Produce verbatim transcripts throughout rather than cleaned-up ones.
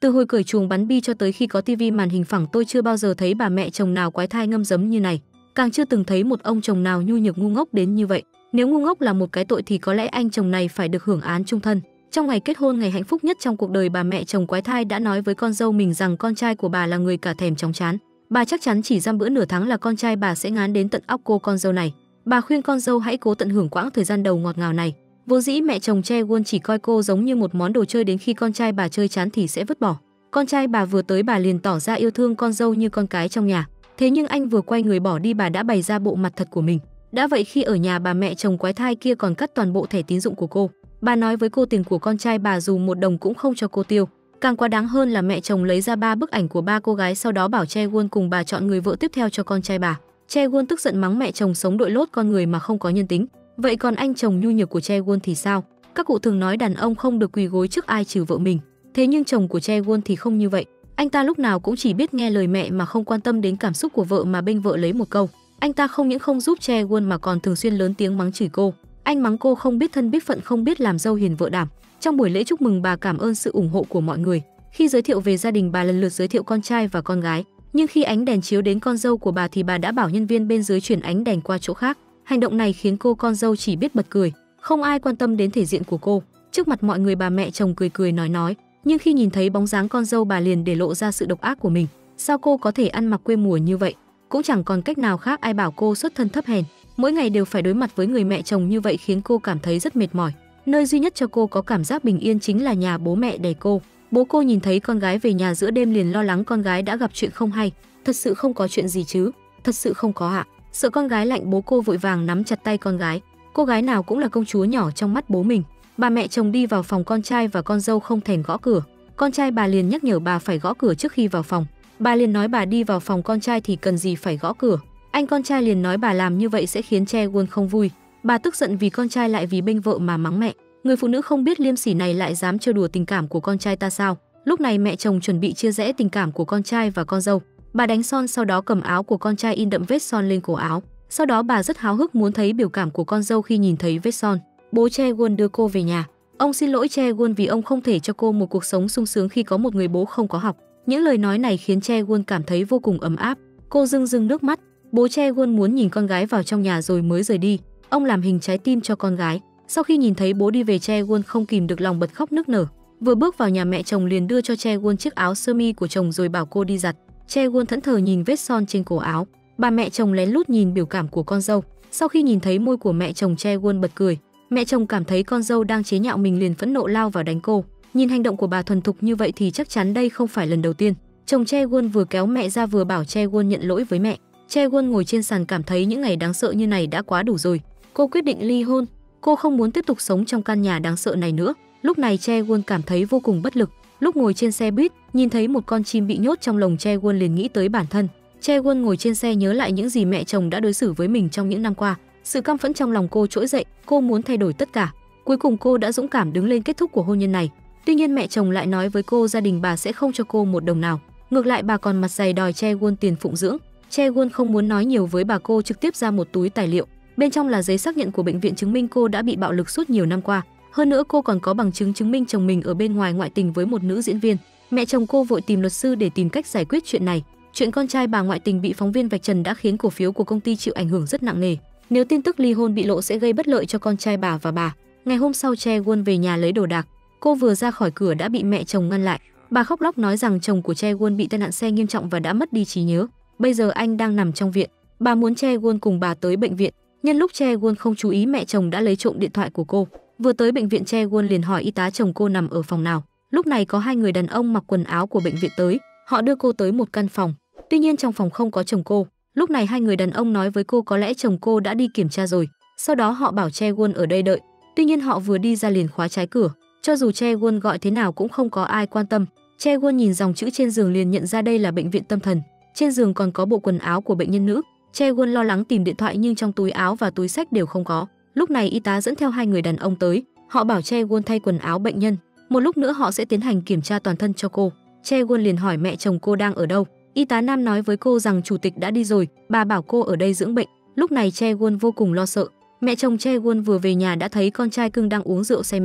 Từ hồi cởi chuồng bắn bi cho tới khi có tivi màn hình phẳng, tôi chưa bao giờ thấy bà mẹ chồng nào quái thai ngâm dấm như này, càng chưa từng thấy một ông chồng nào nhu nhược ngu ngốc đến như vậy. Nếu ngu ngốc là một cái tội thì có lẽ anh chồng này phải được hưởng án chung thân. Trong ngày kết hôn, ngày hạnh phúc nhất trong cuộc đời, bà mẹ chồng quái thai đã nói với con dâu mình rằng con trai của bà là người cả thèm chóng chán. Bà chắc chắn chỉ dăm bữa nửa tháng là con trai bà sẽ ngán đến tận óc cô con dâu này. Bà khuyên con dâu hãy cố tận hưởng quãng thời gian đầu ngọt ngào này. Vốn dĩ mẹ chồng Chae Won chỉ coi cô giống như một món đồ chơi, đến khi con trai bà chơi chán thì sẽ vứt bỏ. Con trai bà vừa tới, bà liền tỏ ra yêu thương con dâu như con cái trong nhà. Thế nhưng anh vừa quay người bỏ đi, bà đã bày ra bộ mặt thật của mình. Đã vậy, khi ở nhà, bà mẹ chồng quái thai kia còn cắt toàn bộ thẻ tín dụng của cô. Bà nói với cô tiền của con trai bà dù một đồng cũng không cho cô tiêu. Càng quá đáng hơn là mẹ chồng lấy ra ba bức ảnh của ba cô gái, sau đó bảo Chae Won cùng bà chọn người vợ tiếp theo cho con trai bà. Chae Won tức giận mắng mẹ chồng sống đội lốt con người mà không có nhân tính. Vậy còn anh chồng nhu nhược của Chae Won thì sao? Các cụ thường nói đàn ông không được quỳ gối trước ai trừ vợ mình. Thế nhưng chồng của Chae Won thì không như vậy. Anh ta lúc nào cũng chỉ biết nghe lời mẹ mà không quan tâm đến cảm xúc của vợ, mà bênh vợ lấy một câu. Anh ta không những không giúp Chae Won mà còn thường xuyên lớn tiếng mắng chửi cô. Anh mắng cô không biết thân biết phận, không biết làm dâu hiền vợ đảm. Trong buổi lễ chúc mừng, bà cảm ơn sự ủng hộ của mọi người. Khi giới thiệu về gia đình, bà lần lượt giới thiệu con trai và con gái. Nhưng khi ánh đèn chiếu đến con dâu của bà thì bà đã bảo nhân viên bên dưới chuyển ánh đèn qua chỗ khác. Hành động này khiến cô con dâu chỉ biết bật cười. Không ai quan tâm đến thể diện của cô. Trước mặt mọi người, bà mẹ chồng cười cười nói nói. Nhưng khi nhìn thấy bóng dáng con dâu, bà liền để lộ ra sự độc ác của mình. Sao cô có thể ăn mặc quê mùa như vậy? Cũng chẳng còn cách nào khác, ai bảo cô xuất thân thấp hèn. Mỗi ngày đều phải đối mặt với người mẹ chồng như vậy khiến cô cảm thấy rất mệt mỏi. Nơi duy nhất cho cô có cảm giác bình yên chính là nhà bố mẹ đẻ cô. Bố cô nhìn thấy con gái về nhà giữa đêm liền lo lắng con gái đã gặp chuyện không hay. Thật sự không có chuyện gì chứ? Thật sự không có ạ. Sợ con gái lạnh, bố cô vội vàng nắm chặt tay con gái. Cô gái nào cũng là công chúa nhỏ trong mắt bố mình. Bà mẹ chồng đi vào phòng con trai và con dâu không thèm gõ cửa. Con trai bà liền nhắc nhở bà phải gõ cửa trước khi vào phòng. Bà liền nói bà đi vào phòng con trai thì cần gì phải gõ cửa. Anh con trai liền nói bà làm như vậy sẽ khiến Chae Won không vui. Bà tức giận vì con trai lại vì bênh vợ mà mắng mẹ. Người phụ nữ không biết liêm sỉ này lại dám trêu đùa tình cảm của con trai ta sao? Lúc này mẹ chồng chuẩn bị chia rẽ tình cảm của con trai và con dâu. Bà đánh son, sau đó cầm áo của con trai in đậm vết son lên cổ áo. Sau đó bà rất háo hức muốn thấy biểu cảm của con dâu khi nhìn thấy vết son. Bố Chae Won đưa cô về nhà. Ông xin lỗi Chae Won vì ông không thể cho cô một cuộc sống sung sướng khi có một người bố không có học. Những lời nói này khiến Chae Won cảm thấy vô cùng ấm áp. Cô rưng rưng nước mắt. Bố Chae Won muốn nhìn con gái vào trong nhà rồi mới rời đi. Ông làm hình trái tim cho con gái. Sau khi nhìn thấy bố đi về, Chae Won không kìm được lòng bật khóc nức nở. Vừa bước vào nhà, mẹ chồng liền đưa cho Chae Won chiếc áo sơ mi của chồng rồi bảo cô đi giặt. Chae Won thẫn thờ nhìn vết son trên cổ áo. Bà mẹ chồng lén lút nhìn biểu cảm của con dâu. Sau khi nhìn thấy môi của mẹ chồng, Chae Won bật cười. Mẹ chồng cảm thấy con dâu đang chế nhạo mình liền phẫn nộ lao vào đánh cô. Nhìn hành động của bà thuần thục như vậy thì chắc chắn đây không phải lần đầu tiên. Chồng Chae Won vừa kéo mẹ ra vừa bảo Chae Won nhận lỗi với mẹ. Chae Won ngồi trên sàn cảm thấy những ngày đáng sợ như này đã quá đủ rồi. Cô quyết định ly hôn. Cô không muốn tiếp tục sống trong căn nhà đáng sợ này nữa. Lúc này Chae Won cảm thấy vô cùng bất lực. Lúc ngồi trên xe buýt, nhìn thấy một con chim bị nhốt trong lồng, Chae Won liền nghĩ tới bản thân. Chae Won ngồi trên xe nhớ lại những gì mẹ chồng đã đối xử với mình trong những năm qua. Sự căm phẫn trong lòng cô trỗi dậy, cô muốn thay đổi tất cả. Cuối cùng cô đã dũng cảm đứng lên kết thúc cuộc hôn nhân này. Tuy nhiên mẹ chồng lại nói với cô gia đình bà sẽ không cho cô một đồng nào. Ngược lại bà còn mặt dày đòi Chae Won tiền phụng dưỡng. Chae Won không muốn nói nhiều với bà, cô trực tiếp ra một túi tài liệu. Bên trong là giấy xác nhận của bệnh viện chứng minh cô đã bị bạo lực suốt nhiều năm qua. Hơn nữa cô còn có bằng chứng chứng minh chồng mình ở bên ngoài ngoại tình với một nữ diễn viên. Mẹ chồng cô vội tìm luật sư để tìm cách giải quyết chuyện này. Chuyện con trai bà ngoại tình bị phóng viên vạch trần đã khiến cổ phiếu của công ty chịu ảnh hưởng rất nặng nề. Nếu tin tức ly hôn bị lộ sẽ gây bất lợi cho con trai bà và bà. Ngày hôm sau, Chae Won về nhà lấy đồ đạc. Cô vừa ra khỏi cửa đã bị mẹ chồng ngăn lại. Bà khóc lóc nói rằng chồng của Chae Won bị tai nạn xe nghiêm trọng và đã mất đi trí nhớ. Bây giờ anh đang nằm trong viện. Bà muốn Chae Won cùng bà tới bệnh viện. Nhân lúc Chae Won không chú ý, mẹ chồng đã lấy trộm điện thoại của cô. Vừa tới bệnh viện, Chae Won liền hỏi y tá chồng cô nằm ở phòng nào. Lúc này có hai người đàn ông mặc quần áo của bệnh viện tới. Họ đưa cô tới một căn phòng. Tuy nhiên trong phòng không có chồng cô. Lúc này hai người đàn ông nói với cô có lẽ chồng cô đã đi kiểm tra rồi. Sau đó họ bảo Chae Won ở đây đợi. Tuy nhiên họ vừa đi ra liền khóa trái cửa. Cho dù Chae Won gọi thế nào cũng không có ai quan tâm. Chae Won nhìn dòng chữ trên giường liền nhận ra đây là bệnh viện tâm thần. Trên giường còn có bộ quần áo của bệnh nhân nữ. Chae Won lo lắng tìm điện thoại nhưng trong túi áo và túi xách đều không có. Lúc này y tá dẫn theo hai người đàn ông tới. Họ bảo Chae Won thay quần áo bệnh nhân. Một lúc nữa họ sẽ tiến hành kiểm tra toàn thân cho cô. Chae Won liền hỏi mẹ chồng cô đang ở đâu. Y tá nam nói với cô rằng chủ tịch đã đi rồi, bà bảo cô ở đây dưỡng bệnh. Lúc này Chae Won vô cùng lo sợ. Mẹ chồng Chae Won vừa về nhà đã thấy con trai cưng đang uống rượu say mềm.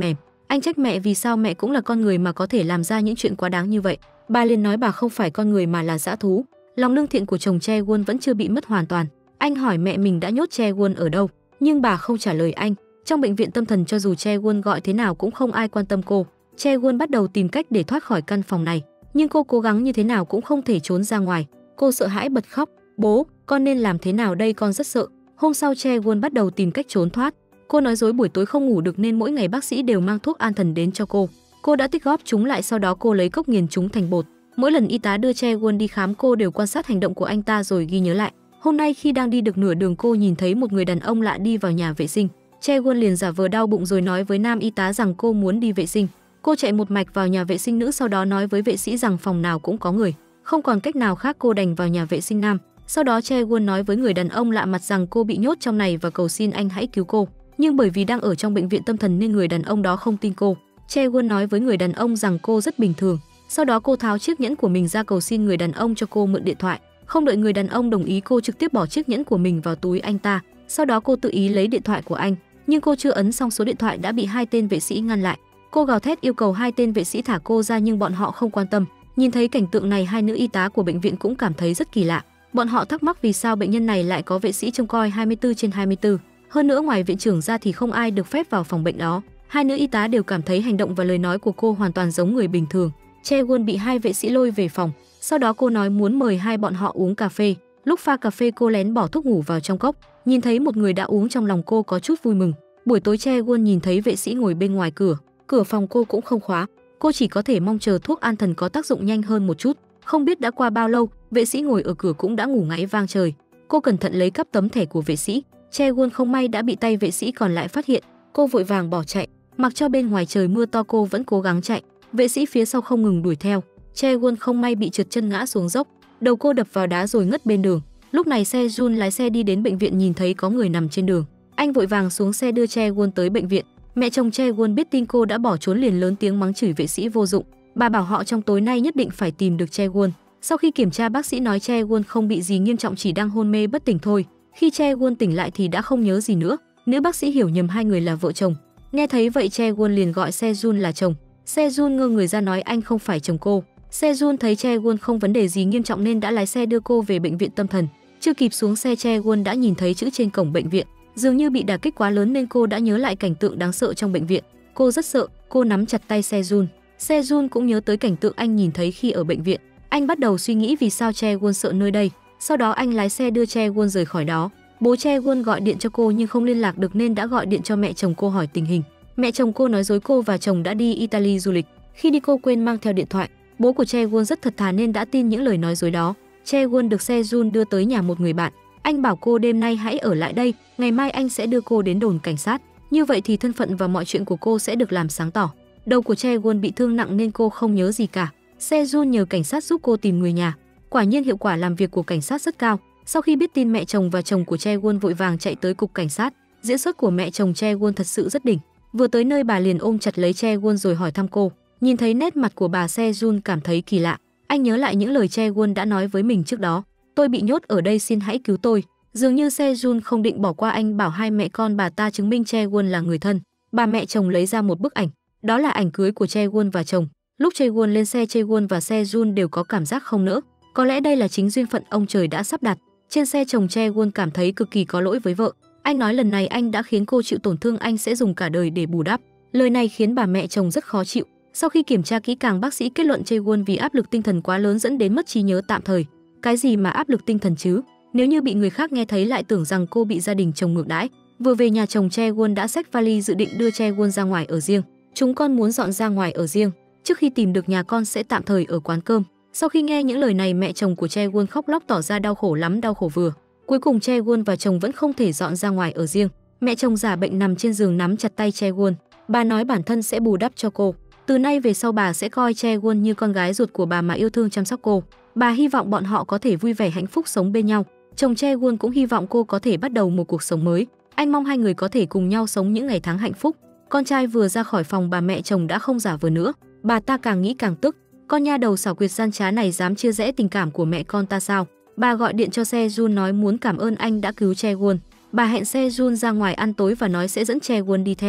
Anh trách mẹ vì sao mẹ cũng là con người mà có thể làm ra những chuyện quá đáng như vậy. Bà liền nói bà không phải con người mà là dã thú. Lòng lương thiện của chồng Chae-won vẫn chưa bị mất hoàn toàn. Anh hỏi mẹ mình đã nhốt Chae-won ở đâu, nhưng bà không trả lời anh. Trong bệnh viện tâm thần cho dù Chae-won gọi thế nào cũng không ai quan tâm cô. Chae-won bắt đầu tìm cách để thoát khỏi căn phòng này, nhưng cô cố gắng như thế nào cũng không thể trốn ra ngoài. Cô sợ hãi bật khóc, "Bố, con nên làm thế nào đây, con rất sợ." Hôm sau Chae-won bắt đầu tìm cách trốn thoát. Cô nói dối buổi tối không ngủ được nên mỗi ngày bác sĩ đều mang thuốc an thần đến cho cô. Cô đã tích góp chúng lại, sau đó cô lấy cốc nghiền chúng thành bột. Mỗi lần y tá đưa Chae-won đi khám, cô đều quan sát hành động của anh ta rồi ghi nhớ lại. Hôm nay khi đang đi được nửa đường, cô nhìn thấy một người đàn ông lạ đi vào nhà vệ sinh. Chae-won liền giả vờ đau bụng rồi nói với nam y tá rằng cô muốn đi vệ sinh. Cô chạy một mạch vào nhà vệ sinh nữ, sau đó nói với vệ sĩ rằng phòng nào cũng có người. Không còn cách nào khác, cô đành vào nhà vệ sinh nam. Sau đó Chae-won nói với người đàn ông lạ mặt rằng cô bị nhốt trong này và cầu xin anh hãy cứu cô. Nhưng bởi vì đang ở trong bệnh viện tâm thần nên người đàn ông đó không tin cô. Chae-won nói với người đàn ông rằng cô rất bình thường. Sau đó cô tháo chiếc nhẫn của mình ra cầu xin người đàn ông cho cô mượn điện thoại. Không đợi người đàn ông đồng ý, cô trực tiếp bỏ chiếc nhẫn của mình vào túi anh ta. Sau đó cô tự ý lấy điện thoại của anh, nhưng cô chưa ấn xong số điện thoại đã bị hai tên vệ sĩ ngăn lại. Cô gào thét yêu cầu hai tên vệ sĩ thả cô ra, nhưng bọn họ không quan tâm. Nhìn thấy cảnh tượng này, hai nữ y tá của bệnh viện cũng cảm thấy rất kỳ lạ. Bọn họ thắc mắc vì sao bệnh nhân này lại có vệ sĩ trông coi hai mươi tư trên hai mươi tư. Hơn nữa ngoài viện trưởng ra thì không ai được phép vào phòng bệnh đó. Hai nữ y tá đều cảm thấy hành động và lời nói của cô hoàn toàn giống người bình thường. Chae-won bị hai vệ sĩ lôi về phòng. Sau đó cô nói muốn mời hai bọn họ uống cà phê. Lúc pha cà phê cô lén bỏ thuốc ngủ vào trong cốc. Nhìn thấy một người đã uống, trong lòng cô có chút vui mừng. Buổi tối Chae-won nhìn thấy vệ sĩ ngồi bên ngoài cửa. Cửa phòng cô cũng không khóa. Cô chỉ có thể mong chờ thuốc an thần có tác dụng nhanh hơn một chút. Không biết đã qua bao lâu, vệ sĩ ngồi ở cửa cũng đã ngủ ngáy vang trời. Cô cẩn thận lấy cắp tấm thẻ của vệ sĩ. Chae-won không may đã bị tay vệ sĩ còn lại phát hiện. Cô vội vàng bỏ chạy. Mặc cho bên ngoài trời mưa to, cô vẫn cố gắng chạy. Vệ sĩ phía sau không ngừng đuổi theo. Chae-won không may bị trượt chân ngã xuống dốc. Đầu cô đập vào đá rồi ngất bên đường. Lúc này Se-jun lái xe đi đến bệnh viện, nhìn thấy có người nằm trên đường. Anh vội vàng xuống xe đưa Chae-won tới bệnh viện. Mẹ chồng Chae-won biết tin cô đã bỏ trốn liền lớn tiếng mắng chửi vệ sĩ vô dụng. Bà bảo họ trong tối nay nhất định phải tìm được Chae-won. Sau khi kiểm tra, bác sĩ nói Chae-won không bị gì nghiêm trọng, chỉ đang hôn mê bất tỉnh thôi. Khi Chae-won tỉnh lại thì đã không nhớ gì nữa. Nữ bác sĩ hiểu nhầm hai người là vợ chồng. Nghe thấy vậy Chae-won liền gọi Se-jun là chồng. Se-jun ngơ người ra nói anh không phải chồng cô. Se-jun thấy Chae-won không vấn đề gì nghiêm trọng nên đã lái xe đưa cô về bệnh viện tâm thần. Chưa kịp xuống xe, Chae-won đã nhìn thấy chữ trên cổng bệnh viện. Dường như bị đả kích quá lớn nên cô đã nhớ lại cảnh tượng đáng sợ trong bệnh viện. Cô rất sợ, cô nắm chặt tay Se-jun. Se-jun cũng nhớ tới cảnh tượng anh nhìn thấy khi ở bệnh viện. Anh bắt đầu suy nghĩ vì sao Chae-won sợ nơi đây. Sau đó anh lái xe đưa Chae-won rời khỏi đó. Bố Chae-won gọi điện cho cô nhưng không liên lạc được nên đã gọi điện cho mẹ chồng cô hỏi tình hình. Mẹ chồng cô nói dối cô và chồng đã đi Italy du lịch. Khi đi cô quên mang theo điện thoại. Bố của Chae-won rất thật thà nên đã tin những lời nói dối đó. Chae-won được Se-jun đưa tới nhà một người bạn. Anh bảo cô đêm nay hãy ở lại đây, ngày mai anh sẽ đưa cô đến đồn cảnh sát. Như vậy thì thân phận và mọi chuyện của cô sẽ được làm sáng tỏ. Đầu của Chae-won bị thương nặng nên cô không nhớ gì cả. Se-jun nhờ cảnh sát giúp cô tìm người nhà. Quả nhiên hiệu quả làm việc của cảnh sát rất cao. Sau khi biết tin, mẹ chồng và chồng của Chae-won vội vàng chạy tới cục cảnh sát. Diễn xuất của mẹ chồng Chae-won thật sự rất đỉnh. Vừa tới nơi bà liền ôm chặt lấy Chae-won rồi hỏi thăm cô. Nhìn thấy nét mặt của bà, Se-jun cảm thấy kỳ lạ. Anh nhớ lại những lời Chae-won đã nói với mình trước đó. Tôi bị nhốt ở đây, xin hãy cứu tôi. Dường như Se-jun không định bỏ qua anh, bảo hai mẹ con bà ta chứng minh Chae-won là người thân. Bà mẹ chồng lấy ra một bức ảnh. Đó là ảnh cưới của Chae-won và chồng. Lúc Chae-won lên xe, Chae-won và Se-jun đều có cảm giác không nỡ. Có lẽ đây là chính duyên phận ông trời đã sắp đặt. Trên xe, chồng Chae-won cảm thấy cực kỳ có lỗi với vợ. Anh nói lần này anh đã khiến cô chịu tổn thương, anh sẽ dùng cả đời để bù đắp. Lời này khiến bà mẹ chồng rất khó chịu. Sau khi kiểm tra kỹ càng, bác sĩ kết luận Chae-won vì áp lực tinh thần quá lớn dẫn đến mất trí nhớ tạm thời. Cái gì mà áp lực tinh thần chứ? Nếu như bị người khác nghe thấy lại tưởng rằng cô bị gia đình chồng ngược đãi. Vừa về nhà, chồng Chae-won đã xách vali dự định đưa Chae-won ra ngoài ở riêng. Chúng con muốn dọn ra ngoài ở riêng. Trước khi tìm được nhà, con sẽ tạm thời ở quán cơm. Sau khi nghe những lời này, mẹ chồng của Chae-won khóc lóc tỏ ra đau khổ lắm, đau khổ vừa. Cuối cùng Chae-won và chồng vẫn không thể dọn ra ngoài ở riêng. Mẹ chồng giả bệnh nằm trên giường nắm chặt tay Chae-won. Bà nói bản thân sẽ bù đắp cho cô. Từ nay về sau bà sẽ coi Chae-won như con gái ruột của bà mà yêu thương chăm sóc cô. Bà hy vọng bọn họ có thể vui vẻ hạnh phúc sống bên nhau. Chồng Chae-won cũng hy vọng cô có thể bắt đầu một cuộc sống mới. Anh mong hai người có thể cùng nhau sống những ngày tháng hạnh phúc. Con trai vừa ra khỏi phòng, bà mẹ chồng đã không giả vờ nữa. Bà ta càng nghĩ càng tức. Con nha đầu xảo quyệt gian trá này dám chia rẽ tình cảm của mẹ con ta sao? Bà gọi điện cho Se-jun nói muốn cảm ơn anh đã cứu Chae-won. Bà hẹn Se-jun ra ngoài ăn tối và nói sẽ dẫn Chae-won đi theo.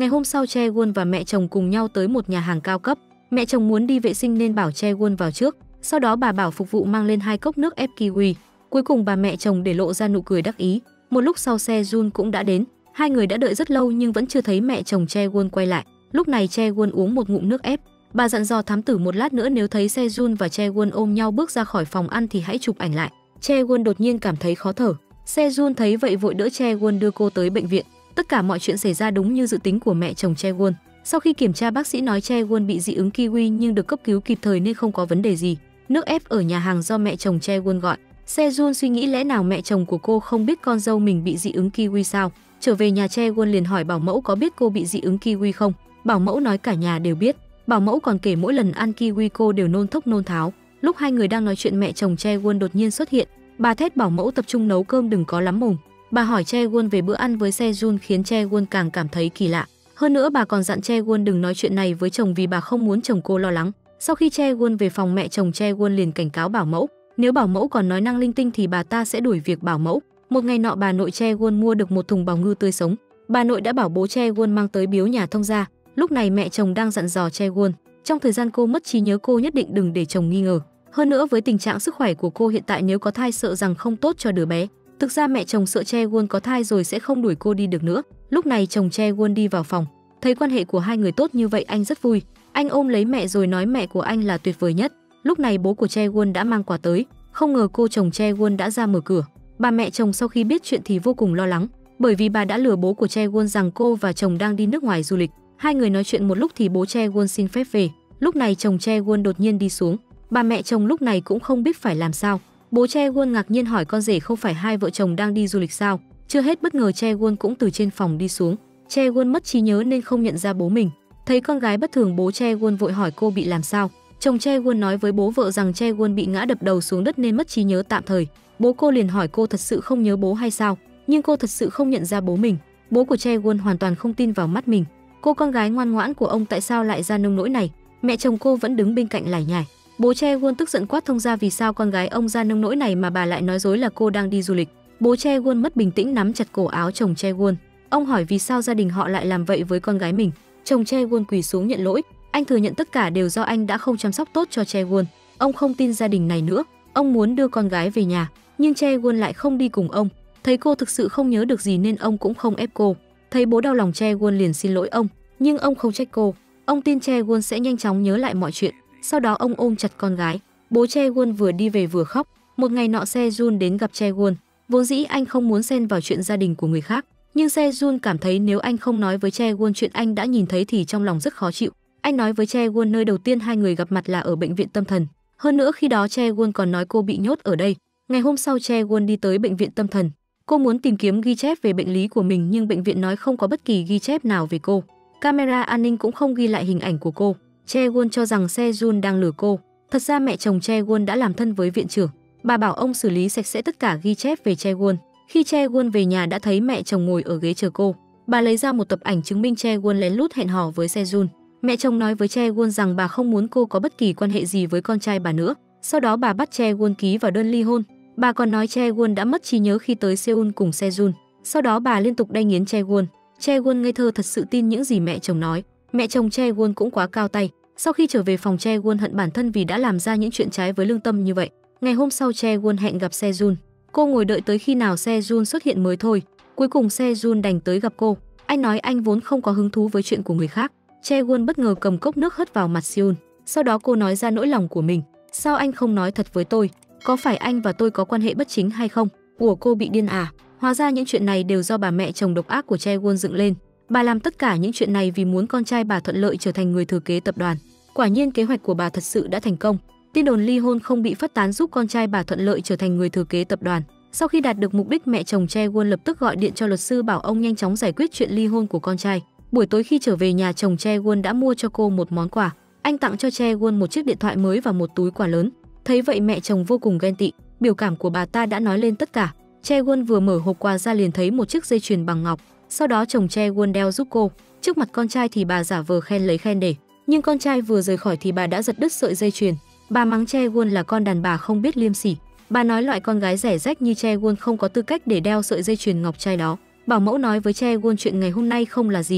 Ngày hôm sau Chae-won và mẹ chồng cùng nhau tới một nhà hàng cao cấp. Mẹ chồng muốn đi vệ sinh nên bảo Chae-won vào trước. Sau đó bà bảo phục vụ mang lên hai cốc nước ép kiwi. Cuối cùng bà mẹ chồng để lộ ra nụ cười đắc ý. Một lúc sau Se-jun cũng đã đến. Hai người đã đợi rất lâu nhưng vẫn chưa thấy mẹ chồng Chae-won quay lại. Lúc này Chae-won uống một ngụm nước ép. Bà dặn dò thám tử một lát nữa nếu thấy Se-jun và Chae-won ôm nhau bước ra khỏi phòng ăn thì hãy chụp ảnh lại. Chae-won đột nhiên cảm thấy khó thở. Se-jun thấy vậy vội đỡ Chae-won đưa cô tới bệnh viện. Tất cả mọi chuyện xảy ra đúng như dự tính của mẹ chồng Chae-won. Sau khi kiểm tra bác sĩ nói Chae-won bị dị ứng kiwi nhưng được cấp cứu kịp thời nên không có vấn đề gì. Nước ép ở nhà hàng do mẹ chồng Chae-won gọi. Se-jun suy nghĩ lẽ nào mẹ chồng của cô không biết con dâu mình bị dị ứng kiwi sao? Trở về nhà Chae-won liền hỏi bảo mẫu có biết cô bị dị ứng kiwi không? Bảo mẫu nói cả nhà đều biết. Bảo mẫu còn kể mỗi lần ăn kiwi cô đều nôn thốc nôn tháo. Lúc hai người đang nói chuyện mẹ chồng Chae-won đột nhiên xuất hiện. Bà thét bảo mẫu tập trung nấu cơm đừng có lắm mồm. Bà hỏi Chae-won về bữa ăn với Se-jun khiến Chae-won càng cảm thấy kỳ lạ. Hơn nữa bà còn dặn Chae-won đừng nói chuyện này với chồng vì bà không muốn chồng cô lo lắng. Sau khi Chae-won về phòng mẹ chồng Chae-won liền cảnh cáo bảo mẫu, nếu bảo mẫu còn nói năng linh tinh thì bà ta sẽ đuổi việc bảo mẫu. Một ngày nọ bà nội Chae-won mua được một thùng bào ngư tươi sống. Bà nội đã bảo bố Chae-won mang tới biếu nhà thông gia. Lúc này mẹ chồng đang dặn dò Chae-won, trong thời gian cô mất trí nhớ cô nhất định đừng để chồng nghi ngờ. Hơn nữa với tình trạng sức khỏe của cô hiện tại nếu có thai sợ rằng không tốt cho đứa bé. Thực ra mẹ chồng sợ Chae-won có thai rồi sẽ không đuổi cô đi được nữa. Lúc này chồng Chae-won đi vào phòng, thấy quan hệ của hai người tốt như vậy anh rất vui. Anh ôm lấy mẹ rồi nói mẹ của anh là tuyệt vời nhất. Lúc này bố của Chae-won đã mang quà tới, không ngờ cô chồng Chae-won đã ra mở cửa. Bà mẹ chồng sau khi biết chuyện thì vô cùng lo lắng, bởi vì bà đã lừa bố của Chae-won rằng cô và chồng đang đi nước ngoài du lịch. Hai người nói chuyện một lúc thì bố Chae-won xin phép về. Lúc này chồng Chae-won đột nhiên đi xuống. Bà mẹ chồng lúc này cũng không biết phải làm sao. Bố Chae-won ngạc nhiên hỏi con rể không phải hai vợ chồng đang đi du lịch sao? Chưa hết bất ngờ Chae-won cũng từ trên phòng đi xuống. Chae-won mất trí nhớ nên không nhận ra bố mình. Thấy con gái bất thường bố Chae-won vội hỏi cô bị làm sao. Chồng Chae-won nói với bố vợ rằng Chae-won bị ngã đập đầu xuống đất nên mất trí nhớ tạm thời. Bố cô liền hỏi cô thật sự không nhớ bố hay sao? Nhưng cô thật sự không nhận ra bố mình. Bố của Chae-won hoàn toàn không tin vào mắt mình. Cô con gái ngoan ngoãn của ông tại sao lại ra nông nỗi này? Mẹ chồng cô vẫn đứng bên cạnh lải nhải. Bố Chae-won tức giận quát thông ra vì sao con gái ông ra nông nỗi này mà bà lại nói dối là cô đang đi du lịch. Bố Chae-won mất bình tĩnh nắm chặt cổ áo chồng Chae-won. Ông hỏi vì sao gia đình họ lại làm vậy với con gái mình. Chồng Chae-won quỳ xuống nhận lỗi. Anh thừa nhận tất cả đều do anh đã không chăm sóc tốt cho Chae-won. Ông không tin gia đình này nữa. Ông muốn đưa con gái về nhà, nhưng Chae-won lại không đi cùng ông. Thấy cô thực sự không nhớ được gì nên ông cũng không ép cô. Thấy bố đau lòng Chae-won liền xin lỗi ông, nhưng ông không trách cô. Ông tin Chae-won sẽ nhanh chóng nhớ lại mọi chuyện. Sau đó ông ôm chặt con gái. Bố Chae-won vừa đi về vừa khóc. Một ngày nọ Se-jun đến gặp Chae-won. Vốn dĩ anh không muốn xen vào chuyện gia đình của người khác, nhưng Se-jun cảm thấy nếu anh không nói với Chae-won chuyện anh đã nhìn thấy thì trong lòng rất khó chịu. Anh nói với Chae-won nơi đầu tiên hai người gặp mặt là ở bệnh viện tâm thần. Hơn nữa khi đó Chae-won còn nói cô bị nhốt ở đây. Ngày hôm sau Chae-won đi tới bệnh viện tâm thần. Cô muốn tìm kiếm ghi chép về bệnh lý của mình nhưng bệnh viện nói không có bất kỳ ghi chép nào về cô. Camera an ninh cũng không ghi lại hình ảnh của cô. Chae-won cho rằng Se-jun đang lừa cô. Thật ra mẹ chồng Chae-won đã làm thân với viện trưởng. Bà bảo ông xử lý sạch sẽ tất cả ghi chép về Chae-won. Khi Chae-won về nhà đã thấy mẹ chồng ngồi ở ghế chờ cô. Bà lấy ra một tập ảnh chứng minh Chae-won lén lút hẹn hò với Se-jun. Mẹ chồng nói với Chae-won rằng bà không muốn cô có bất kỳ quan hệ gì với con trai bà nữa. Sau đó bà bắt Chae-won ký vào đơn ly hôn. Bà còn nói Chae-won đã mất trí nhớ khi tới Seoul cùng Se-jun. Sau đó bà liên tục đay nghiến Chae-won. Chae-won ngây thơ thật sự tin những gì mẹ chồng nói. Mẹ chồng Chae-won cũng quá cao tay. Sau khi trở về phòng Chae-won hận bản thân vì đã làm ra những chuyện trái với lương tâm như vậy. Ngày hôm sau Chae-won hẹn gặp Se-jun. Cô ngồi đợi tới khi nào Se-jun xuất hiện mới thôi. Cuối cùng Se-jun đành tới gặp cô. Anh nói anh vốn không có hứng thú với chuyện của người khác. Chae-won bất ngờ cầm cốc nước hất vào mặt Seoul. Sau đó cô nói ra nỗi lòng của mình. Sao anh không nói thật với tôi? Có phải anh và tôi có quan hệ bất chính hay không? Ủa cô bị điên à? Hóa ra những chuyện này đều do bà mẹ chồng độc ác của Chae-won dựng lên. Bà làm tất cả những chuyện này vì muốn con trai bà thuận lợi trở thành người thừa kế tập đoàn. Quả nhiên kế hoạch của bà thật sự đã thành công. Tin đồn ly hôn không bị phát tán giúp con trai bà thuận lợi trở thành người thừa kế tập đoàn. Sau khi đạt được mục đích, mẹ chồng Chae-won lập tức gọi điện cho luật sư bảo ông nhanh chóng giải quyết chuyện ly hôn của con trai. Buổi tối khi trở về nhà, chồng Chae-won đã mua cho cô một món quà. Anh tặng cho Chae-won một chiếc điện thoại mới và một túi quà lớn. Thấy vậy mẹ chồng vô cùng ghen tị, biểu cảm của bà ta đã nói lên tất cả. Chae-won vừa mở hộp quà ra liền thấy một chiếc dây chuyền bằng ngọc. Sau đó chồng Chae-won đeo giúp cô. Trước mặt con trai thì bà giả vờ khen lấy khen để, nhưng con trai vừa rời khỏi thì bà đã giật đứt sợi dây chuyền. Bà mắng Chae-won là con đàn bà không biết liêm sỉ. Bà nói loại con gái rẻ rách như Chae-won không có tư cách để đeo sợi dây chuyền ngọc trai đó. Bảo mẫu nói với Chae-won chuyện ngày hôm nay không là gì.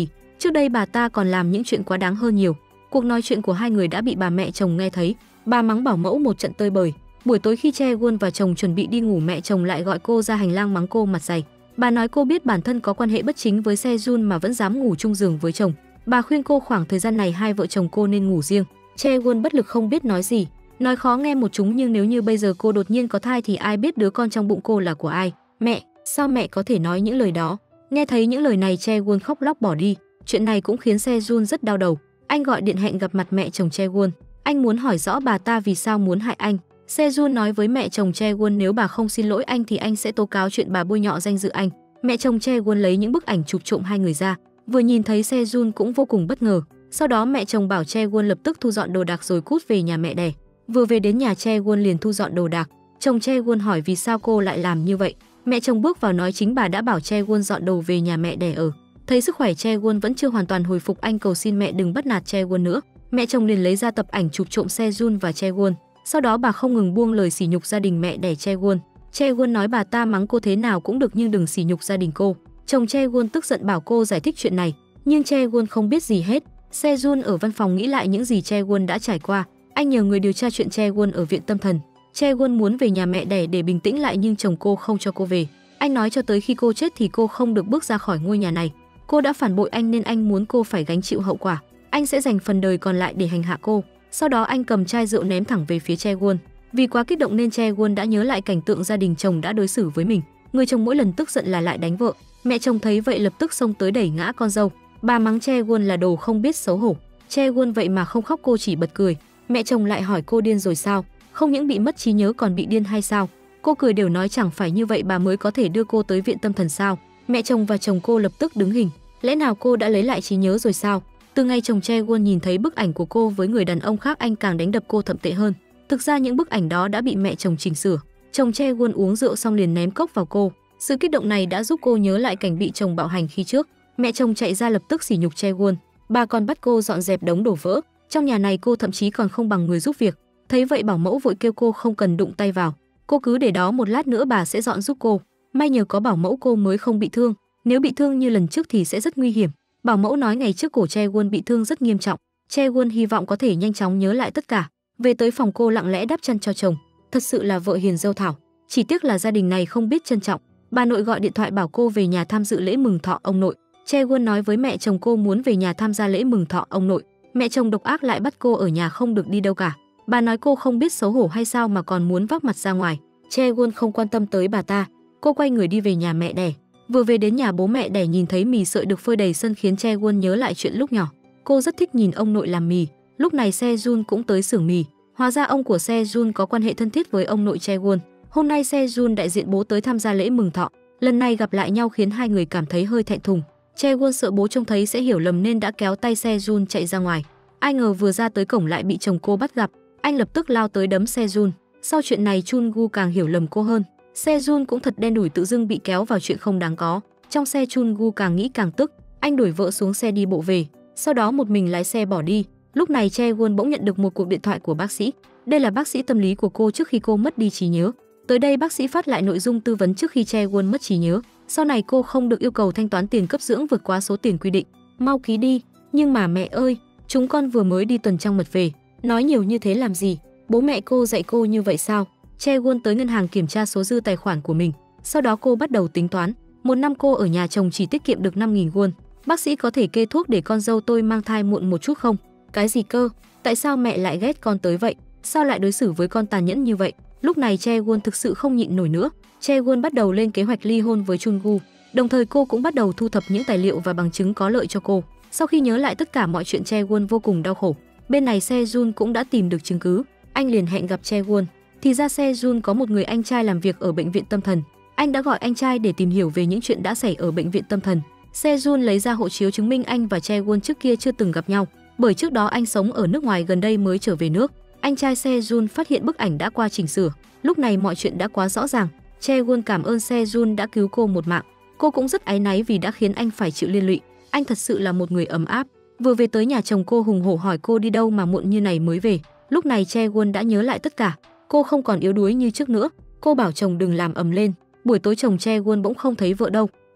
Trước đây bà ta còn làm những chuyện quá đáng hơn nhiều. Cuộc nói chuyện của hai người đã bị bà mẹ chồng nghe thấy. Bà mắng bảo mẫu một trận tơi bời. Buổi tối khi Chae-won và chồng chuẩn bị đi ngủ, mẹ chồng lại gọi cô ra hành lang mắng cô mặt dày. Bà nói cô biết bản thân có quan hệ bất chính với Se-jun mà vẫn dám ngủ chung giường với chồng. Bà khuyên cô khoảng thời gian này hai vợ chồng cô nên ngủ riêng. Chae-won bất lực không biết nói gì. Nói khó nghe một chúng, nhưng nếu như bây giờ cô đột nhiên có thai thì ai biết đứa con trong bụng cô là của ai. Mẹ, sao mẹ có thể nói những lời đó? Nghe thấy những lời này, Chae-won khóc lóc bỏ đi. Chuyện này cũng khiến Se-jun rất đau đầu. Anh gọi điện hẹn gặp mặt mẹ chồng Chae-won. Anh muốn hỏi rõ bà ta vì sao muốn hại anh. Se-jun nói với mẹ chồng Chae-won nếu bà không xin lỗi anh thì anh sẽ tố cáo chuyện bà bôi nhọ danh dự anh. Mẹ chồng Chae-won lấy những bức ảnh chụp trộm hai người ra. Vừa nhìn thấy Se-jun cũng vô cùng bất ngờ. Sau đó mẹ chồng bảo Chae-won lập tức thu dọn đồ đạc rồi cút về nhà mẹ đẻ. Vừa về đến nhà, Chae-won liền thu dọn đồ đạc. Chồng Chae-won hỏi vì sao cô lại làm như vậy. Mẹ chồng bước vào nói chính bà đã bảo Chae-won dọn đồ về nhà mẹ đẻ ở. Thấy sức khỏe Chae-won vẫn chưa hoàn toàn hồi phục, anh cầu xin mẹ đừng bắt nạt Chae-won nữa. Mẹ chồng liền lấy ra tập ảnh chụp trộm Se-jun và Chae-won. Sau đó bà không ngừng buông lời sỉ nhục gia đình mẹ đẻ Chae-won. Chae-won nói bà ta mắng cô thế nào cũng được nhưng đừng sỉ nhục gia đình cô. Chồng Chae-won tức giận bảo cô giải thích chuyện này, nhưng Chae-won không biết gì hết. Se-jun ở văn phòng nghĩ lại những gì Chae-won đã trải qua. Anh nhờ người điều tra chuyện Chae-won ở viện tâm thần. Chae-won muốn về nhà mẹ đẻ để bình tĩnh lại nhưng chồng cô không cho cô về. Anh nói cho tới khi cô chết thì cô không được bước ra khỏi ngôi nhà này. Cô đã phản bội anh nên anh muốn cô phải gánh chịu hậu quả. Anh sẽ dành phần đời còn lại để hành hạ cô. Sau đó anh cầm chai rượu ném thẳng về phía Chae-won. Vì quá kích động nên Chae-won đã nhớ lại cảnh tượng gia đình chồng đã đối xử với mình. Người chồng mỗi lần tức giận là lại đánh vợ. Mẹ chồng thấy vậy lập tức xông tới đẩy ngã con dâu. Bà mắng Chae-won là đồ không biết xấu hổ. Chae-won vậy mà không khóc, cô chỉ bật cười. Mẹ chồng lại hỏi cô điên rồi sao? Không những bị mất trí nhớ còn bị điên hay sao? Cô cười đều nói chẳng phải như vậy bà mới có thể đưa cô tới viện tâm thần sao? Mẹ chồng và chồng cô lập tức đứng hình. Lẽ nào cô đã lấy lại trí nhớ rồi sao? Từ ngày chồng Chae-won nhìn thấy bức ảnh của cô với người đàn ông khác, anh càng đánh đập cô thậm tệ hơn. Thực ra những bức ảnh đó đã bị mẹ chồng chỉnh sửa. Chồng Chae-won uống rượu xong liền ném cốc vào cô. Sự kích động này đã giúp cô nhớ lại cảnh bị chồng bạo hành khi trước. Mẹ chồng chạy ra lập tức sỉ nhục Chae-won. Bà còn bắt cô dọn dẹp đống đổ vỡ. Trong nhà này cô thậm chí còn không bằng người giúp việc. Thấy vậy bảo mẫu vội kêu cô không cần đụng tay vào. Cô cứ để đó, một lát nữa bà sẽ dọn giúp cô. May nhờ có bảo mẫu cô mới không bị thương. Nếu bị thương như lần trước thì sẽ rất nguy hiểm. Bảo mẫu nói ngày trước cổ Chae-won bị thương rất nghiêm trọng. Chae-won hy vọng có thể nhanh chóng nhớ lại tất cả. Về tới phòng, cô lặng lẽ đắp chăn cho chồng. Thật sự là vợ hiền dâu thảo. Chỉ tiếc là gia đình này không biết trân trọng. Bà nội gọi điện thoại bảo cô về nhà tham dự lễ mừng thọ ông nội. Chae-won nói với mẹ chồng cô muốn về nhà tham gia lễ mừng thọ ông nội. Mẹ chồng độc ác lại bắt cô ở nhà không được đi đâu cả. Bà nói cô không biết xấu hổ hay sao mà còn muốn vác mặt ra ngoài. Chae-won không quan tâm tới bà ta. Cô quay người đi về nhà mẹ đẻ. Vừa về đến nhà, bố mẹ đẻ nhìn thấy mì sợi được phơi đầy sân khiến Chae-won nhớ lại chuyện lúc nhỏ. Cô rất thích nhìn ông nội làm mì. Lúc này Se-jun cũng tới xưởng mì. Hóa ra ông của Se-jun có quan hệ thân thiết với ông nội Chae-won. Hôm nay Se-jun đại diện bố tới tham gia lễ mừng thọ. Lần này gặp lại nhau khiến hai người cảm thấy hơi thẹn thùng. Chae-won sợ bố trông thấy sẽ hiểu lầm nên đã kéo tay Se-jun chạy ra ngoài. Ai ngờ vừa ra tới cổng lại bị chồng cô bắt gặp. Anh lập tức lao tới đấm Se-jun. Sau chuyện này Chun-gu càng hiểu lầm cô hơn. Se-jun cũng thật đen đủi, tự dưng bị kéo vào chuyện không đáng có. Trong xe Chun-gu càng nghĩ càng tức. Anh đuổi vợ xuống xe đi bộ về. Sau đó một mình lái xe bỏ đi. Lúc này Chae-won bỗng nhận được một cuộc điện thoại của bác sĩ. Đây là bác sĩ tâm lý của cô trước khi cô mất đi trí nhớ. Tới đây bác sĩ phát lại nội dung tư vấn trước khi Chae-won mất trí nhớ. Sau này cô không được yêu cầu thanh toán tiền cấp dưỡng vượt quá số tiền quy định. Mau ký đi. Nhưng mà mẹ ơi, chúng con vừa mới đi tuần trăng mật về. Nói nhiều như thế làm gì? Bố mẹ cô dạy cô như vậy sao? Chae-won tới ngân hàng kiểm tra số dư tài khoản của mình. Sau đó cô bắt đầu tính toán. Một năm cô ở nhà chồng chỉ tiết kiệm được năm nghìn won. Bác sĩ có thể kê thuốc để con dâu tôi mang thai muộn một chút không? Cái gì cơ? Tại sao mẹ lại ghét con tới vậy? Sao lại đối xử với con tàn nhẫn như vậy? Lúc này Chae-won thực sự không nhịn nổi nữa. Chae-won bắt đầu lên kế hoạch ly hôn với Chun-gu. Đồng thời cô cũng bắt đầu thu thập những tài liệu và bằng chứng có lợi cho cô. Sau khi nhớ lại tất cả mọi chuyện, Chae-won vô cùng đau khổ. Bên này Se-jun cũng đã tìm được chứng cứ. Anh liền hẹn gặp Chae-won. Thì ra Se-jun có một người anh trai làm việc ở bệnh viện tâm thần. Anh đã gọi anh trai để tìm hiểu về những chuyện đã xảy ở bệnh viện tâm thần. Se-jun lấy ra hộ chiếu chứng minh anh và Chae-won trước kia chưa từng gặp nhau, bởi trước đó anh sống ở nước ngoài, gần đây mới trở về nước. Anh trai Se-jun phát hiện bức ảnh đã qua chỉnh sửa. Lúc này mọi chuyện đã quá rõ ràng. Chae-won cảm ơn Se-jun đã cứu cô một mạng. Cô cũng rất áy náy vì đã khiến anh phải chịu liên lụy. Anh thật sự là một người ấm áp. Vừa về tới nhà chồng cô hùng hổ hỏi cô đi đâu mà muộn như này mới về. Lúc này Chae-won đã nhớ lại tất cả. Cô không còn yếu đuối như trước nữa. Cô bảo chồng đừng làm ầm lên. Buổi tối chồng Chae-won bỗng không thấy vợ đâu.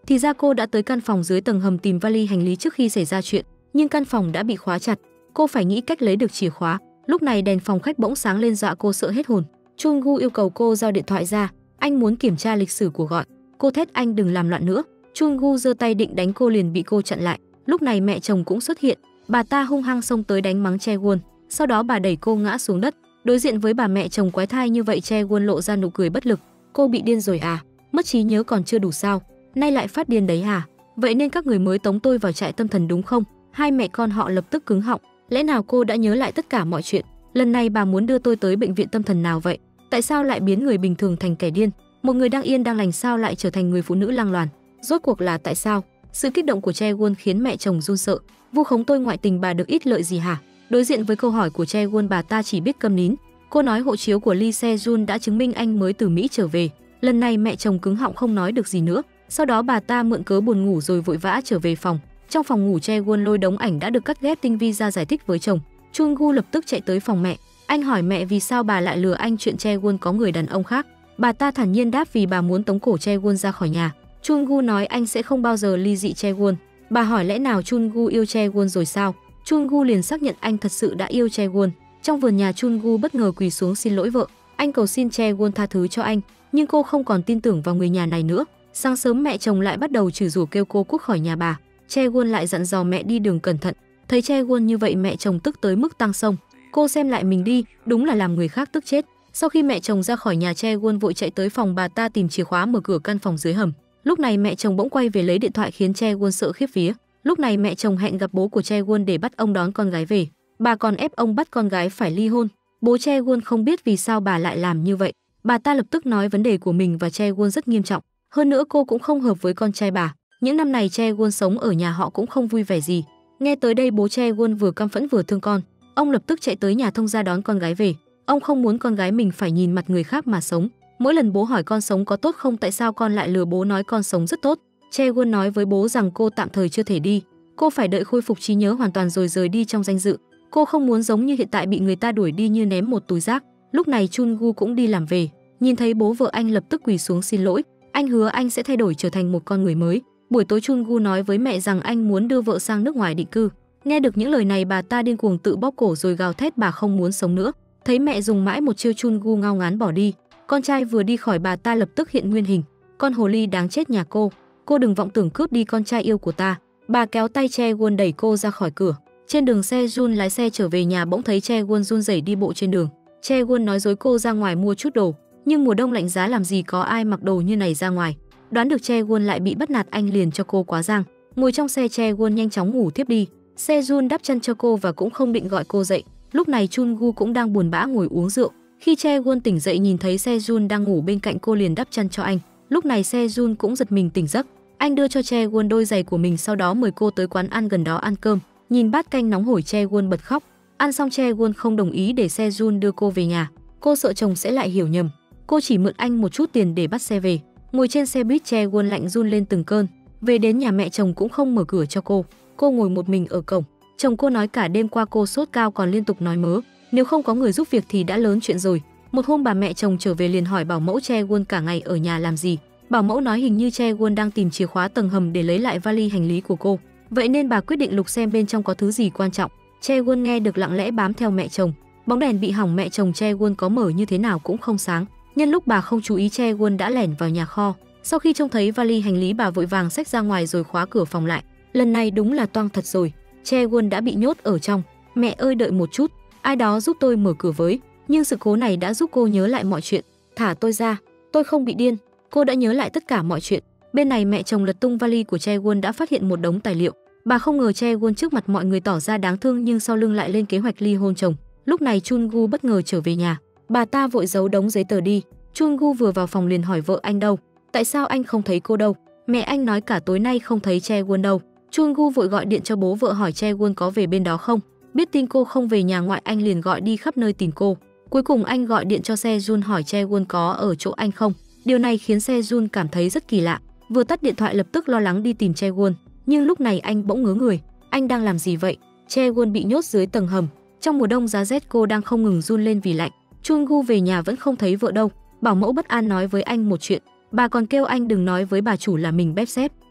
Thì ra cô đã tới căn phòng dưới tầng hầm tìm vali hành lý trước khi xảy ra chuyện, nhưng căn phòng đã bị khóa chặt. Cô phải nghĩ cách lấy được chìa khóa. Lúc này đèn phòng khách bỗng sáng lên dọa cô sợ hết hồn. Chun Gu yêu cầu cô giao điện thoại ra, anh muốn kiểm tra lịch sử cuộc gọi. Cô thét anh đừng làm loạn nữa. Chun Gu giơ tay định đánh cô liền bị cô chặn lại. Lúc này mẹ chồng cũng xuất hiện, bà ta hung hăng xông tới đánh mắng Chae-won, sau đó bà đẩy cô ngã xuống đất. Đối diện với bà mẹ chồng quái thai như vậy, Chae-won lộ ra nụ cười bất lực. Cô bị điên rồi à? Mất trí nhớ còn chưa đủ sao? Nay lại phát điên đấy hả? Vậy nên các người mới tống tôi vào trại tâm thần đúng không? Hai mẹ con họ lập tức cứng họng. Lẽ nào cô đã nhớ lại tất cả mọi chuyện? Lần này bà muốn đưa tôi tới bệnh viện tâm thần nào vậy? Tại sao lại biến người bình thường thành kẻ điên? Một người đang yên đang lành sao lại trở thành người phụ nữ lang loàn? Rốt cuộc là tại sao? Sự kích động của Chae-won khiến mẹ chồng run sợ. Vu khống tôi ngoại tình bà được ít lợi gì hả? Đối diện với câu hỏi của Chae-won, bà ta chỉ biết câm nín. Cô nói hộ chiếu của Lee Se-jun đã chứng minh anh mới từ Mỹ trở về. Lần này mẹ chồng cứng họng không nói được gì nữa. Sau đó bà ta mượn cớ buồn ngủ rồi vội vã trở về phòng. Trong phòng ngủ, Chae-won lôi đống ảnh đã được cắt ghép tinh vi ra giải thích với chồng. Chun Gu lập tức chạy tới phòng mẹ. Anh hỏi mẹ vì sao bà lại lừa anh chuyện Chae-won có người đàn ông khác. Bà ta thản nhiên đáp vì bà muốn tống cổ Chae-won ra khỏi nhà. Chun Gu nói anh sẽ không bao giờ ly dị Chae-won. Bà hỏi lẽ nào Chun Gu yêu Chae-won rồi sao? Chun Gu liền xác nhận anh thật sự đã yêu Chae-won. Trong vườn nhà, Chun Gu bất ngờ quỳ xuống xin lỗi vợ. Anh cầu xin Chae-won tha thứ cho anh, nhưng cô không còn tin tưởng vào người nhà này nữa. Sáng sớm mẹ chồng lại bắt đầu chửi rủa kêu cô cút khỏi nhà bà. Chae-won lại dặn dò mẹ đi đường cẩn thận. Thấy Chae-won như vậy, mẹ chồng tức tới mức tăng xông. Cô xem lại mình đi, đúng là làm người khác tức chết. Sau khi mẹ chồng ra khỏi nhà, Chae-won vội chạy tới phòng bà ta tìm chìa khóa mở cửa căn phòng dưới hầm. Lúc này mẹ chồng bỗng quay về lấy điện thoại khiến Chae-won sợ khiếp vía. Lúc này mẹ chồng hẹn gặp bố của Chae-won để bắt ông đón con gái về. Bà còn ép ông bắt con gái phải ly hôn. Bố Chae-won không biết vì sao bà lại làm như vậy. Bà ta lập tức nói vấn đề của mình và Chae-won rất nghiêm trọng. Hơn nữa cô cũng không hợp với con trai bà. Những năm này Chae-won sống ở nhà họ cũng không vui vẻ gì. Nghe tới đây, bố Chae-won vừa căm phẫn vừa thương con. Ông lập tức chạy tới nhà thông gia đón con gái về. Ông không muốn con gái mình phải nhìn mặt người khác mà sống. Mỗi lần bố hỏi con sống có tốt không, tại sao con lại lừa bố nói con sống rất tốt. Chae-won nói với bố rằng cô tạm thời chưa thể đi. Cô phải đợi khôi phục trí nhớ hoàn toàn rồi rời đi trong danh dự. Cô không muốn giống như hiện tại bị người ta đuổi đi như ném một túi rác. Lúc này Chun Gu cũng đi làm về. Nhìn thấy bố vợ, anh lập tức quỳ xuống xin lỗi. Anh hứa anh sẽ thay đổi trở thành một con người mới. Buổi tối Chun Gu nói với mẹ rằng anh muốn đưa vợ sang nước ngoài định cư. Nghe được những lời này, bà ta điên cuồng tự bóp cổ rồi gào thét bà không muốn sống nữa. Thấy mẹ dùng mãi một chiêu, Chun Gu ngao ngán bỏ đi. Con trai vừa đi khỏi, bà ta lập tức hiện nguyên hình. Con hồ ly đáng chết nhà cô, cô đừng vọng tưởng cướp đi con trai yêu của ta. Bà kéo tay Chae-won đẩy cô ra khỏi cửa. Trên đường, Se-jun lái xe trở về nhà bỗng thấy Chae-won run rẩy đi bộ trên đường. Chae-won nói dối cô ra ngoài mua chút đồ, nhưng mùa đông lạnh giá làm gì có ai mặc đồ như này ra ngoài. Đoán được Chae-won lại bị bắt nạt, anh liền cho cô quá giang. Ngồi trong xe, Chae-won nhanh chóng ngủ thiếp đi. Se-jun đắp chân cho cô và cũng không định gọi cô dậy. Lúc này Chun Gu cũng đang buồn bã ngồi uống rượu. Khi Chae-won tỉnh dậy nhìn thấy Se-jun đang ngủ bên cạnh cô liền đắp chân cho anh. Lúc này Se-jun cũng giật mình tỉnh giấc. Anh đưa cho Chae-won đôi giày của mình, sau đó mời cô tới quán ăn gần đó ăn cơm. Nhìn bát canh nóng hổi, Chae-won bật khóc. Ăn xong, Chae-won không đồng ý để Se-jun đưa cô về nhà. Cô sợ chồng sẽ lại hiểu nhầm. Cô chỉ mượn anh một chút tiền để bắt xe về. Ngồi trên xe buýt, Chae-won lạnh run lên từng cơn. Về đến nhà, mẹ chồng cũng không mở cửa cho cô. Cô ngồi một mình ở cổng. Chồng cô nói cả đêm qua cô sốt cao còn liên tục nói mớ. Nếu không có người giúp việc thì đã lớn chuyện rồi. Một hôm bà mẹ chồng trở về liền hỏi bảo mẫu Chae-won cả ngày ở nhà làm gì. Bảo mẫu nói hình như Chae-won đang tìm chìa khóa tầng hầm để lấy lại vali hành lý của cô. Vậy nên bà quyết định lục xem bên trong có thứ gì quan trọng. Chae-won nghe được lặng lẽ bám theo mẹ chồng. Bóng đèn bị hỏng, mẹ chồng Chae-won có mở như thế nào cũng không sáng. Nhân lúc bà không chú ý, Chae-won đã lẻn vào nhà kho. Sau khi trông thấy vali hành lý, bà vội vàng xách ra ngoài rồi khóa cửa phòng lại. Lần này đúng là toang thật rồi. Chae-won đã bị nhốt ở trong. Mẹ ơi, đợi một chút, ai đó giúp tôi mở cửa với. Nhưng sự cố này đã giúp cô nhớ lại mọi chuyện. Thả tôi ra, tôi không bị điên. Cô đã nhớ lại tất cả mọi chuyện. Bên này mẹ chồng lật tung vali của Chae-won đã phát hiện một đống tài liệu. Bà không ngờ Chae-won trước mặt mọi người tỏ ra đáng thương nhưng sau lưng lại lên kế hoạch ly hôn chồng. Lúc này Chun Gu bất ngờ trở về nhà. Bà ta vội giấu đống giấy tờ đi. Chun Gu vừa vào phòng liền hỏi vợ anh đâu. Tại sao anh không thấy cô đâu? Mẹ anh nói cả tối nay không thấy Chae-won đâu. Chun Gu vội gọi điện cho bố vợ hỏi Chae-won có về bên đó không. Biết tin cô không về nhà ngoại, anh liền gọi đi khắp nơi tìm cô. Cuối cùng anh gọi điện cho Se-jun hỏi Chae-won có ở chỗ anh không. Điều này khiến Se-jun cảm thấy rất kỳ lạ. Vừa tắt điện thoại lập tức lo lắng đi tìm Chae-won. Nhưng lúc này anh bỗng ngớ người. Anh đang làm gì vậy? Chae-won bị nhốt dưới tầng hầm. Trong mùa đông giá rét, cô đang không ngừng run lên vì lạnh. Chun Gu về nhà vẫn không thấy vợ đâu. Bảo mẫu bất an nói với anh một chuyện. Bà còn kêu anh đừng nói với bà chủ là mình bếp xếp.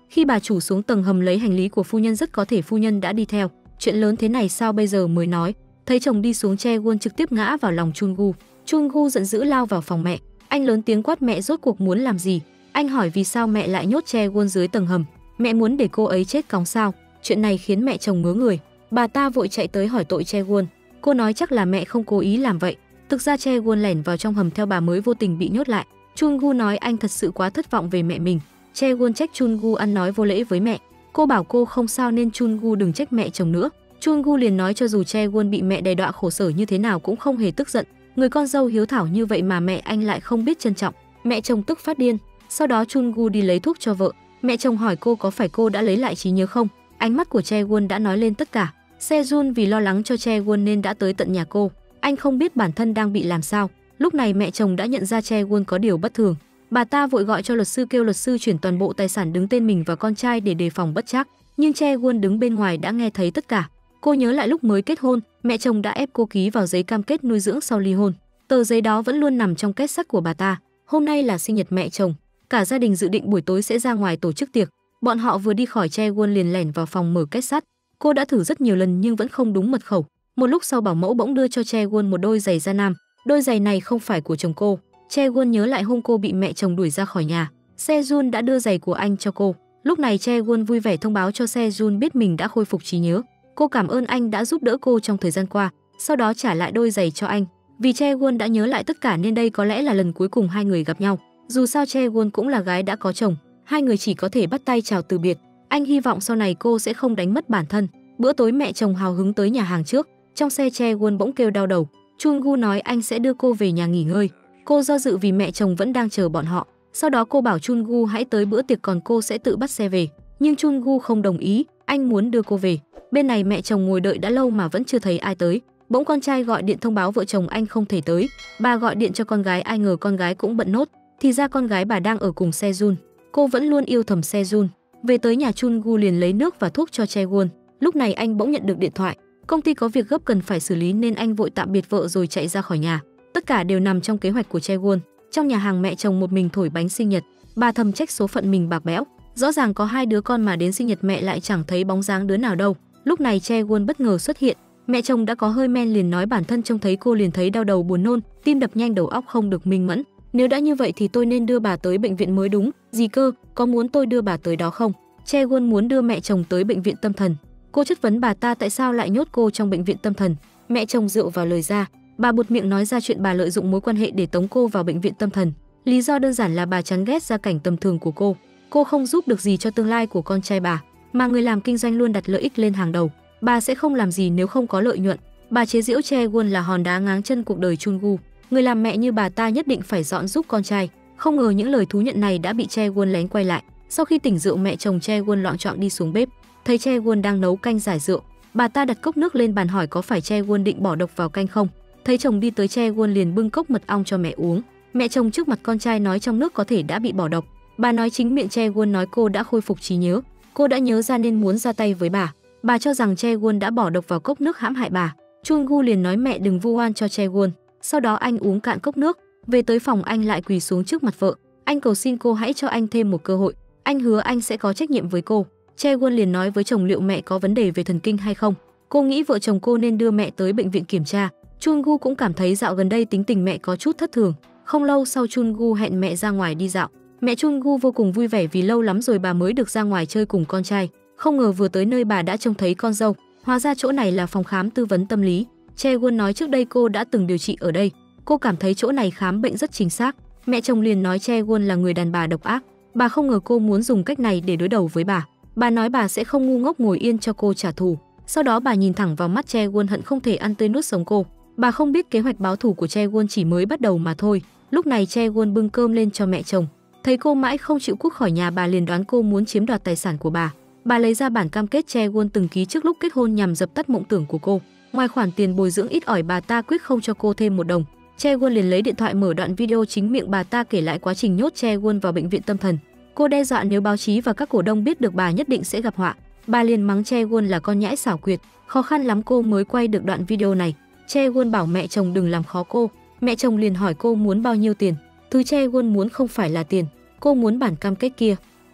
Khi bà chủ xuống tầng hầm lấy hành lý của phu nhân rất có thể phu nhân đã đi theo. Chuyện lớn thế này sao bây giờ mới nói? Thấy chồng đi xuống, Chae-won trực tiếp ngã vào lòng Chun-gu. Chun-gu giận dữ lao vào phòng mẹ. Anh lớn tiếng quát mẹ rốt cuộc muốn làm gì? Anh hỏi vì sao mẹ lại nhốt Chae-won dưới tầng hầm. Mẹ muốn để cô ấy chết cóng sao? Chuyện này khiến mẹ chồng ngớ người. Bà ta vội chạy tới hỏi tội Chae-won. Cô nói chắc là mẹ không cố ý làm vậy. Thực ra Chae-won lẻn vào trong hầm theo bà mới vô tình bị nhốt lại. Chun-gu nói anh thật sự quá thất vọng về mẹ mình. Chae-won trách Chun-gu ăn nói vô lễ với mẹ. Cô bảo cô không sao nên Chun-gu đừng trách mẹ chồng nữa. Chun-gu liền nói cho dù Chae-won bị mẹ đày đọa khổ sở như thế nào cũng không hề tức giận. Người con dâu hiếu thảo như vậy mà mẹ anh lại không biết trân trọng. Mẹ chồng tức phát điên. Sau đó Chun-gu đi lấy thuốc cho vợ. Mẹ chồng hỏi cô có phải cô đã lấy lại trí nhớ không? Ánh mắt của Chae-won đã nói lên tất cả. Se-jun vì lo lắng cho Chae-won nên đã tới tận nhà cô. Anh không biết bản thân đang bị làm sao. Lúc này mẹ chồng đã nhận ra Chae-won có điều bất thường. Bà ta vội gọi cho luật sư kêu luật sư chuyển toàn bộ tài sản đứng tên mình và con trai để đề phòng bất trắc. Nhưng Chae-won đứng bên ngoài đã nghe thấy tất cả. Cô nhớ lại lúc mới kết hôn, mẹ chồng đã ép cô ký vào giấy cam kết nuôi dưỡng sau ly hôn. Tờ giấy đó vẫn luôn nằm trong kết sắt của bà ta. Hôm nay là sinh nhật mẹ chồng, cả gia đình dự định buổi tối sẽ ra ngoài tổ chức tiệc. Bọn họ vừa đi khỏi, Chae-won liền lẻn vào phòng mở kết sắt. Cô đã thử rất nhiều lần nhưng vẫn không đúng mật khẩu. Một lúc sau bảo mẫu bỗng đưa cho Chae-won một đôi giày da nam. Đôi giày này không phải của chồng cô. Chae-won nhớ lại hôm cô bị mẹ chồng đuổi ra khỏi nhà, Se-jun đã đưa giày của anh cho cô. Lúc này Chae-won vui vẻ thông báo cho Se-jun biết mình đã khôi phục trí nhớ. Cô cảm ơn anh đã giúp đỡ cô trong thời gian qua, sau đó trả lại đôi giày cho anh. Vì Chae-won đã nhớ lại tất cả nên đây có lẽ là lần cuối cùng hai người gặp nhau. Dù sao Chae-won cũng là gái đã có chồng, hai người chỉ có thể bắt tay chào từ biệt. Anh hy vọng sau này cô sẽ không đánh mất bản thân. Bữa tối mẹ chồng hào hứng tới nhà hàng trước. Trong xe Chae-won bỗng kêu đau đầu. Chun-gu nói anh sẽ đưa cô về nhà nghỉ ngơi. Cô do dự vì mẹ chồng vẫn đang chờ bọn họ. Sau đó cô bảo Chun-gu hãy tới bữa tiệc còn cô sẽ tự bắt xe về. Nhưng Chun-gu không đồng ý, anh muốn đưa cô về. Bên này mẹ chồng ngồi đợi đã lâu mà vẫn chưa thấy ai tới. Bỗng con trai gọi điện thông báo vợ chồng anh không thể tới. Bà gọi điện cho con gái, ai ngờ con gái cũng bận nốt. Thì ra con gái bà đang ở cùng Se-jun. Cô vẫn luôn yêu thầm Se-jun. Về tới nhà, Chun-gu liền lấy nước và thuốc cho Chae-won. Lúc này anh bỗng nhận được điện thoại. Công ty có việc gấp cần phải xử lý nên anh vội tạm biệt vợ rồi chạy ra khỏi nhà. Tất cả đều nằm trong kế hoạch của Chae-won. Trong nhà hàng, mẹ chồng một mình thổi bánh sinh nhật. Bà thầm trách số phận mình bạc bẽo. Rõ ràng có hai đứa con mà đến sinh nhật mẹ lại chẳng thấy bóng dáng đứa nào đâu. Lúc này Chae-won bất ngờ xuất hiện. Mẹ chồng đã có hơi men liền nói bản thân trông thấy cô liền thấy đau đầu buồn nôn, tim đập nhanh, đầu óc không được minh mẫn. Nếu đã như vậy thì tôi nên đưa bà tới bệnh viện mới đúng. Gì cơ, có muốn tôi đưa bà tới đó không? Chae-won muốn đưa mẹ chồng tới bệnh viện tâm thần. Cô chất vấn bà ta tại sao lại nhốt cô trong bệnh viện tâm thần. Mẹ chồng rượu vào lời ra. Bà buột miệng nói ra chuyện bà lợi dụng mối quan hệ để tống cô vào bệnh viện tâm thần. Lý do đơn giản là bà chán ghét gia cảnh tầm thường của cô. Cô không giúp được gì cho tương lai của con trai bà, mà người làm kinh doanh luôn đặt lợi ích lên hàng đầu. Bà sẽ không làm gì nếu không có lợi nhuận. Bà chế giễu Chae-won là hòn đá ngáng chân cuộc đời Chun-gu. Người làm mẹ như bà ta nhất định phải dọn giúp con trai. Không ngờ những lời thú nhận này đã bị Chae-won lén quay lại. Sau khi tỉnh rượu, mẹ chồng Chae-won loạng choạng đi xuống bếp. Thấy Chae-won đang nấu canh giải rượu, bà ta đặt cốc nước lên bàn hỏi có phải Chae-won định bỏ độc vào canh không. Thấy chồng đi tới, Chae-won liền bưng cốc mật ong cho mẹ uống. Mẹ chồng trước mặt con trai nói trong nước có thể đã bị bỏ độc. Bà nói chính miệng Chae-won nói cô đã khôi phục trí nhớ. Cô đã nhớ ra nên muốn ra tay với bà. Bà cho rằng Chae-won đã bỏ độc vào cốc nước hãm hại bà. Chun-gu liền nói mẹ đừng vu oan cho Chae-won. Sau đó anh uống cạn cốc nước. Về tới phòng, anh lại quỳ xuống trước mặt vợ. Anh cầu xin cô hãy cho anh thêm một cơ hội. Anh hứa anh sẽ có trách nhiệm với cô. Chae-won liền nói với chồng liệu mẹ có vấn đề về thần kinh hay không. Cô nghĩ vợ chồng cô nên đưa mẹ tới bệnh viện kiểm tra. Chun-gu cũng cảm thấy dạo gần đây tính tình mẹ có chút thất thường. Không lâu sau, Chun-gu hẹn mẹ ra ngoài đi dạo. Mẹ Chun-gu vô cùng vui vẻ vì lâu lắm rồi bà mới được ra ngoài chơi cùng con trai. Không ngờ vừa tới nơi bà đã trông thấy con dâu. Hóa ra chỗ này là phòng khám tư vấn tâm lý. Chae-won nói trước đây cô đã từng điều trị ở đây. Cô cảm thấy chỗ này khám bệnh rất chính xác. Mẹ chồng liền nói Chae-won là người đàn bà độc ác. Bà không ngờ cô muốn dùng cách này để đối đầu với bà. Bà nói bà sẽ không ngu ngốc ngồi yên cho cô trả thù. Sau đó bà nhìn thẳng vào mắt Chae-won hận không thể ăn tươi nuốt sống cô. Bà không biết kế hoạch báo thù của Chae-won chỉ mới bắt đầu mà thôi. Lúc này Chae-won bưng cơm lên cho mẹ chồng. Thấy cô mãi không chịu cút khỏi nhà, bà liền đoán cô muốn chiếm đoạt tài sản của bà. Bà lấy ra bản cam kết Chae-won từng ký trước lúc kết hôn nhằm dập tắt mộng tưởng của cô. Ngoài khoản tiền bồi dưỡng ít ỏi, bà ta quyết không cho cô thêm một đồng. Chae-won liền lấy điện thoại mở đoạn video chính miệng bà ta kể lại quá trình nhốt Chae-won vào bệnh viện tâm thần. Cô đe dọa nếu báo chí và các cổ đông biết được bà nhất định sẽ gặp họa. Bà liền mắng Chae-won là con nhãi xảo quyệt, khó khăn lắm cô mới quay được đoạn video này. Chae-won bảo mẹ chồng đừng làm khó cô. Mẹ chồng liền hỏi cô muốn bao nhiêu tiền. Thứ Chae-won muốn không phải là tiền, cô muốn bản cam kết kia. Cuối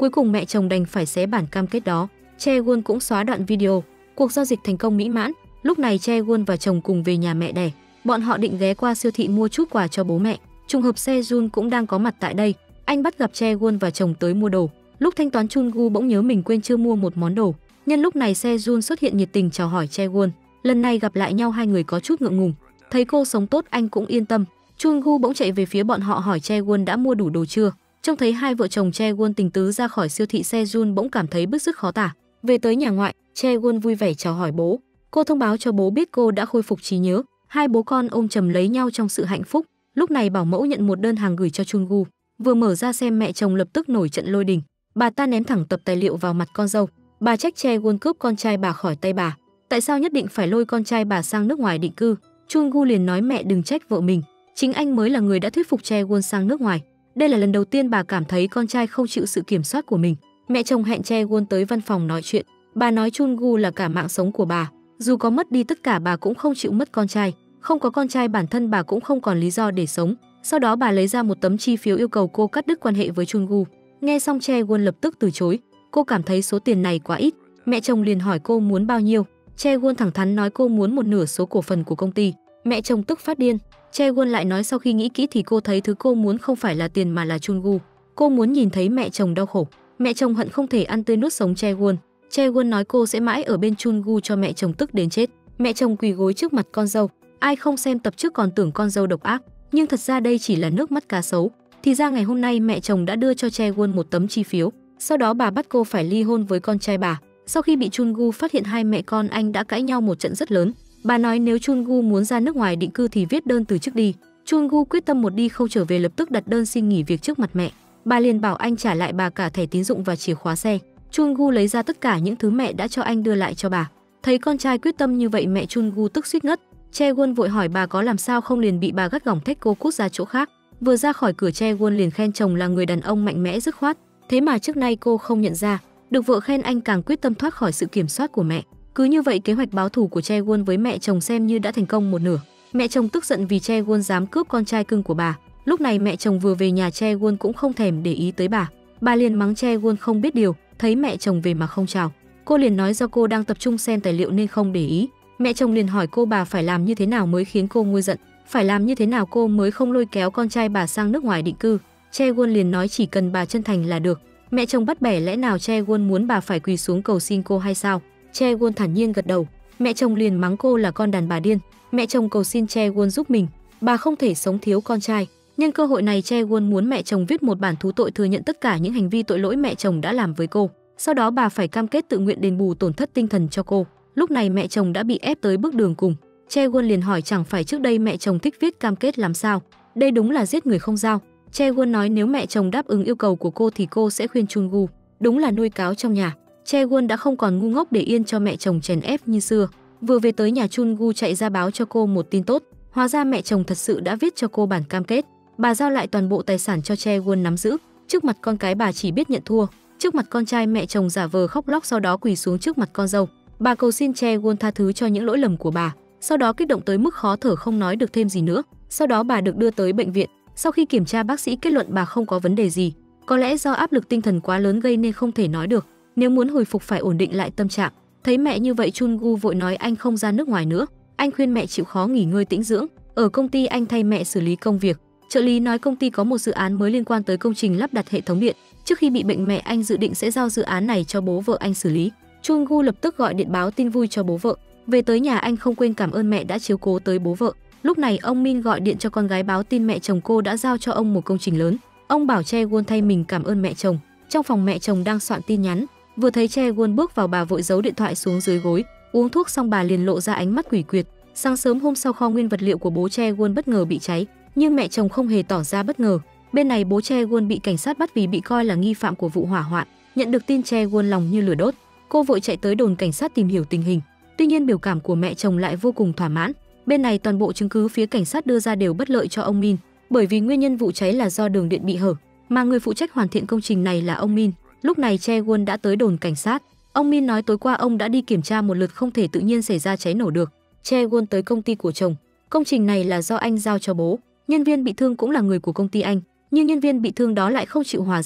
Cuối cùng mẹ chồng đành phải xé bản cam kết đó. Chae-won cũng xóa đoạn video. Cuộc giao dịch thành công mỹ mãn. Lúc này Chae-won và chồng cùng về nhà mẹ đẻ. Bọn họ định ghé qua siêu thị mua chút quà cho bố mẹ. Trùng hợp Se-jun cũng đang có mặt tại đây. Anh bắt gặp Chae-won và chồng tới mua đồ. Lúc thanh toán Chun-gu bỗng nhớ mình quên chưa mua một món đồ. Nhân lúc này Se-jun xuất hiện nhiệt tình chào hỏi Chae-won. Lần này gặp lại nhau hai người có chút ngượng ngùng. Thấy cô sống tốt anh cũng yên tâm. Chun-gu bỗng chạy về phía bọn họ hỏi Chae-won đã mua đủ đồ chưa. Trông thấy hai vợ chồng Chae-won tình tứ ra khỏi siêu thị, Se-jun bỗng cảm thấy bứt rứt khó tả. Về tới nhà ngoại, Chae-won vui vẻ chào hỏi bố. Cô thông báo cho bố biết cô đã khôi phục trí nhớ. Hai bố con ôm chầm lấy nhau trong sự hạnh phúc. Lúc này bảo mẫu nhận một đơn hàng gửi cho Chun-gu. Vừa mở ra xem mẹ chồng lập tức nổi trận lôi đình. Bà ta ném thẳng tập tài liệu vào mặt con dâu. Bà trách Chae-won cướp con trai bà khỏi tay bà. Tại sao nhất định phải lôi con trai bà sang nước ngoài định cư? Chun-gu liền nói mẹ đừng trách vợ mình. Chính anh mới là người đã thuyết phục Chae-won sang nước ngoài. Đây là lần đầu tiên bà cảm thấy con trai không chịu sự kiểm soát của mình. Mẹ chồng hẹn Chae-won tới văn phòng nói chuyện. Bà nói Chun-gu là cả mạng sống của bà. Dù có mất đi tất cả bà cũng không chịu mất con trai. Không có con trai bản thân bà cũng không còn lý do để sống. Sau đó bà lấy ra một tấm chi phiếu yêu cầu cô cắt đứt quan hệ với Chun-gu. Nghe xong Chae-won lập tức từ chối. Cô cảm thấy số tiền này quá ít. Mẹ chồng liền hỏi cô muốn bao nhiêu. Chae-won thẳng thắn nói cô muốn một nửa số cổ phần của công ty. Mẹ chồng tức phát điên. Chae-won lại nói sau khi nghĩ kỹ thì cô thấy thứ cô muốn không phải là tiền mà là Chun-gu. Cô muốn nhìn thấy mẹ chồng đau khổ. Mẹ chồng hận không thể ăn tươi nuốt sống Chae-won. Chae-won nói cô sẽ mãi ở bên Chun-gu cho mẹ chồng tức đến chết. Mẹ chồng quỳ gối trước mặt con dâu. Ai không xem tập trước còn tưởng con dâu độc ác, nhưng thật ra đây chỉ là nước mắt cá sấu. Thì ra ngày hôm nay mẹ chồng đã đưa cho Chae-won một tấm chi phiếu. Sau đó bà bắt cô phải ly hôn với con trai bà. Sau khi bị Chun-gu phát hiện hai mẹ con anh đã cãi nhau một trận rất lớn. Bà nói nếu Chun-gu muốn ra nước ngoài định cư thì viết đơn từ chức đi. Chun-gu quyết tâm một đi không trở về, lập tức đặt đơn xin nghỉ việc trước mặt mẹ. Bà liền bảo anh trả lại bà cả thẻ tín dụng và chìa khóa xe. Chun-gu lấy ra tất cả những thứ mẹ đã cho anh đưa lại cho bà. Thấy con trai quyết tâm như vậy mẹ Chun-gu tức suýt ngất. Chae-won vội hỏi bà có làm sao không, liền bị bà gắt gỏng thách cô cút ra chỗ khác. Vừa ra khỏi cửa Chae-won liền khen chồng là người đàn ông mạnh mẽ dứt khoát. Thế mà trước nay cô không nhận ra, được vợ khen anh càng quyết tâm thoát khỏi sự kiểm soát của mẹ. Cứ như vậy kế hoạch báo thù của Chae-won với mẹ chồng xem như đã thành công một nửa. Mẹ chồng tức giận vì Chae-won dám cướp con trai cưng của bà. Lúc này mẹ chồng vừa về nhà, Chae-won cũng không thèm để ý tới bà. Bà liền mắng Chae-won không biết điều, thấy mẹ chồng về mà không chào. Cô liền nói do cô đang tập trung xem tài liệu nên không để ý. Mẹ chồng liền hỏi cô bà phải làm như thế nào mới khiến cô nguôi giận, phải làm như thế nào cô mới không lôi kéo con trai bà sang nước ngoài định cư. Chae-won liền nói chỉ cần bà chân thành là được. Mẹ chồng bắt bẻ lẽ nào Chae-won muốn bà phải quỳ xuống cầu xin cô hay sao? Chae-won thản nhiên gật đầu. Mẹ chồng liền mắng cô là con đàn bà điên. Mẹ chồng cầu xin Chae-won giúp mình, bà không thể sống thiếu con trai. Nhân cơ hội này Chae-won muốn mẹ chồng viết một bản thú tội thừa nhận tất cả những hành vi tội lỗi mẹ chồng đã làm với cô. Sau đó bà phải cam kết tự nguyện đền bù tổn thất tinh thần cho cô. Lúc này mẹ chồng đã bị ép tới bước đường cùng. Chae-won liền hỏi chẳng phải trước đây mẹ chồng thích viết cam kết làm sao? Đây đúng là giết người không dao. Chae-won nói nếu mẹ chồng đáp ứng yêu cầu của cô thì cô sẽ khuyên Chun-gu. Đúng là nuôi cáo trong nhà. Chae-won đã không còn ngu ngốc để yên cho mẹ chồng chèn ép như xưa. Vừa về tới nhà, Chun-gu chạy ra báo cho cô một tin tốt. Hóa ra mẹ chồng thật sự đã viết cho cô bản cam kết. Bà giao lại toàn bộ tài sản cho Chae-won nắm giữ. Trước mặt con cái bà chỉ biết nhận thua. Trước mặt con trai mẹ chồng giả vờ khóc lóc, sau đó quỳ xuống trước mặt con dâu. Bà cầu xin Chae-won tha thứ cho những lỗi lầm của bà. Sau đó kích động tới mức khó thở không nói được thêm gì nữa. Sau đó bà được đưa tới bệnh viện. Sau khi kiểm tra bác sĩ kết luận bà không có vấn đề gì. Có lẽ do áp lực tinh thần quá lớn gây nên không thể nói được. Nếu muốn hồi phục phải ổn định lại tâm trạng. Thấy mẹ như vậy, Chun-gu vội nói anh không ra nước ngoài nữa. Anh khuyên mẹ chịu khó nghỉ ngơi tĩnh dưỡng. Ở công ty anh thay mẹ xử lý công việc. Trợ lý nói công ty có một dự án mới liên quan tới công trình lắp đặt hệ thống điện. Trước khi bị bệnh mẹ anh dự định sẽ giao dự án này cho bố vợ anh xử lý. Chun-gu lập tức gọi điện báo tin vui cho bố vợ. Về tới nhà anh không quên cảm ơn mẹ đã chiếu cố tới bố vợ. Lúc này ông Min gọi điện cho con gái báo tin mẹ chồng cô đã giao cho ông một công trình lớn. Ông bảo Chae-won thay mình cảm ơn mẹ chồng. Trong phòng mẹ chồng đang soạn tin nhắn. Vừa thấy Chae-won bước vào, bà vội giấu điện thoại xuống dưới gối. Uống thuốc xong bà liền lộ ra ánh mắt quỷ quyệt. Sáng sớm hôm sau, kho nguyên vật liệu của bố Chae-won bất ngờ bị cháy, nhưng mẹ chồng không hề tỏ ra bất ngờ. Bên này bố Chae-won bị cảnh sát bắt vì bị coi là nghi phạm của vụ hỏa hoạn. Nhận được tin, Chae-won lòng như lửa đốt. Cô vội chạy tới đồn cảnh sát tìm hiểu tình hình. Tuy nhiên biểu cảm của mẹ chồng lại vô cùng thỏa mãn. Bên này toàn bộ chứng cứ phía cảnh sát đưa ra đều bất lợi cho ông Min, bởi vì nguyên nhân vụ cháy là do đường điện bị hở, mà người phụ trách hoàn thiện công trình này là ông Min. Lúc này Chae-won đã tới đồn cảnh sát. Ông Min nói tối qua ông đã đi kiểm tra một lượt, không thể tự nhiên xảy ra cháy nổ được. Chae-won tới công ty của chồng. Công trình này là do anh giao cho bố. Nhân viên bị thương cũng là người của công ty anh, nhưng nhân viên bị thương đó lại không chịu hòa giải.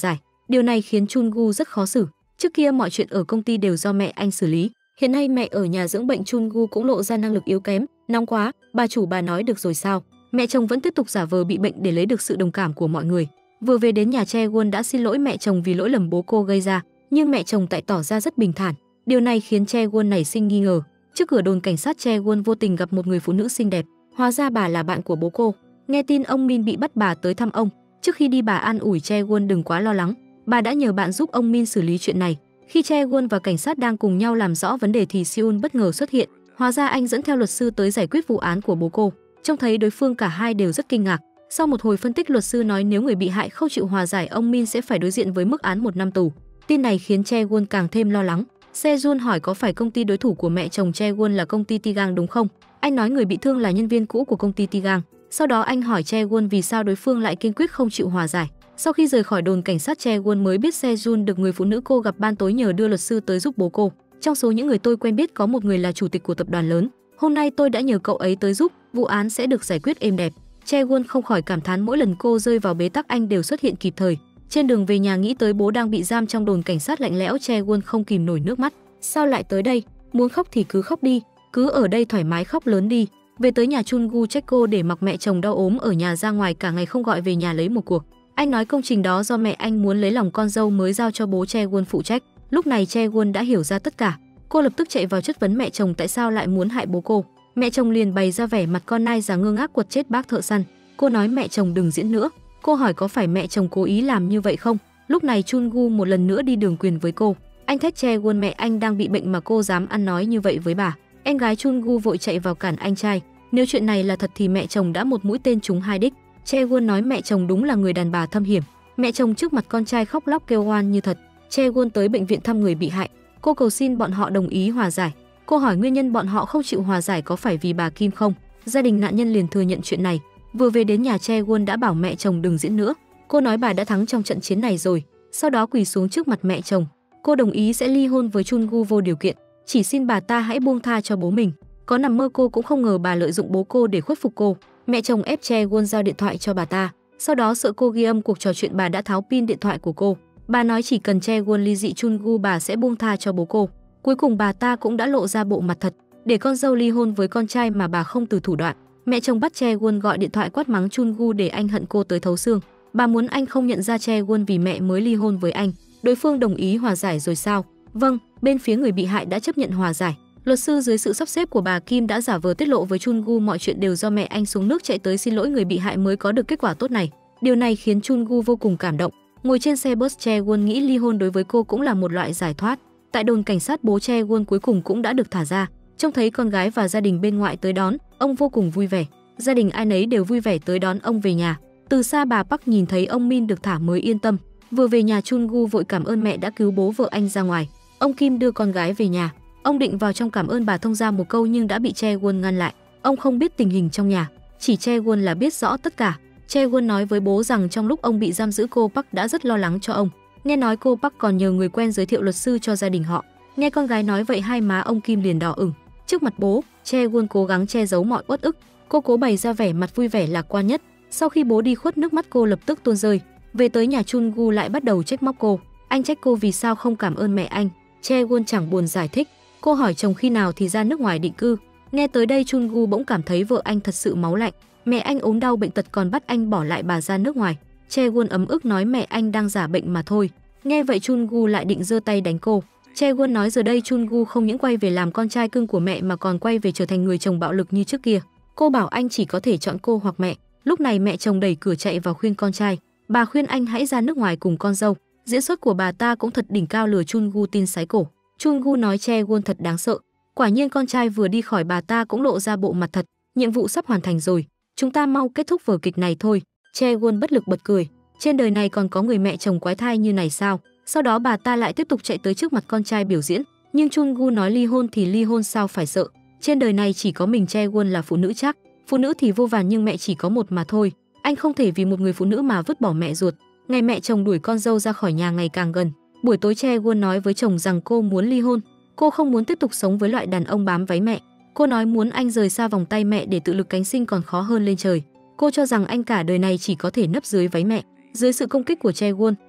Điều này khiến Chun Gu rất khó xử. Trước kia mọi chuyện ở công ty đều do mẹ anh xử lý, hiện nay mẹ ở nhà dưỡng bệnh, Chun Gu cũng lộ ra năng lực yếu kém. Nóng quá, bà chủ bà nói được rồi sao? Mẹ chồng vẫn tiếp tục giả vờ bị bệnh để lấy được sự đồng cảm của mọi người. Vừa về đến nhà, Chae-won đã xin lỗi mẹ chồng vì lỗi lầm bố cô gây ra, nhưng mẹ chồng tại tỏ ra rất bình thản. Điều này khiến Chae-won nảy sinh nghi ngờ. Trước cửa đồn cảnh sát, Chae-won vô tình gặp một người phụ nữ xinh đẹp, hóa ra bà là bạn của bố cô. Nghe tin ông Min bị bắt, bà tới thăm ông. Trước khi đi, bà an ủi Chae-won đừng quá lo lắng, bà đã nhờ bạn giúp ông Min xử lý chuyện này. Khi Chae-won và cảnh sát đang cùng nhau làm rõ vấn đề thì Seun bất ngờ xuất hiện. Hóa ra anh dẫn theo luật sư tới giải quyết vụ án của bố cô. Trông thấy đối phương, cả hai đều rất kinh ngạc. Sau một hồi phân tích, luật sư nói nếu người bị hại không chịu hòa giải, ông Min sẽ phải đối diện với mức án một năm tù. Tin này khiến Chae-won càng thêm lo lắng. Sejun hỏi có phải công ty đối thủ của mẹ chồng Chae-won là công ty Tigang đúng không? Anh nói người bị thương là nhân viên cũ của công ty Tigang. Sau đó anh hỏi Chae-won vì sao đối phương lại kiên quyết không chịu hòa giải. Sau khi rời khỏi đồn cảnh sát, Chae-won mới biết Sejun được người phụ nữ cô gặp ban tối nhờ đưa luật sư tới giúp bố cô. Trong số những người tôi quen biết có một người là chủ tịch của tập đoàn lớn. Hôm nay tôi đã nhờ cậu ấy tới giúp, vụ án sẽ được giải quyết êm đẹp. Chae-won không khỏi cảm thán mỗi lần cô rơi vào bế tắc anh đều xuất hiện kịp thời. Trên đường về nhà nghĩ tới bố đang bị giam trong đồn cảnh sát lạnh lẽo, Chae-won không kìm nổi nước mắt. Sao lại tới đây? Muốn khóc thì cứ khóc đi, cứ ở đây thoải mái khóc lớn đi. Về tới nhà, Chun Gu trách cô để mặc mẹ chồng đau ốm ở nhà ra ngoài cả ngày không gọi về nhà lấy một cuộc. Anh nói công trình đó do mẹ anh muốn lấy lòng con dâu mới giao cho bố Chae-won phụ trách. Lúc này Chae-won đã hiểu ra tất cả. Cô lập tức chạy vào chất vấn mẹ chồng tại sao lại muốn hại bố cô. Mẹ chồng liền bày ra vẻ mặt con nai già ngơ ngác quật chết bác thợ săn. Cô nói mẹ chồng đừng diễn nữa. Cô hỏi có phải mẹ chồng cố ý làm như vậy không? Lúc này Chun Gu một lần nữa đi đường quyền với cô. Anh thét Chae-won mẹ anh đang bị bệnh mà cô dám ăn nói như vậy với bà. Em gái Chun Gu vội chạy vào cản anh trai. Nếu chuyện này là thật thì mẹ chồng đã một mũi tên trúng hai đích. Chae-won nói mẹ chồng đúng là người đàn bà thâm hiểm. Mẹ chồng trước mặt con trai khóc lóc kêu oan như thật. Chae-won tới bệnh viện thăm người bị hại. Cô cầu xin bọn họ đồng ý hòa giải. Cô hỏi nguyên nhân bọn họ không chịu hòa giải có phải vì bà Kim không? Gia đình nạn nhân liền thừa nhận chuyện này. Vừa về đến nhà, Chae-won đã bảo mẹ chồng đừng diễn nữa. Cô nói bà đã thắng trong trận chiến này rồi. Sau đó quỳ xuống trước mặt mẹ chồng. Cô đồng ý sẽ ly hôn với Chun Gu vô điều kiện, chỉ xin bà ta hãy buông tha cho bố mình. Có nằm mơ cô cũng không ngờ bà lợi dụng bố cô để khuất phục cô. Mẹ chồng ép Chae-won giao điện thoại cho bà ta. Sau đó sợ cô ghi âm cuộc trò chuyện, bà đã tháo pin điện thoại của cô. Bà nói chỉ cần Chae-won ly dị Chun Gu bà sẽ buông tha cho bố cô. Cuối cùng bà ta cũng đã lộ ra bộ mặt thật, để con dâu ly hôn với con trai mà bà không từ thủ đoạn. Mẹ chồng bắt Chae-won gọi điện thoại quát mắng Chun Gu để anh hận cô tới thấu xương. Bà muốn anh không nhận ra Chae-won vì mẹ mới ly hôn với anh. Đối phương đồng ý hòa giải rồi sao? Vâng, bên phía người bị hại đã chấp nhận hòa giải. Luật sư dưới sự sắp xếp của bà Kim đã giả vờ tiết lộ với Chun Gu mọi chuyện đều do mẹ anh xuống nước chạy tới xin lỗi người bị hại mới có được kết quả tốt này. Điều này khiến Chun Gu vô cùng cảm động. Ngồi trên xe bus, Chae-won nghĩ ly hôn đối với cô cũng là một loại giải thoát. Tại đồn cảnh sát, bố Chae-won cuối cùng cũng đã được thả ra. Trông thấy con gái và gia đình bên ngoại tới đón, ông vô cùng vui vẻ. Gia đình ai nấy đều vui vẻ tới đón ông về nhà. Từ xa bà Park nhìn thấy ông Min được thả mới yên tâm. Vừa về nhà, Chun Gu vội cảm ơn mẹ đã cứu bố vợ anh ra ngoài. Ông Kim đưa con gái về nhà. Ông định vào trong cảm ơn bà thông ra một câu nhưng đã bị Chae-won ngăn lại. Ông không biết tình hình trong nhà, chỉ Chae-won là biết rõ tất cả. Chae-won nói với bố rằng trong lúc ông bị giam giữ, cô Park đã rất lo lắng cho ông. Nghe nói cô Park còn nhờ người quen giới thiệu luật sư cho gia đình họ. Nghe con gái nói vậy, hai má ông Kim liền đỏ ửng. Trước mặt bố, Chae-won cố gắng che giấu mọi uất ức. Cô cố bày ra vẻ mặt vui vẻ lạc quan nhất. Sau khi bố đi khuất, nước mắt cô lập tức tuôn rơi. Về tới nhà, Chun Gu lại bắt đầu trách móc cô. Anh trách cô vì sao không cảm ơn mẹ anh. Chae-won chẳng buồn giải thích. Cô hỏi chồng khi nào thì ra nước ngoài định cư. Nghe tới đây, Chun Gu bỗng cảm thấy vợ anh thật sự máu lạnh. Mẹ anh ốm đau bệnh tật còn bắt anh bỏ lại bà ra nước ngoài. Chae-won ấm ức nói mẹ anh đang giả bệnh mà thôi. Nghe vậy, Chun Gu lại định giơ tay đánh cô. Chae-won nói giờ đây Chun Gu không những quay về làm con trai cưng của mẹ mà còn quay về trở thành người chồng bạo lực như trước kia. Cô bảo anh chỉ có thể chọn cô hoặc mẹ. Lúc này mẹ chồng đẩy cửa chạy vào khuyên con trai. Bà khuyên anh hãy ra nước ngoài cùng con dâu. Diễn xuất của bà ta cũng thật đỉnh cao, lừa Chun Gu tin sái cổ. Chun Gu nói Chae-won thật đáng sợ. Quả nhiên con trai vừa đi khỏi, bà ta cũng lộ ra bộ mặt thật. Nhiệm vụ sắp hoàn thành rồi, chúng ta mau kết thúc vở kịch này thôi. Chae-won bất lực bật cười. Trên đời này còn có người mẹ chồng quái thai như này sao? Sau đó bà ta lại tiếp tục chạy tới trước mặt con trai biểu diễn. Nhưng Chun Gu nói ly hôn thì ly hôn, sao phải sợ? Trên đời này chỉ có mình Chae-won là phụ nữ chắc. Phụ nữ thì vô vàn nhưng mẹ chỉ có một mà thôi. Anh không thể vì một người phụ nữ mà vứt bỏ mẹ ruột. Ngày mẹ chồng đuổi con dâu ra khỏi nhà ngày càng gần. Buổi tối, Chae-won nói với chồng rằng cô muốn ly hôn. Cô không muốn tiếp tục sống với loại đàn ông bám váy mẹ. Cô nói muốn anh rời xa vòng tay mẹ để tự lực cánh sinh còn khó hơn lên trời. Cô cho rằng anh cả đời này chỉ có thể nấp dưới váy mẹ. Dưới sự công kích của Chae-won,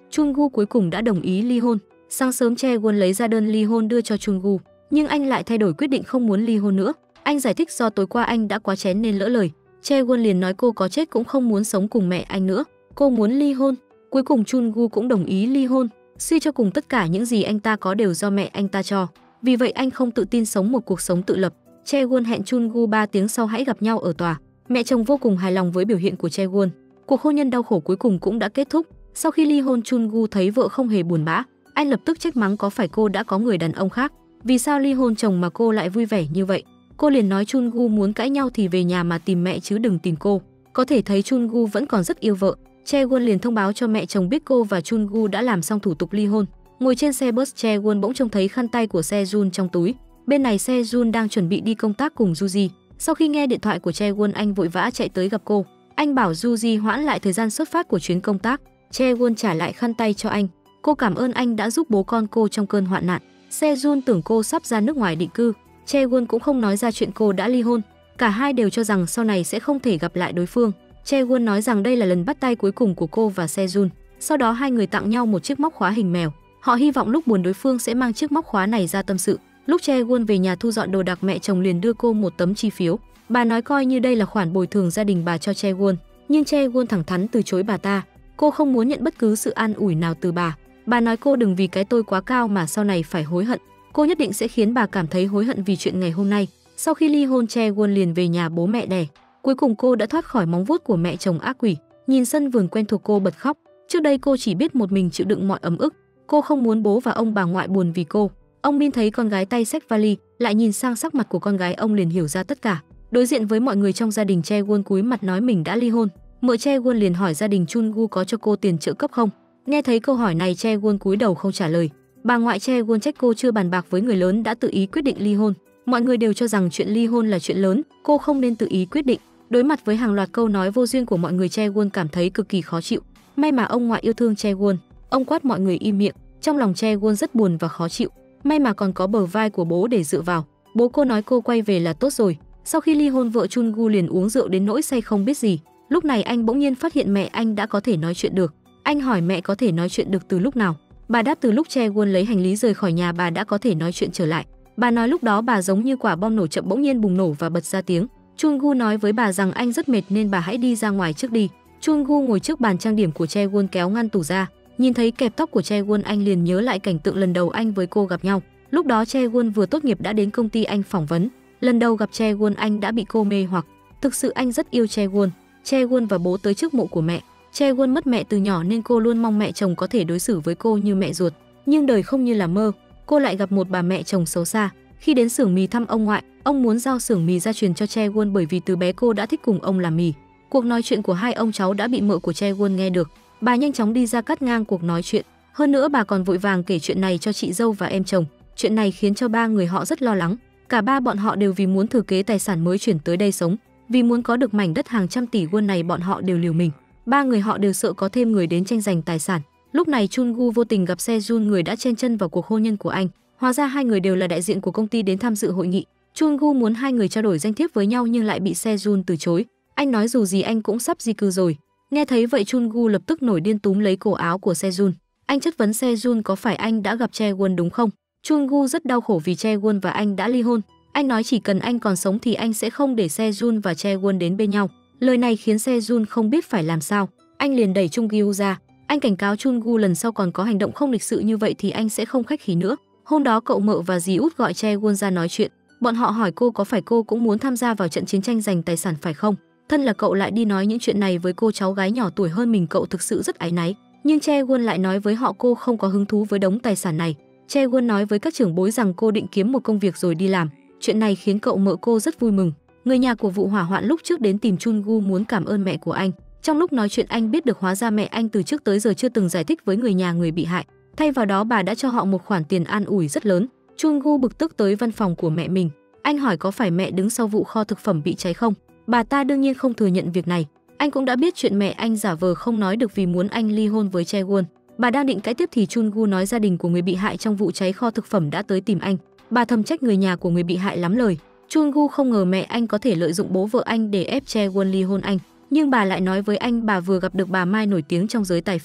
Chungu cuối cùng đã đồng ý ly hôn. Sáng sớm Chae-won lấy ra đơn ly hôn đưa cho Chungu, nhưng anh lại thay đổi quyết định không muốn ly hôn nữa. Anh giải thích do tối qua anh đã quá chén nên lỡ lời. Chae-won liền nói cô có chết cũng không muốn sống cùng mẹ anh nữa, cô muốn ly hôn. Cuối cùng Chungu cũng đồng ý ly hôn. Suy cho cùng tất cả những gì anh ta có đều do mẹ anh ta cho. Vì vậy anh không tự tin sống một cuộc sống tự lập. Chae-won hẹn Chungu ba tiếng sau hãy gặp nhau ở tòa. Mẹ chồng vô cùng hài lòng với biểu hiện của Chae-won. Cuộc hôn nhân đau khổ cuối cùng cũng đã kết thúc. Sau khi ly hôn, Chungu thấy vợ không hề buồn bã. Anh lập tức trách mắng có phải cô đã có người đàn ông khác. Vì sao ly hôn chồng mà cô lại vui vẻ như vậy? Cô liền nói Chungu muốn cãi nhau thì về nhà mà tìm mẹ chứ đừng tìm cô. Có thể thấy Chungu vẫn còn rất yêu vợ. Chae-won liền thông báo cho mẹ chồng biết cô và Chungu đã làm xong thủ tục ly hôn. Ngồi trên xe bus, Chae-won bỗng trông thấy khăn tay của Se-jun trong túi. Bên này Se-jun đang chuẩn bị đi công tác cùng Yuji. Sau khi nghe điện thoại của Chae-won, anh vội vã chạy tới gặp cô. Anh bảo Yuji hoãn lại thời gian xuất phát của chuyến công tác. Chae-won trả lại khăn tay cho anh. Cô cảm ơn anh đã giúp bố con cô trong cơn hoạn nạn. Se-jun tưởng cô sắp ra nước ngoài định cư. Chae-won cũng không nói ra chuyện cô đã ly hôn. Cả hai đều cho rằng sau này sẽ không thể gặp lại đối phương. Chae-won nói rằng đây là lần bắt tay cuối cùng của cô và Se-jun. Sau đó hai người tặng nhau một chiếc móc khóa hình mèo. Họ hy vọng lúc buồn đối phương sẽ mang chiếc móc khóa này ra tâm sự. Lúc Chae-won về nhà thu dọn đồ đạc, mẹ chồng liền đưa cô một tấm chi phiếu. Bà nói coi như đây là khoản bồi thường gia đình bà cho Chae-won. Nhưng Chae-won thẳng thắn từ chối bà ta. Cô không muốn nhận bất cứ sự an ủi nào từ bà. Bà nói cô đừng vì cái tôi quá cao mà sau này phải hối hận. Cô nhất định sẽ khiến bà cảm thấy hối hận vì chuyện ngày hôm nay. Sau khi ly hôn, Chae-won liền về nhà bố mẹ đẻ. Cuối cùng cô đã thoát khỏi móng vuốt của mẹ chồng ác quỷ. Nhìn sân vườn quen thuộc, cô bật khóc. Trước đây cô chỉ biết một mình chịu đựng mọi ấm ức. Cô không muốn bố và ông bà ngoại buồn vì cô. Ông Min thấy con gái tay xách vali, lại nhìn sang sắc mặt của con gái, ông liền hiểu ra tất cả. Đối diện với mọi người trong gia đình, Chae-won cúi mặt nói mình đã ly hôn. Mợ Chae-won liền hỏi gia đình Chungu có cho cô tiền trợ cấp không. Nghe thấy câu hỏi này, Chae-won cúi đầu không trả lời. Bà ngoại Chae-won trách cô chưa bàn bạc với người lớn đã tự ý quyết định ly hôn. Mọi người đều cho rằng chuyện ly hôn là chuyện lớn, cô không nên tự ý quyết định. Đối mặt với hàng loạt câu nói vô duyên của mọi người, Chae-won cảm thấy cực kỳ khó chịu. May mà ông ngoại yêu thương Chae-won, ông quát mọi người im miệng. Trong lòng Chae-won rất buồn và khó chịu. May mà còn có bờ vai của bố để dựa vào. Bố cô nói cô quay về là tốt rồi. Sau khi ly hôn, vợ Chungu liền uống rượu đến nỗi say không biết gì. Lúc này anh bỗng nhiên phát hiện mẹ anh đã có thể nói chuyện được. Anh hỏi mẹ có thể nói chuyện được từ lúc nào. Bà đáp từ lúc Chae-won lấy hành lý rời khỏi nhà, bà đã có thể nói chuyện trở lại. Bà nói lúc đó bà giống như quả bom nổ chậm bỗng nhiên bùng nổ và bật ra tiếng. Chungu nói với bà rằng anh rất mệt nên bà hãy đi ra ngoài trước đi. Chungu ngồi trước bàn trang điểm của Chae-won kéo ngăn tủ ra. Nhìn thấy kẹp tóc của Chae-won, anh liền nhớ lại cảnh tượng lần đầu anh với cô gặp nhau. Lúc đó Chae-won vừa tốt nghiệp đã đến công ty anh phỏng vấn. Lần đầu gặp Chae-won, anh đã bị cô mê hoặc. Thực sự anh rất yêu Chae-won. Chae-won và bố tới trước mộ của mẹ. Chae-won mất mẹ từ nhỏ nên cô luôn mong mẹ chồng có thể đối xử với cô như mẹ ruột. Nhưng đời không như là mơ, cô lại gặp một bà mẹ chồng xấu xa. Khi đến xưởng mì thăm ông ngoại, ông muốn giao xưởng mì gia truyền cho Chae-won bởi vì từ bé cô đã thích cùng ông làm mì. Cuộc nói chuyện của hai ông cháu đã bị mợ của Chae-won nghe được. Bà nhanh chóng đi ra cắt ngang cuộc nói chuyện. Hơn nữa bà còn vội vàng kể chuyện này cho chị dâu và em chồng. Chuyện này khiến cho ba người họ rất lo lắng. Cả ba bọn họ đều vì muốn thừa kế tài sản mới chuyển tới đây sống. Vì muốn có được mảnh đất hàng trăm tỷ won này, bọn họ đều liều mình. Ba người họ đều sợ có thêm người đến tranh giành tài sản. Lúc này Chungu vô tình gặp Se-jun, người đã chen chân vào cuộc hôn nhân của anh. Hóa ra hai người đều là đại diện của công ty đến tham dự hội nghị. Chungu muốn hai người trao đổi danh thiếp với nhau nhưng lại bị Se-jun từ chối. Anh nói dù gì anh cũng sắp di cư rồi. Nghe thấy vậy, Chungu lập tức nổi điên túm lấy cổ áo của Se-jun. Anh chất vấn Se-jun có phải anh đã gặp Chae-won đúng không? Chungu rất đau khổ vì Chae-won và anh đã ly hôn. Anh nói chỉ cần anh còn sống thì anh sẽ không để Se-jun và Chae-won đến bên nhau. Lời này khiến Se-jun không biết phải làm sao. Anh liền đẩy Chungu ra. Anh cảnh cáo Chungu lần sau còn có hành động không lịch sự như vậy thì anh sẽ không khách khí nữa. Hôm đó cậu mợ và dì út gọi Chae-won ra nói chuyện. Bọn họ hỏi cô có phải cô cũng muốn tham gia vào trận chiến tranh giành tài sản phải không? Thân là cậu lại đi nói những chuyện này với cô cháu gái nhỏ tuổi hơn mình, cậu thực sự rất áy náy. Nhưng Chae-won lại nói với họ cô không có hứng thú với đống tài sản này. Chae-won nói với các trưởng bối rằng cô định kiếm một công việc rồi đi làm. Chuyện này khiến cậu mợ cô rất vui mừng. Người nhà của vụ hỏa hoạn lúc trước đến tìm Chungu muốn cảm ơn mẹ của anh. Trong lúc nói chuyện anh biết được hóa ra mẹ anh từ trước tới giờ chưa từng giải thích với người nhà người bị hại. Thay vào đó bà đã cho họ một khoản tiền an ủi rất lớn. Chungu bực tức tới văn phòng của mẹ mình. Anh hỏi có phải mẹ đứng sau vụ kho thực phẩm bị cháy không? Bà ta đương nhiên không thừa nhận việc này. Anh cũng đã biết chuyện mẹ anh giả vờ không nói được vì muốn anh ly hôn với Chae-won. Bà đang định cãi tiếp thì Chungu nói gia đình của người bị hại trong vụ cháy kho thực phẩm đã tới tìm anh. Bà thầm trách người nhà của người bị hại lắm lời. Chungu không ngờ mẹ anh có thể lợi dụng bố vợ anh để ép Chae-won ly hôn anh. Nhưng bà lại nói với anh bà vừa gặp được bà Mai nổi tiếng trong giới tài phiệt.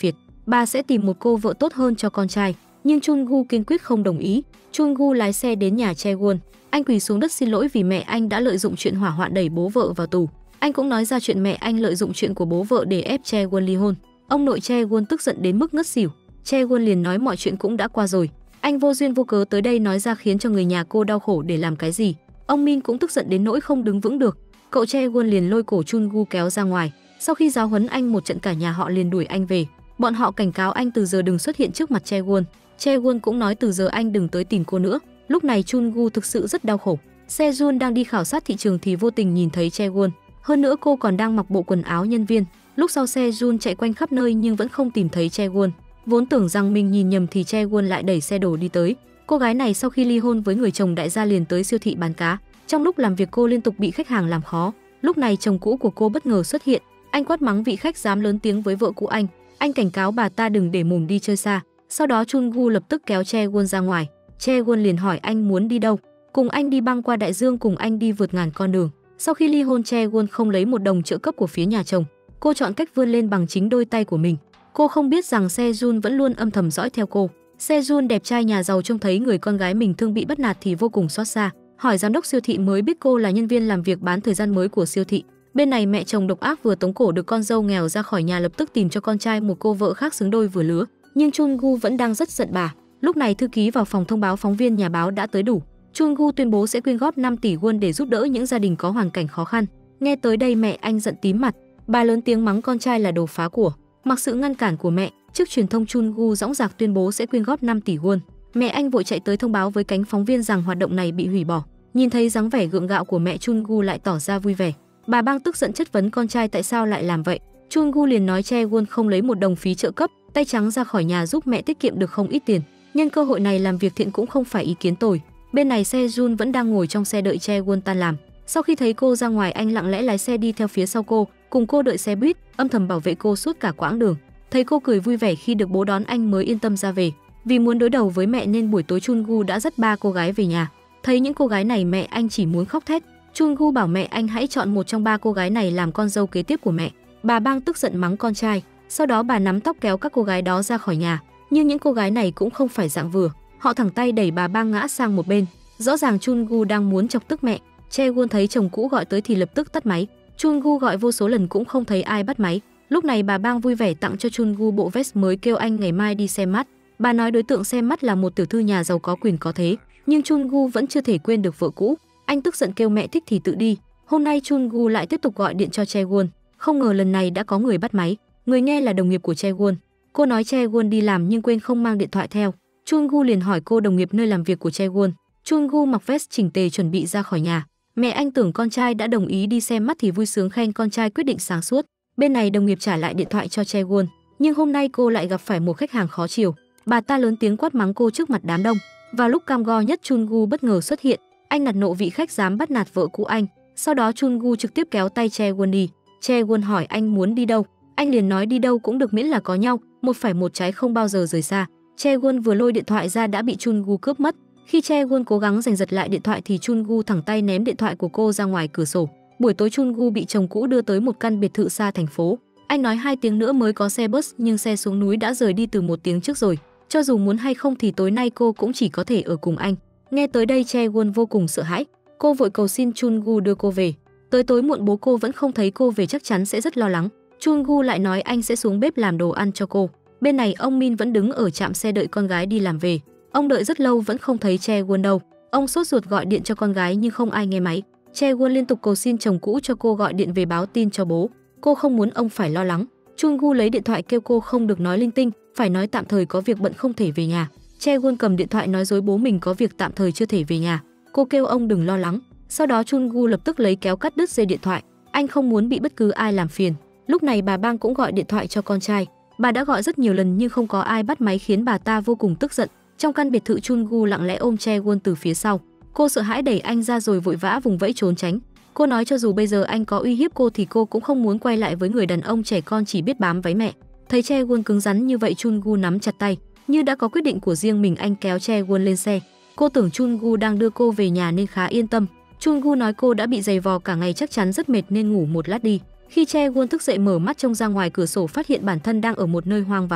bà sẽ tìm một cô vợ tốt hơn cho con trai. Nhưng Chungu kiên quyết không đồng ý. Chungu lái xe đến nhà Chaewon. Anh quỳ xuống đất xin lỗi vì mẹ anh đã lợi dụng chuyện hỏa hoạn đẩy bố vợ vào tù. Anh cũng nói ra chuyện mẹ anh lợi dụng chuyện của bố vợ để ép Chaewon ly hôn. Ông nội Chaewon tức giận đến mức ngất xỉu. Chaewon liền nói mọi chuyện cũng đã qua rồi. Anh vô duyên vô cớ tới đây nói ra khiến cho người nhà cô đau khổ để làm cái gì. Ông Min cũng tức giận đến nỗi không đứng vững được. Cậu Chaewon liền lôi cổ Chungu kéo ra ngoài. Sau khi giáo huấn anh một trận, cả nhà họ liền đuổi anh về. Bọn họ cảnh cáo anh từ giờ đừng xuất hiện trước mặt Chaewon. Chaewon cũng nói từ giờ anh đừng tới tìm cô nữa. Lúc này Chungu thực sự rất đau khổ. Sejun đang đi khảo sát thị trường thì vô tình nhìn thấy Chaewon. Hơn nữa cô còn đang mặc bộ quần áo nhân viên. Lúc sau Sejun chạy quanh khắp nơi nhưng vẫn không tìm thấy Chaewon. Vốn tưởng rằng mình nhìn nhầm thì Chaewon lại đẩy xe đồ đi tới. Cô gái này sau khi ly hôn với người chồng đại gia liền tới siêu thị bán cá. Trong lúc làm việc cô liên tục bị khách hàng làm khó. Lúc này chồng cũ của cô bất ngờ xuất hiện. Anh quát mắng vị khách dám lớn tiếng với vợ cũ anh. Anh cảnh cáo bà ta đừng để mồm đi chơi xa. Sau đó Chungu lập tức kéo Chaewon ra ngoài. Chaewon liền hỏi anh muốn đi đâu. Cùng anh đi băng qua đại dương, cùng anh đi vượt ngàn con đường. Sau khi ly hôn, Chaewon không lấy một đồng trợ cấp của phía nhà chồng. Cô chọn cách vươn lên bằng chính đôi tay của mình. Cô không biết rằng Sejun vẫn luôn âm thầm dõi theo cô. Sejun đẹp trai nhà giàu trông thấy người con gái mình thương bị bắt nạt thì vô cùng xót xa. Hỏi giám đốc siêu thị mới biết cô là nhân viên làm việc bán thời gian mới của siêu thị. Bên này mẹ chồng độc ác vừa tống cổ được con dâu nghèo ra khỏi nhà, lập tức tìm cho con trai một cô vợ khác xứng đôi vừa lứa. Nhưng Chungu vẫn đang rất giận bà. Lúc này thư ký vào phòng thông báo phóng viên nhà báo đã tới đủ. Chungu tuyên bố sẽ quyên góp năm tỷ won để giúp đỡ những gia đình có hoàn cảnh khó khăn. Nghe tới đây mẹ anh giận tím mặt. Bà lớn tiếng mắng con trai là đồ phá của. Mặc sự ngăn cản của mẹ, trước truyền thông Chungu dõng dạc tuyên bố sẽ quyên góp năm tỷ won. Mẹ anh vội chạy tới thông báo với cánh phóng viên rằng hoạt động này bị hủy bỏ. Nhìn thấy dáng vẻ gượng gạo của mẹ, Chungu lại tỏ ra vui vẻ. Bà Bang tức giận chất vấn con trai tại sao lại làm vậy. Chungu liền nói Chaewon không lấy một đồng phí trợ cấp, tay trắng ra khỏi nhà giúp mẹ tiết kiệm được không ít tiền. Nhân cơ hội này làm việc thiện cũng không phải ý kiến tồi. Bên này Sejun vẫn đang ngồi trong xe đợi Chaewon tan làm. Sau khi thấy cô ra ngoài, anh lặng lẽ lái xe đi theo phía sau cô, cùng cô đợi xe buýt, âm thầm bảo vệ cô suốt cả quãng đường. Thấy cô cười vui vẻ khi được bố đón, anh mới yên tâm ra về. Vì muốn đối đầu với mẹ nên buổi tối Chungu đã dắt ba cô gái về nhà. Thấy những cô gái này, mẹ anh chỉ muốn khóc thét. Chungu bảo mẹ anh hãy chọn một trong ba cô gái này làm con dâu kế tiếp của mẹ. Bà Bang tức giận mắng con trai. Sau đó bà nắm tóc kéo các cô gái đó ra khỏi nhà. Nhưng những cô gái này cũng không phải dạng vừa. Họ thẳng tay đẩy bà Bang ngã sang một bên. Rõ ràng Chungu đang muốn chọc tức mẹ. Chaewon thấy chồng cũ gọi tới thì lập tức tắt máy. Chungu gọi vô số lần cũng không thấy ai bắt máy. Lúc này bà Bang vui vẻ tặng cho Chungu bộ vest mới, kêu anh ngày mai đi xem mắt. Bà nói đối tượng xem mắt là một tiểu thư nhà giàu có quyền có thế. Nhưng Chungu vẫn chưa thể quên được vợ cũ. Anh tức giận kêu mẹ thích thì tự đi. Hôm nay Chungu lại tiếp tục gọi điện cho Chaewon. Không ngờ lần này đã có người bắt máy. Người nghe là đồng nghiệp của Chaewon. Cô nói Chaewon đi làm nhưng quên không mang điện thoại theo. Chungu liền hỏi cô đồng nghiệp nơi làm việc của Chaewon. Chungu mặc vest chỉnh tề chuẩn bị ra khỏi nhà. Mẹ anh tưởng con trai đã đồng ý đi xem mắt thì vui sướng khen con trai quyết định sáng suốt. Bên này đồng nghiệp trả lại điện thoại cho Chaewon. Nhưng hôm nay cô lại gặp phải một khách hàng khó chiều. Bà ta lớn tiếng quát mắng cô trước mặt đám đông. Vào lúc cam go nhất, Chungu bất ngờ xuất hiện. Anh nạt nộ vị khách dám bắt nạt vợ cũ anh. Sau đó Chungu trực tiếp kéo tay Chaewon đi. Chaewon hỏi anh muốn đi đâu. Anh liền nói đi đâu cũng được miễn là có nhau, một phải một trái không bao giờ rời xa. Chaewon vừa lôi điện thoại ra đã bị Chungu cướp mất. Khi Chaewon cố gắng giành giật lại điện thoại thì Chungu thẳng tay ném điện thoại của cô ra ngoài cửa sổ. Buổi tối Chungu bị chồng cũ đưa tới một căn biệt thự xa thành phố. Anh nói hai tiếng nữa mới có xe bus nhưng xe xuống núi đã rời đi từ một tiếng trước rồi. Cho dù muốn hay không thì tối nay cô cũng chỉ có thể ở cùng anh. Nghe tới đây Chaewon vô cùng sợ hãi. Cô vội cầu xin Chungu đưa cô về. Tới tối muộn bố cô vẫn không thấy cô về, chắc chắn sẽ rất lo lắng. Chungu lại nói anh sẽ xuống bếp làm đồ ăn cho cô. Bên này ông Min vẫn đứng ở trạm xe đợi con gái đi làm về. Ông đợi rất lâu vẫn không thấy Chaewon đâu. Ông sốt ruột gọi điện cho con gái nhưng không ai nghe máy. Chaewon liên tục cầu xin chồng cũ cho cô gọi điện về báo tin cho bố. Cô không muốn ông phải lo lắng. Chungu lấy điện thoại kêu cô không được nói linh tinh, phải nói tạm thời có việc bận không thể về nhà. Chaewon cầm điện thoại nói dối bố mình có việc tạm thời chưa thể về nhà. Cô kêu ông đừng lo lắng. Sau đó Chungu lập tức lấy kéo cắt đứt dây điện thoại. Anh không muốn bị bất cứ ai làm phiền. Lúc này bà Bang cũng gọi điện thoại cho con trai. Bà đã gọi rất nhiều lần nhưng không có ai bắt máy khiến bà ta vô cùng tức giận. Trong căn biệt thự, Chungu lặng lẽ ôm Chaewon từ phía sau. Cô sợ hãi đẩy anh ra rồi vội vã vùng vẫy trốn tránh. Cô nói cho dù bây giờ anh có uy hiếp cô thì cô cũng không muốn quay lại với người đàn ông trẻ con chỉ biết bám váy mẹ. Thấy Chaewon cứng rắn như vậy, Chungu nắm chặt tay, như đã có quyết định của riêng mình. Anh kéo Chaewon lên xe. Cô tưởng Chungu đang đưa cô về nhà nên khá yên tâm. Chungu nói cô đã bị giày vò cả ngày, chắc chắn rất mệt nên ngủ một lát đi. Khi Chaewon thức dậy mở mắt trông ra ngoài cửa sổ phát hiện bản thân đang ở một nơi hoang vắng.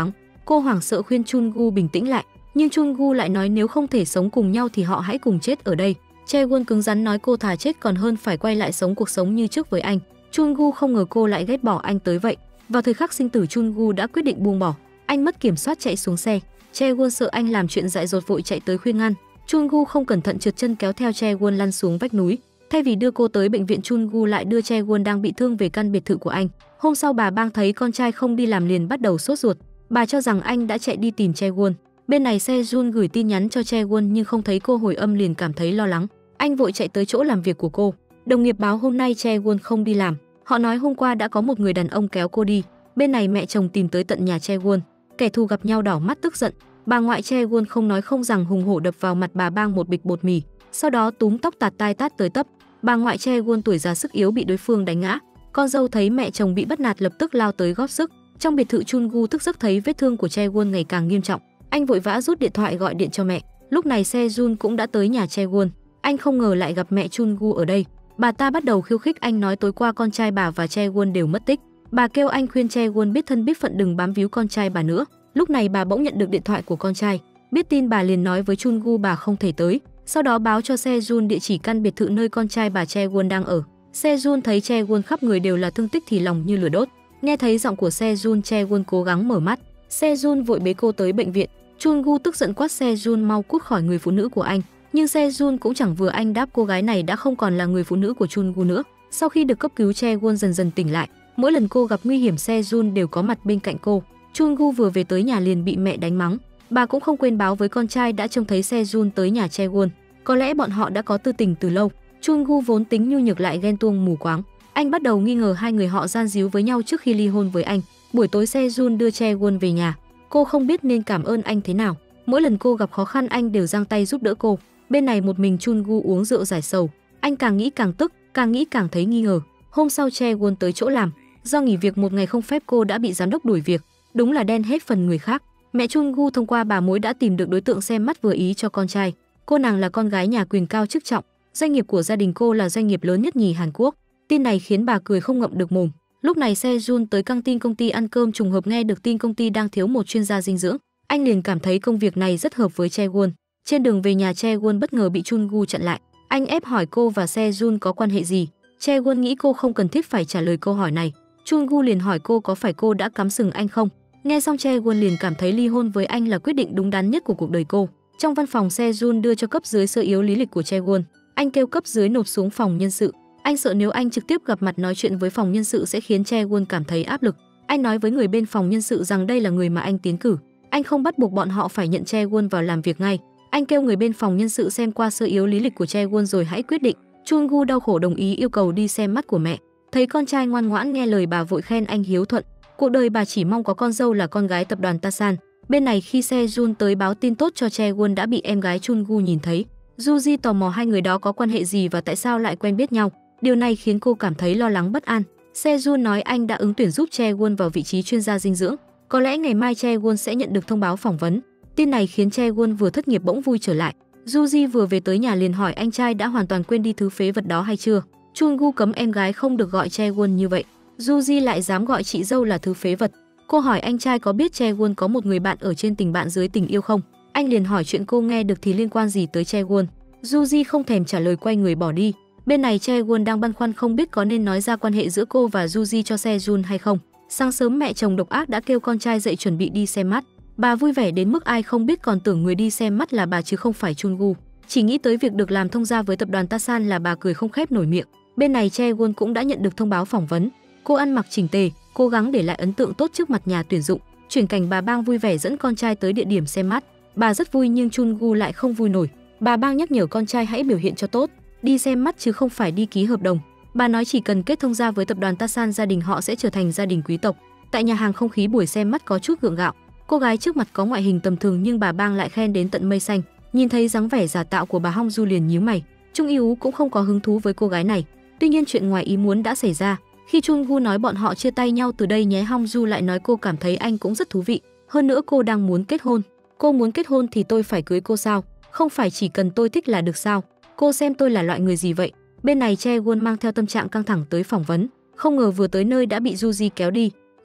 Cô hoảng sợ khuyên Chungu bình tĩnh lại, nhưng Chungu lại nói nếu không thể sống cùng nhau thì họ hãy cùng chết ở đây. Chaewon cứng rắn nói cô thà chết còn hơn phải quay lại sống cuộc sống như trước với anh. Chungu không ngờ cô lại ghét bỏ anh tới vậy. Vào thời khắc sinh tử, Chungu đã quyết định buông bỏ. Anh mất kiểm soát chạy xuống xe. Chaewon sợ anh làm chuyện dại dột vội chạy tới khuyên ngăn. Chungu không cẩn thận trượt chân kéo theo Chaewon lăn xuống vách núi. Thay vì đưa cô tới bệnh viện, Chungu lại đưa Chaewon đang bị thương về căn biệt thự của anh. Hôm sau bà Bang thấy con trai không đi làm liền bắt đầu sốt ruột. Bà cho rằng anh đã chạy đi tìm Chaewon. Bên này Sejun gửi tin nhắn cho Chaewon nhưng không thấy cô hồi âm liền cảm thấy lo lắng. Anh vội chạy tới chỗ làm việc của cô. Đồng nghiệp báo hôm nay Chaewon không đi làm. Họ nói hôm qua đã có một người đàn ông kéo cô đi. Bên này mẹ chồng tìm tới tận nhà Chaewon. Kẻ thù gặp nhau đỏ mắt tức giận. Bà ngoại Chaewon không nói không rằng hùng hổ đập vào mặt bà Bang một bịch bột mì, sau đó túm tóc tạt tai tát tới tấp. Bà ngoại Chaewon tuổi già sức yếu bị đối phương đánh ngã. Con dâu thấy mẹ chồng bị bắt nạt lập tức lao tới góp sức. Trong biệt thự, Chungu thức giấc thấy vết thương của Chaewon ngày càng nghiêm trọng. Anh vội vã rút điện thoại gọi điện cho mẹ. Lúc này Sejun cũng đã tới nhà Chaewon. Anh không ngờ lại gặp mẹ Chungu ở đây. Bà ta bắt đầu khiêu khích anh, nói tối qua con trai bà và Chaewon đều mất tích. Bà kêu anh khuyên Chaewon biết thân biết phận đừng bám víu con trai bà nữa. Lúc này bà bỗng nhận được điện thoại của con trai. Biết tin bà liền nói với Chungu bà không thể tới. Sau đó báo cho Sejun địa chỉ căn biệt thự nơi con trai bà Chaewon đang ở. Sejun thấy Chaewon khắp người đều là thương tích thì lòng như lửa đốt. Nghe thấy giọng của Sejun, Chaewon cố gắng mở mắt. Sejun vội bế cô tới bệnh viện. Chungu tức giận quát Sejun mau cút khỏi người phụ nữ của anh. Nhưng Sejun cũng chẳng vừa anh đáp cô gái này đã không còn là người phụ nữ của Chungu nữa. Sau khi được cấp cứu, Chaewon dần dần tỉnh lại. Mỗi lần cô gặp nguy hiểm, Sejun đều có mặt bên cạnh cô. Chungu vừa về tới nhà liền bị mẹ đánh mắng. Bà cũng không quên báo với con trai đã trông thấy Sejun tới nhà Chaewon. Có lẽ bọn họ đã có tư tình từ lâu. Chungu vốn tính nhu nhược lại ghen tuông mù quáng. Anh bắt đầu nghi ngờ hai người họ gian díu với nhau trước khi ly hôn với anh. Buổi tối Sejun đưa Chaewon về nhà. Cô không biết nên cảm ơn anh thế nào. Mỗi lần cô gặp khó khăn anh đều giang tay giúp đỡ cô. Bên này một mình Chungu uống rượu giải sầu. Anh càng nghĩ càng tức, càng nghĩ càng thấy nghi ngờ. Hôm sau Chaewon tới chỗ làm. Do nghỉ việc một ngày không phép, cô đã bị giám đốc đuổi việc. Đúng là đen hết phần người khác. Mẹ Chungu thông qua bà mối đã tìm được đối tượng xem mắt vừa ý cho con trai. Cô nàng là con gái nhà quyền cao chức trọng. Doanh nghiệp của gia đình cô là doanh nghiệp lớn nhất nhì Hàn Quốc. Tin này khiến bà cười không ngậm được mồm. Lúc này Sejun tới căng tin công ty ăn cơm, trùng hợp nghe được tin công ty đang thiếu một chuyên gia dinh dưỡng. Anh liền cảm thấy công việc này rất hợp với Chaewon. Trên đường về nhà, Chaewon bất ngờ bị Chungu chặn lại. Anh ép hỏi cô và Sejun có quan hệ gì. Chaewon nghĩ cô không cần thiết phải trả lời câu hỏi này. Chungu liền hỏi cô có phải cô đã cắm sừng anh không. Nghe xong Chaewon liền cảm thấy ly hôn với anh là quyết định đúng đắn nhất của cuộc đời cô. Trong văn phòng, Sejun đưa cho cấp dưới sơ yếu lý lịch của Chaewon. Anh kêu cấp dưới nộp xuống phòng nhân sự. Anh sợ nếu anh trực tiếp gặp mặt nói chuyện với phòng nhân sự sẽ khiến Chaewon cảm thấy áp lực. Anh nói với người bên phòng nhân sự rằng đây là người mà anh tiến cử. Anh không bắt buộc bọn họ phải nhận Chaewon vào làm việc ngay. Anh kêu người bên phòng nhân sự xem qua sơ yếu lý lịch của Chaewon rồi hãy quyết định. Chungu đau khổ đồng ý, yêu cầu đi xem mắt của mẹ. Thấy con trai ngoan ngoãn nghe lời, bà vội khen anh hiếu thuận. Cuộc đời bà chỉ mong có con dâu là con gái tập đoàn Tasan. Bên này khi Sejun tới báo tin tốt cho Chaewon đã bị em gái Chungu nhìn thấy. Juji tò mò hai người đó có quan hệ gì và tại sao lại quen biết nhau. Điều này khiến cô cảm thấy lo lắng bất an. Sejun nói anh đã ứng tuyển giúp Chaewon vào vị trí chuyên gia dinh dưỡng. Có lẽ ngày mai Chaewon sẽ nhận được thông báo phỏng vấn. Tin này khiến Chaewon vừa thất nghiệp bỗng vui trở lại. Juji vừa về tới nhà liền hỏi anh trai đã hoàn toàn quên đi thứ phế vật đó hay chưa. Chungu cấm em gái không được gọi Chaewon như vậy. Juji lại dám gọi chị dâu là thứ phế vật. Cô hỏi anh trai có biết Chaewon có một người bạn ở trên tình bạn dưới tình yêu không. Anh liền hỏi chuyện cô nghe được thì liên quan gì tới Chaewon. Juji không thèm trả lời, quay người bỏ đi. Bên này Chaewon đang băn khoăn không biết có nên nói ra quan hệ giữa cô và Juji cho Sejun hay không. Sáng sớm mẹ chồng độc ác đã kêu con trai dậy chuẩn bị đi xem mắt. Bà vui vẻ đến mức ai không biết còn tưởng người đi xem mắt là bà chứ không phải Chungu. Chỉ nghĩ tới việc được làm thông gia với tập đoàn Tasan là bà cười không khép nổi miệng. Bên này Chaewon cũng đã nhận được thông báo phỏng vấn. Cô ăn mặc chỉnh tề, cố gắng để lại ấn tượng tốt trước mặt nhà tuyển dụng. Chuyển cảnh bà Bang vui vẻ dẫn con trai tới địa điểm xem mắt. Bà rất vui nhưng Chungu lại không vui nổi. Bà Bang nhắc nhở con trai hãy biểu hiện cho tốt, đi xem mắt chứ không phải đi ký hợp đồng. Bà nói chỉ cần kết thông gia với tập đoàn Tasan, gia đình họ sẽ trở thành gia đình quý tộc. Tại nhà hàng, không khí buổi xem mắt có chút gượng gạo. Cô gái trước mặt có ngoại hình tầm thường nhưng bà Bang lại khen đến tận mây xanh. Nhìn thấy dáng vẻ giả tạo của bà Hong Du liền nhíu mày. Chung Yêu cũng không có hứng thú với cô gái này. Tuy nhiên chuyện ngoài ý muốn đã xảy ra. Khi Chungu nói bọn họ chia tay nhau từ đây nhé, Hong Du lại nói cô cảm thấy anh cũng rất thú vị. Hơn nữa cô đang muốn kết hôn. Cô muốn kết hôn thì tôi phải cưới cô sao? Không phải chỉ cần tôi thích là được sao? Cô xem tôi là loại người gì vậy? Bên này Chaewon mang theo tâm trạng căng thẳng tới phỏng vấn. Không ngờ vừa tới nơi đã bị Juji kéo đi.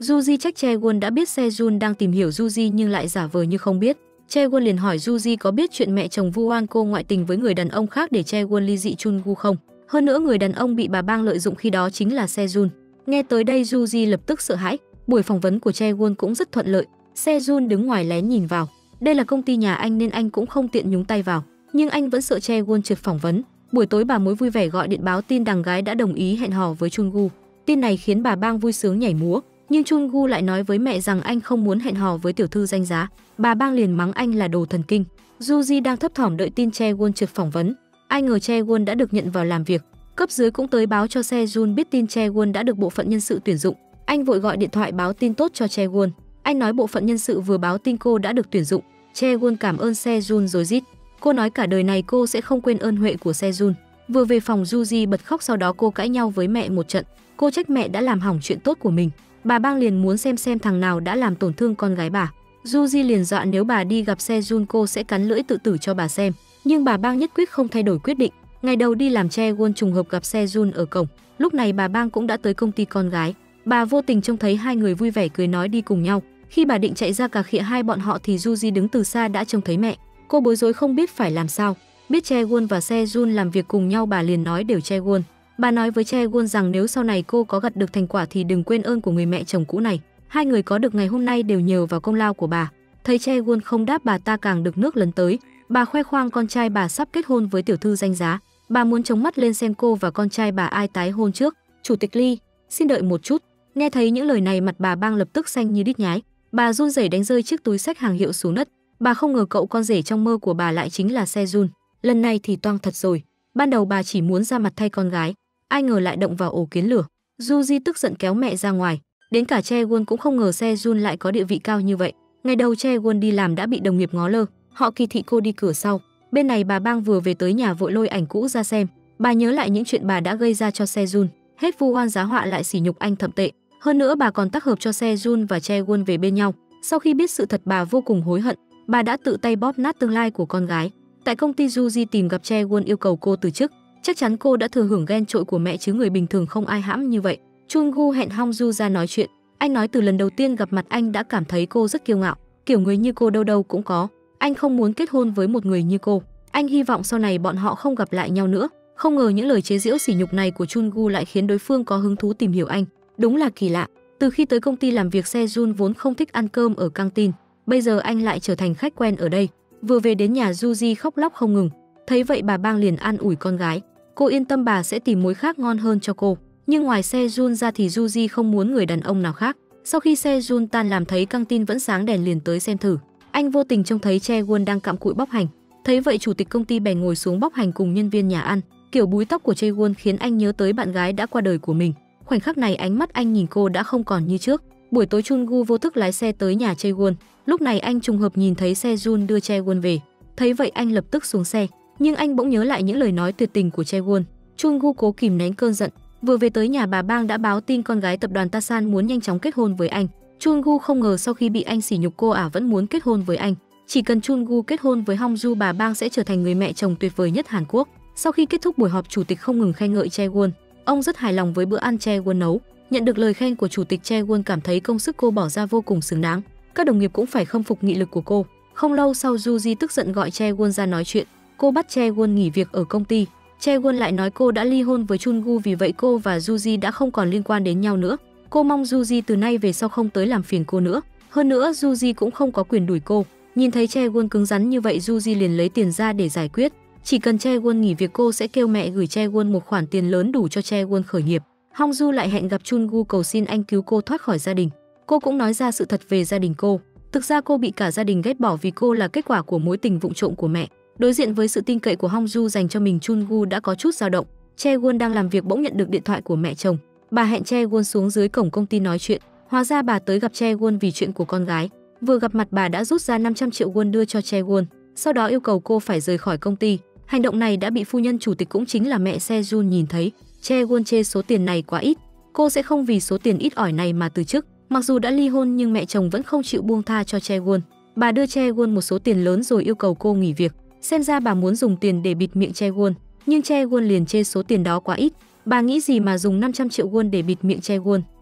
Yuji trách Chae-won đã biết Se-jun đang tìm hiểu Yuji nhưng lại giả vờ như không biết. Chae-won liền hỏi Yuji có biết chuyện mẹ chồng Woo cô ngoại tình với người đàn ông khác để Chae-won ly dị Chun-gu không? Hơn nữa người đàn ông bị bà Bang lợi dụng khi đó chính là Se-jun. Nghe tới đây Yuji lập tức sợ hãi. Buổi phỏng vấn của Chae-won cũng rất thuận lợi. Se-jun đứng ngoài lén nhìn vào. Đây là công ty nhà anh nên anh cũng không tiện nhúng tay vào, nhưng anh vẫn sợ Chae-won trượt phỏng vấn. Buổi tối bà mối vui vẻ gọi điện báo tin đàn gái đã đồng ý hẹn hò với Chun-gu. Tin này khiến bà Bang vui sướng nhảy múa, nhưng Chun-gu lại nói với mẹ rằng anh không muốn hẹn hò với tiểu thư danh giá. Bà Bang liền mắng anh là đồ thần kinh. Yuji đang thấp thỏm đợi tin Chae-won trượt phỏng vấn. Ai ngờ Chae-won đã được nhận vào làm việc. Cấp dưới cũng tới báo cho Se-jun biết tin Chae-won đã được bộ phận nhân sự tuyển dụng. Anh vội gọi điện thoại báo tin tốt cho Chae-won. Anh nói bộ phận nhân sự vừa báo tin cô đã được tuyển dụng. Chae-won cảm ơn Se-jun rồi rít. Cô nói cả đời này cô sẽ không quên ơn huệ của Se-jun. Vừa về phòng Yuji bật khóc, sau đó cô cãi nhau với mẹ một trận. Cô trách mẹ đã làm hỏng chuyện tốt của mình. Bà Bang liền muốn xem xem thằng nào đã làm tổn thương con gái bà. Yuji liền dọa nếu bà đi gặp Se-jun cô sẽ cắn lưỡi tự tử cho bà xem. Nhưng bà Bang nhất quyết không thay đổi quyết định. Ngày đầu đi làm Chae-won trùng hợp gặp Se-jun ở cổng. Lúc này bà Bang cũng đã tới công ty con gái. Bà vô tình trông thấy hai người vui vẻ cười nói đi cùng nhau. Khi bà định chạy ra cà khịa hai bọn họ thì Yuji đứng từ xa đã trông thấy mẹ. Cô bối rối không biết phải làm sao. Biết Chae-won và Se-jun làm việc cùng nhau, bà liền nói đều Chae-won. Bà nói với Chae-won rằng nếu sau này cô có gặt được thành quả thì đừng quên ơn của người mẹ chồng cũ này. Hai người có được ngày hôm nay đều nhờ vào công lao của bà. Thấy Chae-won không đáp, bà ta càng được nước lấn tới. Bà khoe khoang con trai bà sắp kết hôn với tiểu thư danh giá. Bà muốn chống mắt lên xem cô và con trai bà ai tái hôn trước. Chủ tịch Lee, xin đợi một chút. Nghe thấy những lời này mặt bà Bang lập tức xanh như đít nhái. Bà run rẩy đánh rơi chiếc túi xách hàng hiệu xuống đất. Bà không ngờ cậu con rể trong mơ của bà lại chính là Se-jun. Lần này thì toang thật rồi. Ban đầu bà chỉ muốn ra mặt thay con gái, ai ngờ lại động vào ổ kiến lửa. Yuji tức giận kéo mẹ ra ngoài. Đến cả Chae-won cũng không ngờ Se-jun lại có địa vị cao như vậy. Ngày đầu Chae-won đi làm đã bị đồng nghiệp ngó lơ, họ kỳ thị cô đi cửa sau. Bên này bà Bang vừa về tới nhà vội lôi ảnh cũ ra xem. Bà nhớ lại những chuyện bà đã gây ra cho Se-jun. Hết vu oan giá họa lại sỉ nhục anh thậm tệ. Hơn nữa bà còn tác hợp cho Se-jun và Chae-won về bên nhau. Sau khi biết sự thật bà vô cùng hối hận. Bà đã tự tay bóp nát tương lai của con gái. Tại công ty Yuji tìm gặp Chae-won yêu cầu cô từ chức. Chắc chắn cô đã thừa hưởng ghen trội của mẹ chứ người bình thường không ai hãm như vậy. Chun-gu hẹn Hong-ju ra nói chuyện. Anh nói từ lần đầu tiên gặp mặt anh đã cảm thấy cô rất kiêu ngạo. Kiểu người như cô đâu đâu cũng có. Anh không muốn kết hôn với một người như cô. Anh hy vọng sau này bọn họ không gặp lại nhau nữa. Không ngờ những lời chế giễu sỉ nhục này của Chun-gu lại khiến đối phương có hứng thú tìm hiểu anh. Đúng là kỳ lạ. Từ khi tới công ty làm việc, Se-jun vốn không thích ăn cơm ở căng tin. Bây giờ anh lại trở thành khách quen ở đây. Vừa về đến nhà Yuji khóc lóc không ngừng. Thấy vậy bà Bang liền an ủi con gái. Cô yên tâm, bà sẽ tìm mối khác ngon hơn cho cô. Nhưng ngoài Se-jun ra thì Yuji không muốn người đàn ông nào khác. Sau khi Se-jun tan làm thấy căng tin vẫn sáng đèn liền tới xem thử. Anh vô tình trông thấy Chae-won đang cặm cụi bóc hành. Thấy vậy chủ tịch công ty bèn ngồi xuống bóc hành cùng nhân viên nhà ăn. Kiểu búi tóc của Chae-won khiến anh nhớ tới bạn gái đã qua đời của mình. Khoảnh khắc này ánh mắt anh nhìn cô đã không còn như trước. Buổi tối Chun-gu vô thức lái xe tới nhà Chae-won. Lúc này anh trùng hợp nhìn thấy Se-jun đưa Chae-won về. Thấy vậy anh lập tức xuống xe. Nhưng anh bỗng nhớ lại những lời nói tuyệt tình của Chae-won. Chun-gu cố kìm nén cơn giận. Vừa về tới nhà bà Bang đã báo tin con gái tập đoàn Tasan muốn nhanh chóng kết hôn với anh. Chun-gu không ngờ sau khi bị anh sỉ nhục cô ả vẫn muốn kết hôn với anh. Chỉ cần Chun-gu kết hôn với Hong-ju, bà Bang sẽ trở thành người mẹ chồng tuyệt vời nhất Hàn Quốc. Sau khi kết thúc buổi họp, chủ tịch không ngừng khen ngợi Chae-won. Ông rất hài lòng với bữa ăn Chae-won nấu. Nhận được lời khen của chủ tịch, Chae-won cảm thấy công sức cô bỏ ra vô cùng xứng đáng. Các đồng nghiệp cũng phải khâm phục nghị lực của cô. Không lâu sau, Yuji tức giận gọi Chae-won ra nói chuyện. Cô bắt Chae-won nghỉ việc ở công ty. Chae-won lại nói cô đã ly hôn với Chun-gu, vì vậy cô và Yuji đã không còn liên quan đến nhau nữa. Cô mong Yuji từ nay về sau không tới làm phiền cô nữa. Hơn nữa Yuji cũng không có quyền đuổi cô. Nhìn thấy Chae-won cứng rắn như vậy, Yuji liền lấy tiền ra để giải quyết. Chỉ cần Chae-won nghỉ việc, cô sẽ kêu mẹ gửi Chae-won một khoản tiền lớn đủ cho Chae-won khởi nghiệp. Hong-ju lại hẹn gặp Chun-gu cầu xin anh cứu cô thoát khỏi gia đình. Cô cũng nói ra sự thật về gia đình cô. Thực ra cô bị cả gia đình ghét bỏ vì cô là kết quả của mối tình vụng trộm của mẹ. Đối diện với sự tin cậy của Hong-ju dành cho mình, Chun-gu đã có chút dao động. Chae-won đang làm việc bỗng nhận được điện thoại của mẹ chồng. Bà hẹn Chae-won xuống dưới cổng công ty nói chuyện. Hóa ra bà tới gặp Chae-won vì chuyện của con gái. Vừa gặp mặt bà đã rút ra năm trăm triệu won đưa cho Chae-won, sau đó yêu cầu cô phải rời khỏi công ty. Hành động này đã bị phu nhân chủ tịch cũng chính là mẹ Se-jun nhìn thấy. Chae-won chê số tiền này quá ít. Cô sẽ không vì số tiền ít ỏi này mà từ chức. Mặc dù đã ly hôn nhưng mẹ chồng vẫn không chịu buông tha cho Chae-won. Bà đưa Chae-won một số tiền lớn rồi yêu cầu cô nghỉ việc. Xem ra bà muốn dùng tiền để bịt miệng Chae-won, nhưng Chae-won liền chê số tiền đó quá ít. Bà nghĩ gì mà dùng năm trăm triệu won để bịt miệng Chae-won.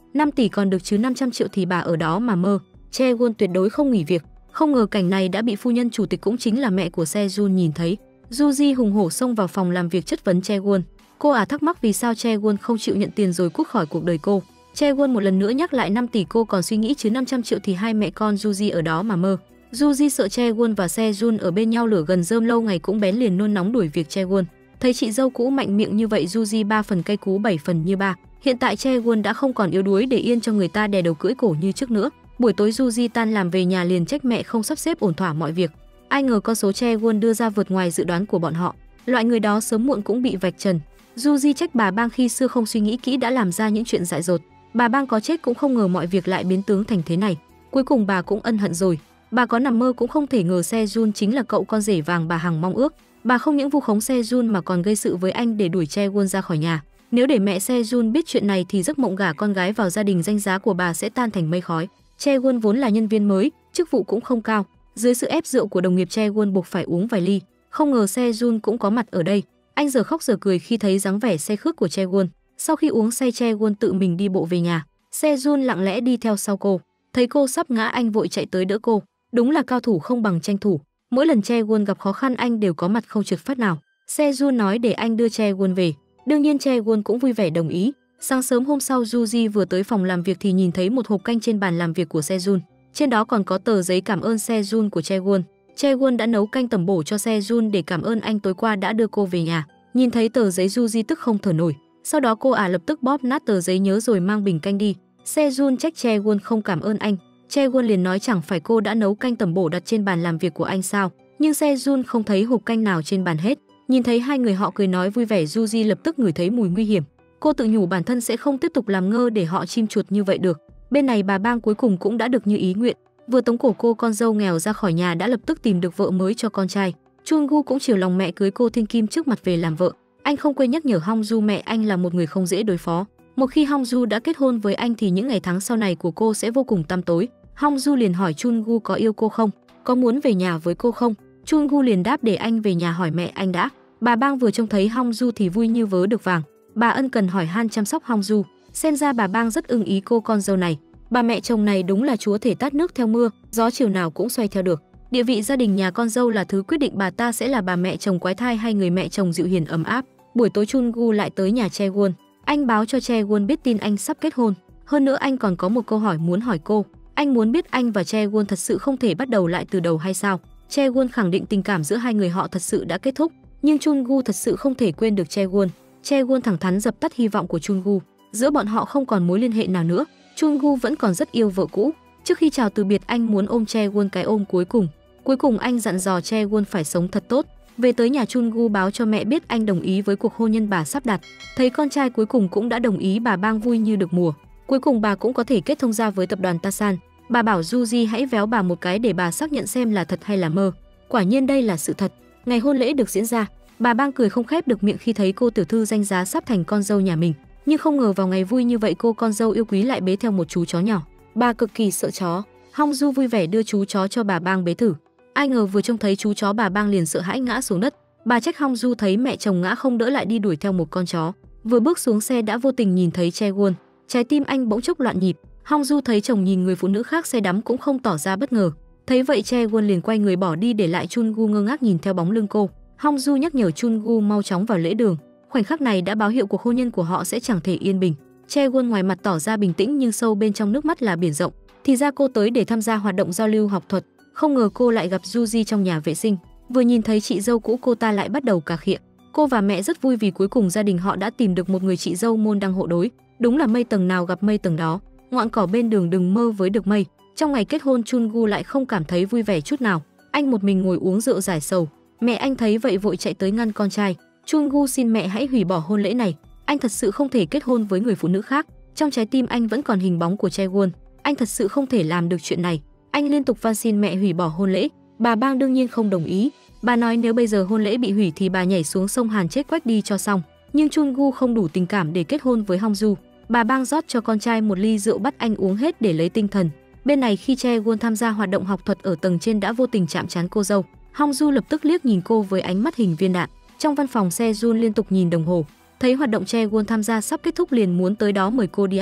năm tỷ còn được chứ năm trăm triệu thì bà ở đó mà mơ. Chae-won tuyệt đối không nghỉ việc. Không ngờ cảnh này đã bị phu nhân chủ tịch cũng chính là mẹ của Se-jun nhìn thấy. Ju-ji hùng hổ xông vào phòng làm việc chất vấn Chae-won. Cô à thắc mắc vì sao Chae-won không chịu nhận tiền rồi cút khỏi cuộc đời cô. Chae-won một lần nữa nhắc lại năm tỷ cô còn suy nghĩ chứ năm trăm triệu thì hai mẹ con Ju-ji ở đó mà mơ. Ju-ji sợ Chae-won và Se-jun ở bên nhau lửa gần rơm lâu ngày cũng bén liền nôn nóng đuổi việc Chae-won. Thấy chị dâu cũ mạnh miệng như vậy, Ju-ji ba phần cây cú bảy phần như ba. Hiện tại Chae-won đã không còn yếu đuối để yên cho người ta đè đầu cưỡi cổ như trước nữa. Buổi tối Ju-ji tan làm về nhà liền trách mẹ không sắp xếp ổn thỏa mọi việc. Ai ngờ con số Chae-won đưa ra vượt ngoài dự đoán của bọn họ. Loại người đó sớm muộn cũng bị vạch trần. Ju-ji trách bà Bang khi xưa không suy nghĩ kỹ đã làm ra những chuyện dại dột. Bà Bang có chết cũng không ngờ mọi việc lại biến tướng thành thế này. Cuối cùng bà cũng ân hận rồi. Bà có nằm mơ cũng không thể ngờ Se-jun chính là cậu con rể vàng bà hằng mong ước. Bà không những vu khống Se-jun mà còn gây sự với anh để đuổi Chae-won ra khỏi nhà. Nếu để mẹ Se-jun biết chuyện này thì giấc mộng gả con gái vào gia đình danh giá của bà sẽ tan thành mây khói. Chae-won vốn là nhân viên mới, chức vụ cũng không cao. Dưới sự ép rượu của đồng nghiệp, Chae-won buộc phải uống vài ly. Không ngờ Se-jun cũng có mặt ở đây. Anh giờ khóc giờ cười khi thấy dáng vẻ say khướt của Chae-won. Sau khi uống say, Chae-won tự mình đi bộ về nhà. Se-jun lặng lẽ đi theo sau cô. Thấy cô sắp ngã anh vội chạy tới đỡ cô. Đúng là cao thủ không bằng tranh thủ. Mỗi lần Chae-won gặp khó khăn anh đều có mặt không trượt phát nào. Se-jun nói để anh đưa Chae-won về. Đương nhiên Chae-won cũng vui vẻ đồng ý. Sáng sớm hôm sau, Ju-ji vừa tới phòng làm việc thì nhìn thấy một hộp canh trên bàn làm việc của Se-jun. Trên đó còn có tờ giấy cảm ơn Se-jun của Chae-won. Chae-won đã nấu canh tẩm bổ cho Se-jun để cảm ơn anh tối qua đã đưa cô về nhà. Nhìn thấy tờ giấy, Ju-ji tức không thở nổi. Sau đó cô ả à lập tức bóp nát tờ giấy nhớ rồi mang bình canh đi. Se-jun trách Chae-won không cảm ơn anh. Chae-won liền nói chẳng phải cô đã nấu canh tẩm bổ đặt trên bàn làm việc của anh sao? Nhưng Se-jun không thấy hộp canh nào trên bàn hết. Nhìn thấy hai người họ cười nói vui vẻ, Ju-ji lập tức ngửi thấy mùi nguy hiểm. Cô tự nhủ bản thân sẽ không tiếp tục làm ngơ để họ chim chuột như vậy được. Bên này bà Bang cuối cùng cũng đã được như ý nguyện. Vừa tống cổ cô con dâu nghèo ra khỏi nhà đã lập tức tìm được vợ mới cho con trai. Chun-gu cũng chiều lòng mẹ cưới cô thiên kim trước mặt về làm vợ. Anh không quên nhắc nhở Hong-ju mẹ anh là một người không dễ đối phó. Một khi Hong-ju đã kết hôn với anh thì những ngày tháng sau này của cô sẽ vô cùng tăm tối. Hong-ju liền hỏi Chun-gu có yêu cô không, có muốn về nhà với cô không. Chun-gu liền đáp để anh về nhà hỏi mẹ anh đã. Bà Bang vừa trông thấy Hong-ju thì vui như vớ được vàng. Bà ân cần hỏi han chăm sóc Hong-ju. Xem ra bà Bang rất ưng ý cô con dâu này. Bà mẹ chồng này đúng là chúa thể tát nước theo mưa, gió chiều nào cũng xoay theo được. Địa vị gia đình nhà con dâu là thứ quyết định bà ta sẽ là bà mẹ chồng quái thai hay người mẹ chồng dịu hiền ấm áp. Buổi tối Chun-gu lại tới nhà Chae-won. Anh báo cho Chae-won biết tin anh sắp kết hôn. Hơn nữa anh còn có một câu hỏi muốn hỏi cô. Anh muốn biết anh và Chae-won thật sự không thể bắt đầu lại từ đầu hay sao? Chae-won khẳng định tình cảm giữa hai người họ thật sự đã kết thúc. Nhưng Chun-gu thật sự không thể quên được Chae-won. Chae-won thẳng thắn dập tắt hy vọng của Chun-gu. Giữa bọn họ không còn mối liên hệ nào nữa. Chun-gu vẫn còn rất yêu vợ cũ. Trước khi chào từ biệt anh muốn ôm Chae-won cái ôm cuối cùng. Cuối cùng anh dặn dò Chae-won phải sống thật tốt. Về tới nhà, Chun-gu báo cho mẹ biết anh đồng ý với cuộc hôn nhân bà sắp đặt. Thấy con trai cuối cùng cũng đã đồng ý, bà Bang vui như được mùa. Cuối cùng bà cũng có thể kết thông gia với tập đoàn Tasan. Bà bảo Ju-ji hãy véo bà một cái để bà xác nhận xem là thật hay là mơ. Quả nhiên đây là sự thật. Ngày hôn lễ được diễn ra, bà Bang cười không khép được miệng khi thấy cô tiểu thư danh giá sắp thành con dâu nhà mình. Nhưng không ngờ vào ngày vui như vậy, cô con dâu yêu quý lại bế theo một chú chó nhỏ. Bà cực kỳ sợ chó. Hong-ju vui vẻ đưa chú chó cho bà Bang bế thử. Ai ngờ vừa trông thấy chú chó, bà Bang liền sợ hãi ngã xuống đất. Bà trách Hong-ju thấy mẹ chồng ngã không đỡ lại đi đuổi theo một con chó. Vừa bước xuống xe đã vô tình nhìn thấy Chae-won. Trái tim anh bỗng chốc loạn nhịp. Hong-ju thấy chồng nhìn người phụ nữ khác say đắm cũng không tỏ ra bất ngờ. Thấy vậy Chae-won liền quay người bỏ đi để lại Chun-gu ngơ ngác nhìn theo bóng lưng cô. Hong-ju nhắc nhở Chun-gu mau chóng vào lễ đường. Khoảnh khắc này đã báo hiệu cuộc hôn nhân của họ sẽ chẳng thể yên bình. Chae-won ngoài mặt tỏ ra bình tĩnh nhưng sâu bên trong nước mắt là biển rộng. Thì ra cô tới để tham gia hoạt động giao lưu học thuật. Không ngờ cô lại gặp Ju-ji trong nhà vệ sinh. Vừa nhìn thấy chị dâu cũ, cô ta lại bắt đầu cà khịa. Cô và mẹ rất vui vì cuối cùng gia đình họ đã tìm được một người chị dâu môn đăng hộ đối. Đúng là mây tầng nào gặp mây tầng đó. Ngọn cỏ bên đường đừng mơ với được mây. Trong ngày kết hôn, Chun-gu lại không cảm thấy vui vẻ chút nào. Anh một mình ngồi uống rượu giải sầu. Mẹ anh thấy vậy vội chạy tới ngăn con trai. Chun-gu xin mẹ hãy hủy bỏ hôn lễ này. Anh thật sự không thể kết hôn với người phụ nữ khác. Trong trái tim anh vẫn còn hình bóng của Chae-won. Anh thật sự không thể làm được chuyện này. Anh liên tục van xin mẹ hủy bỏ hôn lễ. Bà Bang đương nhiên không đồng ý. Bà nói nếu bây giờ hôn lễ bị hủy thì bà nhảy xuống sông Hàn chết quách đi cho xong. Nhưng Chun-gu không đủ tình cảm để kết hôn với Hong-ju. Bà Bang rót cho con trai một ly rượu bắt anh uống hết để lấy tinh thần. Bên này khi Chae-won tham gia hoạt động học thuật ở tầng trên đã vô tình chạm trán cô dâu. Hong-ju lập tức liếc nhìn cô với ánh mắt hình viên đạn. Trong văn phòng, Se-jun liên tục nhìn đồng hồ. Thấy hoạt động Chae-won tham gia sắp kết thúc liền muốn tới đó mời cô đi ăn.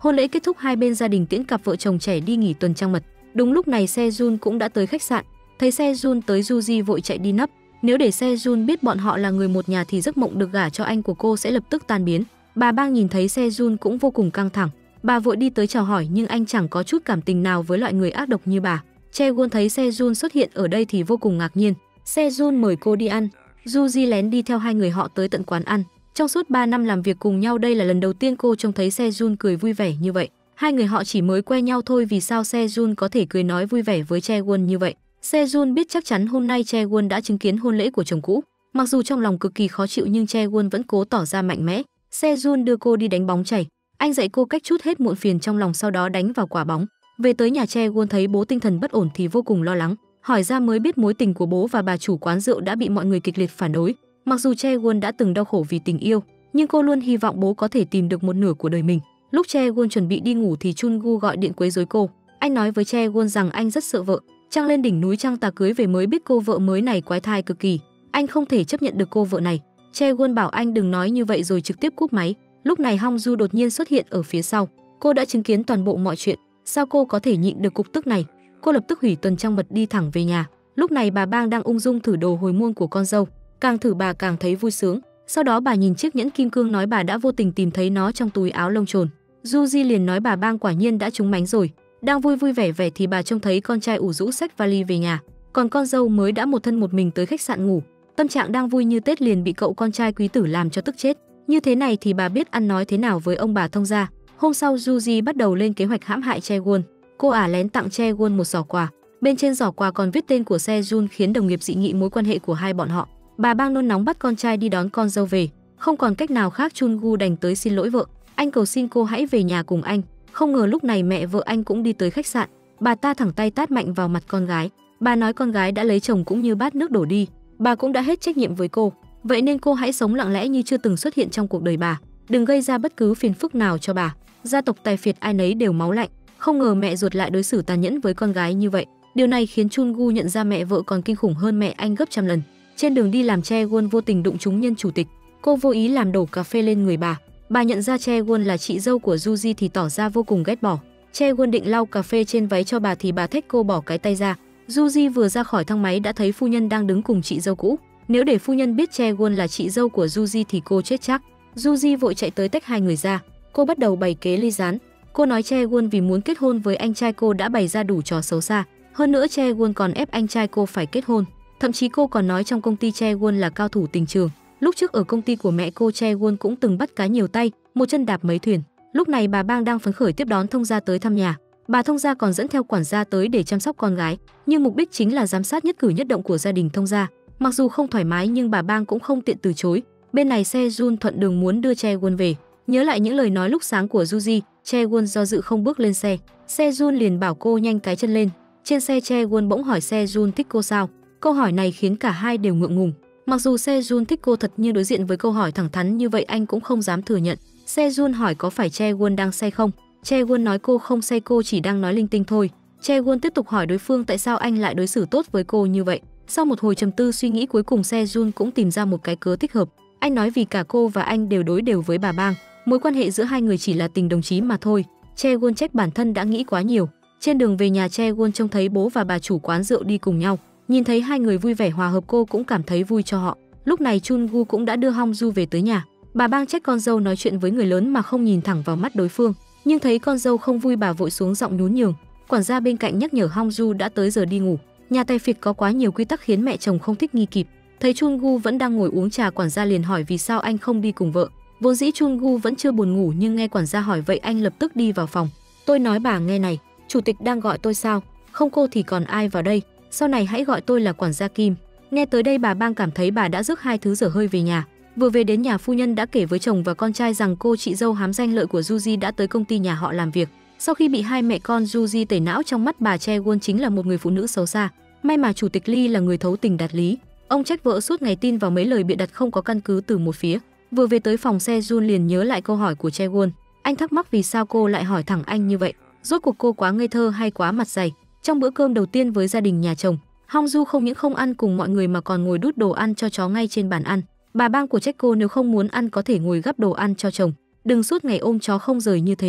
Hôn lễ kết thúc, hai bên gia đình tiễn cặp vợ chồng trẻ đi nghỉ tuần trăng mật. Đúng lúc này Sejun cũng đã tới khách sạn. Thấy Sejun tới, Juji vội chạy đi nấp. Nếu để Sejun biết bọn họ là người một nhà thì giấc mộng được gả cho anh của cô sẽ lập tức tan biến. Bà Bang nhìn thấy Sejun cũng vô cùng căng thẳng. Bà vội đi tới chào hỏi nhưng anh chẳng có chút cảm tình nào với loại người ác độc như bà. Chaewon thấy Sejun xuất hiện ở đây thì vô cùng ngạc nhiên. Sejun mời cô đi ăn. Juji lén đi theo hai người họ tới tận quán ăn. Trong suốt ba năm làm việc cùng nhau, đây là lần đầu tiên cô trông thấy Sejun cười vui vẻ như vậy. Hai người họ chỉ mới quen nhau thôi, vì sao Sejun có thể cười nói vui vẻ với Chaewon như vậy? Sejun biết chắc chắn hôm nay Chaewon đã chứng kiến hôn lễ của chồng cũ. Mặc dù trong lòng cực kỳ khó chịu nhưng Chaewon vẫn cố tỏ ra mạnh mẽ. Sejun đưa cô đi đánh bóng chày. Anh dạy cô cách trút hết muộn phiền trong lòng, sau đó đánh vào quả bóng. Về tới nhà, Chaewon thấy bố tinh thần bất ổn thì vô cùng lo lắng. Hỏi ra mới biết mối tình của bố và bà chủ quán rượu đã bị mọi người kịch liệt phản đối. Mặc dù Chaewon đã từng đau khổ vì tình yêu, nhưng cô luôn hy vọng bố có thể tìm được một nửa của đời mình. Lúc Chaewon chuẩn bị đi ngủ thì Chungu gọi điện quấy rối cô. Anh nói với Chaewon rằng anh rất sợ vợ. Trăng lên đỉnh núi Trăng Tà cưới về mới biết cô vợ mới này quái thai cực kỳ. Anh không thể chấp nhận được cô vợ này. Chaewon bảo anh đừng nói như vậy rồi trực tiếp cúp máy. Lúc này Hongju đột nhiên xuất hiện ở phía sau. Cô đã chứng kiến toàn bộ mọi chuyện. Sao cô có thể nhịn được cục tức này? Cô lập tức hủy tuần trăng mật đi thẳng về nhà. Lúc này bà Bang đang ung dung thử đồ hồi môn của con dâu. Càng thử bà càng thấy vui sướng. Sau đó bà nhìn chiếc nhẫn kim cương nói bà đã vô tình tìm thấy nó trong túi áo lông trồn. Juji liền nói bà Bang quả nhiên đã trúng mánh rồi. Đang vui vui vẻ vẻ thì bà trông thấy con trai ủ rũ xách vali về nhà, còn con dâu mới đã một thân một mình tới khách sạn ngủ. Tâm trạng đang vui như Tết liền bị cậu con trai quý tử làm cho tức chết. Như thế này thì bà biết ăn nói thế nào với ông bà thông gia. Hôm sau Juji bắt đầu lên kế hoạch hãm hại Chaewon. Cô ả lén tặng Chaewon một giỏ quà. Bên trên giỏ quà còn viết tên của Sejun khiến đồng nghiệp dị nghị mối quan hệ của hai bọn họ. Bà Bang nôn nóng bắt con trai đi đón con dâu về. Không còn cách nào khác, Chungu đành tới xin lỗi vợ. Anh cầu xin cô hãy về nhà cùng anh. Không ngờ lúc này mẹ vợ anh cũng đi tới khách sạn. Bà ta thẳng tay tát mạnh vào mặt con gái. Bà nói con gái đã lấy chồng cũng như bát nước đổ đi. Bà cũng đã hết trách nhiệm với cô. Vậy nên cô hãy sống lặng lẽ như chưa từng xuất hiện trong cuộc đời bà. Đừng gây ra bất cứ phiền phức nào cho bà. Gia tộc tài phiệt ai nấy đều máu lạnh. Không ngờ mẹ ruột lại đối xử tàn nhẫn với con gái như vậy. Điều này khiến Chungu nhận ra mẹ vợ còn kinh khủng hơn mẹ anh gấp trăm lần. Trên đường đi làm, Chaewon vô tình đụng trúng nhân chủ tịch. Cô vô ý làm đổ cà phê lên người bà. Bà nhận ra Chaewon là chị dâu của Juji thì tỏ ra vô cùng ghét bỏ. Chaewon định lau cà phê trên váy cho bà thì bà thách cô bỏ cái tay ra. Juji vừa ra khỏi thang máy đã thấy phu nhân đang đứng cùng chị dâu cũ. Nếu để phu nhân biết Chaewon là chị dâu của Juji thì cô chết chắc. Juji vội chạy tới tách hai người ra. Cô bắt đầu bày kế ly gián. Cô nói Chaewon vì muốn kết hôn với anh trai cô đã bày ra đủ trò xấu xa. Hơn nữa Chaewon còn ép anh trai cô phải kết hôn. Thậm chí cô còn nói trong công ty Chaewon là cao thủ tình trường. Lúc trước ở công ty của mẹ cô, Chaewon cũng từng bắt cá nhiều tay, một chân đạp mấy thuyền. Lúc này bà Bang đang phấn khởi tiếp đón thông gia tới thăm nhà. Bà thông gia còn dẫn theo quản gia tới để chăm sóc con gái, nhưng mục đích chính là giám sát nhất cử nhất động của gia đình thông gia. Mặc dù không thoải mái nhưng bà Bang cũng không tiện từ chối. Bên này Sejun thuận đường muốn đưa Chaewon về. Nhớ lại những lời nói lúc sáng của Juji, Chaewon do dự không bước lên xe. Sejun liền bảo cô nhanh cái chân lên. Trên xe, Chaewon bỗng hỏi Sejun thích cô sao. Câu hỏi này khiến cả hai đều ngượng ngùng. Mặc dù Sejun thích cô thật nhưng đối diện với câu hỏi thẳng thắn như vậy anh cũng không dám thừa nhận. Sejun hỏi có phải Chaewon đang say không. Chaewon nói cô không say, cô chỉ đang nói linh tinh thôi. Chaewon tiếp tục hỏi đối phương tại sao anh lại đối xử tốt với cô như vậy. Sau một hồi trầm tư suy nghĩ, cuối cùng Sejun cũng tìm ra một cái cớ thích hợp. Anh nói vì cả cô và anh đều đối đều với bà Bang, mối quan hệ giữa hai người chỉ là tình đồng chí mà thôi. Chaewon trách bản thân đã nghĩ quá nhiều. Trên đường về nhà, Chaewon trông thấy bố và bà chủ quán rượu đi cùng nhau. Nhìn thấy hai người vui vẻ hòa hợp, cô cũng cảm thấy vui cho họ. Lúc này Chungu cũng đã đưa Hongju về tới nhà. Bà Bang trách con dâu nói chuyện với người lớn mà không nhìn thẳng vào mắt đối phương, nhưng thấy con dâu không vui bà vội xuống giọng nhún nhường. Quản gia bên cạnh nhắc nhở Hongju đã tới giờ đi ngủ. Nhà tài phiệt có quá nhiều quy tắc khiến mẹ chồng không thích nghi kịp. Thấy Chungu vẫn đang ngồi uống trà, quản gia liền hỏi vì sao anh không đi cùng vợ. Vốn dĩ Chungu vẫn chưa buồn ngủ nhưng nghe quản gia hỏi vậy anh lập tức đi vào phòng. Tôi nói bà nghe này, chủ tịch đang gọi tôi sao? Không cô thì còn ai vào đây? Sau này hãy gọi tôi là quản gia Kim. Nghe tới đây bà Bang cảm thấy bà đã rước hai thứ dở hơi về nhà. Vừa về đến nhà, phu nhân đã kể với chồng và con trai rằng cô chị dâu hám danh lợi của Juji đã tới công ty nhà họ làm việc. Sau khi bị hai mẹ con Juji tẩy não, trong mắt bà Chaewon chính là một người phụ nữ xấu xa. May mà chủ tịch Lee là người thấu tình đạt lý. Ông trách vợ suốt ngày tin vào mấy lời bịa đặt không có căn cứ từ một phía. Vừa về tới phòng, Sejun liền nhớ lại câu hỏi của Chaewon. Anh thắc mắc vì sao cô lại hỏi thẳng anh như vậy. Rốt cuộc cô quá ngây thơ hay quá mặt dày? Trong bữa cơm đầu tiên với gia đình nhà chồng, Hongju không những không ăn cùng mọi người mà còn ngồi đút đồ ăn cho chó ngay trên bàn ăn. Bà Bang của trách cô nếu không muốn ăn có thể ngồi gắp đồ ăn cho chồng, đừng suốt ngày ôm chó không rời như thế.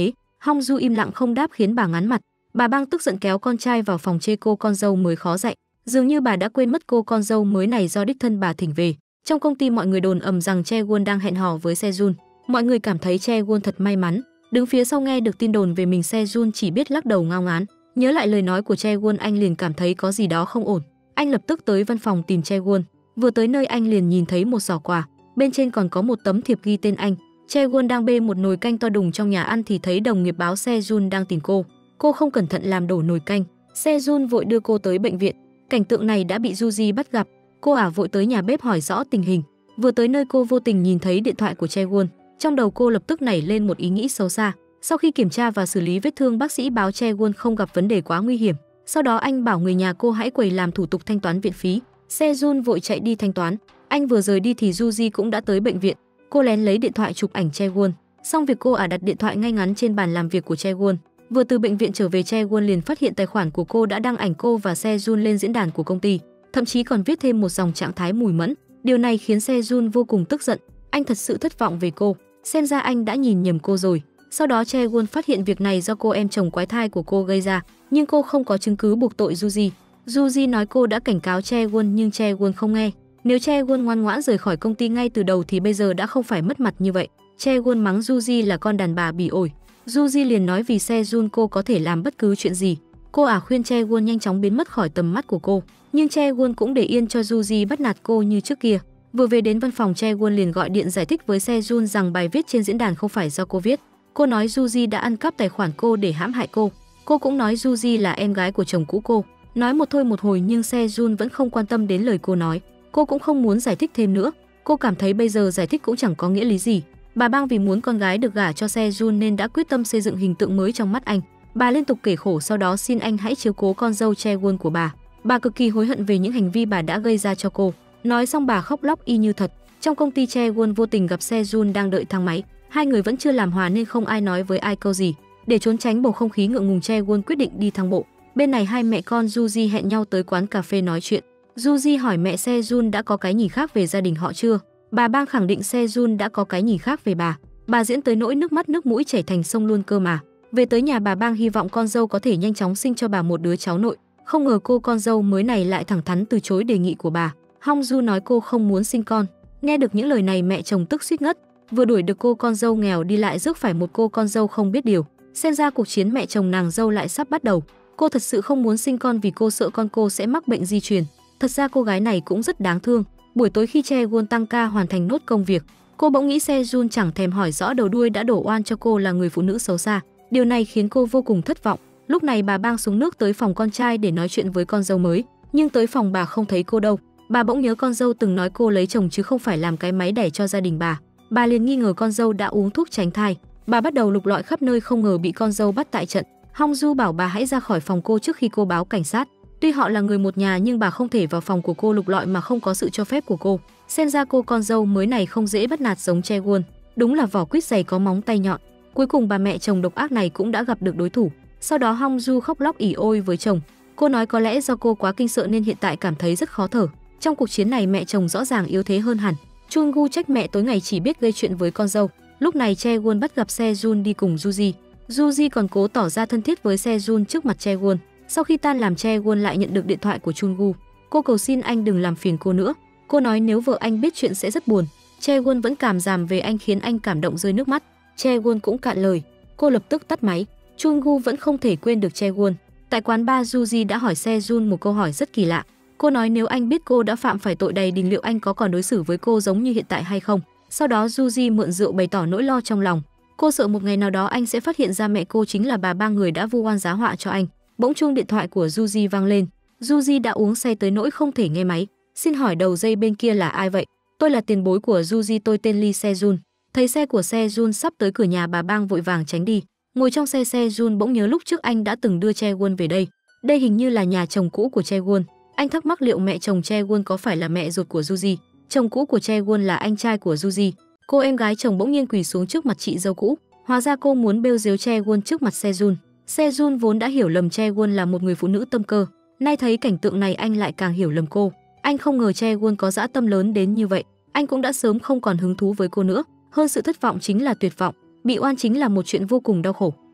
Hong Du im lặng không đáp khiến bà ngán mặt. Bà Bang tức giận kéo con trai vào phòng chê cô con dâu mới khó dạy. Dường như bà đã quên mất cô con dâu mới này do đích thân bà thỉnh về. Trong công ty mọi người đồn ầm rằng Chae Won đang hẹn hò với Se Jun. Mọi người cảm thấy Chae Won thật may mắn. Đứng phía sau nghe được tin đồn về mình, Se Jun chỉ biết lắc đầu ngao ngán. Nhớ lại lời nói của Chae Won, anh liền cảm thấy có gì đó không ổn. Anh lập tức tới văn phòng tìm Chae Won. Vừa tới nơi anh liền nhìn thấy một giỏ quà, bên trên còn có một tấm thiệp ghi tên anh. Chae Won đang bê một nồi canh to đùng trong nhà ăn thì thấy đồng nghiệp báo Se Jun đang tìm cô. Cô không cẩn thận làm đổ nồi canh. Se Jun vội đưa cô tới bệnh viện. Cảnh tượng này đã bị Juji bắt gặp. Cô ả vội tới nhà bếp hỏi rõ tình hình. Vừa tới nơi cô vô tình nhìn thấy điện thoại của Chae Won. Trong đầu cô lập tức nảy lên một ý nghĩ xấu xa. Sau khi kiểm tra và xử lý vết thương, bác sĩ báo Chae Won không gặp vấn đề quá nguy hiểm. Sau đó anh bảo người nhà cô hãy quầy làm thủ tục thanh toán viện phí. Se Jun vội chạy đi thanh toán. Anh vừa rời đi thì Juji cũng đã tới bệnh viện. Cô lén lấy điện thoại chụp ảnh Chae Won. Xong việc cô ả đặt điện thoại ngay ngắn trên bàn làm việc của Chae Won. Vừa từ bệnh viện trở về, Chae Won liền phát hiện tài khoản của cô đã đăng ảnh cô và Se Jun lên diễn đàn của công ty, thậm chí còn viết thêm một dòng trạng thái mùi mẫn. Điều này khiến Se Jun vô cùng tức giận. Anh thật sự thất vọng về cô. Xem ra anh đã nhìn nhầm cô rồi. Sau đó Chae Won phát hiện việc này do cô em chồng quái thai của cô gây ra, nhưng cô không có chứng cứ buộc tội Juji. Juji nói cô đã cảnh cáo Chae Won nhưng Chae Won không nghe. Nếu Chae Won ngoan ngoãn rời khỏi công ty ngay từ đầu thì bây giờ đã không phải mất mặt như vậy. Chae Won mắng Juji là con đàn bà bỉ ổi. Juji liền nói vì Se Jun cô có thể làm bất cứ chuyện gì. Cô ả khuyên Chae Won nhanh chóng biến mất khỏi tầm mắt của cô, nhưng Chae Won cũng để yên cho Juji bắt nạt cô như trước kia. Vừa về đến văn phòng, Chae Won liền gọi điện giải thích với Se Jun rằng bài viết trên diễn đàn không phải do cô viết. Cô nói Juji đã ăn cắp tài khoản cô để hãm hại cô. Cô cũng nói Juji là em gái của chồng cũ cô. Nói một thôi một hồi nhưng Se Jun vẫn không quan tâm đến lời cô nói. Cô cũng không muốn giải thích thêm nữa. Cô cảm thấy bây giờ giải thích cũng chẳng có nghĩa lý gì. Bà Bang vì muốn con gái được gả cho Se Jun nên đã quyết tâm xây dựng hình tượng mới trong mắt anh. Bà liên tục kể khổ, sau đó xin anh hãy chiếu cố con dâu Chae Won của bà. Bà cực kỳ hối hận về những hành vi bà đã gây ra cho cô. Nói xong bà khóc lóc y như thật. Trong công ty, Chae Won vô tình gặp Se Jun đang đợi thang máy. Hai người vẫn chưa làm hòa nên không ai nói với ai câu gì. Để trốn tránh bầu không khí ngượng ngùng, Chae Won quyết định đi thang bộ. Bên này hai mẹ con Juji hẹn nhau tới quán cà phê nói chuyện. Juji hỏi mẹ Se Jun đã có cái nhìn khác về gia đình họ chưa. Bà Bang khẳng định Se Jun đã có cái nhìn khác về bà. Bà diễn tới nỗi nước mắt nước mũi chảy thành sông luôn cơ mà. Về tới nhà, bà Bang hy vọng con dâu có thể nhanh chóng sinh cho bà một đứa cháu nội. Không ngờ cô con dâu mới này lại thẳng thắn từ chối đề nghị của bà. Hong Du nói cô không muốn sinh con. Nghe được những lời này, mẹ chồng tức suýt ngất. Vừa đuổi được cô con dâu nghèo đi lại rước phải một cô con dâu không biết điều. Xem ra cuộc chiến mẹ chồng nàng dâu lại sắp bắt đầu. Cô thật sự không muốn sinh con vì cô sợ con cô sẽ mắc bệnh di truyền. Thật ra cô gái này cũng rất đáng thương. Buổi tối khi Chae Won tăng ca hoàn thành nốt công việc, cô bỗng nghĩ Se Jun chẳng thèm hỏi rõ đầu đuôi đã đổ oan cho cô là người phụ nữ xấu xa. Điều này khiến cô vô cùng thất vọng. Lúc này bà Bang xuống nước tới phòng con trai để nói chuyện với con dâu mới, nhưng tới phòng bà không thấy cô đâu. Bà bỗng nhớ con dâu từng nói cô lấy chồng chứ không phải làm cái máy đẻ cho gia đình bà. Bà liền nghi ngờ con dâu đã uống thuốc tránh thai. Bà bắt đầu lục lọi khắp nơi, không ngờ bị con dâu bắt tại trận. Hong Du bảo bà hãy ra khỏi phòng cô trước khi cô báo cảnh sát. Tuy họ là người một nhà nhưng bà không thể vào phòng của cô lục lọi mà không có sự cho phép của cô. Xem ra cô con dâu mới này không dễ bắt nạt giống Chae Won. Đúng là vỏ quýt dày có móng tay nhọn. Cuối cùng bà mẹ chồng độc ác này cũng đã gặp được đối thủ. Sau đó Hong Du khóc lóc ỉ ôi với chồng. Cô nói có lẽ do cô quá kinh sợ nên hiện tại cảm thấy rất khó thở. Trong cuộc chiến này mẹ chồng rõ ràng yếu thế hơn hẳn. Chun Gu trách mẹ tối ngày chỉ biết gây chuyện với con dâu. Lúc này Chae Won bắt gặp Se Jun đi cùng Juji. Juji còn cố tỏ ra thân thiết với Se Jun trước mặt Chae Won. Sau khi tan làm, Chae Won lại nhận được điện thoại của Chun Gu. Cô cầu xin anh đừng làm phiền cô nữa. Cô nói nếu vợ anh biết chuyện sẽ rất buồn. Chae Won vẫn cảm giảm về anh khiến anh cảm động rơi nước mắt. Chae Won cũng cạn lời. Cô lập tức tắt máy. Chun Gu vẫn không thể quên được Chae Won. Tại quán bar, Juji đã hỏi Se Jun một câu hỏi rất kỳ lạ. Cô nói nếu anh biết cô đã phạm phải tội đầy đình liệu anh có còn đối xử với cô giống như hiện tại hay không. Sau đó Juji mượn rượu bày tỏ nỗi lo trong lòng. Cô sợ một ngày nào đó anh sẽ phát hiện ra mẹ cô chính là bà Bang, người đã vu oan giá họa cho anh. Bỗng chuông điện thoại của Juji vang lên. Juji đã uống say tới nỗi không thể nghe máy. Xin hỏi đầu dây bên kia là ai vậy? Tôi là tiền bối của Juji, tôi tên Lee Se Jun. Thấy xe của Se Jun sắp tới cửa nhà, bà Bang vội vàng tránh đi. Ngồi trong xe, Se Jun bỗng nhớ lúc trước anh đã từng đưa Chae Won về đây. Đây hình như là nhà chồng cũ của Chae Won. Anh thắc mắc liệu mẹ chồng Chae Won có phải là mẹ ruột của Juji. Chồng cũ của Chae Won là anh trai của Juji. Cô em gái chồng bỗng nhiên quỳ xuống trước mặt chị dâu cũ. Hóa ra cô muốn bêu diếu Chae Won trước mặt Se Jun. Se Jun vốn đã hiểu lầm Chae Won là một người phụ nữ tâm cơ. Nay thấy cảnh tượng này anh lại càng hiểu lầm cô. Anh không ngờ Chae Won có dã tâm lớn đến như vậy. Anh cũng đã sớm không còn hứng thú với cô nữa. Hơn sự thất vọng chính là tuyệt vọng. Bị oan chính là một chuyện vô cùng đau khổ.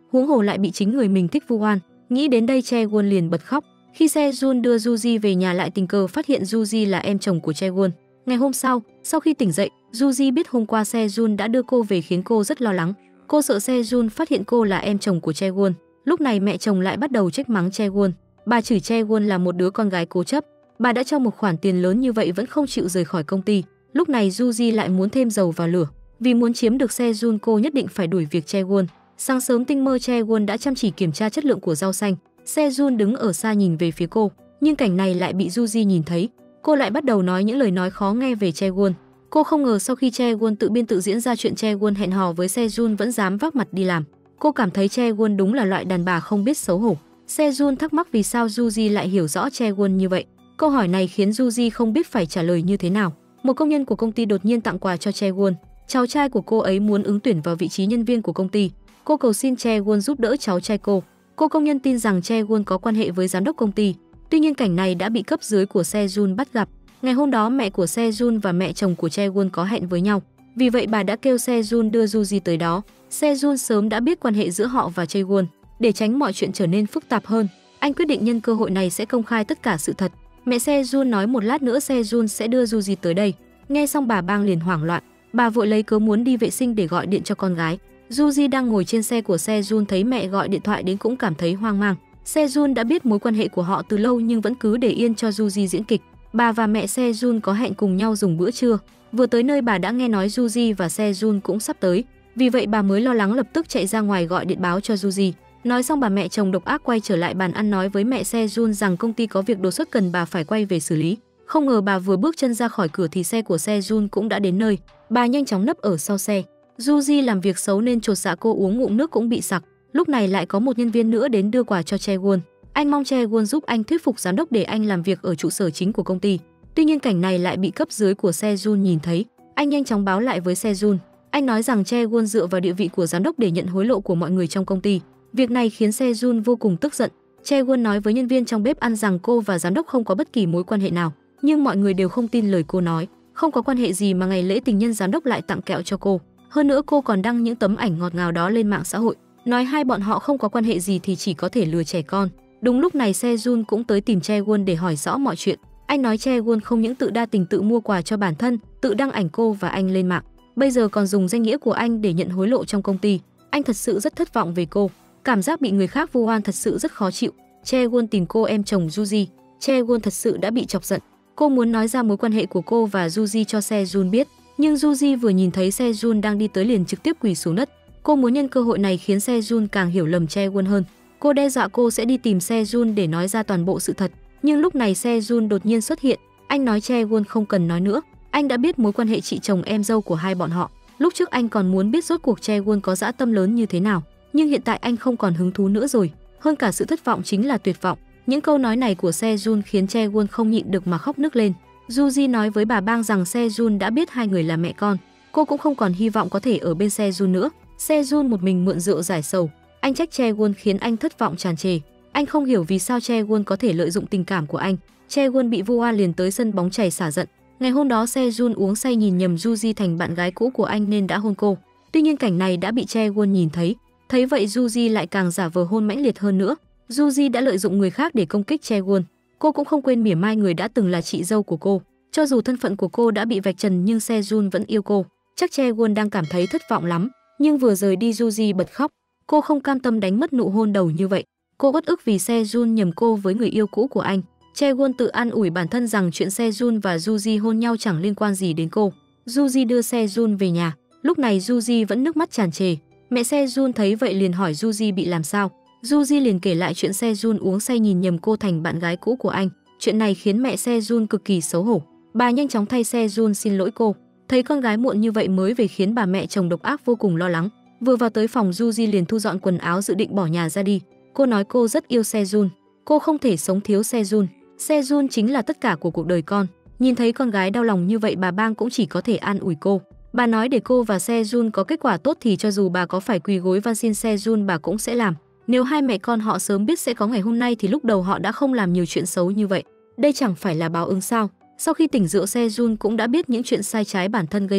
huống hồ lại bị chính người mình thích vu oan. Nghĩ đến đây Chaewon liền bật khóc. Khi Sejun đưa Yuji về nhà lại tình cờ phát hiện Yuji là em chồng của Chaewon. Ngày hôm sau, sau khi tỉnh dậy, Yuji biết hôm qua Sejun đã đưa cô về khiến cô rất lo lắng. Cô sợ Sejun phát hiện cô là em chồng của Chaewon. Lúc này mẹ chồng lại bắt đầu trách mắng Chaewon. Bà chửi Chaewon là một đứa con gái cố chấp. Bà đã cho một khoản tiền lớn như vậy vẫn không chịu rời khỏi công ty. Lúc này Yuji lại muốn thêm dầu vào lửa. Vì muốn chiếm được Sejun, cô nhất định phải đuổi việc Chaewon. Sáng sớm tinh mơ Chaewon đã chăm chỉ kiểm tra chất lượng của rau xanh. Sejun đứng ở xa nhìn về phía cô, nhưng cảnh này lại bị Yuji nhìn thấy. Cô lại bắt đầu nói những lời nói khó nghe về Chaewon. Cô không ngờ sau khi Chaewon tự biên tự diễn ra chuyện Chaewon hẹn hò với Sejun vẫn dám vác mặt đi làm. Cô cảm thấy Chaewon đúng là loại đàn bà không biết xấu hổ. Sejun thắc mắc vì sao Yuji lại hiểu rõ Chaewon như vậy. Câu hỏi này khiến Yuji không biết phải trả lời như thế nào. Một công nhân của công ty đột nhiên tặng quà cho Chaewon. Cháu trai của cô ấy muốn ứng tuyển vào vị trí nhân viên của công ty. Cô cầu xin Chaewon giúp đỡ cháu trai cô. Cô công nhân tin rằng Chaewon có quan hệ với giám đốc công ty. Tuy nhiên cảnh này đã bị cấp dưới của Sejun bắt gặp. Ngày hôm đó mẹ của Sejun và mẹ chồng của Chaewon có hẹn với nhau. Vì vậy bà đã kêu Sejun đưa Yuji tới đó. Sejun sớm đã biết quan hệ giữa họ và Chaewon. Để tránh mọi chuyện trở nên phức tạp hơn, anh quyết định nhân cơ hội này sẽ công khai tất cả sự thật. Mẹ Sejun nói một lát nữa Sejun sẽ đưa Yuji tới đây. Nghe xong bà Bang liền hoảng loạn. Bà vội lấy cớ muốn đi vệ sinh để gọi điện cho con gái. Yuji đang ngồi trên xe của Sejun thấy mẹ gọi điện thoại đến cũng cảm thấy hoang mang. Sejun đã biết mối quan hệ của họ từ lâu nhưng vẫn cứ để yên cho Yuji diễn kịch. Bà và mẹ Sejun có hẹn cùng nhau dùng bữa trưa. Vừa tới nơi bà đã nghe nói Yuji và Sejun cũng sắp tới. Vì vậy bà mới lo lắng lập tức chạy ra ngoài gọi điện báo cho Yuji. Nói xong bà mẹ chồng độc ác quay trở lại bàn ăn nói với mẹ Sejun rằng công ty có việc đột xuất cần bà phải quay về xử lý. Không ngờ bà vừa bước chân ra khỏi cửa thì xe của Sejun cũng đã đến nơi. Bà nhanh chóng nấp ở sau xe. Yuji làm việc xấu nên chột dạ cô uống ngụm nước cũng bị sặc. Lúc này lại có một nhân viên nữa đến đưa quà cho Chaewon. Anh mong Chaewon giúp anh thuyết phục giám đốc để anh làm việc ở trụ sở chính của công ty. Tuy nhiên cảnh này lại bị cấp dưới của Sejun nhìn thấy. Anh nhanh chóng báo lại với Sejun. Anh nói rằng Chaewon dựa vào địa vị của giám đốc để nhận hối lộ của mọi người trong công ty. Việc này khiến Sejun vô cùng tức giận. Chaewon nói với nhân viên trong bếp ăn rằng cô và giám đốc không có bất kỳ mối quan hệ nào, nhưng mọi người đều không tin lời cô nói. Không có quan hệ gì mà ngày lễ tình nhân giám đốc lại tặng kẹo cho cô. Hơn nữa cô còn đăng những tấm ảnh ngọt ngào đó lên mạng xã hội, nói hai bọn họ không có quan hệ gì thì chỉ có thể lừa trẻ con. Đúng lúc này Sejun cũng tới tìm Chaewon để hỏi rõ mọi chuyện. Anh nói Chaewon không những tự đa tình tự mua quà cho bản thân, tự đăng ảnh cô và anh lên mạng, bây giờ còn dùng danh nghĩa của anh để nhận hối lộ trong công ty. Anh thật sự rất thất vọng về cô. Cảm giác bị người khác vu oan thật sự rất khó chịu. Chaewon tìm cô em chồng Yuji. Chaewon thật sự đã bị chọc giận. Cô muốn nói ra mối quan hệ của cô và Yuji cho Sejun biết, nhưng Yuji vừa nhìn thấy Sejun đang đi tới liền trực tiếp quỳ xuống đất. Cô muốn nhân cơ hội này khiến Sejun càng hiểu lầm Chaewon hơn. Cô đe dọa cô sẽ đi tìm Sejun để nói ra toàn bộ sự thật. Nhưng lúc này Sejun đột nhiên xuất hiện. Anh nói Chaewon không cần nói nữa. Anh đã biết mối quan hệ chị chồng em dâu của hai bọn họ. Lúc trước anh còn muốn biết rốt cuộc Chaewon có dã tâm lớn như thế nào, nhưng hiện tại anh không còn hứng thú nữa rồi. Hơn cả sự thất vọng chính là tuyệt vọng. Những câu nói này của Sejun khiến Chaewon không nhịn được mà khóc nức lên. Yuji nói với bà Bang rằng Sejun đã biết hai người là mẹ con. Cô cũng không còn hy vọng có thể ở bên Sejun nữa. Sejun một mình mượn rượu giải sầu. Anh trách Chaewon khiến anh thất vọng tràn trề. Anh không hiểu vì sao Chaewon có thể lợi dụng tình cảm của anh. Chaewon bị vu oan liền tới sân bóng chày xả giận. Ngày hôm đó Sejun uống say nhìn nhầm Yuji thành bạn gái cũ của anh nên đã hôn cô. Tuy nhiên cảnh này đã bị Chaewon nhìn thấy. Thấy vậy Yuji lại càng giả vờ hôn mãnh liệt hơn nữa. Yuji đã lợi dụng người khác để công kích Chaewon. Cô cũng không quên mỉa mai người đã từng là chị dâu của cô. Cho dù thân phận của cô đã bị vạch trần nhưng Sejun vẫn yêu cô. Chắc Chaewon đang cảm thấy thất vọng lắm. Nhưng vừa rời đi Yuji bật khóc. Cô không cam tâm đánh mất nụ hôn đầu như vậy. Cô uất ức vì Sejun nhầm cô với người yêu cũ của anh. Chaewon tự an ủi bản thân rằng chuyện Sejun và Yuji hôn nhau chẳng liên quan gì đến cô. Yuji đưa Sejun về nhà. Lúc này Yuji vẫn nước mắt tràn trề. Mẹ Sejun thấy vậy liền hỏi Yuji bị làm sao. Yuji liền kể lại chuyện Sejun uống say nhìn nhầm cô thành bạn gái cũ của anh. Chuyện này khiến mẹ Sejun cực kỳ xấu hổ. Bà nhanh chóng thay Sejun xin lỗi cô. Thấy con gái muộn như vậy mới về khiến bà mẹ chồng độc ác vô cùng lo lắng. Vừa vào tới phòng Yuji liền thu dọn quần áo dự định bỏ nhà ra đi. Cô nói cô rất yêu Sejun. Cô không thể sống thiếu Sejun. Sejun chính là tất cả của cuộc đời con. Nhìn thấy con gái đau lòng như vậy bà Bang cũng chỉ có thể an ủi cô. Bà nói để cô và Sejun có kết quả tốt thì cho dù bà có phải quỳ gối van xin Sejun bà cũng sẽ làm. Nếu hai mẹ con họ sớm biết sẽ có ngày hôm nay thì lúc đầu họ đã không làm nhiều chuyện xấu như vậy. Đây chẳng phải là báo ứng sao? Sau khi tỉnh rượu Sejun cũng đã biết những chuyện sai trái bản thân gây ra.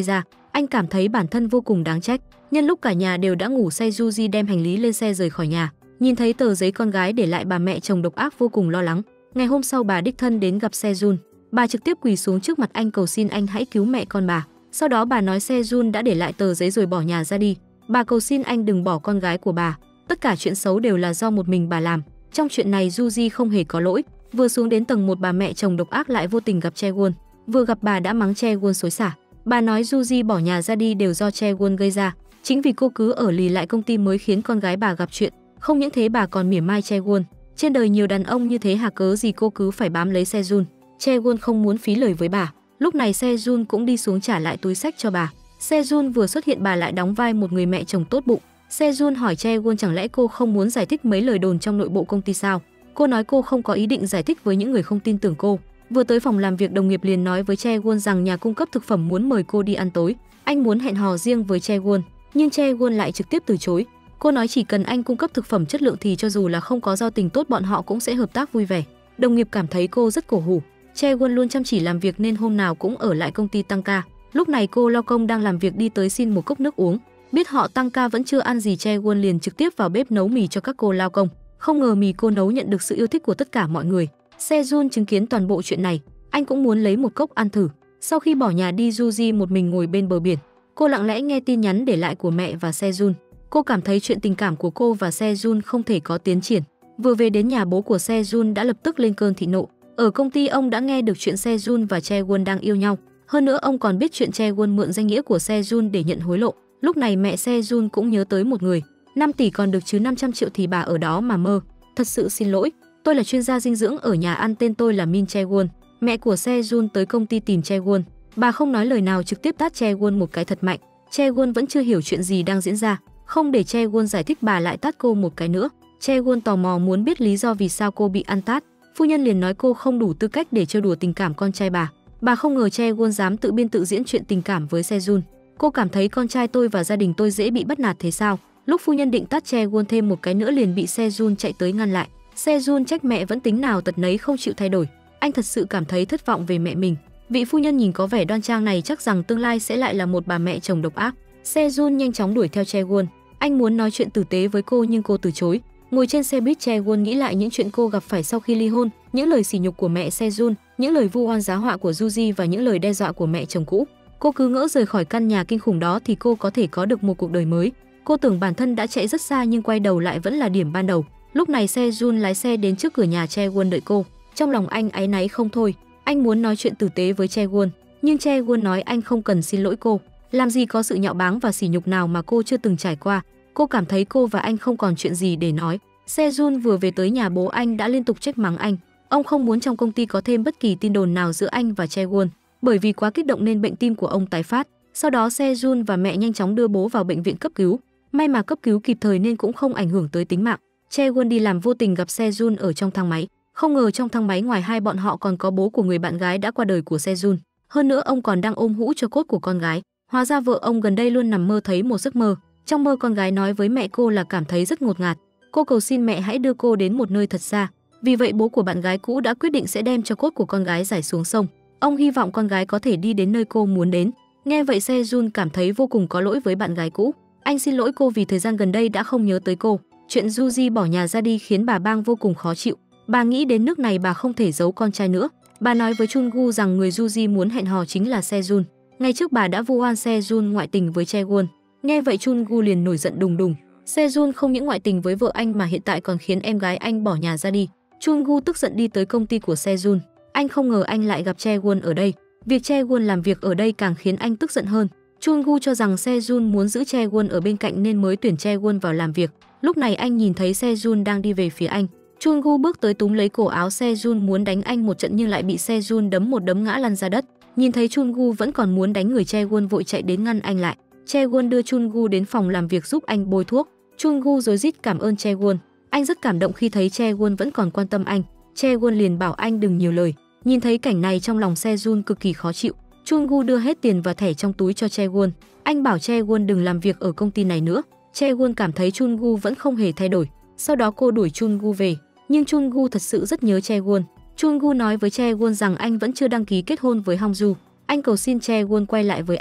Anh cảm thấy bản thân vô cùng đáng trách. Nhân lúc cả nhà đều đã ngủ say, Yuji đem hành lý lên xe rời khỏi nhà. Nhìn thấy tờ giấy con gái để lại, bà mẹ chồng độc ác vô cùng lo lắng. Ngày hôm sau bà đích thân đến gặp Sejun. Bà trực tiếp quỳ xuống trước mặt anh cầu xin anh hãy cứu mẹ con bà. Sau đó bà nói Sejun đã để lại tờ giấy rồi bỏ nhà ra đi. Bà cầu xin anh đừng bỏ con gái của bà. Tất cả chuyện xấu đều là do một mình bà làm. Trong chuyện này Yuji không hề có lỗi. Vừa xuống đến tầng một, bà mẹ chồng độc ác lại vô tình gặp Chaewon. Vừa gặp bà đã mắng Chaewon xối xả. Bà nói Yuji bỏ nhà ra đi đều do Chaewon gây ra. Chính vì cô cứ ở lì lại công ty mới khiến con gái bà gặp chuyện. Không những thế bà còn mỉa mai Chaewon. Trên đời nhiều đàn ông như thế hả, cớ gì cô cứ phải bám lấy Sejun. Chaewon không muốn phí lời với bà. Lúc này Sejun cũng đi xuống trả lại túi xách cho bà. Sejun vừa xuất hiện bà lại đóng vai một người mẹ chồng tốt bụng. Sejun hỏi Chaewon chẳng lẽ cô không muốn giải thích mấy lời đồn trong nội bộ công ty sao? Cô nói cô không có ý định giải thích với những người không tin tưởng cô. Vừa tới phòng làm việc, đồng nghiệp liền nói với Chaewon rằng nhà cung cấp thực phẩm muốn mời cô đi ăn tối. Anh muốn hẹn hò riêng với Chaewon, nhưng Chaewon lại trực tiếp từ chối. Cô nói chỉ cần anh cung cấp thực phẩm chất lượng thì cho dù là không có giao tình tốt bọn họ cũng sẽ hợp tác vui vẻ. Đồng nghiệp cảm thấy cô rất cổ hủ. Chaewon luôn chăm chỉ làm việc nên hôm nào cũng ở lại công ty tăng ca. Lúc này cô lao công đang làm việc đi tới xin một cốc nước uống. Biết họ tăng ca vẫn chưa ăn gì, Chaewon liền trực tiếp vào bếp nấu mì cho các cô lao công. Không ngờ mì cô nấu nhận được sự yêu thích của tất cả mọi người. Sejun chứng kiến toàn bộ chuyện này, anh cũng muốn lấy một cốc ăn thử. Sau khi bỏ nhà đi, Yuji một mình ngồi bên bờ biển. Cô lặng lẽ nghe tin nhắn để lại của mẹ và Sejun. Cô cảm thấy chuyện tình cảm của cô và Sejun không thể có tiến triển. Vừa về đến nhà, bố của Sejun đã lập tức lên cơn thịnh nộ. Ở công ty ông đã nghe được chuyện Sejun và Chaewon đang yêu nhau. Hơn nữa ông còn biết chuyện Chaewon mượn danh nghĩa của Sejun để nhận hối lộ. Lúc này mẹ Sejun cũng nhớ tới một người. năm tỷ còn được chứ năm trăm triệu thì bà ở đó mà mơ. Thật sự xin lỗi, tôi là chuyên gia dinh dưỡng ở nhà ăn, tên tôi là Min Chaewon. Mẹ của Sejun tới công ty tìm Chaewon. Bà không nói lời nào, trực tiếp tát Chaewon một cái thật mạnh. Chaewon vẫn chưa hiểu chuyện gì đang diễn ra. Không để Chaewon giải thích, bà lại tát cô một cái nữa. Chaewon tò mò muốn biết lý do vì sao cô bị ăn tát. Phu nhân liền nói cô không đủ tư cách để trêu đùa tình cảm con trai bà. Bà không ngờ Chaewon dám tự biên tự diễn chuyện tình cảm với Sejun. Cô cảm thấy con trai tôi và gia đình tôi dễ bị bắt nạt thế sao? Lúc phu nhân định tát Chaewon thêm một cái nữa liền bị Sejun chạy tới ngăn lại. Sejun trách mẹ vẫn tính nào tật nấy, không chịu thay đổi. Anh thật sự cảm thấy thất vọng về mẹ mình. Vị phu nhân nhìn có vẻ đoan trang này chắc rằng tương lai sẽ lại là một bà mẹ chồng độc ác. Sejun nhanh chóng đuổi theo Chaewon. Anh muốn nói chuyện tử tế với cô nhưng cô từ chối. Ngồi trên xe buýt, Chaewon nghĩ lại những chuyện cô gặp phải sau khi ly hôn, những lời sỉ nhục của mẹ Sejun, những lời vu oan giá họa của Yuji và những lời đe dọa của mẹ chồng cũ. Cô cứ ngỡ rời khỏi căn nhà kinh khủng đó thì cô có thể có được một cuộc đời mới. Cô tưởng bản thân đã chạy rất xa nhưng quay đầu lại vẫn là điểm ban đầu. Lúc này Sejun lái xe đến trước cửa nhà Chaewon đợi cô. Trong lòng anh áy náy không thôi. Anh muốn nói chuyện tử tế với Chaewon, nhưng Chaewon nói anh không cần xin lỗi cô. Làm gì có sự nhạo báng và sỉ nhục nào mà cô chưa từng trải qua. Cô cảm thấy cô và anh không còn chuyện gì để nói. Sejun vừa về tới nhà, bố anh đã liên tục trách mắng anh. Ông không muốn trong công ty có thêm bất kỳ tin đồn nào giữa anh và Chaewon. Bởi vì quá kích động nên bệnh tim của ông tái phát. Sau đó Sejun và mẹ nhanh chóng đưa bố vào bệnh viện cấp cứu. May mà cấp cứu kịp thời nên cũng không ảnh hưởng tới tính mạng. Chaewon đi làm vô tình gặp Sejun ở trong thang máy. Không ngờ trong thang máy ngoài hai bọn họ còn có bố của người bạn gái đã qua đời của Sejun. Hơn nữa ông còn đang ôm hũ cho cốt của con gái. Hóa ra vợ ông gần đây luôn nằm mơ thấy một giấc mơ. Trong mơ con gái nói với mẹ cô là cảm thấy rất ngột ngạt. Cô cầu xin mẹ hãy đưa cô đến một nơi thật xa. Vì vậy bố của bạn gái cũ đã quyết định sẽ đem cho cốt của con gái rải xuống sông. Ông hy vọng con gái có thể đi đến nơi cô muốn đến. Nghe vậy Sejun cảm thấy vô cùng có lỗi với bạn gái cũ. Anh xin lỗi cô vì thời gian gần đây đã không nhớ tới cô. Chuyện Yuji bỏ nhà ra đi khiến bà Bang vô cùng khó chịu. Bà nghĩ đến nước này bà không thể giấu con trai nữa. Bà nói với Chungu rằng người Yuji muốn hẹn hò chính là Sejun. Ngày trước bà đã vu oan Sejun ngoại tình với Chaewon. Nghe vậy Chungu liền nổi giận đùng đùng. Sejun không những ngoại tình với vợ anh mà hiện tại còn khiến em gái anh bỏ nhà ra đi. Chungu tức giận đi tới công ty của Sejun. Anh không ngờ anh lại gặp Chaewon ở đây. Việc Chaewon làm việc ở đây càng khiến anh tức giận hơn. Chungu cho rằng Sejun muốn giữ Chaewon ở bên cạnh nên mới tuyển Chaewon vào làm việc. Lúc này anh nhìn thấy Sejun đang đi về phía anh. Chungu bước tới túm lấy cổ áo Sejun muốn đánh anh một trận nhưng lại bị Sejun đấm một đấm ngã lăn ra đất. Nhìn thấy Chungu vẫn còn muốn đánh người, Chaewon vội chạy đến ngăn anh lại. Chaewon đưa Chungu đến phòng làm việc giúp anh bôi thuốc. Chungu rối rít cảm ơn Chaewon. Anh rất cảm động khi thấy Chaewon vẫn còn quan tâm anh. Chaewon liền bảo anh đừng nhiều lời. Nhìn thấy cảnh này trong lòng Sejun cực kỳ khó chịu. Chungu đưa hết tiền và thẻ trong túi cho Chaewon. Anh bảo Chaewon đừng làm việc ở công ty này nữa. Chaewon cảm thấy Chungu vẫn không hề thay đổi. Sau đó cô đuổi Chungu về. Nhưng Chungu thật sự rất nhớ Chaewon. Chungu nói với Chaewon rằng anh vẫn chưa đăng ký kết hôn với Hongju. Anh cầu xin Chaewon quay lại với anh.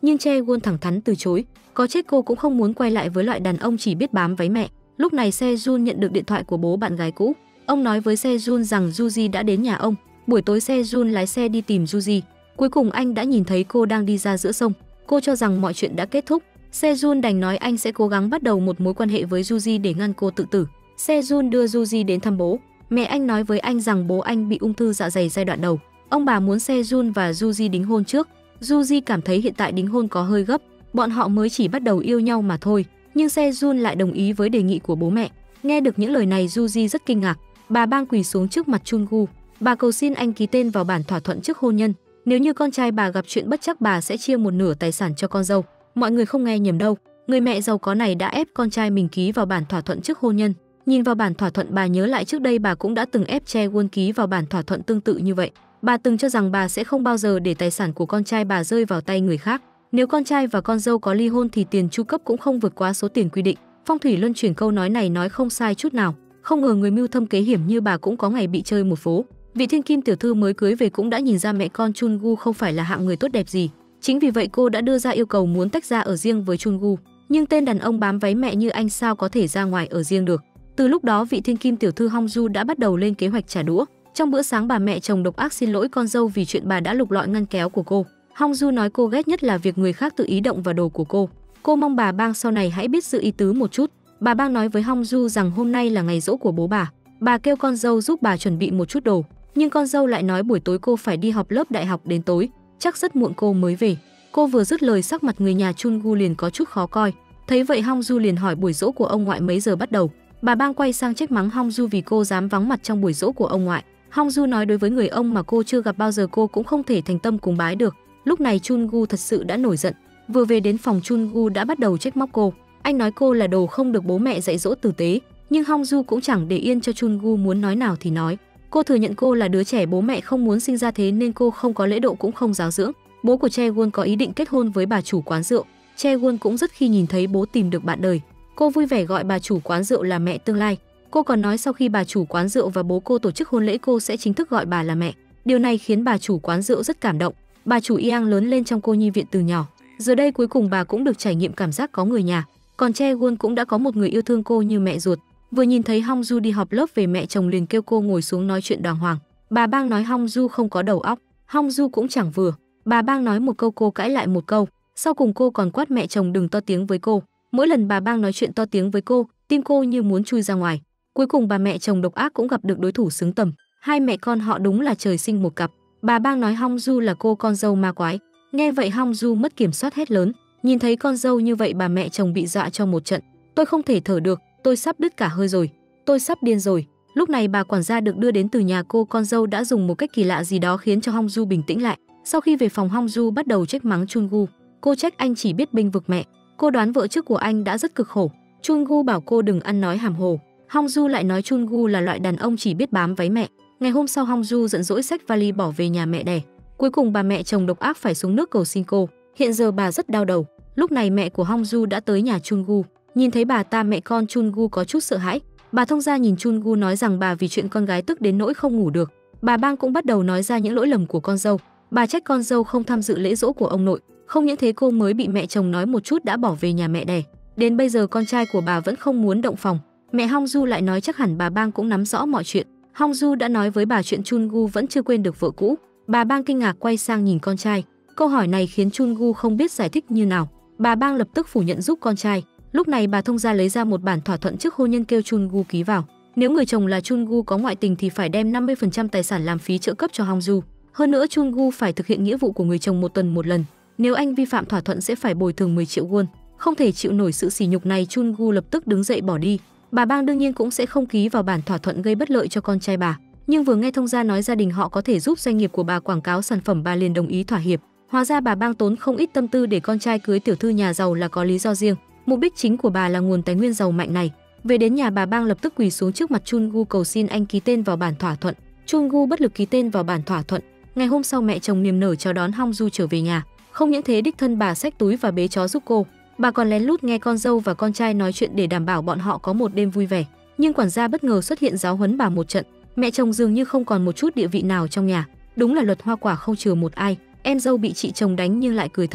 nhưng Chae-won thẳng thắn từ chối, có chết cô cũng không muốn quay lại với loại đàn ông chỉ biết bám váy mẹ. Lúc này Se-jun nhận được điện thoại của bố bạn gái cũ. Ông nói với Se-jun rằng Yuji đã đến nhà ông. Buổi tối Se-jun lái xe đi tìm Yuji. Cuối cùng anh đã nhìn thấy cô đang đi ra giữa sông. Cô cho rằng mọi chuyện đã kết thúc. Se-jun đành nói anh sẽ cố gắng bắt đầu một mối quan hệ với Yuji để ngăn cô tự tử. Se-jun đưa Yuji đến thăm bố. Mẹ anh nói với anh rằng bố anh bị ung thư dạ dày giai đoạn đầu. Ông bà muốn Se-jun và Yuji đính hôn trước. Yuji cảm thấy hiện tại đính hôn có hơi gấp, bọn họ mới chỉ bắt đầu yêu nhau mà thôi. Nhưng Se-jun lại đồng ý với đề nghị của bố mẹ. Nghe được những lời này, Yuji rất kinh ngạc. Bà bang quỳ xuống trước mặt Chun-gu. Bà cầu xin anh ký tên vào bản thỏa thuận trước hôn nhân. Nếu như con trai bà gặp chuyện bất trắc, bà sẽ chia một nửa tài sản cho con dâu. Mọi người không nghe nhầm đâu, người mẹ giàu có này đã ép con trai mình ký vào bản thỏa thuận trước hôn nhân. Nhìn vào bản thỏa thuận, bà nhớ lại trước đây bà cũng đã từng ép Chae-won ký vào bản thỏa thuận tương tự như vậy. Bà từng cho rằng bà sẽ không bao giờ để tài sản của con trai bà rơi vào tay người khác. Nếu con trai và con dâu có ly hôn thì tiền chu cấp cũng không vượt quá số tiền quy định. Phong thủy luân chuyển, câu nói này nói không sai chút nào. Không ngờ người mưu thâm kế hiểm như bà cũng có ngày bị chơi một phố. Vị thiên kim tiểu thư mới cưới về cũng đã nhìn ra mẹ con Chun-gu không phải là hạng người tốt đẹp gì. Chính vì vậy cô đã đưa ra yêu cầu muốn tách ra ở riêng với Chun-gu. Nhưng tên đàn ông bám váy mẹ như anh sao có thể ra ngoài ở riêng được. Từ lúc đó vị thiên kim tiểu thư Hongju đã bắt đầu lên kế hoạch trả đũa. Trong bữa sáng, bà mẹ chồng độc ác xin lỗi con dâu vì chuyện bà đã lục lọi ngăn kéo của cô. Hongju nói cô ghét nhất là việc người khác tự ý động vào đồ của cô. Cô mong bà bang sau này hãy biết giữ ý tứ một chút. Bà bang nói với Hongju rằng hôm nay là ngày giỗ của bố bà. Bà kêu con dâu giúp bà chuẩn bị một chút đồ. Nhưng con dâu lại nói buổi tối cô phải đi học lớp đại học đến tối, chắc rất muộn cô mới về. Cô vừa dứt lời, sắc mặt người nhà Chun-gu liền có chút khó coi. Thấy vậy, Hongju liền hỏi buổi giỗ của ông ngoại mấy giờ bắt đầu. Bà bang quay sang trách mắng Hongju vì cô dám vắng mặt trong buổi giỗ của ông ngoại. Hongju nói đối với người ông mà cô chưa gặp bao giờ cô cũng không thể thành tâm cúng bái được. Lúc này Chun-gu thật sự đã nổi giận. Vừa về đến phòng, Chun-gu đã bắt đầu trách móc cô. Anh nói cô là đồ không được bố mẹ dạy dỗ tử tế. Nhưng Hongju cũng chẳng để yên cho Chun-gu muốn nói nào thì nói. Cô thừa nhận cô là đứa trẻ bố mẹ không muốn sinh ra, thế nên cô không có lễ độ cũng không giáo dưỡng. Bố của Chae-won có ý định kết hôn với bà chủ quán rượu. Chae-won cũng rất khi nhìn thấy bố tìm được bạn đời. Cô vui vẻ gọi bà chủ quán rượu là mẹ tương lai. Cô còn nói sau khi bà chủ quán rượu và bố cô tổ chức hôn lễ, cô sẽ chính thức gọi bà là mẹ. Điều này khiến bà chủ quán rượu rất cảm động. Bà chủ Yang lớn lên trong cô nhi viện từ nhỏ. Giờ đây cuối cùng bà cũng được trải nghiệm cảm giác có người nhà. Còn Chae-won cũng đã có một người yêu thương cô như mẹ ruột. Vừa nhìn thấy Hongju đi họp lớp về, mẹ chồng liền kêu cô ngồi xuống nói chuyện đàng hoàng. Bà bang nói Hongju không có đầu óc. Hongju cũng chẳng vừa. Bà bang nói một câu cô cãi lại một câu. Sau cùng cô còn quát mẹ chồng đừng to tiếng với cô. Mỗi lần bà bang nói chuyện to tiếng với cô, tim cô như muốn chui ra ngoài. Cuối cùng bà mẹ chồng độc ác cũng gặp được đối thủ xứng tầm. Hai mẹ con họ đúng là trời sinh một cặp. Bà bang nói Hongju là cô con dâu ma quái. Nghe vậy Hongju mất kiểm soát hét lớn. Nhìn thấy con dâu như vậy, bà mẹ chồng bị dọa cho một trận. Tôi không thể thở được, tôi sắp đứt cả hơi rồi, tôi sắp điên rồi. Lúc này bà quản gia được đưa đến từ nhà cô con dâu đã dùng một cách kỳ lạ gì đó khiến cho Hongju bình tĩnh lại. Sau khi về phòng, Hongju bắt đầu trách mắng Chun-gu. Cô trách anh chỉ biết bênh vực mẹ. Cô đoán vợ trước của anh đã rất cực khổ. Chun-gu bảo cô đừng ăn nói hàm hồ. Hongju lại nói Chun-gu là loại đàn ông chỉ biết bám váy mẹ. Ngày hôm sau, Hongju giận dỗi xách vali bỏ về nhà mẹ đẻ. Cuối cùng bà mẹ chồng độc ác phải xuống nước cầu xin cô. Hiện giờ bà rất đau đầu. Lúc này mẹ của Hongju đã tới nhà Chun-gu. Nhìn thấy bà ta, mẹ con Chun-gu có chút sợ hãi. Bà thông gia nhìn Chun-gu nói rằng bà vì chuyện con gái tức đến nỗi không ngủ được. Bà bang cũng bắt đầu nói ra những lỗi lầm của con dâu. Bà trách con dâu không tham dự lễ giỗ của ông nội. Không những thế, cô mới bị mẹ chồng nói một chút đã bỏ về nhà mẹ đẻ. Đến bây giờ con trai của bà vẫn không muốn động phòng. Mẹ Hongju lại nói chắc hẳn bà bang cũng nắm rõ mọi chuyện. Hongju đã nói với bà chuyện Chun-gu vẫn chưa quên được vợ cũ. Bà bang kinh ngạc quay sang nhìn con trai. Câu hỏi này khiến Chun-gu không biết giải thích như nào. Bà bang lập tức phủ nhận giúp con trai. Lúc này bà thông gia lấy ra một bản thỏa thuận trước hôn nhân kêu Chun-gu ký vào. Nếu người chồng là Chun-gu có ngoại tình thì phải đem năm mươi phần trăm tài sản làm phí trợ cấp cho Hongju. Hơn nữa Chun-gu phải thực hiện nghĩa vụ của người chồng một tuần một lần. Nếu anh vi phạm thỏa thuận sẽ phải bồi thường mười triệu won. Không thể chịu nổi sự sỉ nhục này, Chun-gu lập tức đứng dậy bỏ đi. Bà bang đương nhiên cũng sẽ không ký vào bản thỏa thuận gây bất lợi cho con trai bà. Nhưng vừa nghe thông gia nói gia đình họ có thể giúp doanh nghiệp của bà quảng cáo sản phẩm, bà liền đồng ý thỏa hiệp. Hóa ra bà bang tốn không ít tâm tư để con trai cưới tiểu thư nhà giàu là có lý do riêng. Mục đích chính của bà là nguồn tài nguyên giàu mạnh này. Về đến nhà, bà bang lập tức quỳ xuống trước mặt Chun-gu cầu xin anh ký tên vào bản thỏa thuận. Chun-gu bất lực ký tên vào bản thỏa thuận. Ngày hôm sau, mẹ chồng niềm nở chào đón Hongju trở về nhà. Không những thế, đích thân bà xách túi và bế chó giúp cô. Bà còn lén lút nghe con dâu và con trai nói chuyện để đảm bảo bọn họ có một đêm vui vẻ. Nhưng quản gia bất ngờ xuất hiện giáo huấn bà một trận. Mẹ chồng dường như không còn một chút địa vị nào trong nhà. Đúng là luật hoa quả không chừa một ai. Em dâu bị chị chồng đánh nhưng lại cười thầm.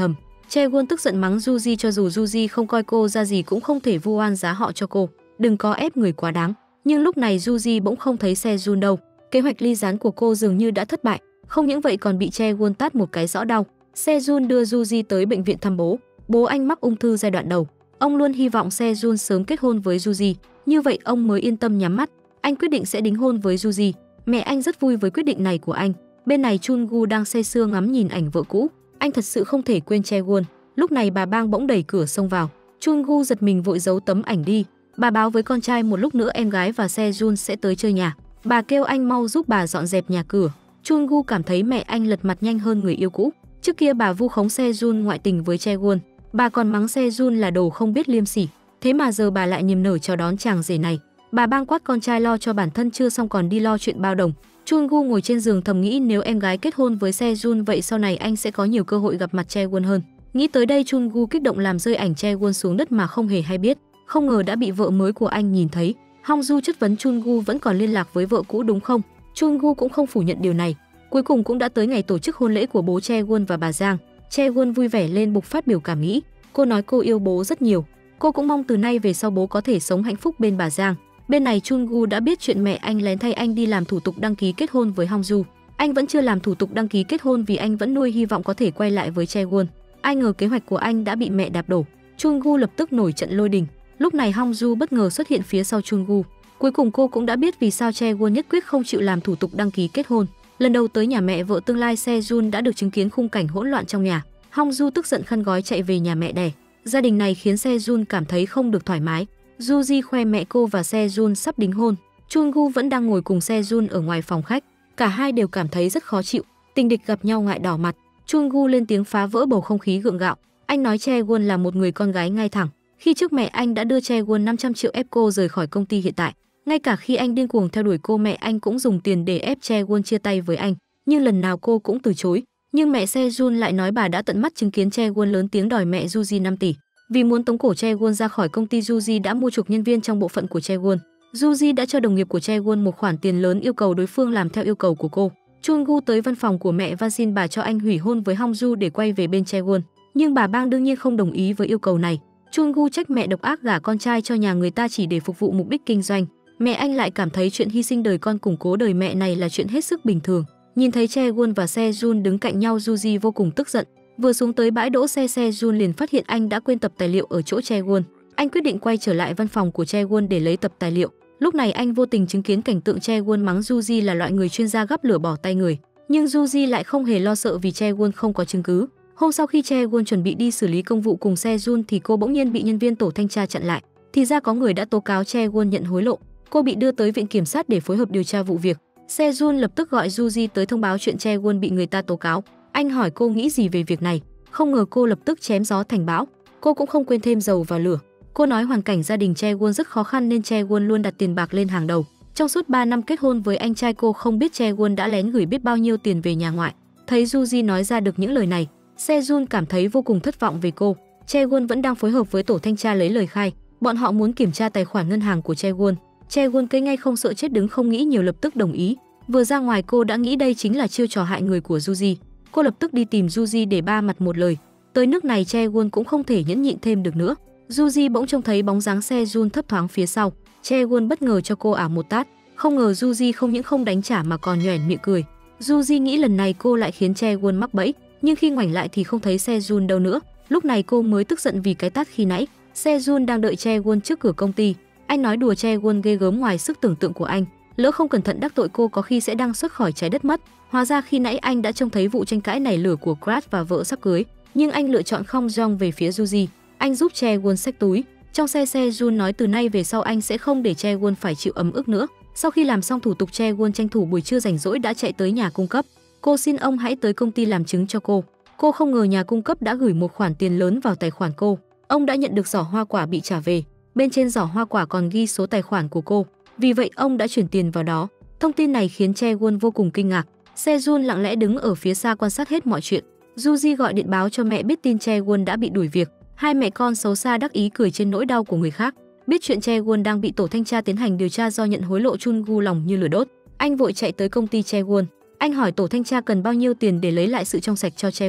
Chaewon tức giận mắng Yuji, cho dù Yuji không coi cô ra gì cũng không thể vu oan giá họ cho cô, đừng có ép người quá đáng. Nhưng lúc này Yuji bỗng không thấy Sejun đâu, kế hoạch ly gián của cô dường như đã thất bại, không những vậy còn bị Chaewon tát một cái rõ đau. Sejun đưa Yuji tới bệnh viện thăm bố, bố anh mắc ung thư giai đoạn đầu. Ông luôn hy vọng Sejun sớm kết hôn với Yuji, như vậy ông mới yên tâm nhắm mắt. Anh quyết định sẽ đính hôn với Yuji. Mẹ anh rất vui với quyết định này của anh. Bên này Chungu đang say sưa ngắm nhìn ảnh vợ cũ, anh thật sự không thể quên Chaewon. Lúc này bà Bang bỗng đẩy cửa xông vào, Chungu giật mình vội giấu tấm ảnh đi. Bà báo với con trai một lúc nữa em gái và Sejun sẽ tới chơi nhà. Bà kêu anh mau giúp bà dọn dẹp nhà cửa. Chungu cảm thấy mẹ anh lật mặt nhanh hơn người yêu cũ. Trước kia bà vu khống Sejun ngoại tình với Chaewon, bà còn mắng Sejun là đồ không biết liêm sỉ. Thế mà giờ bà lại niềm nở chào đón chàng rể này. Bà Bang quát con trai lo cho bản thân chưa xong còn đi lo chuyện bao đồng. Chungu ngồi trên giường thầm nghĩ nếu em gái kết hôn với Sejun vậy sau này anh sẽ có nhiều cơ hội gặp mặt Chaewon hơn. Nghĩ tới đây Chungu kích động làm rơi ảnh Chaewon xuống đất mà không hề hay biết, không ngờ đã bị vợ mới của anh nhìn thấy. Hongju chất vấn Chungu vẫn còn liên lạc với vợ cũ đúng không? Chungu cũng không phủ nhận điều này. Cuối cùng cũng đã tới ngày tổ chức hôn lễ của bố Chaewon và bà Giang. Chaewon vui vẻ lên bục phát biểu cảm nghĩ. Cô nói cô yêu bố rất nhiều. Cô cũng mong từ nay về sau bố có thể sống hạnh phúc bên bà Giang. Bên này Chungu đã biết chuyện mẹ anh lén thay anh đi làm thủ tục đăng ký kết hôn với Hongju. Anh vẫn chưa làm thủ tục đăng ký kết hôn vì anh vẫn nuôi hy vọng có thể quay lại với Chaewon. Ai ngờ kế hoạch của anh đã bị mẹ đạp đổ. Chungu lập tức nổi trận lôi đình. Lúc này Hongju bất ngờ xuất hiện phía sau Chungu. Cuối cùng cô cũng đã biết vì sao Chaewon nhất quyết không chịu làm thủ tục đăng ký kết hôn. Lần đầu tới nhà mẹ vợ tương lai Sejun đã được chứng kiến khung cảnh hỗn loạn trong nhà. Hongju tức giận khăn gói chạy về nhà mẹ đẻ. Gia đình này khiến Sejun cảm thấy không được thoải mái. Yuji khoe mẹ cô và Sejun sắp đính hôn. Chungu vẫn đang ngồi cùng Sejun ở ngoài phòng khách. Cả hai đều cảm thấy rất khó chịu. Tình địch gặp nhau ngại đỏ mặt. Chungu lên tiếng phá vỡ bầu không khí gượng gạo. Anh nói Chaewon là một người con gái ngay thẳng. Khi trước mẹ anh đã đưa Chaewon năm trăm triệu ép cô rời khỏi công ty hiện tại. Ngay cả khi anh điên cuồng theo đuổi cô, mẹ anh cũng dùng tiền để ép Chaewon chia tay với anh. Nhưng lần nào cô cũng từ chối. Nhưng mẹ Sejun lại nói bà đã tận mắt chứng kiến Chaewon lớn tiếng đòi mẹ Yuji năm tỷ. Vì muốn tống cổ Chaewon ra khỏi công ty, Yuji đã mua chuộc nhân viên trong bộ phận của Chaewon. Yuji đã cho đồng nghiệp của Chaewon một khoản tiền lớn yêu cầu đối phương làm theo yêu cầu của cô. Chungu tới văn phòng của mẹ van xin bà cho anh hủy hôn với Hongju để quay về bên Chaewon. Nhưng bà Bang đương nhiên không đồng ý với yêu cầu này. Chungu trách mẹ độc ác gả con trai cho nhà người ta chỉ để phục vụ mục đích kinh doanh. Mẹ anh lại cảm thấy chuyện hy sinh đời con củng cố đời mẹ này là chuyện hết sức bình thường. Nhìn thấy Chaewon và Sejun đứng cạnh nhau, Yuji vô cùng tức giận. Vừa xuống tới bãi đỗ xe, Sejun liền phát hiện anh đã quên tập tài liệu ở chỗ Chaewon. Anh quyết định quay trở lại văn phòng của Chaewon để lấy tập tài liệu. Lúc này anh vô tình chứng kiến cảnh tượng Chaewon mắng Yuji là loại người chuyên gia gắp lửa bỏ tay người. Nhưng Yuji lại không hề lo sợ vì Chaewon không có chứng cứ. Hôm sau khi Chaewon chuẩn bị đi xử lý công vụ cùng Sejun thì cô bỗng nhiên bị nhân viên tổ thanh tra chặn lại. Thì ra có người đã tố cáo Chaewon nhận hối lộ. Cô bị đưa tới viện kiểm sát để phối hợp điều tra vụ việc. Sejun lập tức gọi Yuji tới thông báo chuyện Chaewon bị người ta tố cáo. Anh hỏi cô nghĩ gì về việc này. Không ngờ cô lập tức chém gió thành bão. Cô cũng không quên thêm dầu vào lửa. Cô nói hoàn cảnh gia đình Chaewon rất khó khăn nên Chaewon luôn đặt tiền bạc lên hàng đầu. Trong suốt ba năm kết hôn với anh trai cô không biết Chaewon đã lén gửi biết bao nhiêu tiền về nhà ngoại. Thấy Yuji nói ra được những lời này, Sejun cảm thấy vô cùng thất vọng về cô. Chaewon vẫn đang phối hợp với tổ thanh tra lấy lời khai. Bọn họ muốn kiểm tra tài khoản ngân hàng của Chaewon. Chaewon cây ngay không sợ chết đứng không nghĩ nhiều lập tức đồng ý. Vừa ra ngoài cô đã nghĩ đây chính là chiêu trò hại người của Yuji. Cô lập tức đi tìm Yuji để ba mặt một lời. Tới nước này Chaewon cũng không thể nhẫn nhịn thêm được nữa. Yuji bỗng trông thấy bóng dáng Sejun thấp thoáng phía sau. Chaewon bất ngờ cho cô ả một tát. Không ngờ Yuji không những không đánh trả mà còn nhoẻn miệng cười. Yuji nghĩ lần này cô lại khiến Chaewon mắc bẫy, nhưng khi ngoảnh lại thì không thấy Sejun đâu nữa. Lúc này cô mới tức giận vì cái tát khi nãy. Sejun đang đợi Chaewon trước cửa công ty. Anh nói đùa Chaewon ghê gớm ngoài sức tưởng tượng của anh. Lỡ không cẩn thận đắc tội cô có khi sẽ đang xuất khỏi trái đất mất. Hóa ra khi nãy anh đã trông thấy vụ tranh cãi nảy lửa của Crash và vợ sắp cưới, nhưng anh lựa chọn không Jong về phía Yuji. Anh giúp Chaewon xách túi. Trong xe, Sejun nói từ nay về sau anh sẽ không để Chaewon phải chịu ấm ức nữa. Sau khi làm xong thủ tục, Chaewon tranh thủ buổi trưa rảnh rỗi đã chạy tới nhà cung cấp. Cô xin ông hãy tới công ty làm chứng cho cô. Cô không ngờ nhà cung cấp đã gửi một khoản tiền lớn vào tài khoản cô. Ông đã nhận được giỏ hoa quả bị trả về. Bên trên giỏ hoa quả còn ghi số tài khoản của cô. Vì vậy ông đã chuyển tiền vào đó. Thông tin này khiến Chaewon vô cùng kinh ngạc. Sejun lặng lẽ đứng ở phía xa quan sát hết mọi chuyện. Yuji gọi điện báo cho mẹ biết tin Chaewon đã bị đuổi việc. Hai mẹ con xấu xa đắc ý cười trên nỗi đau của người khác. Biết chuyện Chaewon đang bị tổ thanh tra tiến hành điều tra do nhận hối lộ, Chungu lòng như lửa đốt. Anh vội chạy tới công ty Chaewon. Anh hỏi tổ thanh tra cần bao nhiêu tiền để lấy lại sự trong sạch cho Chaewon.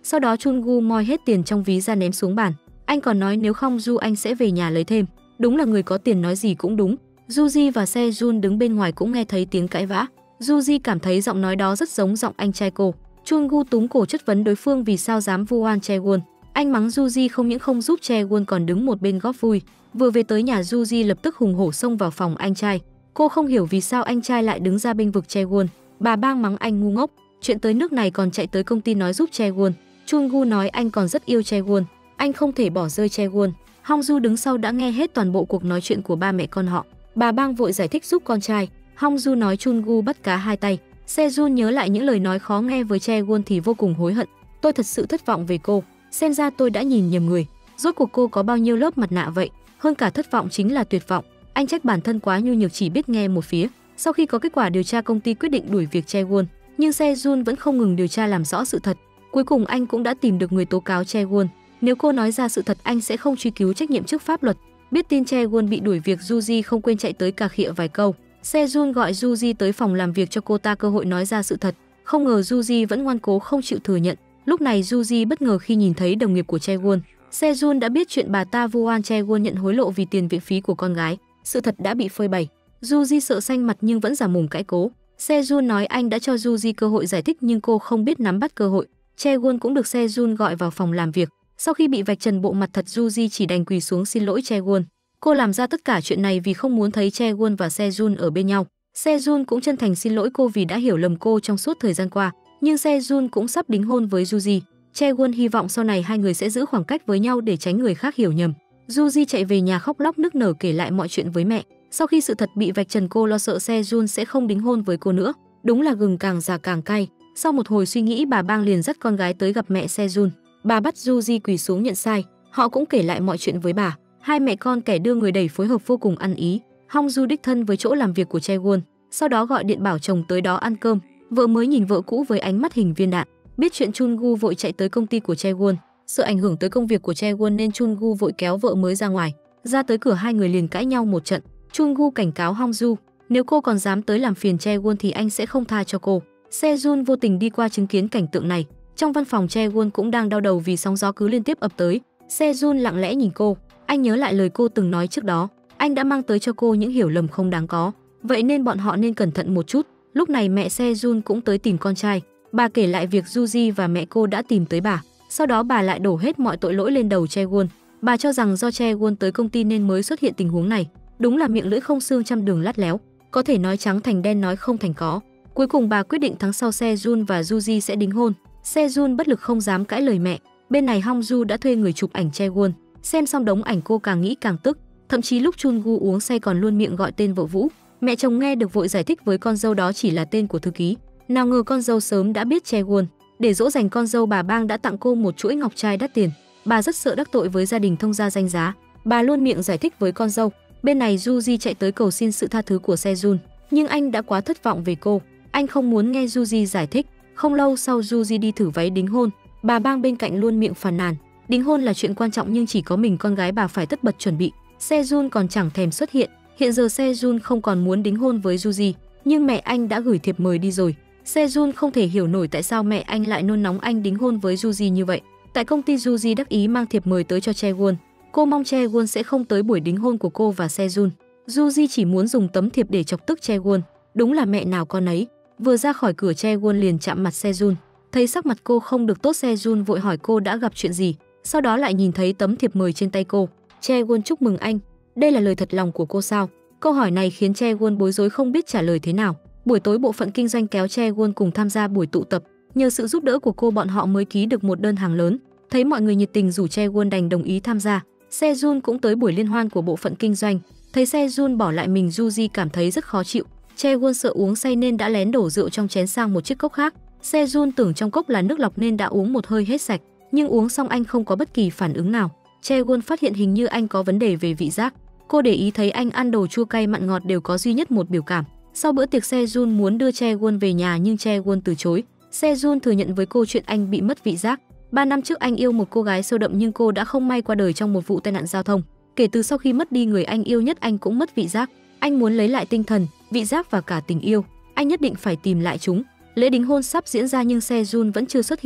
Sau đó Chun Gu moi hết tiền trong ví ra ném xuống bàn. Anh còn nói nếu không Du anh sẽ về nhà lấy thêm. Đúng là người có tiền nói gì cũng đúng. Juji và Sejun đứng bên ngoài cũng nghe thấy tiếng cãi vã. Juji cảm thấy giọng nói đó rất giống giọng anh trai cô. Chun Gu túm cổ chất vấn đối phương vì sao dám vu oan Chaewon. Anh mắng Juji không những không giúp Chaewon còn đứng một bên góp vui. Vừa về tới nhà, Juji lập tức hùng hổ xông vào phòng anh trai. Cô không hiểu vì sao anh trai lại đứng ra bênh vực Chaewon. Bà bang mắng anh ngu ngốc, chuyện tới nước này còn chạy tới công ty nói giúp Chaewon. Chun Gu nói anh còn rất yêu Chaewon, anh không thể bỏ rơi Chaewon. Hong Du đứng sau đã nghe hết toàn bộ cuộc nói chuyện của ba mẹ con họ. Bà bang vội giải thích giúp con trai. Hong Du nói Chun Gu bắt cá hai tay. Sejun nhớ lại những lời nói khó nghe với Chaewon thì vô cùng hối hận. Tôi thật sự thất vọng về cô, xem ra tôi đã nhìn nhầm người. Rốt cuộc cô có bao nhiêu lớp mặt nạ vậy? Hơn cả thất vọng chính là tuyệt vọng. Anh trách bản thân quá nhu nhược, chỉ biết nghe một phía. Sau khi có kết quả điều tra, công ty quyết định đuổi việc Chaewon, nhưng Sejun vẫn không ngừng điều tra làm rõ sự thật. Cuối cùng anh cũng đã tìm được người tố cáo Chaewon. Nếu cô nói ra sự thật, anh sẽ không truy cứu trách nhiệm trước pháp luật. Biết tin Chaewon bị đuổi việc, Juji không quên chạy tới cà khịa vài câu. Sejun gọi Juji tới phòng làm việc cho cô ta cơ hội nói ra sự thật. Không ngờ Juji vẫn ngoan cố không chịu thừa nhận. Lúc này Juji bất ngờ khi nhìn thấy đồng nghiệp của Chaewon. Sejun đã biết chuyện bà ta vu oan Chaewon nhận hối lộ vì tiền viện phí của con gái. Sự thật đã bị phơi bày. Juji sợ xanh mặt nhưng vẫn giả mồm cãi cố. Sejun nói anh đã cho Juji cơ hội giải thích nhưng cô không biết nắm bắt cơ hội. Chaewon cũng được Sejun gọi vào phòng làm việc. Sau khi bị vạch trần bộ mặt thật, Juji chỉ đành quỳ xuống xin lỗi Chaewon. Cô làm ra tất cả chuyện này vì không muốn thấy Chaewon và Sejun ở bên nhau. Sejun cũng chân thành xin lỗi cô vì đã hiểu lầm cô trong suốt thời gian qua. Nhưng Sejun cũng sắp đính hôn với Juji. Chaewon hy vọng sau này hai người sẽ giữ khoảng cách với nhau để tránh người khác hiểu nhầm. Juji chạy về nhà khóc lóc nức nở kể lại mọi chuyện với mẹ. Sau khi sự thật bị vạch trần, cô lo sợ Sejun sẽ không đính hôn với cô nữa. Đúng là gừng càng già càng cay. Sau một hồi suy nghĩ, bà bang liền dắt con gái tới gặp mẹ Sejun. Bà bắt Juji quỳ xuống nhận sai. Họ cũng kể lại mọi chuyện với bà. Hai mẹ con kẻ đưa người đẩy phối hợp vô cùng ăn ý. Hong Du đích thân với chỗ làm việc của Chaewon, sau đó gọi điện bảo chồng tới đó ăn cơm. Vợ mới nhìn vợ cũ với ánh mắt hình viên đạn. Biết chuyện, Chun Gu vội chạy tới công ty của Chaewon. Sợ ảnh hưởng tới công việc của Chaewon nên Chun Gu vội kéo vợ mới ra ngoài. Ra tới cửa, hai người liền cãi nhau một trận. Chun Gu cảnh cáo Hong Du, nếu cô còn dám tới làm phiền Chaewon thì anh sẽ không tha cho cô. Sejun vô tình đi qua chứng kiến cảnh tượng này. Trong văn phòng, Chaewon cũng đang đau đầu vì sóng gió cứ liên tiếp ập tới. Sejun lặng lẽ nhìn cô. Anh nhớ lại lời cô từng nói trước đó. Anh đã mang tới cho cô những hiểu lầm không đáng có. Vậy nên bọn họ nên cẩn thận một chút. Lúc này mẹ Sejun cũng tới tìm con trai. Bà kể lại việc Juji và mẹ cô đã tìm tới bà. Sau đó bà lại đổ hết mọi tội lỗi lên đầu Chaewon. Bà cho rằng do Chaewon tới công ty nên mới xuất hiện tình huống này. Đúng là miệng lưỡi không xương, trăm đường lắt léo. Có thể nói trắng thành đen, nói không thành có. Cuối cùng bà quyết định tháng sau Sejun và Juji sẽ đính hôn. Sejun bất lực không dám cãi lời mẹ. Bên này Hong Du đã thuê người chụp ảnh Chaewon. Xem xong đống ảnh cô càng nghĩ càng tức. Thậm chí lúc Chun Gu uống say còn luôn miệng gọi tên vợ Vũ. Mẹ chồng nghe được vội giải thích với con dâu đó chỉ là tên của thư ký. Nào ngờ con dâu sớm đã biết Chaewon. Để dỗ dành con dâu, bà bang đã tặng cô một chuỗi ngọc trai đắt tiền. Bà rất sợ đắc tội với gia đình thông gia danh giá. Bà luôn miệng giải thích với con dâu. Bên này Juji chạy tới cầu xin sự tha thứ của Sejun, nhưng anh đã quá thất vọng về cô. Anh không muốn nghe Juji giải thích. Không lâu sau, Juji đi thử váy đính hôn. Bà bang bên cạnh luôn miệng phàn nàn. Đính hôn là chuyện quan trọng nhưng chỉ có mình con gái bà phải tất bật chuẩn bị. Sejun còn chẳng thèm xuất hiện. Hiện giờ Sejun không còn muốn đính hôn với Juji, nhưng mẹ anh đã gửi thiệp mời đi rồi. Sejun không thể hiểu nổi tại sao mẹ anh lại nôn nóng anh đính hôn với Juji như vậy. Tại công ty, Juji đắc ý mang thiệp mời tới cho Chaewon. Cô mong Chaewon sẽ không tới buổi đính hôn của cô và Sejun. Juji chỉ muốn dùng tấm thiệp để chọc tức Chaewon. Đúng là mẹ nào con ấy. Vừa ra khỏi cửa, Chaewon liền chạm mặt Sejun. Thấy sắc mặt cô không được tốt, Sejun vội hỏi cô đã gặp chuyện gì. Sau đó lại nhìn thấy tấm thiệp mời trên tay cô. Chaewon chúc mừng anh. Đây là lời thật lòng của cô sao? Câu hỏi này khiến Chaewon bối rối không biết trả lời thế nào. Buổi tối, bộ phận kinh doanh kéo Chaewon cùng tham gia buổi tụ tập. Nhờ sự giúp đỡ của cô, bọn họ mới ký được một đơn hàng lớn. Thấy mọi người nhiệt tình rủ, Chaewon đành đồng ý tham gia. Sejun cũng tới buổi liên hoan của bộ phận kinh doanh. Thấy Sejun bỏ lại mình, Juji cảm thấy rất khó chịu. Chaewon sợ uống say nên đã lén đổ rượu trong chén sang một chiếc cốc khác. Sejun tưởng trong cốc là nước lọc nên đã uống một hơi hết sạch, nhưng uống xong anh không có bất kỳ phản ứng nào. Chaewon phát hiện hình như anh có vấn đề về vị giác. Cô để ý thấy anh ăn đồ chua cay mặn ngọt đều có duy nhất một biểu cảm. Sau bữa tiệc, Sejun muốn đưa Chaewon về nhà nhưng Chaewon từ chối. Sejun thừa nhận với cô chuyện anh bị mất vị giác. Ba năm trước anh yêu một cô gái sâu đậm nhưng cô đã không may qua đời trong một vụ tai nạn giao thông. Kể từ sau khi mất đi người anh yêu nhất, anh cũng mất vị giác. Anh muốn lấy lại tinh thần, vị giác và cả tình yêu. Anh nhất định phải tìm lại chúng. Lễ đính hôn sắp diễn ra nhưng Sejun vẫn chưa xuất hiện.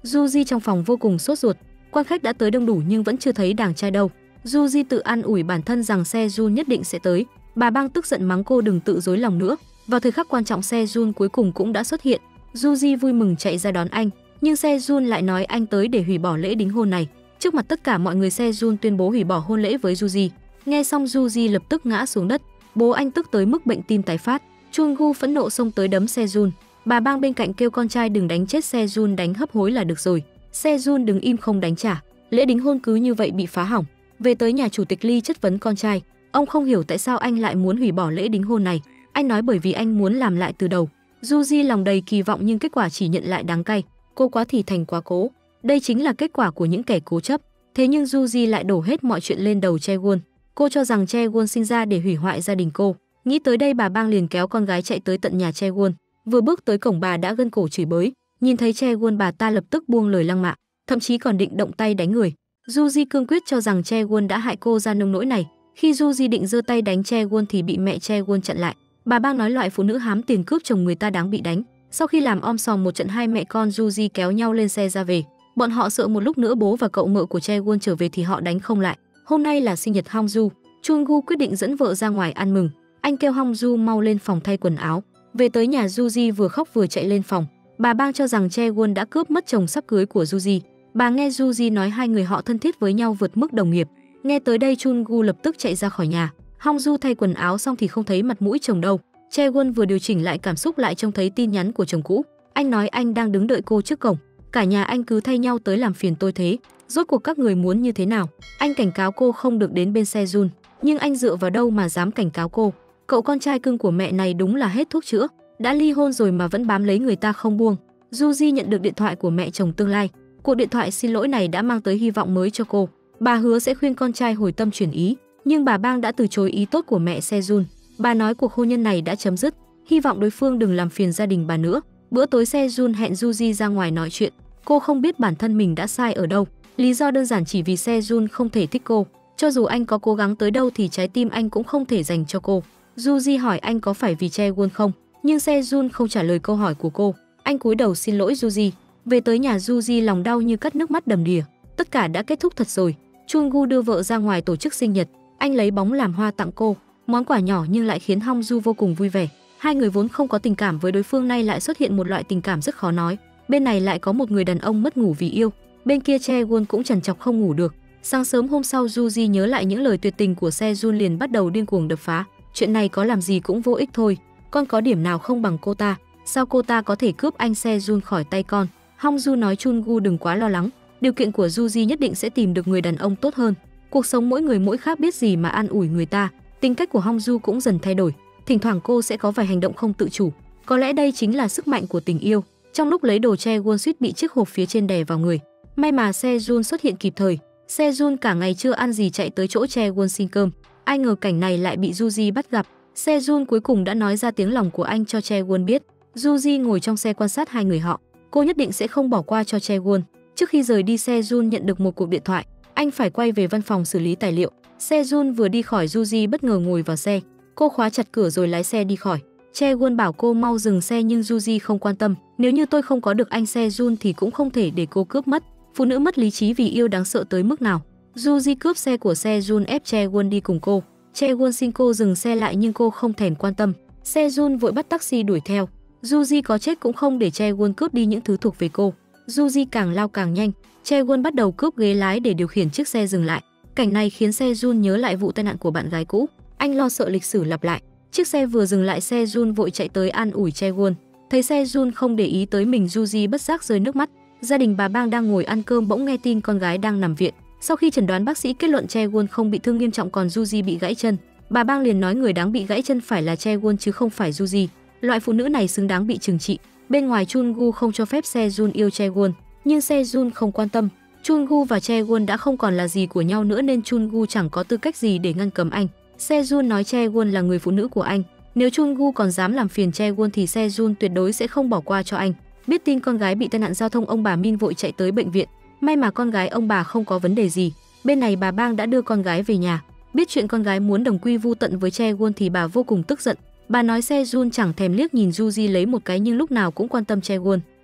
Yuji trong phòng vô cùng sốt ruột, quan khách đã tới đông đủ nhưng vẫn chưa thấy đàng trai đâu. Yuji tự an ủi bản thân rằng Sejun nhất định sẽ tới. Bà Bang tức giận mắng cô đừng tự dối lòng nữa. Vào thời khắc quan trọng Sejun cuối cùng cũng đã xuất hiện. Yuji vui mừng chạy ra đón anh, nhưng Sejun lại nói anh tới để hủy bỏ lễ đính hôn này. Trước mặt tất cả mọi người Sejun tuyên bố hủy bỏ hôn lễ với Yuji. Nghe xong Yuji lập tức ngã xuống đất. Bố anh tức tới mức bệnh tim tái phát. Chungu phẫn nộ xông tới đấm Sejun. Bà Bang bên cạnh kêu con trai đừng đánh chết Sejun, đánh hấp hối là được rồi. Sejun đứng im không đánh trả. Lễ đính hôn cứ như vậy bị phá hỏng. Về tới nhà chủ tịch Lee chất vấn con trai. Ông không hiểu tại sao anh lại muốn hủy bỏ lễ đính hôn này. Anh nói bởi vì anh muốn làm lại từ đầu. Yuji lòng đầy kỳ vọng nhưng kết quả chỉ nhận lại đắng cay. Cô quá thì thành quá cố. Đây chính là kết quả của những kẻ cố chấp. Thế nhưng Yuji lại đổ hết mọi chuyện lên đầu Chaewon. Cô cho rằng Chaewon sinh ra để hủy hoại gia đình cô. Nghĩ tới đây bà Bang liền kéo con gái chạy tới tận nhà Chaewon. Vừa bước tới cổng bà đã gân cổ chửi bới. Nhìn thấy Chaewon bà ta lập tức buông lời lăng mạ, thậm chí còn định động tay đánh người. Yuji cương quyết cho rằng Chaewon đã hại cô ra nông nỗi này. Khi Yuji định giơ tay đánh Chaewon thì bị mẹ Chaewon chặn lại. Bà Bang nói loại phụ nữ hám tiền cướp chồng người ta đáng bị đánh. Sau khi làm om sòm một trận, hai mẹ con Yuji kéo nhau lên xe ra về. Bọn họ sợ một lúc nữa bố và cậu mợ của Chaewon trở về thì họ đánh không lại. Hôm nay là sinh nhật Hongju, Chungu quyết định dẫn vợ ra ngoài ăn mừng. Anh kêu Hongju mau lên phòng thay quần áo. Về tới nhà Yuji vừa khóc vừa chạy lên phòng. Bà Bang cho rằng Chaewon đã cướp mất chồng sắp cưới của Yuji. Bà nghe Yuji nói hai người họ thân thiết với nhau vượt mức đồng nghiệp. Nghe tới đây Chungu lập tức chạy ra khỏi nhà. Hongju thay quần áo xong thì không thấy mặt mũi chồng đâu. Chaewon vừa điều chỉnh lại cảm xúc lại trông thấy tin nhắn của chồng cũ. Anh nói anh đang đứng đợi cô trước cổng. Cả nhà anh cứ thay nhau tới làm phiền tôi thế. Rốt cuộc các người muốn như thế nào? Anh cảnh cáo cô không được đến bên Sejun, nhưng anh dựa vào đâu mà dám cảnh cáo cô? Cậu con trai cưng của mẹ này đúng là hết thuốc chữa. Đã ly hôn rồi mà vẫn bám lấy người ta không buông. Yuji nhận được điện thoại của mẹ chồng tương lai. Cuộc điện thoại xin lỗi này đã mang tới hy vọng mới cho cô. Bà hứa sẽ khuyên con trai hồi tâm chuyển ý, nhưng bà Bang đã từ chối ý tốt của mẹ Sejun. Bà nói cuộc hôn nhân này đã chấm dứt, hy vọng đối phương đừng làm phiền gia đình bà nữa. Bữa tối Sejun hẹn Yuji ra ngoài nói chuyện. Cô không biết bản thân mình đã sai ở đâu. Lý do đơn giản chỉ vì Sejun không thể thích cô. Cho dù anh có cố gắng tới đâu thì trái tim anh cũng không thể dành cho cô. Yuji hỏi anh có phải vì Chaewon không, nhưng Sejun không trả lời câu hỏi của cô. Anh cúi đầu xin lỗi Yuji. Về tới nhà Yuji lòng đau như cắt nước mắt đầm đìa. Tất cả đã kết thúc thật rồi. Chungu đưa vợ ra ngoài tổ chức sinh nhật. Anh lấy bóng làm hoa tặng cô. Món quà nhỏ nhưng lại khiến Hongju vô cùng vui vẻ. Hai người vốn không có tình cảm với đối phương, nay lại xuất hiện một loại tình cảm rất khó nói. Bên này lại có một người đàn ông mất ngủ vì yêu. Bên kia Chaewon cũng trằn trọc không ngủ được. Sáng sớm hôm sau Yuji nhớ lại những lời tuyệt tình của Sejun liền bắt đầu điên cuồng đập phá. Chuyện này có làm gì cũng vô ích thôi. Con có điểm nào không bằng cô ta? Sao cô ta có thể cướp anh Sejun khỏi tay con? Hongju nói Chungu đừng quá lo lắng. Điều kiện của Yuji nhất định sẽ tìm được người đàn ông tốt hơn. Cuộc sống mỗi người mỗi khác, biết gì mà an ủi người ta. Tính cách của Hongju cũng dần thay đổi. Thỉnh thoảng cô sẽ có vài hành động không tự chủ. Có lẽ đây chính là sức mạnh của tình yêu. Trong lúc lấy đồ, Chaewon suýt bị chiếc hộp phía trên đè vào người. May mà Sejun xuất hiện kịp thời. Sejun cả ngày chưa ăn gì chạy tới chỗ Chaewon xin cơm. Ai ngờ cảnh này lại bị Yuji bắt gặp. Sejun cuối cùng đã nói ra tiếng lòng của anh cho Chaewon biết. Yuji ngồi trong xe quan sát hai người họ. Cô nhất định sẽ không bỏ qua cho Chaewon. Trước khi rời đi, Sejun nhận được một cuộc điện thoại. Anh phải quay về văn phòng xử lý tài liệu. Sejun vừa đi khỏi, Yuji bất ngờ ngồi vào xe. Cô khóa chặt cửa rồi lái xe đi khỏi. Chaewon bảo cô mau dừng xe nhưng Yuji không quan tâm. Nếu như tôi không có được anh Sejun thì cũng không thể để cô cướp mất. Phụ nữ mất lý trí vì yêu đáng sợ tới mức nào. Yuji cướp xe của Sejun ép Chaewon đi cùng cô. Chaewon xin cô dừng xe lại nhưng cô không thèm quan tâm. Sejun vội bắt taxi đuổi theo. Yuji có chết cũng không để Chaewon cướp đi những thứ thuộc về cô. Yuji càng lao càng nhanh. Chaewon bắt đầu cướp ghế lái để điều khiển chiếc xe dừng lại. Cảnh này khiến Sejun nhớ lại vụ tai nạn của bạn gái cũ. Anh lo sợ lịch sử lặp lại. Chiếc xe vừa dừng lại, Sejun vội chạy tới an ủi Chaewon. Thấy Sejun không để ý tới mình, Yuji bất giác rơi nước mắt. Gia đình bà Bang đang ngồi ăn cơm bỗng nghe tin con gái đang nằm viện. Sau khi chẩn đoán, bác sĩ kết luận Chaewon không bị thương nghiêm trọng, còn Yuji bị gãy chân. Bà Bang liền nói người đáng bị gãy chân phải là Chaewon chứ không phải Yuji. Loại phụ nữ này xứng đáng bị trừng trị. Bên ngoài Chungu không cho phép Sejun yêu Chaewon, nhưng Sejun không quan tâm. Chungu và Chaewon đã không còn là gì của nhau nữa nên Chungu chẳng có tư cách gì để ngăn cấm anh. Sejun nói Chaewon là người phụ nữ của anh. Nếu Chungu còn dám làm phiền Chaewon thì Sejun tuyệt đối sẽ không bỏ qua cho anh. Biết tin con gái bị tai nạn giao thông, ông bà Min vội chạy tới bệnh viện. May mà con gái ông bà không có vấn đề gì. Bên này bà Bang đã đưa con gái về nhà. Biết chuyện con gái muốn đồng quy vu tận với Chaewon thì bà vô cùng tức giận. Bà nói Sejun chẳng thèm liếc nhìn Yuji lấy một cái nhưng lúc nào cũng quan tâm Chaewon.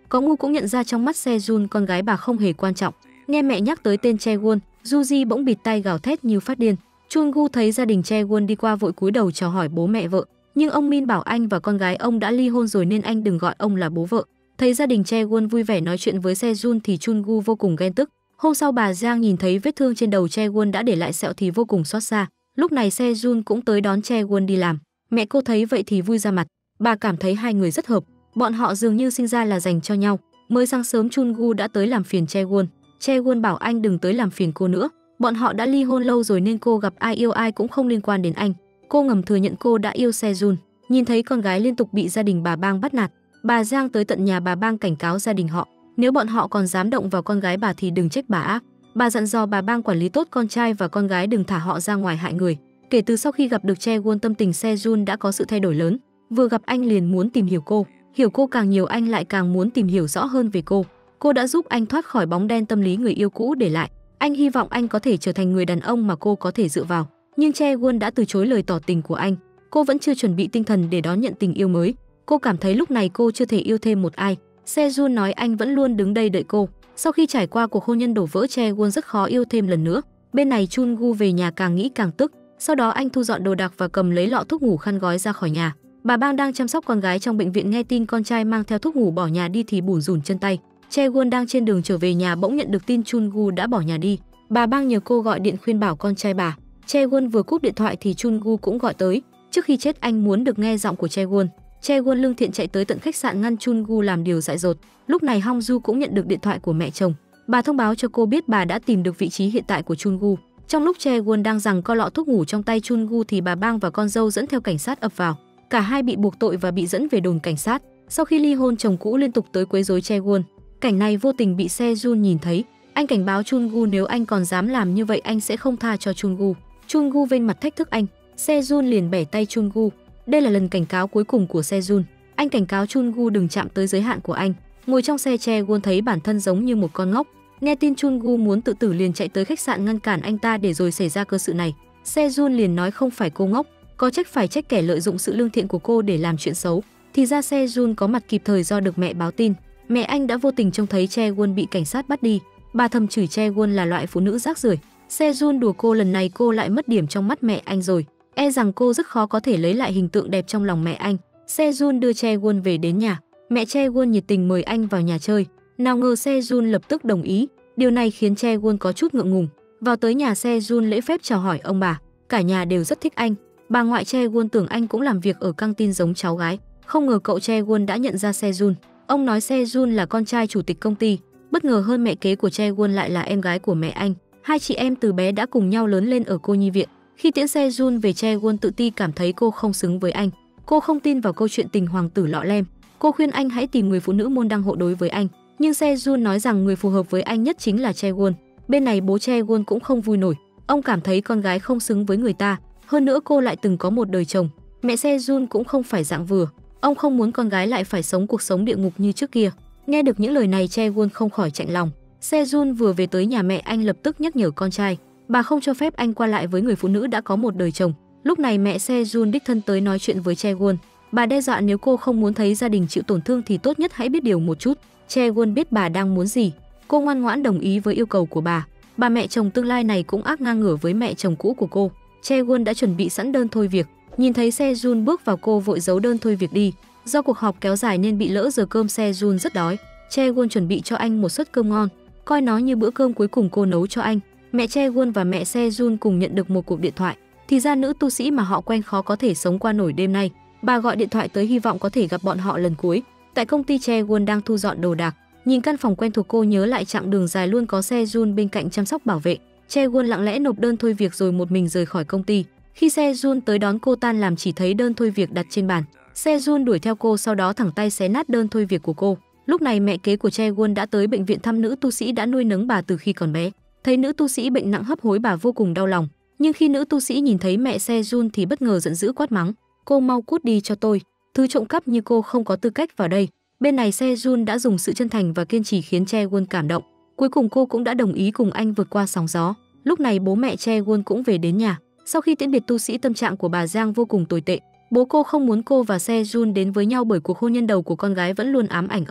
Có ngu cũng nhận ra trong mắt Sejun con gái bà không hề quan trọng. Nghe mẹ nhắc tới tên Chaewon, Yuji bỗng bịt tai gào thét như phát điên. Chungu thấy gia đình Chaewon đi qua vội cúi đầu chào hỏi bố mẹ vợ, nhưng ông Min bảo anh và con gái ông đã ly hôn rồi nên anh đừng gọi ông là bố vợ. Thấy gia đình Chaewon vui vẻ nói chuyện với Sejun thì Chungu vô cùng ghen tức. Hôm sau bà Giang nhìn thấy vết thương trên đầu Chaewon đã để lại sẹo thì vô cùng xót xa. Lúc này Sejun cũng tới đón Chaewon đi làm. Mẹ cô thấy vậy thì vui ra mặt. Bà cảm thấy hai người rất hợp, bọn họ dường như sinh ra là dành cho nhau. Mới sáng sớm Chungu đã tới làm phiền Chaewon. Chaewon bảo anh đừng tới làm phiền cô nữa. Bọn họ đã ly hôn lâu rồi nên cô gặp ai yêu ai cũng không liên quan đến anh. Cô ngầm thừa nhận cô đã yêu Sejun. Nhìn thấy con gái liên tục bị gia đình bà Bang bắt nạt, bà Giang tới tận nhà bà Bang cảnh cáo gia đình họ. Nếu bọn họ còn dám động vào con gái bà thì đừng trách bà ác. Bà dặn dò bà Bang quản lý tốt con trai và con gái đừng thả họ ra ngoài hại người. Kể từ sau khi gặp được Chaewon, tâm tình Sejun đã có sự thay đổi lớn. Vừa gặp anh liền muốn tìm hiểu cô, hiểu cô càng nhiều anh lại càng muốn tìm hiểu rõ hơn về cô. Cô đã giúp anh thoát khỏi bóng đen tâm lý người yêu cũ để lại. Anh hy vọng anh có thể trở thành người đàn ông mà cô có thể dựa vào. Nhưng Chaewon đã từ chối lời tỏ tình của anh. Cô vẫn chưa chuẩn bị tinh thần để đón nhận tình yêu mới. Cô cảm thấy lúc này cô chưa thể yêu thêm một ai. Sejun nói anh vẫn luôn đứng đây đợi cô. Sau khi trải qua cuộc hôn nhân đổ vỡ, Chaewon rất khó yêu thêm lần nữa. Bên này Chungu về nhà càng nghĩ càng tức. Sau đó anh thu dọn đồ đạc và cầm lấy lọ thuốc ngủ khăn gói ra khỏi nhà. Bà Bang đang chăm sóc con gái trong bệnh viện nghe tin con trai mang theo thuốc ngủ bỏ nhà đi thì bủn rủn chân tay. Chaewon đang trên đường trở về nhà bỗng nhận được tin Chungu đã bỏ nhà đi. Bà Bang nhờ cô gọi điện khuyên bảo con trai bà. Chaewon vừa cúp điện thoại thì Chungu cũng gọi tới. Trước khi chết anh muốn được nghe giọng của Chaewon. Chaewon lương thiện chạy tới tận khách sạn ngăn Chungu làm điều dại dột. Lúc này Hongju cũng nhận được điện thoại của mẹ chồng. Bà thông báo cho cô biết bà đã tìm được vị trí hiện tại của Chungu. Trong lúc Chaewon đang giằng co lọ thuốc ngủ trong tay Chungu thì bà Bang và con dâu dẫn theo cảnh sát ập vào. Cả hai bị buộc tội và bị dẫn về đồn cảnh sát. Sau khi ly hôn, chồng cũ liên tục tới quấy rối Chaewon. Cảnh này vô tình bị Sejun nhìn thấy. Anh cảnh báo Chungu nếu anh còn dám làm như vậy anh sẽ không tha cho Chungu. Chungu vênh mặt thách thức anh. Sejun liền bẻ tay Chungu. Đây là lần cảnh cáo cuối cùng của Sejun. Anh cảnh cáo Chungu đừng chạm tới giới hạn của anh. Ngồi trong xe, Chaewon thấy bản thân giống như một con ngốc. Nghe tin Chungu muốn tự tử liền chạy tới khách sạn ngăn cản anh ta để rồi xảy ra cơ sự này. Sejun liền nói không phải cô ngốc, có trách phải trách kẻ lợi dụng sự lương thiện của cô để làm chuyện xấu. Thì ra Sejun có mặt kịp thời do được mẹ báo tin. Mẹ anh đã vô tình trông thấy Chaewon bị cảnh sát bắt đi. Bà thầm chửi Chaewon là loại phụ nữ rác rưởi. Sejun đùa cô, lần này cô lại mất điểm trong mắt mẹ anh rồi. E rằng cô rất khó có thể lấy lại hình tượng đẹp trong lòng mẹ anh. Sejun đưa Chaewon về đến nhà. Mẹ Chaewon nhiệt tình mời anh vào nhà chơi. Nào ngờ Sejun lập tức đồng ý. Điều này khiến Chaewon có chút ngượng ngùng. Vào tới nhà, Sejun lễ phép chào hỏi ông bà. Cả nhà đều rất thích anh. Bà ngoại Chaewon tưởng anh cũng làm việc ở căng tin giống cháu gái. Không ngờ cậu Chaewon đã nhận ra Sejun. Ông nói Sejun là con trai chủ tịch công ty. Bất ngờ hơn, mẹ kế của Chaewon lại là em gái của mẹ anh. Hai chị em từ bé đã cùng nhau lớn lên ở cô nhi viện. Khi tiễn Sejun về, Chaewon tự ti cảm thấy cô không xứng với anh. Cô không tin vào câu chuyện tình hoàng tử lọ lem. Cô khuyên anh hãy tìm người phụ nữ môn đăng hộ đối với anh. Nhưng Sejun nói rằng người phù hợp với anh nhất chính là Chaewon. Bên này bố Chaewon cũng không vui nổi. Ông cảm thấy con gái không xứng với người ta. Hơn nữa cô lại từng có một đời chồng. Mẹ Sejun cũng không phải dạng vừa. Ông không muốn con gái lại phải sống cuộc sống địa ngục như trước kia. Nghe được những lời này, Chaewon không khỏi chạnh lòng. Sejun vừa về tới nhà mẹ anh lập tức nhắc nhở con trai. Bà không cho phép anh qua lại với người phụ nữ đã có một đời chồng. Lúc này mẹ Sejun đích thân tới nói chuyện với Chaewon. Bà đe dọa nếu cô không muốn thấy gia đình chịu tổn thương thì tốt nhất hãy biết điều một chút. Chaewon biết bà đang muốn gì. Cô ngoan ngoãn đồng ý với yêu cầu của bà. Bà mẹ chồng tương lai này cũng ác ngang ngửa với mẹ chồng cũ của cô. Chaewon đã chuẩn bị sẵn đơn thôi việc. Nhìn thấy Sejun bước vào, cô vội giấu đơn thôi việc đi. Do cuộc họp kéo dài nên bị lỡ giờ cơm, Sejun rất đói. Chaewon chuẩn bị cho anh một suất cơm ngon, coi nó như bữa cơm cuối cùng cô nấu cho anh. Mẹ Chaewon và mẹ Sejun cùng nhận được một cuộc điện thoại. Thì ra nữ tu sĩ mà họ quen khó có thể sống qua nổi đêm nay. Bà gọi điện thoại tới hy vọng có thể gặp bọn họ lần cuối. Tại công ty, Chaewon đang thu dọn đồ đạc. Nhìn căn phòng quen thuộc, cô nhớ lại chặng đường dài luôn có Sejun bên cạnh chăm sóc bảo vệ. Chaewon lặng lẽ nộp đơn thôi việc rồi một mình rời khỏi công ty. Khi Sejun tới đón cô tan làm chỉ thấy đơn thôi việc đặt trên bàn. Sejun đuổi theo cô, sau đó thẳng tay xé nát đơn thôi việc của cô. Lúc này mẹ kế của Chaewon đã tới bệnh viện thăm nữ tu sĩ đã nuôi nấng bà từ khi còn bé. Thấy nữ tu sĩ bệnh nặng hấp hối, bà vô cùng đau lòng. Nhưng khi nữ tu sĩ nhìn thấy mẹ Sejun thì bất ngờ giận dữ quát mắng: "Cô mau cút đi cho tôi, thứ trộm cắp như cô không có tư cách vào đây." Bên này Sejun đã dùng sự chân thành và kiên trì khiến Chaewon cảm động. Cuối cùng cô cũng đã đồng ý cùng anh vượt qua sóng gió. Lúc này bố mẹ Chaewon cũng về đến nhà. Sau khi tiễn biệt tu sĩ, tâm trạng của bà Giang vô cùng tồi tệ. Bố cô không muốn cô và Sejun đến với nhau bởi cuộc hôn nhân đầu của con gái vẫn luôn ám ảnh ông.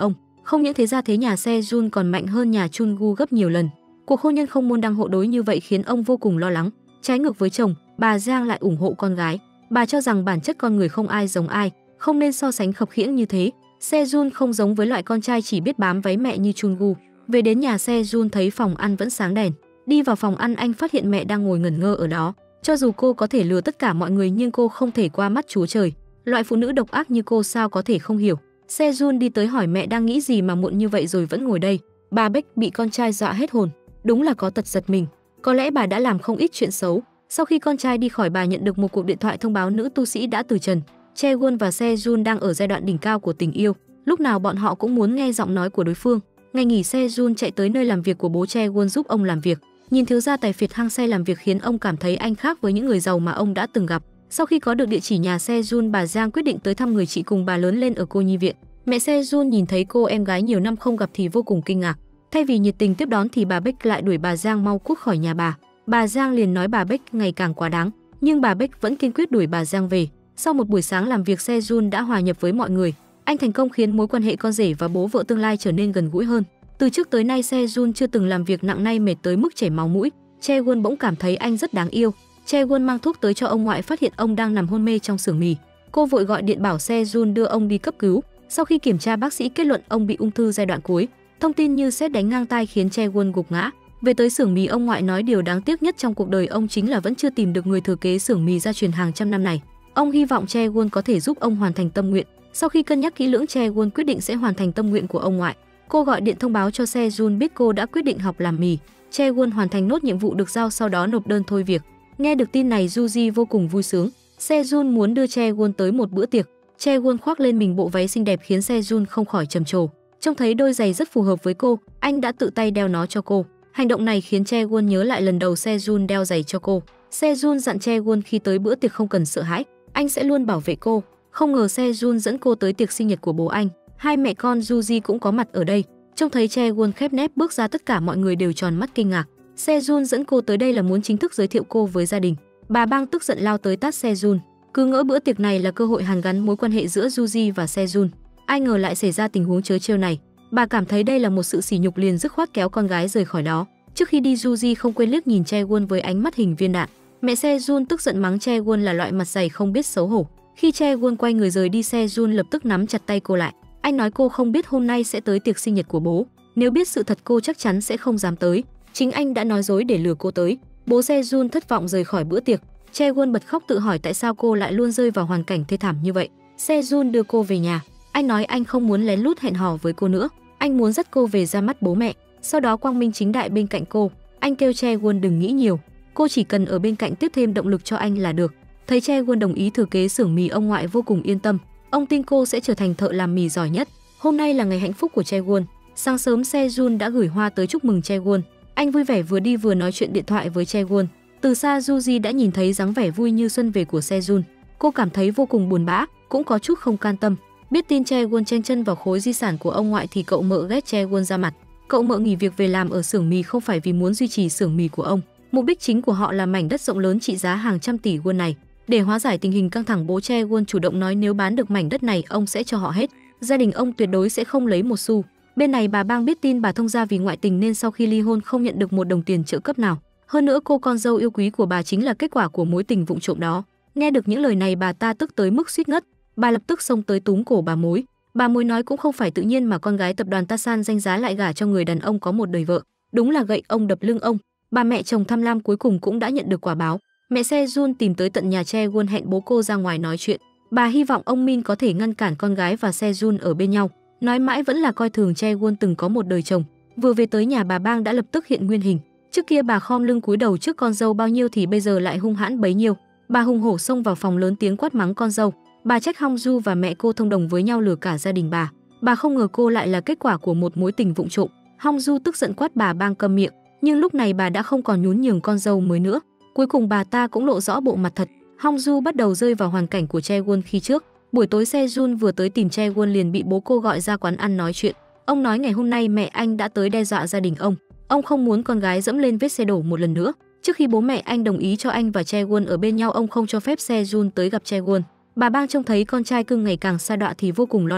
Không những thế ra thế nhà Sejun còn mạnh hơn nhà Chungu gấp nhiều lần. Cuộc hôn nhân không môn đăng hộ đối như vậy khiến ông vô cùng lo lắng. Trái ngược với chồng, bà Giang lại ủng hộ con gái. Bà cho rằng bản chất con người không ai giống ai, không nên so sánh khập khiễng như thế. Sejun không giống với loại con trai chỉ biết bám váy mẹ như Chungu. Về đến nhà Sejun thấy phòng ăn vẫn sáng đèn. Đi vào phòng ăn anh phát hiện mẹ đang ngồi ngẩn ngơ ở đó. Cho dù cô có thể lừa tất cả mọi người nhưng cô không thể qua mắt Chúa Trời. Loại phụ nữ độc ác như cô sao có thể không hiểu. Sejun đi tới hỏi mẹ đang nghĩ gì mà muộn như vậy rồi vẫn ngồi đây. Bà Beck bị con trai dọa hết hồn. Đúng là có tật giật mình. Có lẽ bà đã làm không ít chuyện xấu. Sau khi con trai đi khỏi bà nhận được một cuộc điện thoại thông báo nữ tu sĩ đã từ trần. Chaewon và Sejun đang ở giai đoạn đỉnh cao của tình yêu. Lúc nào bọn họ cũng muốn nghe giọng nói của đối phương. Ngày nghỉ Sejun chạy tới nơi làm việc của bố Chaewon giúp ông làm việc. Nhìn thiếu gia tài phiệt hăng say làm việc khiến ông cảm thấy anh khác với những người giàu mà ông đã từng gặp. Sau khi có được địa chỉ nhà Sejun, bà Giang quyết định tới thăm người chị cùng bà lớn lên ở cô nhi viện. Mẹ Sejun nhìn thấy cô em gái nhiều năm không gặp thì vô cùng kinh ngạc. Thay vì nhiệt tình tiếp đón thì bà Beck lại đuổi bà Giang mau cút khỏi nhà bà. Bà Giang liền nói bà Beck ngày càng quá đáng, nhưng bà Beck vẫn kiên quyết đuổi bà Giang về. Sau một buổi sáng làm việc, Sejun đã hòa nhập với mọi người. Anh thành công khiến mối quan hệ con rể và bố vợ tương lai trở nên gần gũi hơn. Từ trước tới nay Sejun chưa từng làm việc nặng nay mệt tới mức chảy máu mũi. Chaewon bỗng cảm thấy anh rất đáng yêu. Chaewon mang thuốc tới cho ông ngoại, phát hiện ông đang nằm hôn mê trong xưởng mì. Cô vội gọi điện bảo Sejun đưa ông đi cấp cứu. Sau khi kiểm tra, bác sĩ kết luận ông bị ung thư giai đoạn cuối. Thông tin như sét đánh ngang tai khiến Chaewon gục ngã. Về tới xưởng mì, ông ngoại nói điều đáng tiếc nhất trong cuộc đời ông chính là vẫn chưa tìm được người thừa kế xưởng mì gia truyền hàng trăm năm này. Ông hy vọng Chaewon có thể giúp ông hoàn thành tâm nguyện. Sau khi cân nhắc kỹ lưỡng, Chaewon quyết định sẽ hoàn thành tâm nguyện của ông ngoại. Cô gọi điện thông báo cho Sejun biết cô đã quyết định học làm mì. Chaewon hoàn thành nốt nhiệm vụ được giao, sau đó nộp đơn thôi việc. Nghe được tin này, Yuji vô cùng vui sướng. Sejun muốn đưa Chaewon tới một bữa tiệc. Chaewon khoác lên mình bộ váy xinh đẹp khiến Sejun không khỏi trầm trồ. Trông thấy đôi giày rất phù hợp với cô, anh đã tự tay đeo nó cho cô. Hành động này khiến Chaewon nhớ lại lần đầu Sejun đeo giày cho cô. Sejun dặn Chaewon khi tới bữa tiệc không cần sợ hãi, anh sẽ luôn bảo vệ cô. Không ngờ Sejun dẫn cô tới tiệc sinh nhật của bố anh. Hai mẹ con Yuji cũng có mặt ở đây. Trông thấy Chaewon khép nép bước ra, tất cả mọi người đều tròn mắt kinh ngạc. Sejun dẫn cô tới đây là muốn chính thức giới thiệu cô với gia đình. Bà Bang tức giận lao tới tát Sejun. Cứ ngỡ bữa tiệc này là cơ hội hàn gắn mối quan hệ giữa Yuji và Sejun. Ai ngờ lại xảy ra tình huống trớ trêu này. Bà cảm thấy đây là một sự sỉ nhục liền dứt khoát kéo con gái rời khỏi đó. Trước khi đi, Yuji không quên liếc nhìn Chaewon với ánh mắt hình viên đạn. Mẹ Sejun tức giận mắng Chaewon là loại mặt dày không biết xấu hổ. Khi Chaewon quay người rời đi, Sejun lập tức nắm chặt tay cô lại. Anh nói cô không biết hôm nay sẽ tới tiệc sinh nhật của bố. Nếu biết sự thật cô chắc chắn sẽ không dám tới. Chính anh đã nói dối để lừa cô tới. Bố Sejun thất vọng rời khỏi bữa tiệc. Chaewon bật khóc tự hỏi tại sao cô lại luôn rơi vào hoàn cảnh thê thảm như vậy. Sejun đưa cô về nhà. Anh nói anh không muốn lén lút hẹn hò với cô nữa. Anh muốn dắt cô về ra mắt bố mẹ. Sau đó quang minh chính đại bên cạnh cô. Anh kêu Chaewon đừng nghĩ nhiều. Cô chỉ cần ở bên cạnh tiếp thêm động lực cho anh là được. Thấy Chaewon đồng ý thừa kế xưởng mì, ông ngoại vô cùng yên tâm. Ông tin cô sẽ trở thành thợ làm mì giỏi nhất. Hôm nay là ngày hạnh phúc của Chaewon. Sáng sớm Sejun đã gửi hoa tới chúc mừng Chaewon. Anh vui vẻ vừa đi vừa nói chuyện điện thoại với Chaewon. Từ xa Yuji đã nhìn thấy dáng vẻ vui như xuân về của Sejun. Cô cảm thấy vô cùng buồn bã, cũng có chút không can tâm. Biết tin Chaewon chen chân vào khối di sản của ông ngoại thì cậu mợ ghét Chaewon ra mặt. Cậu mợ nghỉ việc về làm ở xưởng mì không phải vì muốn duy trì xưởng mì của ông. Mục đích chính của họ là mảnh đất rộng lớn trị giá hàng trăm tỷ won này. Để hóa giải tình hình căng thẳng, bố Chaewon chủ động nói nếu bán được mảnh đất này ông sẽ cho họ hết. Gia đình ông tuyệt đối sẽ không lấy một xu. Bên này bà Bang biết tin bà thông gia vì ngoại tình nên sau khi ly hôn không nhận được một đồng tiền trợ cấp nào. Hơn nữa cô con dâu yêu quý của bà chính là kết quả của mối tình vụng trộm đó. Nghe được những lời này bà ta tức tới mức suýt ngất. Bà lập tức xông tới túm cổ bà mối. Bà mối nói cũng không phải tự nhiên mà con gái tập đoàn Tasan danh giá lại gả cho người đàn ông có một đời vợ. Đúng là gậy ông đập lưng ông. Bà mẹ chồng tham lam cuối cùng cũng đã nhận được quả báo. Mẹ Sejun tìm tới tận nhà Chaewon hẹn bố cô ra ngoài nói chuyện. Bà hy vọng ông Min có thể ngăn cản con gái và Sejun ở bên nhau. Nói mãi vẫn là coi thường Chaewon từng có một đời chồng. Vừa về tới nhà, bà Bang đã lập tức hiện nguyên hình. Trước kia bà khom lưng cúi đầu trước con dâu bao nhiêu thì bây giờ lại hung hãn bấy nhiêu. Bà hùng hổ xông vào phòng lớn tiếng quát mắng con dâu. Bà trách Hongju và mẹ cô thông đồng với nhau lừa cả gia đình bà. Bà không ngờ cô lại là kết quả của một mối tình vụng trộm. Hongju tức giận quát bà Bang câm miệng, nhưng lúc này bà đã không còn nhún nhường con dâu mới nữa. Cuối cùng bà ta cũng lộ rõ bộ mặt thật. Hongju bắt đầu rơi vào hoàn cảnh của Chaewon khi trước. Buổi tối Sejun vừa tới tìm Chaewon liền bị bố cô gọi ra quán ăn nói chuyện. Ông nói ngày hôm nay mẹ anh đã tới đe dọa gia đình ông. Ông không muốn con gái dẫm lên vết xe đổ một lần nữa. Trước khi bố mẹ anh đồng ý cho anh và Chaewon ở bên nhau, ông không cho phép Sejun tới gặp Chaewon. Bà Bang trông thấy con trai cưng ngày càng sa đọa thì vô cùng lo lắng.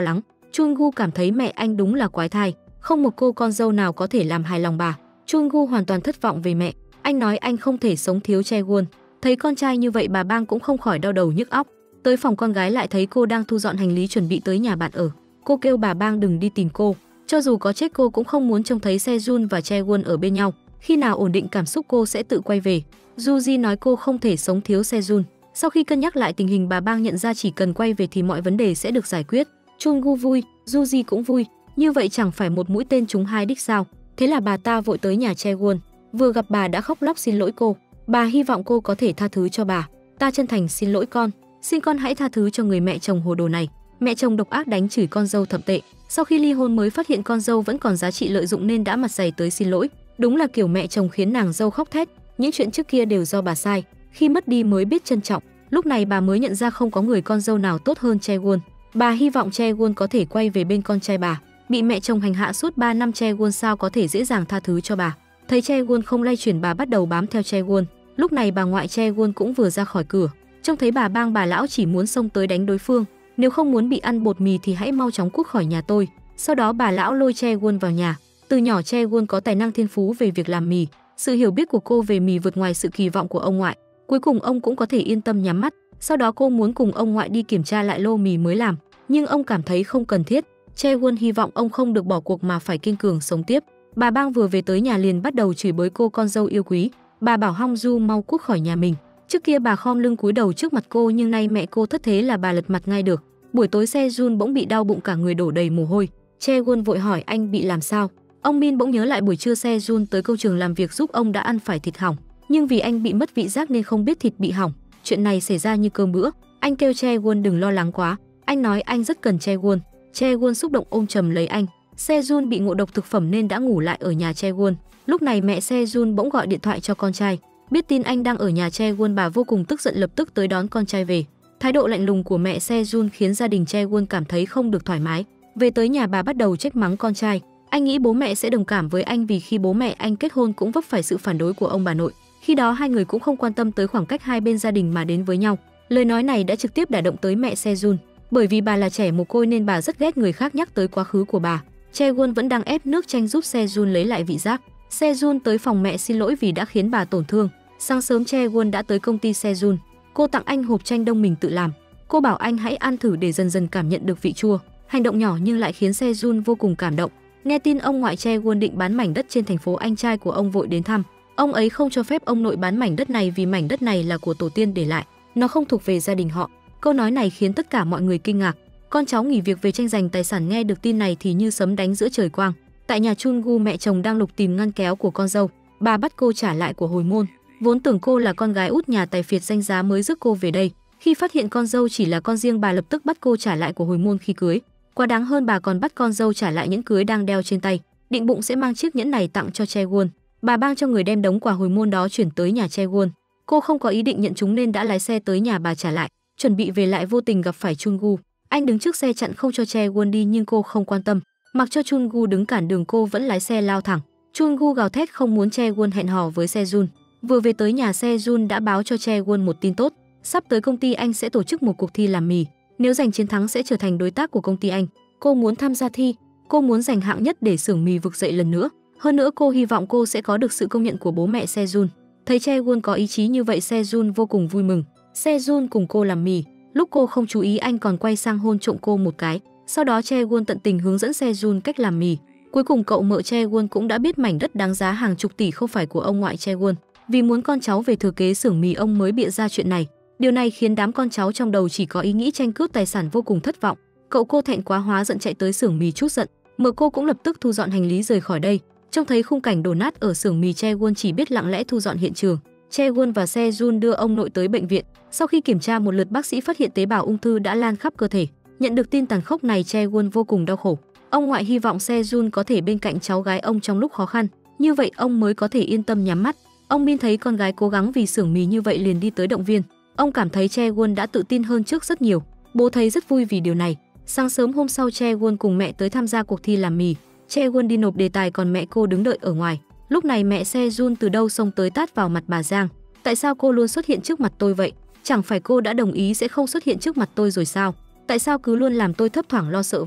Chungu cảm thấy mẹ anh đúng là quái thai, không một cô con dâu nào có thể làm hài lòng bà. Chungu hoàn toàn thất vọng về mẹ, anh nói anh không thể sống thiếu Chaewon. Thấy con trai như vậy bà Bang cũng không khỏi đau đầu nhức óc. Tới phòng con gái lại thấy cô đang thu dọn hành lý chuẩn bị tới nhà bạn ở. Cô kêu bà Bang đừng đi tìm cô, cho dù có chết cô cũng không muốn trông thấy Sejun và Chaewon ở bên nhau. Khi nào ổn định cảm xúc cô sẽ tự quay về. Yuji nói cô không thể sống thiếu Sejun. Sau khi cân nhắc lại tình hình, bà Bang nhận ra chỉ cần quay về thì mọi vấn đề sẽ được giải quyết. Chungu vui, Yuji cũng vui, như vậy chẳng phải một mũi tên trúng hai đích sao? Thế là bà ta vội tới nhà Chaewon, vừa gặp bà đã khóc lóc xin lỗi cô. Bà hy vọng cô có thể tha thứ cho bà. Ta chân thành xin lỗi con, xin con hãy tha thứ cho người mẹ chồng hồ đồ này. Mẹ chồng độc ác đánh chửi con dâu thậm tệ. Sau khi ly hôn mới phát hiện con dâu vẫn còn giá trị lợi dụng nên đã mặt dày tới xin lỗi. Đúng là kiểu mẹ chồng khiến nàng dâu khóc thét. Những chuyện trước kia đều do bà sai, khi mất đi mới biết trân trọng. Lúc này bà mới nhận ra không có người con dâu nào tốt hơn Chaewon. Bà hy vọng Chaewon có thể quay về bên con trai bà. Bị mẹ chồng hành hạ suốt ba năm, Chaewon sao có thể dễ dàng tha thứ cho bà. Thấy Chaewon không lay chuyển, bà bắt đầu bám theo Chaewon. Lúc này bà ngoại Chaewon cũng vừa ra khỏi cửa, trông thấy bà Bang bà lão chỉ muốn xông tới đánh đối phương. Nếu không muốn bị ăn bột mì thì hãy mau chóng cút khỏi nhà tôi. Sau đó bà lão lôi Chaewon vào nhà. Từ nhỏ Chaewon có tài năng thiên phú về việc làm mì. Sự hiểu biết của cô về mì vượt ngoài sự kỳ vọng của ông ngoại. Cuối cùng ông cũng có thể yên tâm nhắm mắt. Sau đó cô muốn cùng ông ngoại đi kiểm tra lại lô mì mới làm, nhưng ông cảm thấy không cần thiết. Chaewon hy vọng ông không được bỏ cuộc mà phải kiên cường sống tiếp. Bà Bang vừa về tới nhà liền bắt đầu chửi bới cô con dâu yêu quý. Bà bảo Hong Du mau cút khỏi nhà mình. Trước kia bà khom lưng cúi đầu trước mặt cô, nhưng nay mẹ cô thất thế là bà lật mặt ngay được. Buổi tối Sejun bỗng bị đau bụng, cả người đổ đầy mồ hôi. Chaewon vội hỏi anh bị làm sao. Ông Min bỗng nhớ lại buổi trưa Sejun tới công trường làm việc giúp ông đã ăn phải thịt hỏng, nhưng vì anh bị mất vị giác nên không biết thịt bị hỏng. Chuyện này xảy ra như cơm bữa. Anh kêu Chaewon đừng lo lắng quá. Anh nói anh rất cần Chaewon. Chaewon xúc động ôm chầm lấy anh. Sejun bị ngộ độc thực phẩm nên đã ngủ lại ở nhà Chaewon. Lúc này mẹ Sejun bỗng gọi điện thoại cho con trai. Biết tin anh đang ở nhà Chaewon, bà vô cùng tức giận, lập tức tới đón con trai về. Thái độ lạnh lùng của mẹ Sejun khiến gia đình Chaewon cảm thấy không được thoải mái. Về tới nhà bà bắt đầu trách mắng con trai. Anh nghĩ bố mẹ sẽ đồng cảm với anh vì khi bố mẹ anh kết hôn cũng vấp phải sự phản đối của ông bà nội. Khi đó hai người cũng không quan tâm tới khoảng cách hai bên gia đình mà đến với nhau. Lời nói này đã trực tiếp đả động tới mẹ Sejun. Bởi vì bà là trẻ mồ côi nên bà rất ghét người khác nhắc tới quá khứ của bà. Chaewon vẫn đang ép nước chanh giúp Sejun lấy lại vị giác. Sejun tới phòng mẹ xin lỗi vì đã khiến bà tổn thương. Sáng sớm Chaewon đã tới công ty Sejun. Cô tặng anh hộp chanh đông mình tự làm. Cô bảo anh hãy ăn thử để dần dần cảm nhận được vị chua. Hành động nhỏ nhưng lại khiến Sejun vô cùng cảm động. Nghe tin ông ngoại Chaewon định bán mảnh đất trên thành phố, anh trai của ông vội đến thăm. Ông ấy không cho phép ông nội bán mảnh đất này vì mảnh đất này là của tổ tiên để lại, nó không thuộc về gia đình họ. Câu nói này khiến tất cả mọi người kinh ngạc. Con cháu nghỉ việc về tranh giành tài sản nghe được tin này thì như sấm đánh giữa trời quang. Tại nhà Chungu, mẹ chồng đang lục tìm ngăn kéo của con dâu. Bà bắt cô trả lại của hồi môn. Vốn tưởng cô là con gái út nhà tài phiệt danh giá mới rước cô về đây. Khi phát hiện con dâu chỉ là con riêng, bà lập tức bắt cô trả lại của hồi môn khi cưới. Quá đáng hơn, bà còn bắt con dâu trả lại nhẫn cưới đang đeo trên tay, định bụng sẽ mang chiếc nhẫn này tặng cho Chaewon. Bà Bang cho người đem đống quà hồi môn đó chuyển tới nhà Chaewon. Cô không có ý định nhận chúng nên đã lái xe tới nhà bà trả lại. Chuẩn bị về lại vô tình gặp phải Chungu. Anh đứng trước xe chặn không cho Chaewon đi nhưng cô không quan tâm, mặc cho Chungu đứng cản đường cô vẫn lái xe lao thẳng. Chungu gào thét không muốn Chaewon hẹn hò với Sejun. Vừa về tới nhà, Sejun đã báo cho Chaewon một tin tốt. Sắp tới công ty anh sẽ tổ chức một cuộc thi làm mì. Nếu giành chiến thắng sẽ trở thành đối tác của công ty anh. Cô muốn tham gia thi. Cô muốn giành hạng nhất để xưởng mì vực dậy lần nữa. Hơn nữa cô hy vọng cô sẽ có được sự công nhận của bố mẹ Sejun. Thấy Chaewon có ý chí như vậy, Sejun vô cùng vui mừng. Sejun cùng cô làm mì. Lúc cô không chú ý, anh còn quay sang hôn trộm cô một cái. Sau đó Chaewon tận tình hướng dẫn Sejun cách làm mì. Cuối cùng cậu mợ Chaewon cũng đã biết mảnh đất đáng giá hàng chục tỷ không phải của ông ngoại Chaewon. Vì muốn con cháu về thừa kế xưởng mì, ông mới bịa ra chuyện này. Điều này khiến đám con cháu trong đầu chỉ có ý nghĩ tranh cướp tài sản vô cùng thất vọng. Cậu cô thẹn quá hóa giận chạy tới xưởng mì trút giận. Mợ cô cũng lập tức thu dọn hành lý rời khỏi đây. Trông thấy khung cảnh đổ nát ở xưởng mì, Chaewon chỉ biết lặng lẽ thu dọn hiện trường. Chaewon và Sejun đưa ông nội tới bệnh viện. Sau khi kiểm tra một lượt, bác sĩ phát hiện tế bào ung thư đã lan khắp cơ thể. Nhận được tin tàn khốc này, Chaewon vô cùng đau khổ. Ông ngoại hy vọng Sejun có thể bên cạnh cháu gái ông trong lúc khó khăn, như vậy ông mới có thể yên tâm nhắm mắt. Ông Min thấy con gái cố gắng vì xưởng mì như vậy liền đi tới động viên. Ông cảm thấy Chaewon đã tự tin hơn trước rất nhiều. Bố thấy rất vui vì điều này. Sáng sớm hôm sau, Chaewon cùng mẹ tới tham gia cuộc thi làm mì. Chaewon đi nộp đề tài còn mẹ cô đứng đợi ở ngoài. Lúc này mẹ Sejun từ đâu xông tới tát vào mặt bà Giang. Tại sao cô luôn xuất hiện trước mặt tôi vậy? Chẳng phải cô đã đồng ý sẽ không xuất hiện trước mặt tôi rồi sao? Tại sao cứ luôn làm tôi thấp thỏm lo sợ vậy?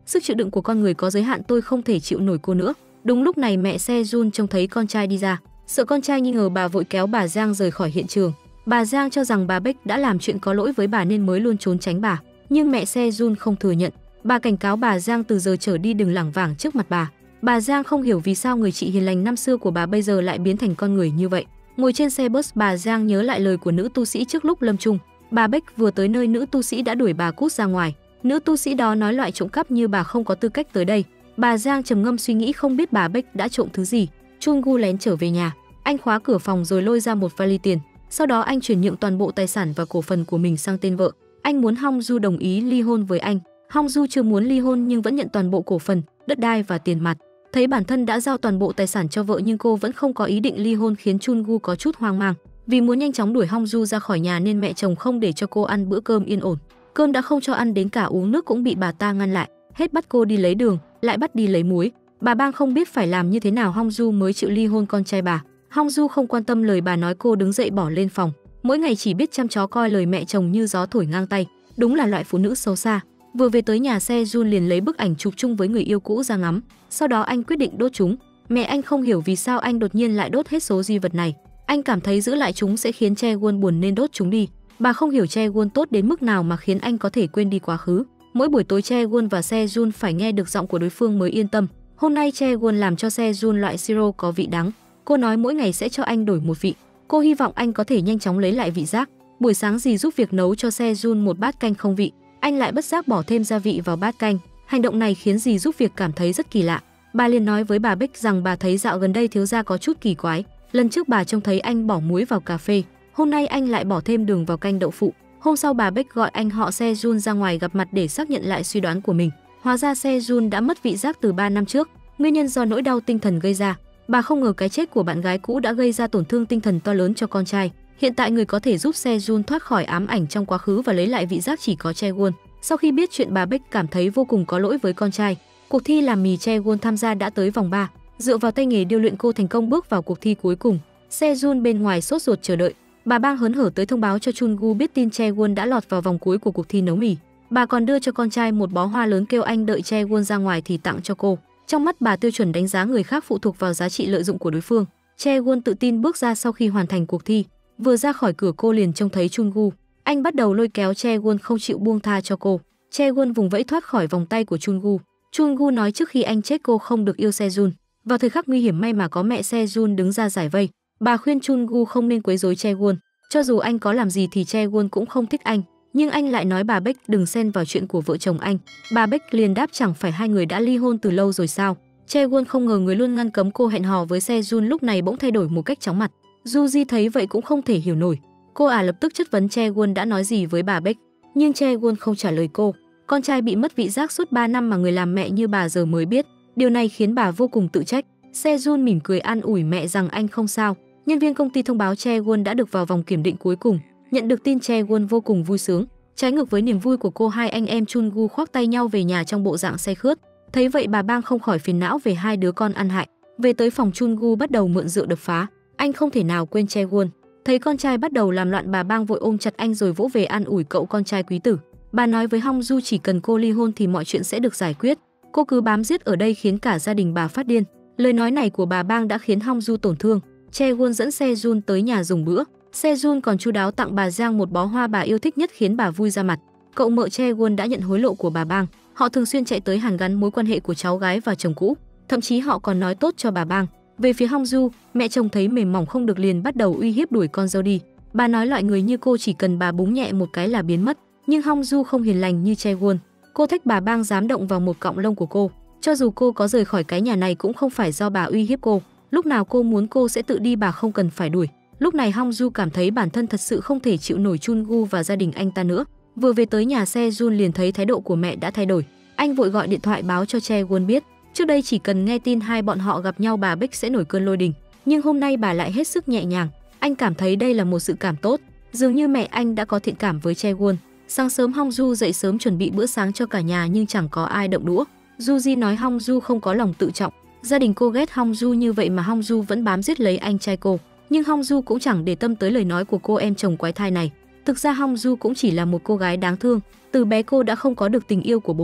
sức chịu đựng của con người có giới hạn, tôi không thể chịu nổi cô nữa. Đúng lúc này mẹ Se-jun trông thấy con trai đi ra, sợ con trai nghi ngờ, bà vội kéo bà Giang rời khỏi hiện trường. Bà Giang cho rằng bà Baek đã làm chuyện có lỗi với bà nên mới luôn trốn tránh bà, nhưng mẹ Se-jun không thừa nhận. Bà cảnh cáo bà Giang từ giờ trở đi đừng lảng vảng trước mặt bà. Bà Giang không hiểu vì sao người chị hiền lành năm xưa của bà bây giờ lại biến thành con người như vậy. Ngồi trên xe bus, bà Giang nhớ lại lời của nữ tu sĩ trước lúc lâm chung. Bà Baek vừa tới nơi, nữ tu sĩ đã đuổi bà cút ra ngoài. Nữ tu sĩ đó nói loại trộm cắp như bà không có tư cách tới đây. Bà Giang trầm ngâm suy nghĩ không biết bà Baek đã trộm thứ gì. Chun-gu lén trở về nhà, anh khóa cửa phòng rồi lôi ra một vali tiền. Sau đó anh chuyển nhượng toàn bộ tài sản và cổ phần của mình sang tên vợ. Anh muốn Hong-ju đồng ý ly hôn với anh. Hong-ju chưa muốn ly hôn nhưng vẫn nhận toàn bộ cổ phần, đất đai và tiền mặt. Thấy bản thân đã giao toàn bộ tài sản cho vợ nhưng cô vẫn không có ý định ly hôn khiến Chun-gu có chút hoang mang. Vì muốn nhanh chóng đuổi Hong-ju ra khỏi nhà nên mẹ chồng không để cho cô ăn bữa cơm yên ổn. Cơm đã không cho ăn, đến cả uống nước cũng bị bà ta ngăn lại. Hết bắt cô đi lấy đường, lại bắt đi lấy muối. Bà Bang không biết phải làm như thế nào Hong-ju mới chịu ly hôn con trai bà. Hong-ju không quan tâm lời bà nói, cô đứng dậy bỏ lên phòng. Mỗi ngày chỉ biết chăm chó coi lời mẹ chồng như gió thổi ngang tay. Đúng là loại phụ nữ xấu xa. Vừa về tới nhà, Se-jun liền lấy bức ảnh chụp chung với người yêu cũ ra ngắm. Sau đó anh quyết định đốt chúng. Mẹ anh không hiểu vì sao anh đột nhiên lại đốt hết số di vật này. Anh cảm thấy giữ lại chúng sẽ khiến Chae-won buồn nên đốt chúng đi. Bà không hiểu Chae-won tốt đến mức nào mà khiến anh có thể quên đi quá khứ. Mỗi buổi tối Chae-won và Se-jun phải nghe được giọng của đối phương mới yên tâm. Hôm nay Chae-won làm cho Se-jun loại siro có vị đắng. Cô nói mỗi ngày sẽ cho anh đổi một vị. Cô hy vọng anh có thể nhanh chóng lấy lại vị giác. Buổi sáng dì giúp việc nấu cho Se-jun một bát canh không vị. Anh lại bất giác bỏ thêm gia vị vào bát canh. Hành động này khiến dì giúp việc cảm thấy rất kỳ lạ. Bà liền nói với bà Baek rằng bà thấy dạo gần đây thiếu gia có chút kỳ quái. Lần trước bà trông thấy anh bỏ muối vào cà phê, hôm nay anh lại bỏ thêm đường vào canh đậu phụ. Hôm sau bà Baek gọi anh họ Se-jun ra ngoài gặp mặt để xác nhận lại suy đoán của mình. Hóa ra Se-jun đã mất vị giác từ ba năm trước, nguyên nhân do nỗi đau tinh thần gây ra. Bà không ngờ cái chết của bạn gái cũ đã gây ra tổn thương tinh thần to lớn cho con trai. Hiện tại người có thể giúp Se-jun thoát khỏi ám ảnh trong quá khứ và lấy lại vị giác chỉ có Chae-won. Sau khi biết chuyện, bà Baek cảm thấy vô cùng có lỗi với con trai. Cuộc thi làm mì Chae-won tham gia đã tới vòng ba. Dựa vào tay nghề điêu luyện, cô thành công bước vào cuộc thi cuối cùng. Se-jun bên ngoài sốt ruột chờ đợi. Bà Bang hớn hở tới thông báo cho Chun-gu biết tin Chae-won đã lọt vào vòng cuối của cuộc thi nấu mì. Bà còn đưa cho con trai một bó hoa lớn, kêu anh đợi Chae-won ra ngoài thì tặng cho cô. Trong mắt bà, tiêu chuẩn đánh giá người khác phụ thuộc vào giá trị lợi dụng của đối phương. Chae-won tự tin bước ra sau khi hoàn thành cuộc thi. Vừa ra khỏi cửa cô liền trông thấy Chun-gu. Anh bắt đầu lôi kéo Chae-won không chịu buông tha cho cô. Chae-won vùng vẫy thoát khỏi vòng tay của Chun-gu. Chun-gu nói trước khi anh chết cô không được yêu Se-jun. Vào thời khắc nguy hiểm, may mà có mẹ Se-jun đứng ra giải vây. Bà khuyên Chun-gu không nên quấy rối Chae-won. Cho dù anh có làm gì thì Chae-won cũng không thích anh. Nhưng anh lại nói bà Baek đừng xen vào chuyện của vợ chồng anh. Bà Baek liền đáp chẳng phải hai người đã ly hôn từ lâu rồi sao. Chae-won không ngờ người luôn ngăn cấm cô hẹn hò với Se-jun lúc này bỗng thay đổi một cách chóng mặt. Ju-ji thấy vậy cũng không thể hiểu nổi. Cô ả à lập tức chất vấn Chae-won đã nói gì với bà Baek. Nhưng Chae-won không trả lời cô. Con trai bị mất vị giác suốt ba năm mà người làm mẹ như bà giờ mới biết. Điều này khiến bà vô cùng tự trách. Se-jun mỉm cười an ủi mẹ rằng anh không sao. Nhân viên công ty thông báo Chae-won đã được vào vòng kiểm định cuối cùng. Nhận được tin, Chae-won vô cùng vui sướng. Trái ngược với niềm vui của cô, hai anh em Chun-gu khoác tay nhau về nhà trong bộ dạng say khướt. Thấy vậy bà Bang không khỏi phiền não về hai đứa con ăn hại. Về tới phòng, Chun-gu bắt đầu mượn rượu đập phá. Anh không thể nào quên Chae-won. Thấy con trai bắt đầu làm loạn, bà Bang vội ôm chặt anh rồi vỗ về an ủi cậu con trai quý tử. Bà nói với Hong-ju chỉ cần cô ly hôn thì mọi chuyện sẽ được giải quyết. Cô cứ bám giết ở đây khiến cả gia đình bà phát điên. Lời nói này của bà Bang đã khiến Hong-ju tổn thương. Chae-won dẫn Se-jun tới nhà dùng bữa. Se-jun còn chu đáo tặng bà Giang một bó hoa bà yêu thích nhất khiến bà vui ra mặt. Cậu mợ Chae-won đã nhận hối lộ của bà Bang. Họ thường xuyên chạy tới hàn gắn mối quan hệ của cháu gái và chồng cũ. Thậm chí họ còn nói tốt cho bà Bang. Về phía Hong-ju, mẹ chồng thấy mềm mỏng không được liền bắt đầu uy hiếp đuổi con dâu đi. Bà nói loại người như cô chỉ cần bà búng nhẹ một cái là biến mất. Nhưng Hong-ju không hiền lành như Chae-won. Cô thách bà Bang dám động vào một cọng lông của cô. Cho dù cô có rời khỏi cái nhà này cũng không phải do bà uy hiếp cô. Lúc nào cô muốn cô sẽ tự đi, bà không cần phải đuổi. Lúc này Hong-ju cảm thấy bản thân thật sự không thể chịu nổi Chun-gu và gia đình anh ta nữa. Vừa về tới nhà, Se-jun liền thấy thái độ của mẹ đã thay đổi. Anh vội gọi điện thoại báo cho Chae-won biết. Trước đây chỉ cần nghe tin hai bọn họ gặp nhau bà Baek sẽ nổi cơn lôi đình. Nhưng hôm nay bà lại hết sức nhẹ nhàng. Anh cảm thấy đây là một sự cảm tốt. Dường như mẹ anh đã có thiện cảm với Chae-won. Sáng sớm Hong-ju dậy sớm chuẩn bị bữa sáng cho cả nhà nhưng chẳng có ai động đũa. Ju-ji nói Hong-ju không có lòng tự trọng. Gia đình cô ghét Hong-ju như vậy mà Hong-ju vẫn bám giết lấy anh trai cô. Nhưng Hong-ju cũng chẳng để tâm tới lời nói của cô em chồng quái thai này. Thực ra Hong-ju cũng chỉ là một cô gái đáng thương. Từ bé cô đã không có được tình yêu của bố mẹ.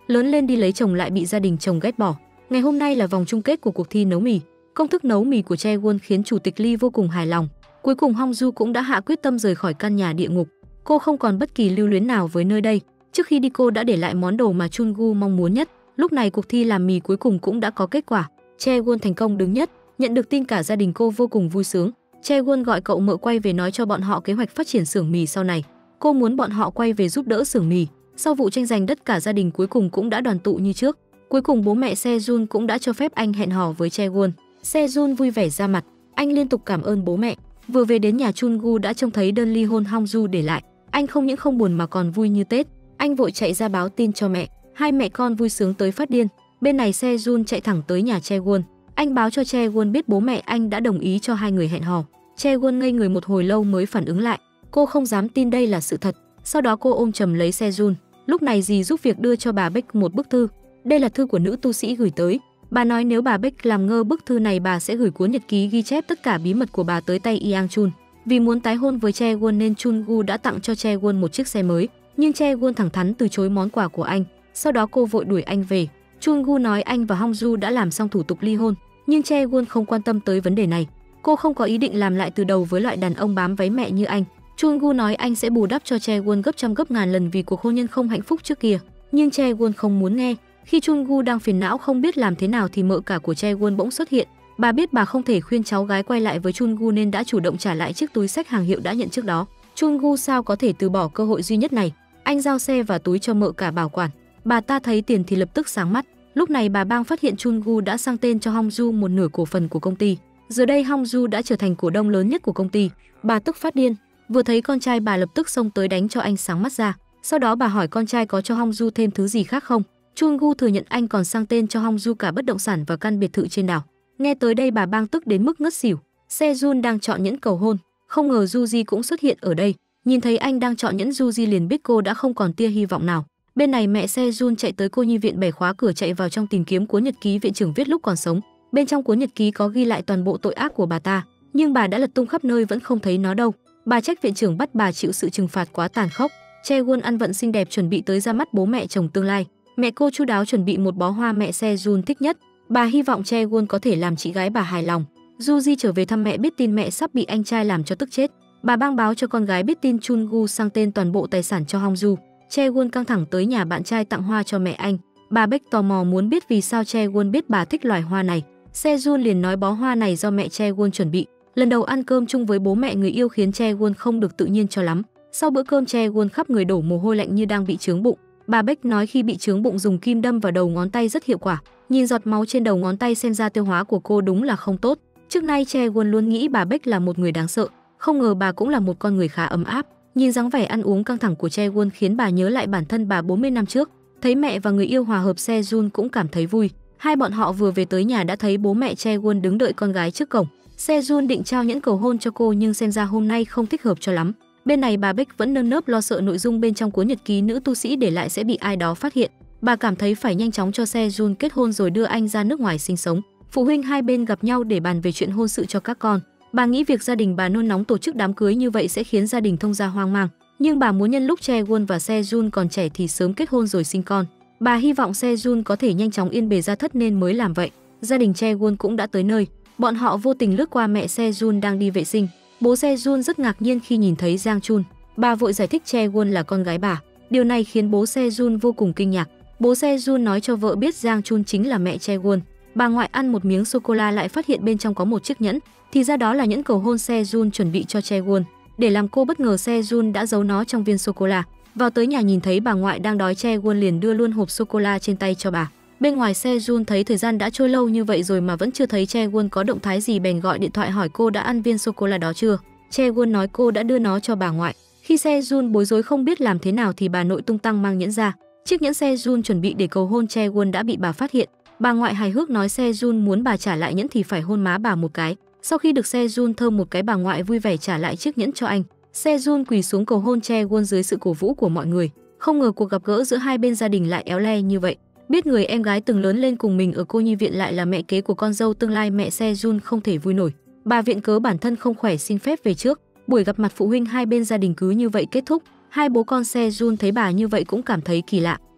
lớn lên đi lấy chồng lại bị gia đình chồng ghét bỏ. Ngày hôm nay là vòng chung kết của cuộc thi nấu mì. Công thức nấu mì của Chaewon khiến chủ tịch Lee vô cùng hài lòng. Cuối cùng Hongju cũng đã hạ quyết tâm rời khỏi căn nhà địa ngục. Cô không còn bất kỳ lưu luyến nào với nơi đây. Trước khi đi cô đã để lại món đồ mà Chungu mong muốn nhất. Lúc này cuộc thi làm mì cuối cùng cũng đã có kết quả. Chaewon thành công đứng nhất, nhận được tin cả gia đình cô vô cùng vui sướng. Chaewon gọi cậu mợ quay về nói cho bọn họ kế hoạch phát triển xưởng mì sau này. Cô muốn bọn họ quay về giúp đỡ xưởng mì. Sau vụ tranh giành đất cả gia đình cuối cùng cũng đã đoàn tụ như trước. Cuối cùng bố mẹ Sejun cũng đã cho phép anh hẹn hò với Chaewon. Sejun vui vẻ ra mặt, anh liên tục cảm ơn bố mẹ. Vừa về đến nhà Chungu đã trông thấy đơn ly hôn Hongju để lại. Anh không những không buồn mà còn vui như Tết. Anh vội chạy ra báo tin cho mẹ. Hai mẹ con vui sướng tới phát điên. Bên này Sejun chạy thẳng tới nhà Chaewon. Anh báo cho Chaewon biết bố mẹ anh đã đồng ý cho hai người hẹn hò. Chaewon ngây người một hồi lâu mới phản ứng lại. Cô không dám tin đây là sự thật. Sau đó cô ôm chầm lấy Sejun. Lúc này dì giúp việc đưa cho bà Beck một bức thư. Đây là thư của nữ tu sĩ gửi tới. Bà nói nếu bà Beck làm ngơ bức thư này, bà sẽ gửi cuốn nhật ký ghi chép tất cả bí mật của bà tới tay Yang Chun. Vì muốn tái hôn với Chaewon nên Chungu đã tặng cho Chaewon một chiếc xe mới, nhưng Chaewon thẳng thắn từ chối món quà của anh. Sau đó cô vội đuổi anh về. Chungu nói anh và Hongju đã làm xong thủ tục ly hôn, nhưng Chaewon không quan tâm tới vấn đề này. Cô không có ý định làm lại từ đầu với loại đàn ông bám váy mẹ như anh. Chungu nói anh sẽ bù đắp cho Chaewon gấp trăm gấp ngàn lần vì cuộc hôn nhân không hạnh phúc trước kia, nhưng Chaewon không muốn nghe. Khi Chungu đang phiền não không biết làm thế nào thì mợ cả của Chaewon bỗng xuất hiện. Bà biết bà không thể khuyên cháu gái quay lại với Chungu nên đã chủ động trả lại chiếc túi xách hàng hiệu đã nhận trước đó. Chungu sao có thể từ bỏ cơ hội duy nhất này. Anh giao xe và túi cho mợ cả bảo quản. Bà ta thấy tiền thì lập tức sáng mắt. Lúc này bà Bang phát hiện Chungu đã sang tên cho Hongju một nửa cổ phần của công ty. Giờ đây Hongju đã trở thành cổ đông lớn nhất của công ty. Bà tức phát điên. Vừa thấy con trai bà lập tức xông tới đánh cho anh sáng mắt ra. Sau đó bà hỏi con trai có cho Hongju thêm thứ gì khác không. Chungu thừa nhận anh còn sang tên cho Hongju cả bất động sản và căn biệt thự trên đảo. Nghe tới đây bà Bang tức đến mức ngất xỉu. Sejun đang chọn nhẫn cầu hôn, không ngờ Yuji cũng xuất hiện ở đây. Nhìn thấy anh đang chọn nhẫn, Yuji liền biết cô đã không còn tia hy vọng nào. Bên này mẹ Sejun chạy tới cô nhi viện, bẻ khóa cửa chạy vào trong tìm kiếm cuốn nhật ký viện trưởng viết lúc còn sống. Bên trong cuốn nhật ký có ghi lại toàn bộ tội ác của bà ta, nhưng bà đã lật tung khắp nơi vẫn không thấy nó đâu. Bà trách viện trưởng bắt bà chịu sự trừng phạt quá tàn khốc. Chaewon ăn vận xinh đẹp chuẩn bị tới ra mắt bố mẹ chồng tương lai. Mẹ cô chu đáo chuẩn bị một bó hoa mẹ Sejun thích nhất. Bà hy vọng Chaewon có thể làm chị gái bà hài lòng. Yuji trở về thăm mẹ biết tin mẹ sắp bị anh trai làm cho tức chết. Bà Bang báo cho con gái biết tin Chungu sang tên toàn bộ tài sản cho Hongju. Chaewon căng thẳng tới nhà bạn trai tặng hoa cho mẹ anh. Bà Beck tò mò muốn biết vì sao Chaewon biết bà thích loài hoa này. Sejun liền nói bó hoa này do mẹ Chaewon chuẩn bị. Lần đầu ăn cơm chung với bố mẹ người yêu khiến Chaewon không được tự nhiên cho lắm. Sau bữa cơm Chaewon khắp người đổ mồ hôi lạnh như đang bị chướng bụng. Bà Beck nói khi bị chướng bụng dùng kim đâm vào đầu ngón tay rất hiệu quả. Nhìn giọt máu trên đầu ngón tay xem ra tiêu hóa của cô đúng là không tốt. Trước nay Chaewon luôn nghĩ bà Beck là một người đáng sợ, không ngờ bà cũng là một con người khá ấm áp. Nhìn dáng vẻ ăn uống căng thẳng của Chaewon khiến bà nhớ lại bản thân bà bốn mươi năm trước. Thấy mẹ và người yêu hòa hợp, Sejun cũng cảm thấy vui. Hai bọn họ vừa về tới nhà đã thấy bố mẹ Chaewon đứng đợi con gái trước cổng. Sejun định trao nhẫn cầu hôn cho cô nhưng xem ra hôm nay không thích hợp cho lắm. Bên này bà Beck vẫn nơm nớp lo sợ nội dung bên trong cuốn nhật ký nữ tu sĩ để lại sẽ bị ai đó phát hiện. Bà cảm thấy phải nhanh chóng cho Sejun kết hôn rồi đưa anh ra nước ngoài sinh sống. Phụ huynh hai bên gặp nhau để bàn về chuyện hôn sự cho các con. Bà nghĩ việc gia đình bà nôn nóng tổ chức đám cưới như vậy sẽ khiến gia đình Thông gia hoang mang, nhưng bà muốn nhân lúc Chaewon và Sejun còn trẻ thì sớm kết hôn rồi sinh con. Bà hy vọng Sejun có thể nhanh chóng yên bề gia thất nên mới làm vậy. Gia đình Chaewon cũng đã tới nơi. Bọn họ vô tình lướt qua mẹ Sejun đang đi vệ sinh. Bố Sejun rất ngạc nhiên khi nhìn thấy Giang Chun. Bà vội giải thích Chaewon là con gái bà. Điều này khiến bố Sejun vô cùng kinh ngạc. Bố Sejun nói cho vợ biết Giang Chun chính là mẹ Chaewon. Bà ngoại ăn một miếng sô cô la lại phát hiện bên trong có một chiếc nhẫn, thì ra đó là nhẫn cầu hôn Sejun chuẩn bị cho Chaewon. Để làm cô bất ngờ, Sejun đã giấu nó trong viên sô cô la. Vào tới nhà nhìn thấy bà ngoại đang đói, Chaewon liền đưa luôn hộp sô cô la trên tay cho bà. Bên ngoài Sejun thấy thời gian đã trôi lâu như vậy rồi mà vẫn chưa thấy Chaewon có động thái gì, bèn gọi điện thoại hỏi cô đã ăn viên sô cô la đó chưa. Chaewon nói cô đã đưa nó cho bà ngoại. Khi Sejun bối rối không biết làm thế nào thì bà nội tung tăng mang nhẫn ra. Chiếc nhẫn Sejun chuẩn bị để cầu hôn Chaewon đã bị bà phát hiện. Bà ngoại hài hước nói Sejun muốn bà trả lại nhẫn thì phải hôn má bà một cái. Sau khi được Sejun thơm một cái, bà ngoại vui vẻ trả lại chiếc nhẫn cho anh. Sejun quỳ xuống cầu hôn Chaewon dưới sự cổ vũ của mọi người. Không ngờ cuộc gặp gỡ giữa hai bên gia đình lại éo le như vậy. Biết người em gái từng lớn lên cùng mình ở cô nhi viện lại là mẹ kế của con dâu tương lai, mẹ Sejun không thể vui nổi. Bà viện cớ bản thân không khỏe xin phép về trước. Buổi gặp mặt phụ huynh hai bên gia đình cứ như vậy kết thúc. Hai bố con Sejun thấy bà như vậy cũng cảm thấy kỳ lạ.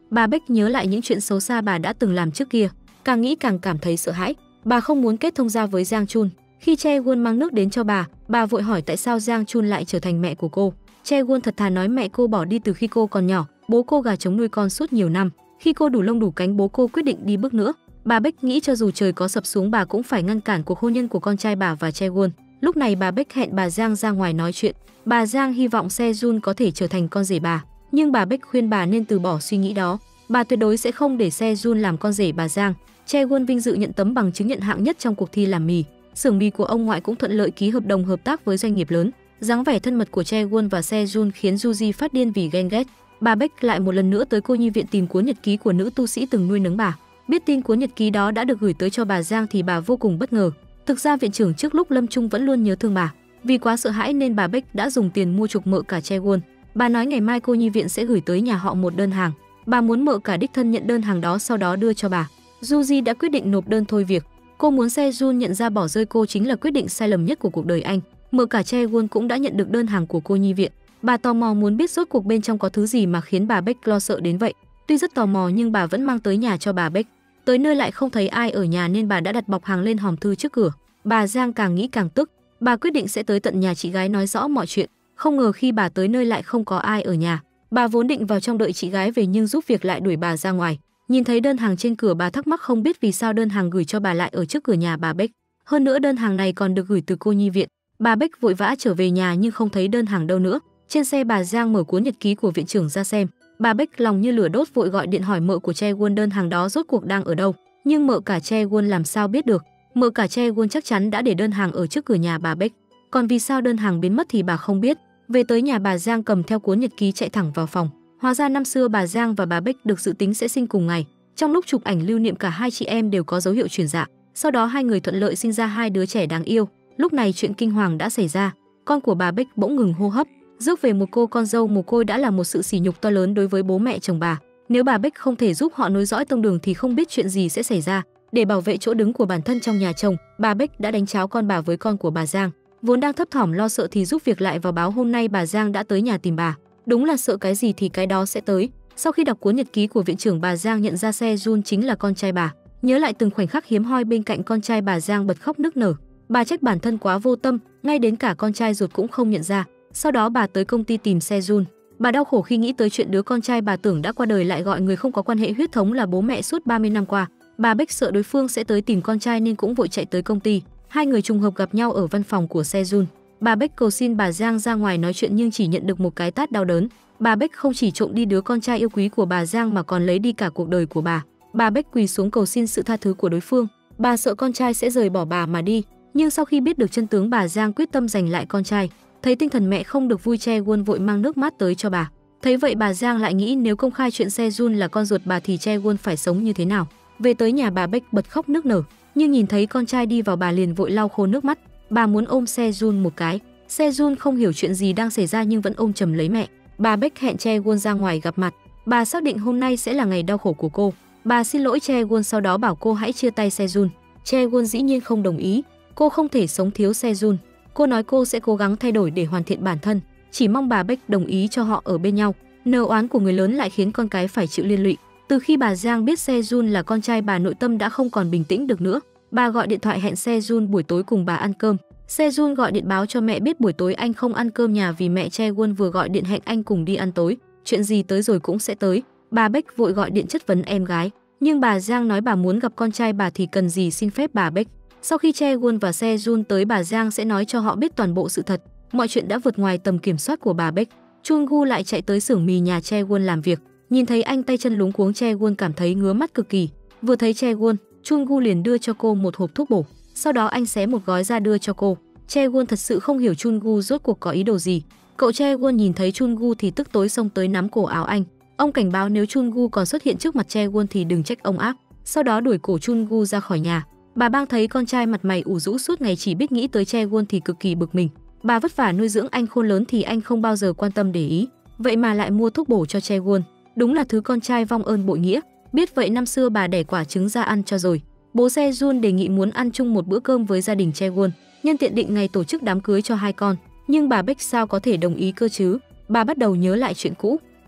Bà Bách nhớ lại những chuyện xấu xa bà đã từng làm trước kia, càng nghĩ càng cảm thấy sợ hãi. Bà không muốn kết thông gia với Giang Chun. Khi Chae-won mang nước đến cho bà, bà vội hỏi tại sao Giang Chun lại trở thành mẹ của cô. Chae-won thật thà nói mẹ cô bỏ đi từ khi cô còn nhỏ, bố cô gà trống nuôi con suốt nhiều năm. Khi cô đủ lông đủ cánh, bố cô quyết định đi bước nữa. Bà Bách nghĩ cho dù trời có sập xuống bà cũng phải ngăn cản cuộc hôn nhân của con trai bà và Chae-won. Lúc này bà Bách hẹn bà Giang ra ngoài nói chuyện. Bà Giang hy vọng Se-jun có thể trở thành con rể bà, nhưng bà Bách khuyên bà nên từ bỏ suy nghĩ đó. Bà tuyệt đối sẽ không để Se-jun làm con rể bà Giang. Chae-won vinh dự nhận tấm bằng chứng nhận hạng nhất trong cuộc thi làm mì. Xưởng mì của ông ngoại cũng thuận lợi ký hợp đồng hợp tác với doanh nghiệp lớn. Dáng vẻ thân mật của Chae-won và Se-jun khiến Yuji phát điên vì ghen ghét. Bà Bách lại một lần nữa tới cô nhi viện tìm cuốn nhật ký của nữ tu sĩ từng nuôi nấng bà. Biết tin cuốn nhật ký đó đã được gửi tới cho bà Giang thì bà vô cùng bất ngờ. Thực ra viện trưởng trước lúc lâm chung vẫn luôn nhớ thương bà. Vì quá sợ hãi nên bà Bách đã dùng tiền mua chuộc Mợ Cả Chae-won. Bà nói ngày mai cô nhi viện sẽ gửi tới nhà họ một đơn hàng. Bà muốn Mợ Cả đích thân nhận đơn hàng đó sau đó đưa cho bà. Yuji đã quyết định nộp đơn thôi việc. Cô muốn Se-jun nhận ra bỏ rơi cô chính là quyết định sai lầm nhất của cuộc đời anh. Mợ Cả Chae-won cũng đã nhận được đơn hàng của cô nhi viện. Bà tò mò muốn biết rốt cuộc bên trong có thứ gì mà khiến bà Bách lo sợ đến vậy. Tuy rất tò mò nhưng bà vẫn mang tới nhà cho bà Bách. Tới nơi lại không thấy ai ở nhà nên bà đã đặt bọc hàng lên hòm thư trước cửa. Bà Giang càng nghĩ càng tức. Bà quyết định sẽ tới tận nhà chị gái nói rõ mọi chuyện. Không ngờ khi bà tới nơi lại không có ai ở nhà. Bà vốn định vào trong đợi chị gái về nhưng giúp việc lại đuổi bà ra ngoài. Nhìn thấy đơn hàng trên cửa bà thắc mắc không biết vì sao đơn hàng gửi cho bà lại ở trước cửa nhà bà Bách. Hơn nữa đơn hàng này còn được gửi từ cô nhi viện. Bà Bách vội vã trở về nhà nhưng không thấy đơn hàng đâu nữa. Trên xe bà Giang mở cuốn nhật ký của viện trưởng ra xem. Bà Bách lòng như lửa đốt vội gọi điện hỏi Mợ của Chae-won đơn hàng đó rốt cuộc đang ở đâu. Nhưng Mợ Cả Chae-won làm sao biết được. Mợ Cả Chae-won chắc chắn đã để đơn hàng ở trước cửa nhà bà Bách. Còn vì sao đơn hàng biến mất thì bà không biết. Về tới nhà bà Giang cầm theo cuốn nhật ký chạy thẳng vào phòng. Hóa ra năm xưa bà Giang và bà Bách được dự tính sẽ sinh cùng ngày. Trong lúc chụp ảnh lưu niệm cả hai chị em đều có dấu hiệu chuyển dạ. Sau đó hai người thuận lợi sinh ra hai đứa trẻ đáng yêu. Lúc này chuyện kinh hoàng đã xảy ra. Con của bà Bách bỗng ngừng hô hấp. Rước về một cô con dâu mồ côi đã là một sự sỉ nhục to lớn đối với bố mẹ chồng bà. Nếu bà Bách không thể giúp họ nối dõi tông đường thì không biết chuyện gì sẽ xảy ra. Để bảo vệ chỗ đứng của bản thân trong nhà chồng, bà Bách đã đánh cháo con bà với con của bà Giang. Vốn đang thấp thỏm lo sợ thì giúp việc lại vào báo hôm nay bà Giang đã tới nhà tìm bà. Đúng là sợ cái gì thì cái đó sẽ tới. Sau khi đọc cuốn nhật ký của viện trưởng, bà Giang nhận ra Se-jun chính là con trai bà. Nhớ lại từng khoảnh khắc hiếm hoi bên cạnh con trai, bà Giang bật khóc nức nở. Bà trách bản thân quá vô tâm, ngay đến cả con trai ruột cũng không nhận ra. Sau đó bà tới công ty tìm Se-jun. Bà đau khổ khi nghĩ tới chuyện đứa con trai bà tưởng đã qua đời lại gọi người không có quan hệ huyết thống là bố mẹ suốt ba mươi năm qua. Bà Bách sợ đối phương sẽ tới tìm con trai nên cũng vội chạy tới công ty. Hai người trùng hợp gặp nhau ở văn phòng của Se-jun. Bà Bách cầu xin bà Giang ra ngoài nói chuyện nhưng chỉ nhận được một cái tát đau đớn. Bà Bách không chỉ trộm đi đứa con trai yêu quý của bà Giang mà còn lấy đi cả cuộc đời của bà. Bà Bách quỳ xuống cầu xin sự tha thứ của đối phương. Bà sợ con trai sẽ rời bỏ bà mà đi, nhưng sau khi biết được chân tướng bà Giang quyết tâm giành lại con trai. Thấy tinh thần mẹ không được vui, Chae-won vội mang nước mát tới cho bà. Thấy vậy bà Giang lại nghĩ nếu công khai chuyện Se-jun là con ruột bà thì Chae-won phải sống như thế nào. Về tới nhà bà Bách bật khóc nức nở, nhưng nhìn thấy con trai đi vào bà liền vội lau khô nước mắt. Bà muốn ôm Se-jun một cái. Se-jun không hiểu chuyện gì đang xảy ra nhưng vẫn ôm chầm lấy mẹ. Bà Bách hẹn Chae-won ra ngoài gặp mặt. Bà xác định hôm nay sẽ là ngày đau khổ của cô. Bà xin lỗi Chae-won sau đó bảo cô hãy chia tay Se-jun. Chae-won dĩ nhiên không đồng ý. Cô không thể sống thiếu Se-jun. Cô nói cô sẽ cố gắng thay đổi để hoàn thiện bản thân, chỉ mong bà Bách đồng ý cho họ ở bên nhau. Nợ oán của người lớn lại khiến con cái phải chịu liên lụy. Từ khi bà Giang biết Se-jun là con trai, bà nội tâm đã không còn bình tĩnh được nữa. Bà gọi điện thoại hẹn Se-jun buổi tối cùng bà ăn cơm. Se-jun gọi điện báo cho mẹ biết buổi tối anh không ăn cơm nhà vì mẹ Chae-won vừa gọi điện hẹn anh cùng đi ăn tối. Chuyện gì tới rồi cũng sẽ tới. Bà Bách vội gọi điện chất vấn em gái, nhưng bà Giang nói bà muốn gặp con trai bà thì cần gì xin phép bà Bách. Sau khi Chae-won và Se-jun tới, bà Giang sẽ nói cho họ biết toàn bộ sự thật. Mọi chuyện đã vượt ngoài tầm kiểm soát của bà Bách. Chun-gu lại chạy tới xưởng mì nhà Chae-won làm việc. Nhìn thấy anh tay chân luống cuống, Chae-won cảm thấy ngứa mắt cực kỳ. Vừa thấy Chae-won, Chun-gu liền đưa cho cô một hộp thuốc bổ. Sau đó anh xé một gói ra đưa cho cô. Chae-won thật sự không hiểu Chun-gu rốt cuộc có ý đồ gì. Cậu Chae-won nhìn thấy Chun-gu thì tức tối xông tới nắm cổ áo anh. Ông cảnh báo nếu Chun-gu còn xuất hiện trước mặt Chae-won thì đừng trách ông ác. Sau đó đuổi cổ Chun-gu ra khỏi nhà. Bà Bang thấy con trai mặt mày ủ rũ suốt ngày chỉ biết nghĩ tới Chae-won thì cực kỳ bực mình. Bà vất vả nuôi dưỡng anh khôn lớn thì anh không bao giờ quan tâm để ý, vậy mà lại mua thuốc bổ cho Chae-won. Đúng là thứ con trai vong ơn bội nghĩa. Biết vậy năm xưa bà đẻ quả trứng ra ăn cho rồi. Bố Se-jun đề nghị muốn ăn chung một bữa cơm với gia đình Chae-won, nhân tiện định ngày tổ chức đám cưới cho hai con. Nhưng bà Bách sao có thể đồng ý cơ chứ? Bà bắt đầu nhớ lại chuyện cũ.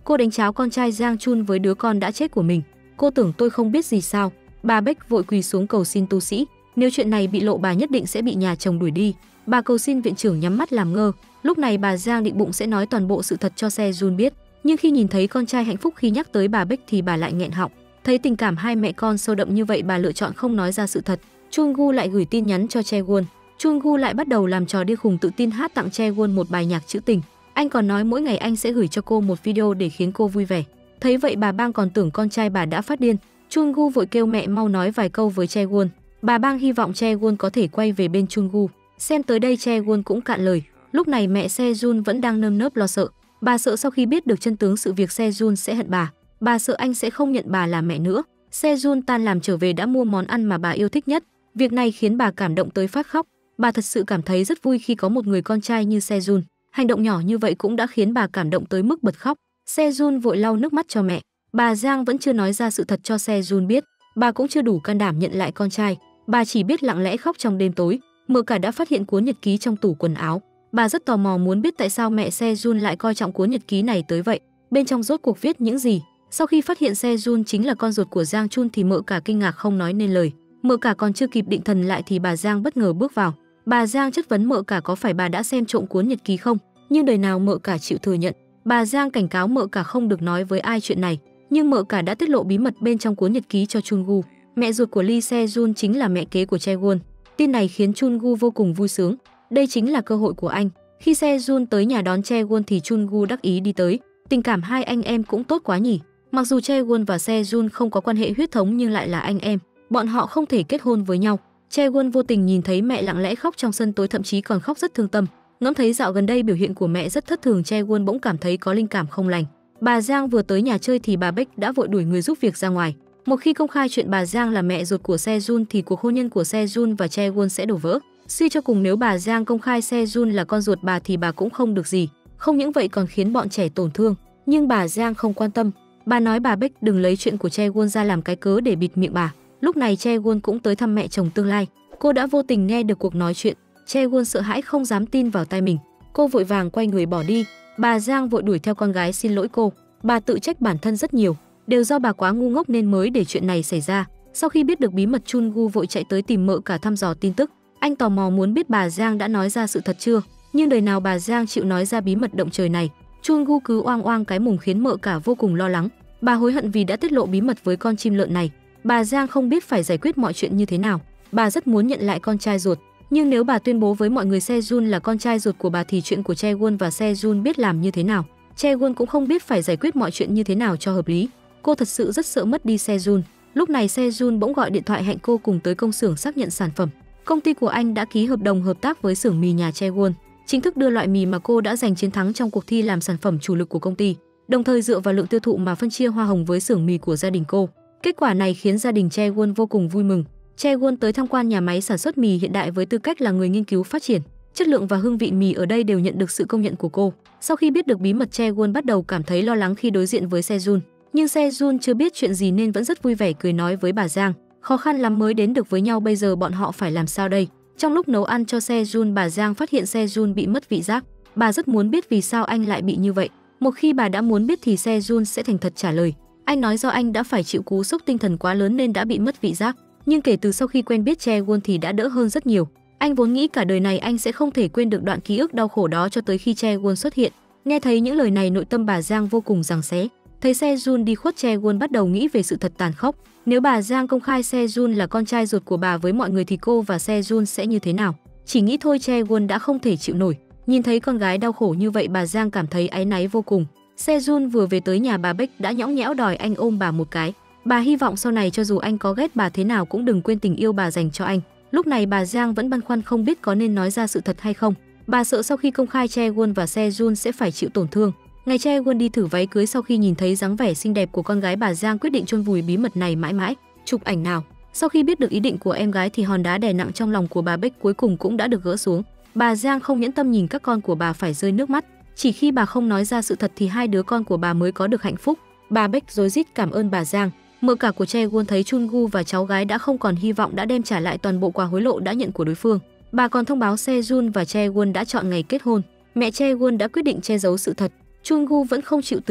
Cô đánh cháo con trai Giang Chun với đứa con đã chết của mình. Cô tưởng tôi không biết gì sao? Bà Bách vội quỳ xuống cầu xin tu sĩ, nếu chuyện này bị lộ bà nhất định sẽ bị nhà chồng đuổi đi. Bà cầu xin viện trưởng nhắm mắt làm ngơ. Lúc này bà Giang định bụng sẽ nói toàn bộ sự thật cho Se Jun biết, nhưng khi nhìn thấy con trai hạnh phúc khi nhắc tới bà Bách thì bà lại nghẹn họng. Thấy tình cảm hai mẹ con sâu đậm như vậy, bà lựa chọn không nói ra sự thật. Chun Gu lại gửi tin nhắn cho Chae Won. Chun Gu lại bắt đầu làm trò điên khùng, tự tin hát tặng Chae Won một bài nhạc trữ tình. Anh còn nói mỗi ngày anh sẽ gửi cho cô một video để khiến cô vui vẻ. Thấy vậy bà Bang còn tưởng con trai bà đã phát điên. Chun Gu vội kêu mẹ mau nói vài câu với Chae Won. Bà Bang hy vọng Chae Won có thể quay về bên Chun Gu. Xem tới đây Chae Won cũng cạn lời. Lúc này mẹ Se Jun vẫn đang nơm nớp lo sợ. Bà sợ sau khi biết được chân tướng sự việc Se Jun sẽ hận bà. Bà sợ anh sẽ không nhận bà là mẹ nữa. Se Jun tan làm trở về đã mua món ăn mà bà yêu thích nhất. Việc này khiến bà cảm động tới phát khóc. Bà thật sự cảm thấy rất vui khi có một người con trai như Se Jun. Hành động nhỏ như vậy cũng đã khiến bà cảm động tới mức bật khóc. Se Jun vội lau nước mắt cho mẹ. Bà Giang vẫn chưa nói ra sự thật cho Se Jun biết. Bà cũng chưa đủ can đảm nhận lại con trai. Bà chỉ biết lặng lẽ khóc trong đêm tối. Mợ cả đã phát hiện cuốn nhật ký trong tủ quần áo. Bà rất tò mò muốn biết tại sao mẹ Se Jun lại coi trọng cuốn nhật ký này tới vậy. Bên trong rốt cuộc viết những gì? Sau khi phát hiện Se Jun chính là con ruột của Giang Chun thì mợ cả kinh ngạc không nói nên lời. Mợ cả còn chưa kịp định thần lại thì bà Giang bất ngờ bước vào. Bà Giang chất vấn mợ cả có phải bà đã xem trộm cuốn nhật ký không, nhưng đời nào mợ cả chịu thừa nhận. Bà Giang cảnh cáo mợ cả không được nói với ai chuyện này, nhưng mợ cả đã tiết lộ bí mật bên trong cuốn nhật ký cho Chun Gu. Mẹ ruột của Lee Se Jun chính là mẹ kế của Chae Won. Tin này khiến Chun Gu vô cùng vui sướng. Đây chính là cơ hội của anh. Khi Se Jun tới nhà đón Chae Won thì Chun Gu đắc ý đi tới. Tình cảm hai anh em cũng tốt quá nhỉ. Mặc dù Chae Won và Se Jun không có quan hệ huyết thống nhưng lại là anh em. Bọn họ không thể kết hôn với nhau. Chae Won vô tình nhìn thấy mẹ lặng lẽ khóc trong sân tối, thậm chí còn khóc rất thương tâm. Ngẫm thấy dạo gần đây biểu hiện của mẹ rất thất thường, Chae Won bỗng cảm thấy có linh cảm không lành. Bà Giang vừa tới nhà chơi thì bà Bách đã vội đuổi người giúp việc ra ngoài. Một khi công khai chuyện bà Giang là mẹ ruột của Se Jun thì cuộc hôn nhân của Se Jun và Chae Won sẽ đổ vỡ. Suy cho cùng nếu bà Giang công khai Se Jun là con ruột bà thì bà cũng không được gì. Không những vậy còn khiến bọn trẻ tổn thương. Nhưng bà Giang không quan tâm. Bà nói bà Bách đừng lấy chuyện của Chae Won ra làm cái cớ để bịt miệng bà. Lúc này Chae Won cũng tới thăm mẹ chồng tương lai. Cô đã vô tình nghe được cuộc nói chuyện. Chae Won sợ hãi không dám tin vào tai mình. Cô vội vàng quay người bỏ đi. Bà Giang vội đuổi theo con gái xin lỗi cô. Bà tự trách bản thân rất nhiều, đều do bà quá ngu ngốc nên mới để chuyện này xảy ra. Sau khi biết được bí mật, Chun Gu vội chạy tới tìm mợ cả thăm dò tin tức. Anh tò mò muốn biết bà Giang đã nói ra sự thật chưa, nhưng đời nào bà Giang chịu nói ra bí mật động trời này. Chun Gu cứ oang oang cái mồm khiến mợ cả vô cùng lo lắng. Bà hối hận vì đã tiết lộ bí mật với con chim lợn này. Bà Giang không biết phải giải quyết mọi chuyện như thế nào. Bà rất muốn nhận lại con trai ruột, nhưng nếu bà tuyên bố với mọi người Se Jun là con trai ruột của bà thì chuyện của Chae Won và Se Jun biết làm như thế nào. Chae Won cũng không biết phải giải quyết mọi chuyện như thế nào cho hợp lý. Cô thật sự rất sợ mất đi Se Jun. Lúc này Se Jun bỗng gọi điện thoại hẹn cô cùng tới công xưởng xác nhận sản phẩm. Công ty của anh đã ký hợp đồng hợp tác với xưởng mì nhà Chae Won, chính thức đưa loại mì mà cô đã giành chiến thắng trong cuộc thi làm sản phẩm chủ lực của công ty, đồng thời dựa vào lượng tiêu thụ mà phân chia hoa hồng với xưởng mì của gia đình cô. Kết quả này khiến gia đình Chae Won vô cùng vui mừng. Chae Won tới tham quan nhà máy sản xuất mì hiện đại với tư cách là người nghiên cứu phát triển. Chất lượng và hương vị mì ở đây đều nhận được sự công nhận của cô. Sau khi biết được bí mật, Chae Won bắt đầu cảm thấy lo lắng khi đối diện với Se Jun, nhưng Se Jun chưa biết chuyện gì nên vẫn rất vui vẻ cười nói với bà Giang, khó khăn lắm mới đến được với nhau, bây giờ bọn họ phải làm sao đây? Trong lúc nấu ăn cho Se Jun, bà Giang phát hiện Se Jun bị mất vị giác. Bà rất muốn biết vì sao anh lại bị như vậy. Một khi bà đã muốn biết thì Se Jun sẽ thành thật trả lời. Anh nói do anh đã phải chịu cú sốc tinh thần quá lớn nên đã bị mất vị giác. Nhưng kể từ sau khi quen biết Chae Won thì đã đỡ hơn rất nhiều. Anh vốn nghĩ cả đời này anh sẽ không thể quên được đoạn ký ức đau khổ đó cho tới khi Chae Won xuất hiện. Nghe thấy những lời này, nội tâm bà Giang vô cùng giằng xé. Thấy Se Jun đi khuất, Chae Won bắt đầu nghĩ về sự thật tàn khốc. Nếu bà Giang công khai Se Jun là con trai ruột của bà với mọi người thì cô và Se Jun sẽ như thế nào? Chỉ nghĩ thôi Chae Won đã không thể chịu nổi. Nhìn thấy con gái đau khổ như vậy, bà Giang cảm thấy áy náy vô cùng. Se Jun vừa về tới nhà bà Bách đã nhõng nhẽo đòi anh ôm bà một cái. Bà hy vọng sau này cho dù anh có ghét bà thế nào cũng đừng quên tình yêu bà dành cho anh. Lúc này bà Giang vẫn băn khoăn không biết có nên nói ra sự thật hay không. Bà sợ sau khi công khai Chae Won và Se Jun sẽ phải chịu tổn thương. Ngày Chae Won đi thử váy cưới, sau khi nhìn thấy dáng vẻ xinh đẹp của con gái, bà Giang quyết định chôn vùi bí mật này mãi mãi. Chụp ảnh nào. Sau khi biết được ý định của em gái thì hòn đá đè nặng trong lòng của bà Bách cuối cùng cũng đã được gỡ xuống. Bà Giang không nhẫn tâm nhìn các con của bà phải rơi nước mắt. Chỉ khi bà không nói ra sự thật thì hai đứa con của bà mới có được hạnh phúc. Bà Bách rối rít cảm ơn bà Giang. Mợ cả của Chae Won thấy Chun Gu và cháu gái đã không còn hy vọng đã đem trả lại toàn bộ quà hối lộ đã nhận của đối phương. Bà còn thông báo Se Jun và Chae Won đã chọn ngày kết hôn. Mẹ Chae Won đã quyết định che giấu sự thật. Chun Gu vẫn không chịu từ bỏ.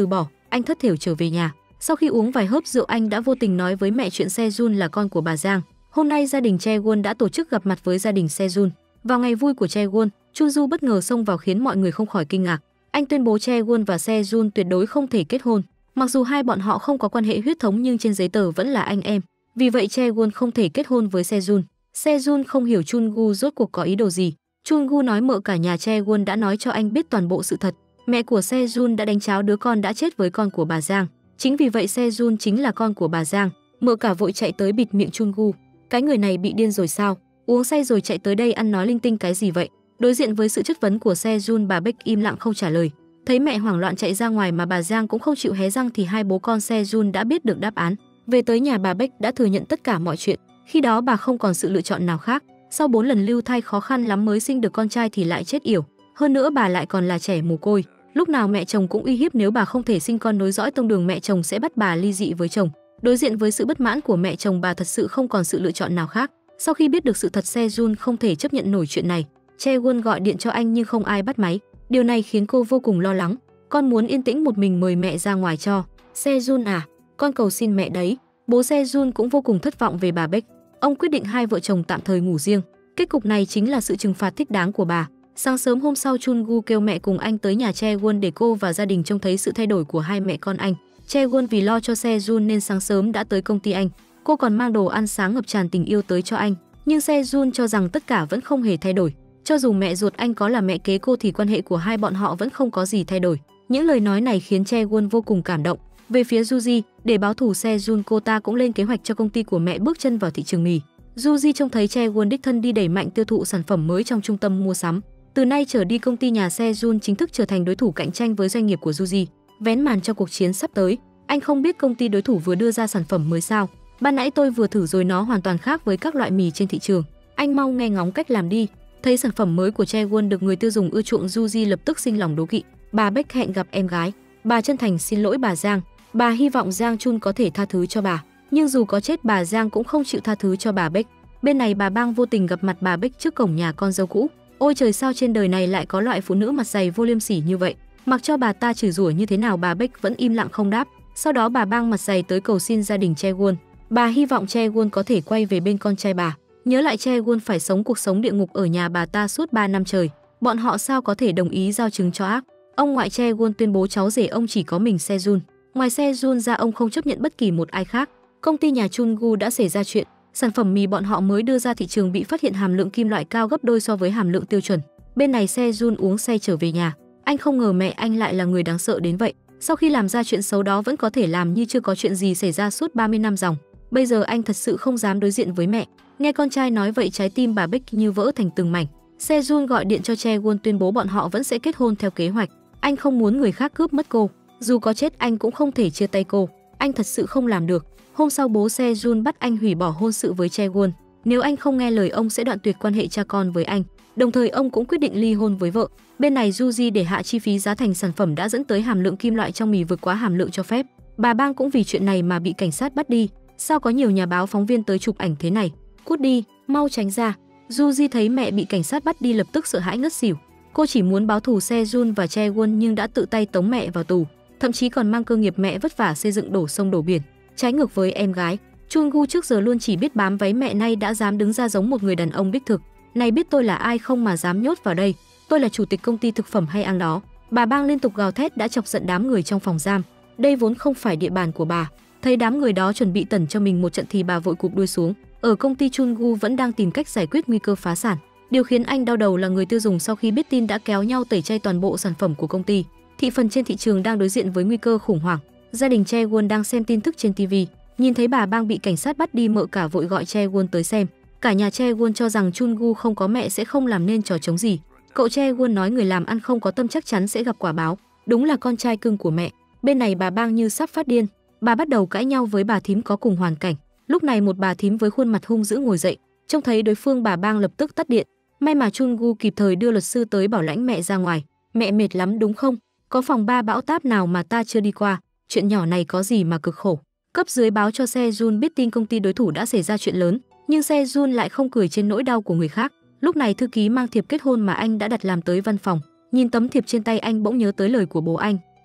anh thất thểu trở về nhà. Sau khi uống vài hớp rượu, anh đã vô tình nói với mẹ chuyện Sejun là con của bà Giang. Hôm nay gia đình Chaewon đã tổ chức gặp mặt với gia đình Sejun. Vào ngày vui của Chaewon, Chunju bất ngờ xông vào khiến mọi người không khỏi kinh ngạc. Anh tuyên bố Chaewon và Sejun tuyệt đối không thể kết hôn. Mặc dù hai bọn họ không có quan hệ huyết thống nhưng trên giấy tờ vẫn là anh em. Vì vậy Chaewon không thể kết hôn với Sejun. Sejun không hiểu Chungu rốt cuộc có ý đồ gì. Chungu nói mợ cả nhà Chaewon đã nói cho anh biết toàn bộ sự thật. Mẹ của Sejun đã đánh cháo đứa con đã chết với con của bà Giang. Chính vì vậy Sejun chính là con của bà Giang. Mợ cả vội chạy tới bịt miệng Chungu. Cái người này bị điên rồi sao? Uống say rồi chạy tới đây ăn nói linh tinh cái gì vậy? Đối diện với sự chất vấn của Sejun, bà Beck im lặng không trả lời. Thấy mẹ hoảng loạn chạy ra ngoài mà bà Giang cũng không chịu hé răng thì hai bố con Sejun đã biết được đáp án. Về tới nhà, bà Beck đã thừa nhận tất cả mọi chuyện. Khi đó bà không còn sự lựa chọn nào khác. Sau bốn lần lưu thai khó khăn lắm mới sinh được con trai thì lại chết yểu. Hơn nữa bà lại còn là trẻ mồ côi. Lúc nào mẹ chồng cũng uy hiếp nếu bà không thể sinh con nối dõi tông đường mẹ chồng sẽ bắt bà ly dị với chồng. Đối diện với sự bất mãn của mẹ chồng, bà thật sự không còn sự lựa chọn nào khác. Sau khi biết được sự thật, Sejun không thể chấp nhận nổi chuyện này. Chaewon gọi điện cho anh nhưng không ai bắt máy. Điều này khiến cô vô cùng lo lắng. Con muốn yên tĩnh một mình, mời mẹ ra ngoài cho. Sejun à, con cầu xin mẹ đấy. Bố Sejun cũng vô cùng thất vọng về bà Beck. Ông quyết định hai vợ chồng tạm thời ngủ riêng. Kết cục này chính là sự trừng phạt thích đáng của bà. Sáng sớm hôm sau, Chungu kêu mẹ cùng anh tới nhà Chaewon để cô và gia đình trông thấy sự thay đổi của hai mẹ con anh. Chaewon vì lo cho Sejun nên sáng sớm đã tới công ty anh. Cô còn mang đồ ăn sáng ngập tràn tình yêu tới cho anh. Nhưng Sejun cho rằng tất cả vẫn không hề thay đổi. Cho dù mẹ ruột anh có là mẹ kế cô thì quan hệ của hai bọn họ vẫn không có gì thay đổi. Những lời nói này khiến Chaewon vô cùng cảm động. Về phía Yuji, để báo thù Sejun, cô ta cũng lên kế hoạch cho công ty của mẹ bước chân vào thị trường mì. Yuji trông thấy Chaewon đích thân đi đẩy mạnh tiêu thụ sản phẩm mới trong trung tâm mua sắm. Từ nay trở đi, công ty nhà Sejun chính thức trở thành đối thủ cạnh tranh với doanh nghiệp của Yuji. Vén màn cho cuộc chiến sắp tới. Anh không biết công ty đối thủ vừa đưa ra sản phẩm mới sao? Ban nãy tôi vừa thử rồi, nó hoàn toàn khác với các loại mì trên thị trường. Anh mau nghe ngóng cách làm đi. Thấy sản phẩm mới của Chaewon được người tiêu dùng ưa chuộng, Yuji lập tức sinh lòng đố kỵ. Bà Beck hẹn gặp em gái. Bà chân thành xin lỗi bà Giang. Bà hy vọng Giang Chun có thể tha thứ cho bà. Nhưng dù có chết, bà Giang cũng không chịu tha thứ cho bà Beck. Bên này bà Bang vô tình gặp mặt bà Beck trước cổng nhà con dâu cũ. Ôi trời, sao trên đời này lại có loại phụ nữ mặt dày vô liêm sỉ như vậy? Mặc cho bà ta chửi rủa như thế nào, bà Beck vẫn im lặng không đáp. Sau đó bà Bang mặt dày tới cầu xin gia đình Chaewon. Bà hy vọng Chaewon có thể quay về bên con trai bà. Nhớ lại Chaewon phải sống cuộc sống địa ngục ở nhà bà ta suốt ba năm trời. Bọn họ sao có thể đồng ý giao trứng cho ác? Ông ngoại Chaewon tuyên bố cháu rể ông chỉ có mình Sejun. Ngoài Sejun ra, ông không chấp nhận bất kỳ một ai khác. Công ty nhà Chungu đã xảy ra chuyện. Sản phẩm mì bọn họ mới đưa ra thị trường bị phát hiện hàm lượng kim loại cao gấp đôi so với hàm lượng tiêu chuẩn. Bên này Sejun uống say trở về nhà. Anh không ngờ mẹ anh lại là người đáng sợ đến vậy. Sau khi làm ra chuyện xấu đó vẫn có thể làm như chưa có chuyện gì xảy ra suốt ba mươi năm dòng. Bây giờ anh thật sự không dám đối diện với mẹ. Nghe con trai nói vậy, trái tim bà Beck như vỡ thành từng mảnh. Sejun gọi điện cho Chaewon tuyên bố bọn họ vẫn sẽ kết hôn theo kế hoạch. Anh không muốn người khác cướp mất cô. Dù có chết anh cũng không thể chia tay cô. Anh thật sự không làm được. Hôm sau, bố Sejun bắt anh hủy bỏ hôn sự với Chaewon. Nếu anh không nghe lời, ông sẽ đoạn tuyệt quan hệ cha con với anh. Đồng thời ông cũng quyết định ly hôn với vợ. Bên này Yuji để hạ chi phí giá thành sản phẩm đã dẫn tới hàm lượng kim loại trong mì vượt quá hàm lượng cho phép. Bà Bang cũng vì chuyện này mà bị cảnh sát bắt đi. Sao có nhiều nhà báo phóng viên tới chụp ảnh thế này? Cút đi, mau tránh ra. Yuji thấy mẹ bị cảnh sát bắt đi lập tức sợ hãi ngất xỉu. Cô chỉ muốn báo thù Sejun và Chaewon nhưng đã tự tay tống mẹ vào tù, thậm chí còn mang cơ nghiệp mẹ vất vả xây dựng đổ sông đổ biển. Trái ngược với em gái, Chungu trước giờ luôn chỉ biết bám váy mẹ, nay đã dám đứng ra giống một người đàn ông đích thực. Này biết tôi là ai không mà dám nhốt vào đây? Tôi là chủ tịch công ty thực phẩm hay ăn đó. Bà Bang liên tục gào thét đã chọc giận đám người trong phòng giam. Đây vốn không phải địa bàn của bà. Thấy đám người đó chuẩn bị tẩn cho mình một trận thì bà vội cụp đuôi xuống. Ở công ty, Chungu vẫn đang tìm cách giải quyết nguy cơ phá sản. Điều khiến anh đau đầu là người tiêu dùng sau khi biết tin đã kéo nhau tẩy chay toàn bộ sản phẩm của công ty. Thị phần trên thị trường đang đối diện với nguy cơ khủng hoảng. Gia đình Chaewon đang xem tin tức trên ti vi, nhìn thấy bà Bang bị cảnh sát bắt đi, mợ cả vội gọi Chaewon tới xem. Cả nhà Chaewon cho rằng Chungu không có mẹ sẽ không làm nên trò chống gì. Cậu Chaewon nói người làm ăn không có tâm chắc chắn sẽ gặp quả báo. Đúng là con trai cưng của mẹ. Bên này bà Bang như sắp phát điên. Bà bắt đầu cãi nhau với bà thím có cùng hoàn cảnh. Lúc này một bà thím với khuôn mặt hung dữ ngồi dậy, trông thấy đối phương bà Bang lập tức tắt điện. May mà Chungu kịp thời đưa luật sư tới bảo lãnh mẹ ra ngoài. Mẹ mệt lắm đúng không? Có phòng ba bão táp nào mà ta chưa đi qua? Chuyện nhỏ này có gì mà cực khổ. Cấp dưới báo cho Sejun biết tin công ty đối thủ đã xảy ra chuyện lớn, nhưng Sejun lại không cười trên nỗi đau của người khác. Lúc này thư ký mang thiệp kết hôn mà anh đã đặt làm tới văn phòng. Nhìn tấm thiệp trên tay, anh bỗng nhớ tới lời của bố anh.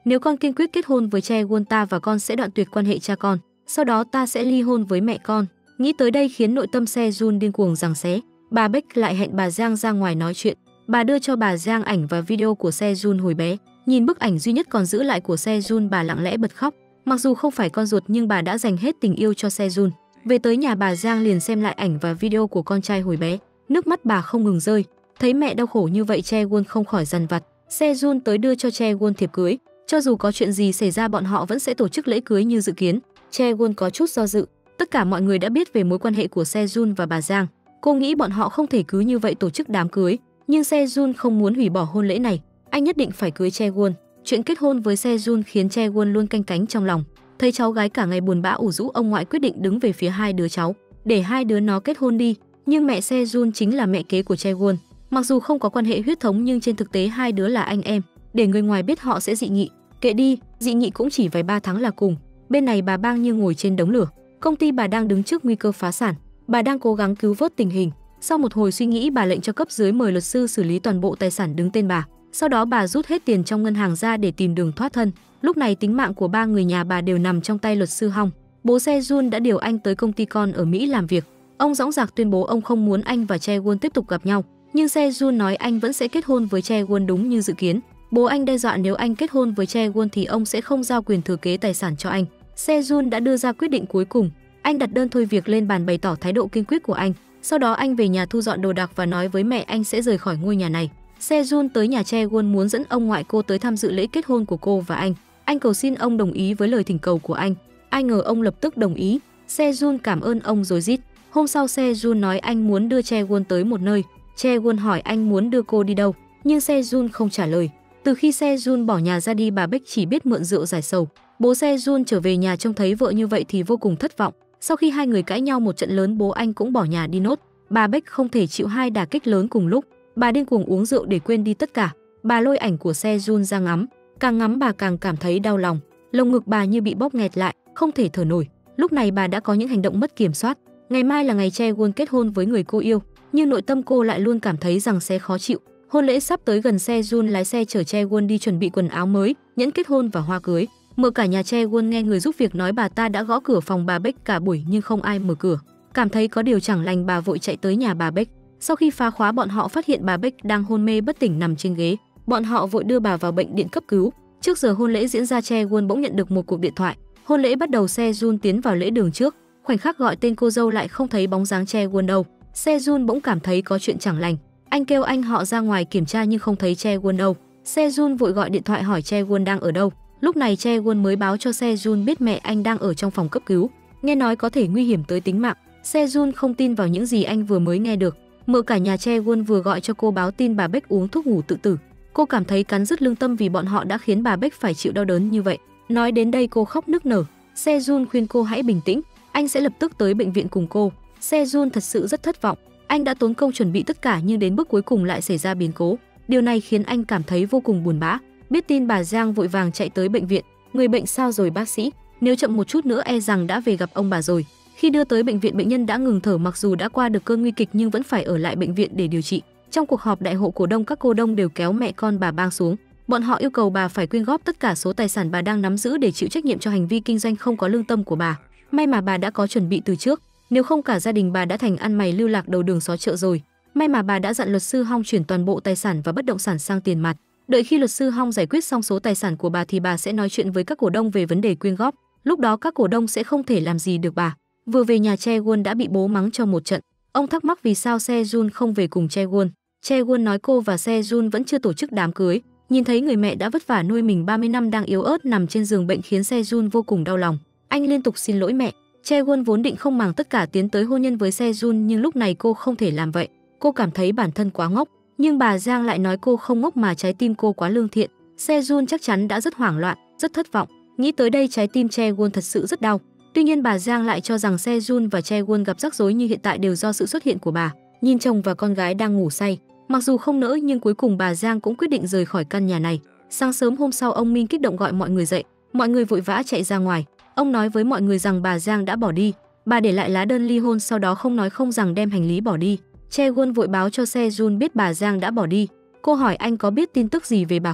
Nếu con kiên quyết kết hôn với Chae-won, ta và con sẽ đoạn tuyệt quan hệ cha con. Sau đó ta sẽ ly hôn với mẹ con. Nghĩ tới đây khiến nội tâm Se-jun điên cuồng giằng xé. Bà Baek lại hẹn bà Giang ra ngoài nói chuyện. Bà đưa cho bà Giang ảnh và video của Se-jun hồi bé. Nhìn bức ảnh duy nhất còn giữ lại của Se-jun, bà lặng lẽ bật khóc. Mặc dù không phải con ruột nhưng bà đã dành hết tình yêu cho Se-jun. Về tới nhà, bà Giang liền xem lại ảnh và video của con trai hồi bé. Nước mắt bà không ngừng rơi. Thấy mẹ đau khổ như vậy, Chae-won không khỏi dằn vặt. Se-jun tới đưa cho Chae-won thiệp cưới. Cho dù có chuyện gì xảy ra, bọn họ vẫn sẽ tổ chức lễ cưới như dự kiến. Chae-won có chút do dự. Tất cả mọi người đã biết về mối quan hệ của Se-jun và bà Giang. Cô nghĩ bọn họ không thể cứ như vậy tổ chức đám cưới. Nhưng Se-jun không muốn hủy bỏ hôn lễ này. Anh nhất định phải cưới Chae-won. Chuyện kết hôn với Se-jun khiến Chae-won luôn canh cánh trong lòng. Thấy cháu gái cả ngày buồn bã ủ rũ, ông ngoại quyết định đứng về phía hai đứa cháu, để hai đứa nó kết hôn đi. Nhưng mẹ Se-jun chính là mẹ kế của Chae-won. Mặc dù không có quan hệ huyết thống nhưng trên thực tế hai đứa là anh em. Để người ngoài biết họ sẽ dị nghị. Kệ đi, dị nghị cũng chỉ vài ba tháng là cùng. Bên này bà Bang như ngồi trên đống lửa. Công ty bà đang đứng trước nguy cơ phá sản. Bà đang cố gắng cứu vớt tình hình. Sau một hồi suy nghĩ, bà lệnh cho cấp dưới mời luật sư xử lý toàn bộ tài sản đứng tên bà. Sau đó bà rút hết tiền trong ngân hàng ra để tìm đường thoát thân. Lúc này tính mạng của ba người nhà bà đều nằm trong tay luật sư Hong. Bố Se-jun đã điều anh tới công ty con ở Mỹ làm việc. Ông dõng dạc tuyên bố ông không muốn anh và Chae-won tiếp tục gặp nhau. Nhưng Se-jun nói anh vẫn sẽ kết hôn với Chae-won đúng như dự kiến. Bố anh đe dọa nếu anh kết hôn với Chae-won thì ông sẽ không giao quyền thừa kế tài sản cho anh. Se-jun đã đưa ra quyết định cuối cùng. Anh đặt đơn thôi việc lên bàn bày tỏ thái độ kiên quyết của anh. Sau đó anh về nhà thu dọn đồ đạc và nói với mẹ anh sẽ rời khỏi ngôi nhà này. Se-jun tới nhà Chae-won muốn dẫn ông ngoại cô tới tham dự lễ kết hôn của cô và anh. Anh cầu xin ông đồng ý với lời thỉnh cầu của anh. Ai ngờ ông lập tức đồng ý. Se-jun cảm ơn ông rồi rít. Hôm sau Se-jun nói anh muốn đưa Chae-won tới một nơi. Chae-won hỏi anh muốn đưa cô đi đâu, nhưng Se-jun không trả lời. Từ khi Se-jun bỏ nhà ra đi, bà Baek chỉ biết mượn rượu giải sầu. Bố Se-jun trở về nhà trông thấy vợ như vậy thì vô cùng thất vọng. Sau khi hai người cãi nhau một trận lớn, bố anh cũng bỏ nhà đi nốt. Bà Baek không thể chịu hai đả kích lớn cùng lúc. Bà điên cuồng uống rượu để quên đi tất cả. Bà lôi ảnh của Se-jun ra ngắm. Càng ngắm bà càng cảm thấy đau lòng. Lồng ngực bà như bị bóp nghẹt lại, không thể thở nổi. Lúc này bà đã có những hành động mất kiểm soát. Ngày mai là ngày Chae-won kết hôn với người cô yêu, nhưng nội tâm cô lại luôn cảm thấy rằng sẽ khó chịu. Hôn lễ sắp tới gần, Se-jun lái xe chở Chae-won đi chuẩn bị quần áo mới, nhẫn kết hôn và hoa cưới. Mở cả nhà, Chae-won nghe người giúp việc nói bà ta đã gõ cửa phòng bà Baek cả buổi nhưng không ai mở cửa. Cảm thấy có điều chẳng lành, bà vội chạy tới nhà bà Baek. Sau khi phá khóa, bọn họ phát hiện bà Baek đang hôn mê bất tỉnh nằm trên ghế. Bọn họ vội đưa bà vào bệnh viện cấp cứu. Trước giờ hôn lễ diễn ra, Chae-won bỗng nhận được một cuộc điện thoại. Hôn lễ bắt đầu, Se-jun tiến vào lễ đường trước. Khoảnh khắc gọi tên cô dâu lại không thấy bóng dáng Chae-won đâu. Se-jun bỗng cảm thấy có chuyện chẳng lành. Anh kêu anh họ ra ngoài kiểm tra nhưng không thấy Chae-won đâu. Se-jun vội gọi điện thoại hỏi Chae-won đang ở đâu. Lúc này Chae-won mới báo cho Se-jun biết mẹ anh đang ở trong phòng cấp cứu. Nghe nói có thể nguy hiểm tới tính mạng. Se-jun không tin vào những gì anh vừa mới nghe được. Mở cả nhà, Chae-won vừa gọi cho cô báo tin bà Baek uống thuốc ngủ tự tử. Cô cảm thấy cắn rứt lương tâm vì bọn họ đã khiến bà Baek phải chịu đau đớn như vậy. Nói đến đây cô khóc nức nở. Se-jun khuyên cô hãy bình tĩnh, anh sẽ lập tức tới bệnh viện cùng cô. Se-jun thật sự rất thất vọng. Anh đã tốn công chuẩn bị tất cả nhưng đến bước cuối cùng lại xảy ra biến cố. Điều này khiến anh cảm thấy vô cùng buồn bã. Biết tin, bà Giang vội vàng chạy tới bệnh viện. Người bệnh sao rồi bác sĩ? Nếu chậm một chút nữa e rằng đã về gặp ông bà rồi. Khi đưa tới bệnh viện, bệnh nhân đã ngừng thở, mặc dù đã qua được cơn nguy kịch nhưng vẫn phải ở lại bệnh viện để điều trị. Trong cuộc họp đại hội cổ đông, các cổ đông đều kéo mẹ con bà Bang xuống. Bọn họ yêu cầu bà phải quyên góp tất cả số tài sản bà đang nắm giữ để chịu trách nhiệm cho hành vi kinh doanh không có lương tâm của bà. May mà bà đã có chuẩn bị từ trước, nếu không cả gia đình bà đã thành ăn mày lưu lạc đầu đường xó chợ rồi. May mà bà đã dặn luật sư Hong chuyển toàn bộ tài sản và bất động sản sang tiền mặt. Đợi khi luật sư Hong giải quyết xong số tài sản của bà thì bà sẽ nói chuyện với các cổ đông về vấn đề quyên góp. Lúc đó các cổ đông sẽ không thể làm gì được bà. Vừa về nhà, Chae-won đã bị bố mắng cho một trận. Ông thắc mắc vì sao Se-jun không về cùng Chae-won. Chae-won nói cô và Se-jun vẫn chưa tổ chức đám cưới. Nhìn thấy người mẹ đã vất vả nuôi mình ba mươi năm đang yếu ớt nằm trên giường bệnh khiến Se-jun vô cùng đau lòng. Anh liên tục xin lỗi mẹ. Chae-won vốn định không màng tất cả tiến tới hôn nhân với Se-jun nhưng lúc này cô không thể làm vậy. Cô cảm thấy bản thân quá ngốc, nhưng bà Giang lại nói cô không ngốc mà trái tim cô quá lương thiện. Se-jun chắc chắn đã rất hoảng loạn, rất thất vọng. Nghĩ tới đây trái tim Chae-won thật sự rất đau. Tuy nhiên bà Giang lại cho rằng Se-jun và Chae-won gặp rắc rối như hiện tại đều do sự xuất hiện của bà. Nhìn chồng và con gái đang ngủ say, mặc dù không nỡ nhưng cuối cùng bà Giang cũng quyết định rời khỏi căn nhà này. Sáng sớm hôm sau, ông Min kích động gọi mọi người dậy. Mọi người vội vã chạy ra ngoài. Ông nói với mọi người rằng bà Giang đã bỏ đi. Bà để lại lá đơn ly hôn, sau đó không nói không rằng đem hành lý bỏ đi. Chae-won vội báo cho Se-jun biết bà Giang đã bỏ đi. Cô hỏi anh có biết tin tức gì về bà không.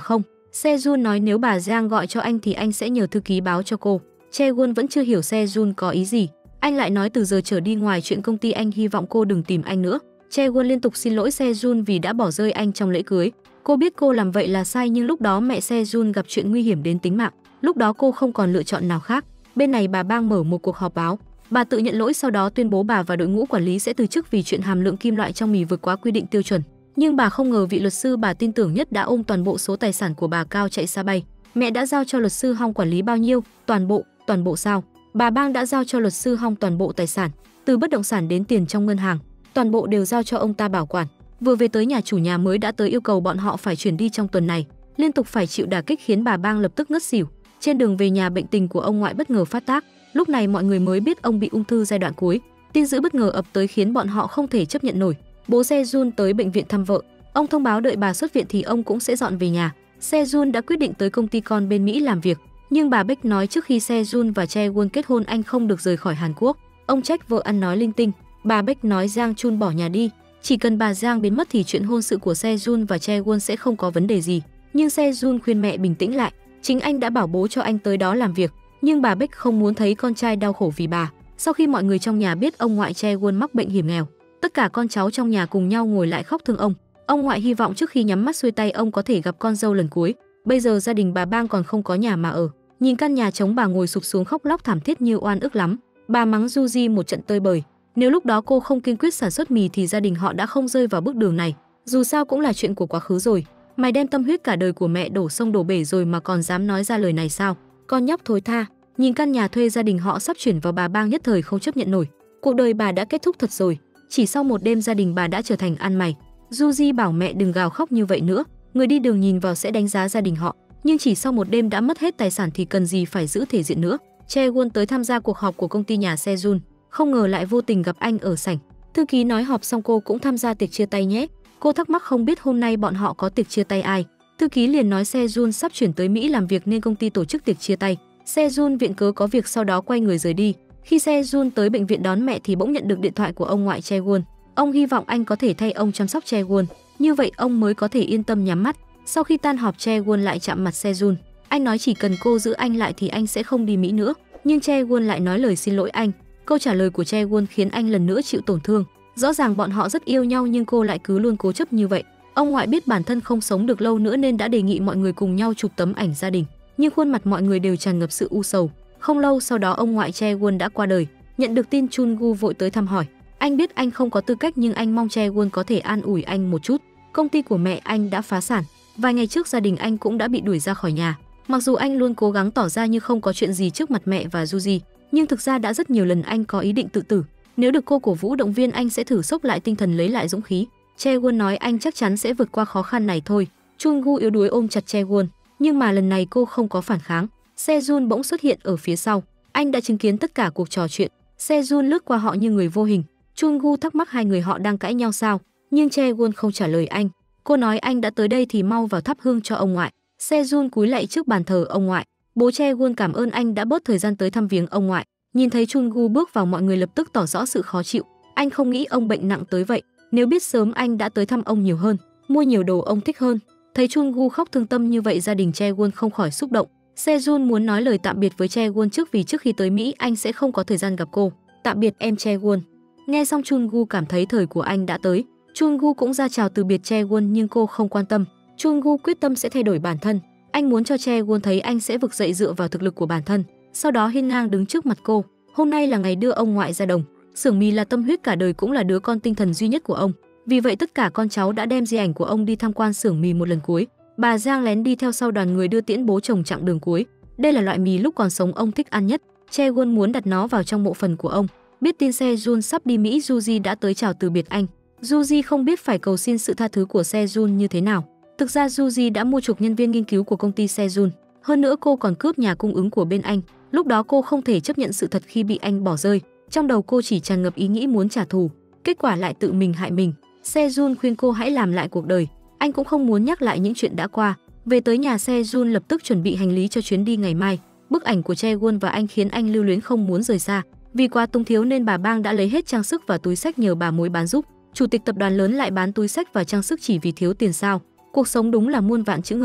Sejun nói nếu bà Giang gọi cho anh thì anh sẽ nhờ thư ký báo cho cô. Chaewon vẫn chưa hiểu Sejun có ý gì. Anh lại nói từ giờ trở đi ngoài chuyện công ty anh hy vọng cô đừng tìm anh nữa. Chaewon liên tục xin lỗi Sejun vì đã bỏ rơi anh trong lễ cưới. Cô biết cô làm vậy là sai nhưng lúc đó mẹ Sejun gặp chuyện nguy hiểm đến tính mạng. Lúc đó cô không còn lựa chọn nào khác. Bên này bà Bang mở một cuộc họp báo. Bà tự nhận lỗi sau đó tuyên bố bà và đội ngũ quản lý sẽ từ chức vì chuyện hàm lượng kim loại trong mì vượt quá quy định tiêu chuẩn. Nhưng bà không ngờ vị luật sư bà tin tưởng nhất đã ôm toàn bộ số tài sản của bà Cao chạy xa bay. Mẹ đã giao cho luật sư Hong quản lý bao nhiêu? Toàn bộ, toàn bộ sao? Bà Bang đã giao cho luật sư Hong toàn bộ tài sản, từ bất động sản đến tiền trong ngân hàng, toàn bộ đều giao cho ông ta bảo quản. Vừa về tới nhà chủ nhà mới đã tới yêu cầu bọn họ phải chuyển đi trong tuần này, liên tục phải chịu đả kích khiến bà Bang lập tức ngất xỉu. Trên đường về nhà bệnh tình của ông ngoại bất ngờ phát tác, lúc này mọi người mới biết ông bị ung thư giai đoạn cuối. Tin dữ bất ngờ ập tới khiến bọn họ không thể chấp nhận nổi. Bố Sejun tới bệnh viện thăm vợ, ông thông báo đợi bà xuất viện thì ông cũng sẽ dọn về nhà. Sejun đã quyết định tới công ty con bên Mỹ làm việc, nhưng bà Beck nói trước khi Sejun và Chaewon kết hôn anh không được rời khỏi Hàn Quốc. Ông trách vợ ăn nói linh tinh. Bà Beck nói Giang Chun bỏ nhà đi, chỉ cần bà Giang biến mất thì chuyện hôn sự của Sejun và Chaewon sẽ không có vấn đề gì. Nhưng Sejun khuyên mẹ bình tĩnh lại, chính anh đã bảo bố cho anh tới đó làm việc, nhưng bà Beck không muốn thấy con trai đau khổ vì bà. Sau khi mọi người trong nhà biết ông ngoại Chaewon mắc bệnh hiểm nghèo, tất cả con cháu trong nhà cùng nhau ngồi lại khóc thương ông. Ông ngoại hy vọng trước khi nhắm mắt xuôi tay ông có thể gặp con dâu lần cuối. Bây giờ gia đình bà Bang còn không có nhà mà ở. Nhìn căn nhà trống bà ngồi sụp xuống khóc lóc thảm thiết như oan ức lắm. Bà mắng Yuji một trận tơi bời. Nếu lúc đó cô không kiên quyết sản xuất mì thì gia đình họ đã không rơi vào bước đường này. Dù sao cũng là chuyện của quá khứ rồi. Mày đem tâm huyết cả đời của mẹ đổ sông đổ bể rồi mà còn dám nói ra lời này sao? Con nhóc thối tha. Nhìn căn nhà thuê gia đình họ sắp chuyển vào bà Bang nhất thời không chấp nhận nổi. Cuộc đời bà đã kết thúc thật rồi. Chỉ sau một đêm gia đình bà đã trở thành ăn mày. Yuji bảo mẹ đừng gào khóc như vậy nữa. Người đi đường nhìn vào sẽ đánh giá gia đình họ. Nhưng chỉ sau một đêm đã mất hết tài sản thì cần gì phải giữ thể diện nữa. Chaewon tới tham gia cuộc họp của công ty nhà Sejun, không ngờ lại vô tình gặp anh ở sảnh. Thư ký nói họp xong cô cũng tham gia tiệc chia tay nhé. Cô thắc mắc không biết hôm nay bọn họ có tiệc chia tay ai. Thư ký liền nói Sejun sắp chuyển tới Mỹ làm việc nên công ty tổ chức tiệc chia tay. Sejun viện cớ có việc sau đó quay người rời đi. Khi Sejun tới bệnh viện đón mẹ thì bỗng nhận được điện thoại của ông ngoại Chaewon. Ông hy vọng anh có thể thay ông chăm sóc Chaewon, như vậy ông mới có thể yên tâm nhắm mắt. Sau khi tan họp, Chaewon lại chạm mặt Sejun. Anh nói chỉ cần cô giữ anh lại thì anh sẽ không đi Mỹ nữa. Nhưng Chaewon lại nói lời xin lỗi anh. Câu trả lời của Chaewon khiến anh lần nữa chịu tổn thương. Rõ ràng bọn họ rất yêu nhau nhưng cô lại cứ luôn cố chấp như vậy. Ông ngoại biết bản thân không sống được lâu nữa nên đã đề nghị mọi người cùng nhau chụp tấm ảnh gia đình. Nhưng khuôn mặt mọi người đều tràn ngập sự u sầu. Không lâu sau đó ông ngoại Chaewon đã qua đời. Nhận được tin, Chun-gu vội tới thăm hỏi. Anh biết anh không có tư cách nhưng anh mong Chaewon có thể an ủi anh một chút. Công ty của mẹ anh đã phá sản. Vài ngày trước gia đình anh cũng đã bị đuổi ra khỏi nhà. Mặc dù anh luôn cố gắng tỏ ra như không có chuyện gì trước mặt mẹ và Yuji, nhưng thực ra đã rất nhiều lần anh có ý định tự tử. Nếu được cô cổ vũ động viên anh sẽ thử xốc lại tinh thần, lấy lại dũng khí. Chaewon nói anh chắc chắn sẽ vượt qua khó khăn này thôi. Chun-gu yếu đuối ôm chặt Chaewon, nhưng mà lần này cô không có phản kháng. Sejun bỗng xuất hiện ở phía sau. Anh đã chứng kiến tất cả cuộc trò chuyện. Sejun lướt qua họ như người vô hình. Chun-gu thắc mắc hai người họ đang cãi nhau sao, nhưng Chaewon không trả lời anh. Cô nói anh đã tới đây thì mau vào thắp hương cho ông ngoại. Sejun cúi lạy trước bàn thờ ông ngoại. Bố Chaewon cảm ơn anh đã bớt thời gian tới thăm viếng ông ngoại. Nhìn thấy Chun-gu bước vào, mọi người lập tức tỏ rõ sự khó chịu. Anh không nghĩ ông bệnh nặng tới vậy. Nếu biết sớm anh đã tới thăm ông nhiều hơn, mua nhiều đồ ông thích hơn. Thấy Chun-gu khóc thương tâm như vậy, gia đình Chaewon không khỏi xúc động. Sejun muốn nói lời tạm biệt với Chaewon trước vì trước khi tới Mỹ anh sẽ không có thời gian gặp cô. Tạm biệt em Chaewon. Nghe xong Chun-gu cảm thấy thời của anh đã tới. Chun-gu cũng ra chào từ biệt Chaewon nhưng cô không quan tâm. Chun-gu quyết tâm sẽ thay đổi bản thân. Anh muốn cho Chaewon thấy anh sẽ vực dậy dựa vào thực lực của bản thân. Sau đó hiên ngang đứng trước mặt cô. Hôm nay là ngày đưa ông ngoại ra đồng. Xưởng mì là tâm huyết cả đời, cũng là đứa con tinh thần duy nhất của ông. Vì vậy tất cả con cháu đã đem di ảnh của ông đi tham quan xưởng mì một lần cuối. Bà Giang lén đi theo sau đoàn người đưa tiễn bố chồng chặng đường cuối. Đây là loại mì lúc còn sống ông thích ăn nhất. Chaewon muốn đặt nó vào trong mộ phần của ông. Biết tin Sejun sắp đi Mỹ, Yuji đã tới chào từ biệt anh. Yuji không biết phải cầu xin sự tha thứ của Sejun như thế nào. Thực ra Yuji đã mua chuộc nhân viên nghiên cứu của công ty Sejun. Hơn nữa cô còn cướp nhà cung ứng của bên anh. Lúc đó cô không thể chấp nhận sự thật khi bị anh bỏ rơi. Trong đầu cô chỉ tràn ngập ý nghĩ muốn trả thù. Kết quả lại tự mình hại mình. Sejun khuyên cô hãy làm lại cuộc đời. Anh cũng không muốn nhắc lại những chuyện đã qua. Về tới nhà, Sejun lập tức chuẩn bị hành lý cho chuyến đi ngày mai. Bức ảnh của Chaewon và anh khiến anh lưu luyến không muốn rời xa. Vì quá túng thiếu nên bà Bang đã lấy hết trang sức và túi xách nhờ bà mối bán giúp. Chủ tịch tập đoàn lớn lại bán túi xách và trang sức chỉ vì thiếu tiền sao? Cuộc sống đúng là muôn vạn chữ ngờ.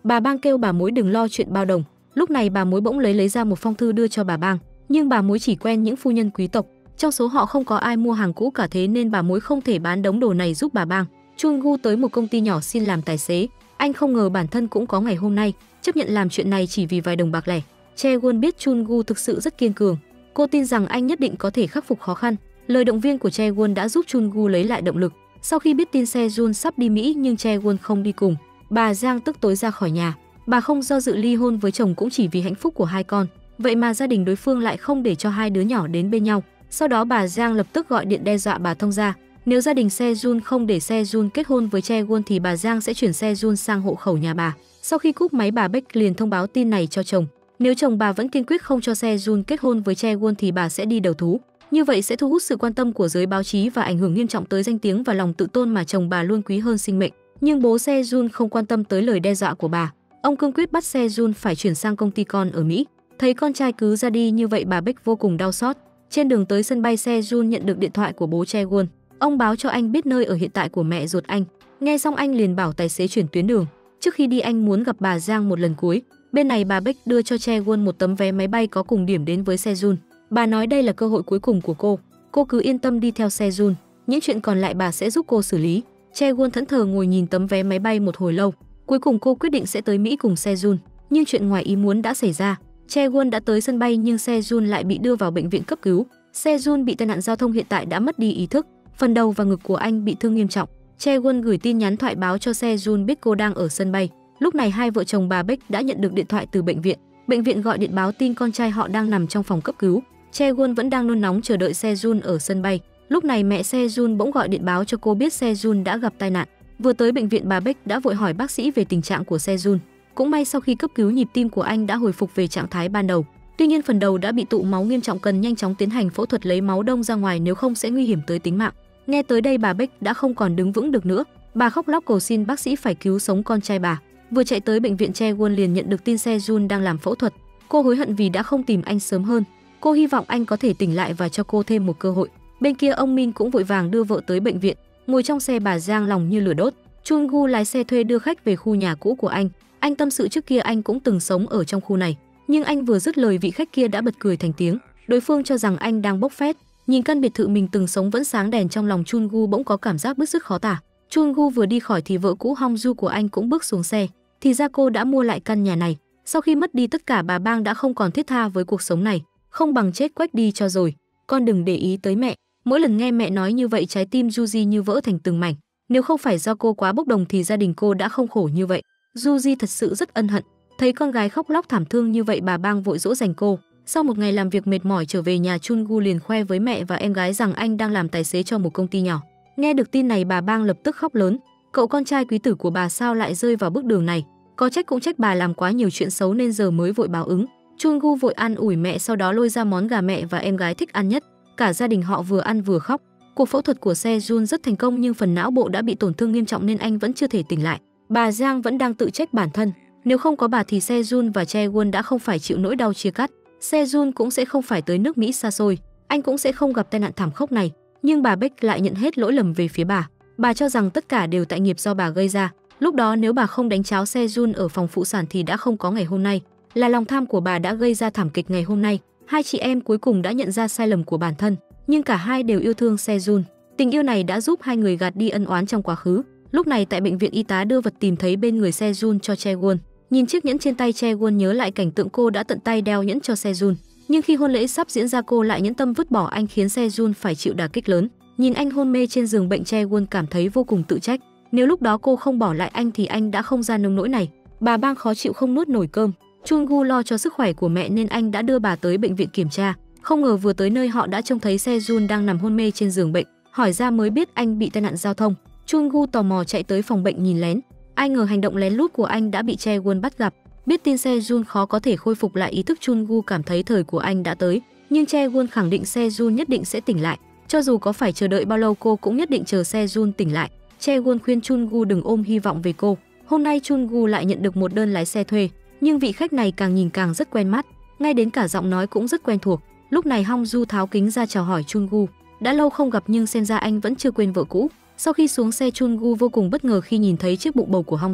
Bà Bang kêu bà mối đừng lo chuyện bao đồng. Lúc này bà mối bỗng lấy lấy ra một phong thư đưa cho bà Bang, nhưng bà mối chỉ quen những phu nhân quý tộc, trong số họ không có ai mua hàng cũ cả, thế nên bà mối không thể bán đống đồ này giúp bà Bang. Chun Gu tới một công ty nhỏ xin làm tài xế, anh không ngờ bản thân cũng có ngày hôm nay, chấp nhận làm chuyện này chỉ vì vài đồng bạc lẻ. Chae Won biết Chun Gu thực sự rất kiên cường, cô tin rằng anh nhất định có thể khắc phục khó khăn. Lời động viên của Chae Won đã giúp Chun Gu lấy lại động lực. Sau khi biết tin Se Jun sắp đi Mỹ nhưng Chae Won không đi cùng, bà Giang tức tối ra khỏi nhà. Bà không do dự ly hôn với chồng cũng chỉ vì hạnh phúc của hai con. Vậy mà gia đình đối phương lại không để cho hai đứa nhỏ đến bên nhau. Sau đó bà Giang lập tức gọi điện đe dọa bà thông gia. Nếu gia đình Se Jun không để Se Jun kết hôn với Chae Won thì bà Giang sẽ chuyển Se Jun sang hộ khẩu nhà bà. Sau khi cúp máy, bà Beck liền thông báo tin này cho chồng. Nếu chồng bà vẫn kiên quyết không cho Se Jun kết hôn với Chae Won thì bà sẽ đi đầu thú. Như vậy sẽ thu hút sự quan tâm của giới báo chí và ảnh hưởng nghiêm trọng tới danh tiếng và lòng tự tôn mà chồng bà luôn quý hơn sinh mệnh. Nhưng bố Se Jun không quan tâm tới lời đe dọa của bà. Ông cương quyết bắt Se Jun phải chuyển sang công ty con ở Mỹ. Thấy con trai cứ ra đi như vậy, bà Beck vô cùng đau xót. Trên đường tới sân bay, Se Jun nhận được điện thoại của bố Chae Won. Ông báo cho anh biết nơi ở hiện tại của mẹ ruột anh. Nghe xong anh liền bảo tài xế chuyển tuyến đường. Trước khi đi anh muốn gặp bà Giang một lần cuối. Bên này bà Beck đưa cho Chae Won một tấm vé máy bay có cùng điểm đến với Se Jun. Bà nói đây là cơ hội cuối cùng của cô. Cô cứ yên tâm đi theo Se Jun, những chuyện còn lại bà sẽ giúp cô xử lý. Chae Won thẫn thờ ngồi nhìn tấm vé máy bay một hồi lâu. Cuối cùng cô quyết định sẽ tới Mỹ cùng Se Jun. Nhưng chuyện ngoài ý muốn đã xảy ra. Chae Won đã tới sân bay nhưng Se Jun lại bị đưa vào bệnh viện cấp cứu. Se Jun bị tai nạn giao thông, hiện tại đã mất đi ý thức. Phần đầu và ngực của anh bị thương nghiêm trọng. Chae Won gửi tin nhắn thoại báo cho Se Jun biết cô đang ở sân bay. Lúc này hai vợ chồng bà Beck đã nhận được điện thoại từ bệnh viện. Bệnh viện gọi điện báo tin con trai họ đang nằm trong phòng cấp cứu. Chae Won vẫn đang nôn nóng chờ đợi Se Jun ở sân bay. Lúc này mẹ Se Jun bỗng gọi điện báo cho cô biết Se Jun đã gặp tai nạn. Vừa tới bệnh viện, bà Beck đã vội hỏi bác sĩ về tình trạng của Se Jun. Cũng may sau khi cấp cứu, nhịp tim của anh đã hồi phục về trạng thái ban đầu. Tuy nhiên phần đầu đã bị tụ máu nghiêm trọng, cần nhanh chóng tiến hành phẫu thuật lấy máu đông ra ngoài, nếu không sẽ nguy hiểm tới tính mạng. Nghe tới đây bà Beck đã không còn đứng vững được nữa. Bà khóc lóc cầu xin bác sĩ phải cứu sống con trai bà. Vừa chạy tới bệnh viện, Chae Won liền nhận được tin Se Jun đang làm phẫu thuật. Cô hối hận vì đã không tìm anh sớm hơn. Cô hy vọng anh có thể tỉnh lại và cho cô thêm một cơ hội. Bên kia ông Min cũng vội vàng đưa vợ tới bệnh viện. Ngồi trong xe, bà Giang lòng như lửa đốt. Chun Gu lái xe thuê đưa khách về khu nhà cũ của anh. Anh tâm sự trước kia anh cũng từng sống ở trong khu này. Nhưng anh vừa dứt lời, vị khách kia đã bật cười thành tiếng. Đối phương cho rằng anh đang bốc phét. Nhìn căn biệt thự mình từng sống vẫn sáng đèn, trong lòng Chun Gu bỗng có cảm giác bứt rứt khó tả. Chun Gu vừa đi khỏi thì vợ cũ Hong Ju của anh cũng bước xuống xe. Thì ra cô đã mua lại căn nhà này. Sau khi mất đi tất cả, bà Bang đã không còn thiết tha với cuộc sống này. Không bằng chết quách đi cho rồi. Con đừng để ý tới mẹ. Mỗi lần nghe mẹ nói như vậy, trái tim Yuji như vỡ thành từng mảnh. Nếu không phải do cô quá bốc đồng thì gia đình cô đã không khổ như vậy. Yuji thật sự rất ân hận. Thấy con gái khóc lóc thảm thương như vậy, bà Bang vội dỗ dành cô. Sau một ngày làm việc mệt mỏi trở về nhà, Chun Gu liền khoe với mẹ và em gái rằng anh đang làm tài xế cho một công ty nhỏ. Nghe được tin này, bà Bang lập tức khóc lớn. Cậu con trai quý tử của bà sao lại rơi vào bước đường này? Có trách cũng trách bà làm quá nhiều chuyện xấu nên giờ mới vội báo ứng. Chun Gu vội an ủi mẹ, sau đó lôi ra món gà mẹ và em gái thích ăn nhất. Cả gia đình họ vừa ăn vừa khóc. Cuộc phẫu thuật của Se Jun rất thành công nhưng phần não bộ đã bị tổn thương nghiêm trọng nên anh vẫn chưa thể tỉnh lại. Bà Giang vẫn đang tự trách bản thân. Nếu không có bà thì Se Jun và Chae Won đã không phải chịu nỗi đau chia cắt. Se Jun cũng sẽ không phải tới nước Mỹ xa xôi. Anh cũng sẽ không gặp tai nạn thảm khốc này. Nhưng bà Beck lại nhận hết lỗi lầm về phía bà. Bà cho rằng tất cả đều tại nghiệp do bà gây ra. Lúc đó nếu bà không đánh cháo Se Jun ở phòng phụ sản thì đã không có ngày hôm nay. Là lòng tham của bà đã gây ra thảm kịch ngày hôm nay. Hai chị em cuối cùng đã nhận ra sai lầm của bản thân, nhưng cả hai đều yêu thương Se Jun. Tình yêu này đã giúp hai người gạt đi ân oán trong quá khứ. Lúc này tại bệnh viện, y tá đưa vật tìm thấy bên người Se Jun cho Chae Won. Nhìn chiếc nhẫn trên tay, Chae Won nhớ lại cảnh tượng cô đã tận tay đeo nhẫn cho Se Jun. Nhưng khi hôn lễ sắp diễn ra, cô lại nhẫn tâm vứt bỏ anh, khiến Se Jun phải chịu đả kích lớn. Nhìn anh hôn mê trên giường bệnh, Chae Won cảm thấy vô cùng tự trách. Nếu lúc đó cô không bỏ lại anh thì anh đã không ra nông nỗi này. Bà Bang khó chịu không nuốt nổi cơm. Chun Gu lo cho sức khỏe của mẹ nên anh đã đưa bà tới bệnh viện kiểm tra. Không ngờ vừa tới nơi họ đã trông thấy Se Jun đang nằm hôn mê trên giường bệnh. Hỏi ra mới biết anh bị tai nạn giao thông. Chun Gu tò mò chạy tới phòng bệnh nhìn lén. Ai ngờ hành động lén lút của anh đã bị Chae Won bắt gặp. Biết tin Se Jun khó có thể khôi phục lại ý thức, Chun Gu cảm thấy thời của anh đã tới. Nhưng Chae Won khẳng định Se Jun nhất định sẽ tỉnh lại. Cho dù có phải chờ đợi bao lâu, cô cũng nhất định chờ Se Jun tỉnh lại. Chae Won khuyên Chun Gu đừng ôm hy vọng về cô. Hôm nay Chun Gu lại nhận được một đơn lái xe thuê. Nhưng vị khách này càng nhìn càng rất quen mắt. Ngay đến cả giọng nói cũng rất quen thuộc. Lúc này Hong Ju tháo kính ra chào hỏi Chun Gu. Đã lâu không gặp nhưng xem ra anh vẫn chưa quên vợ cũ. Sau khi xuống xe, Chun Gu vô cùng bất ngờ khi nhìn thấy chiếc bụng bầu của Hong Ju.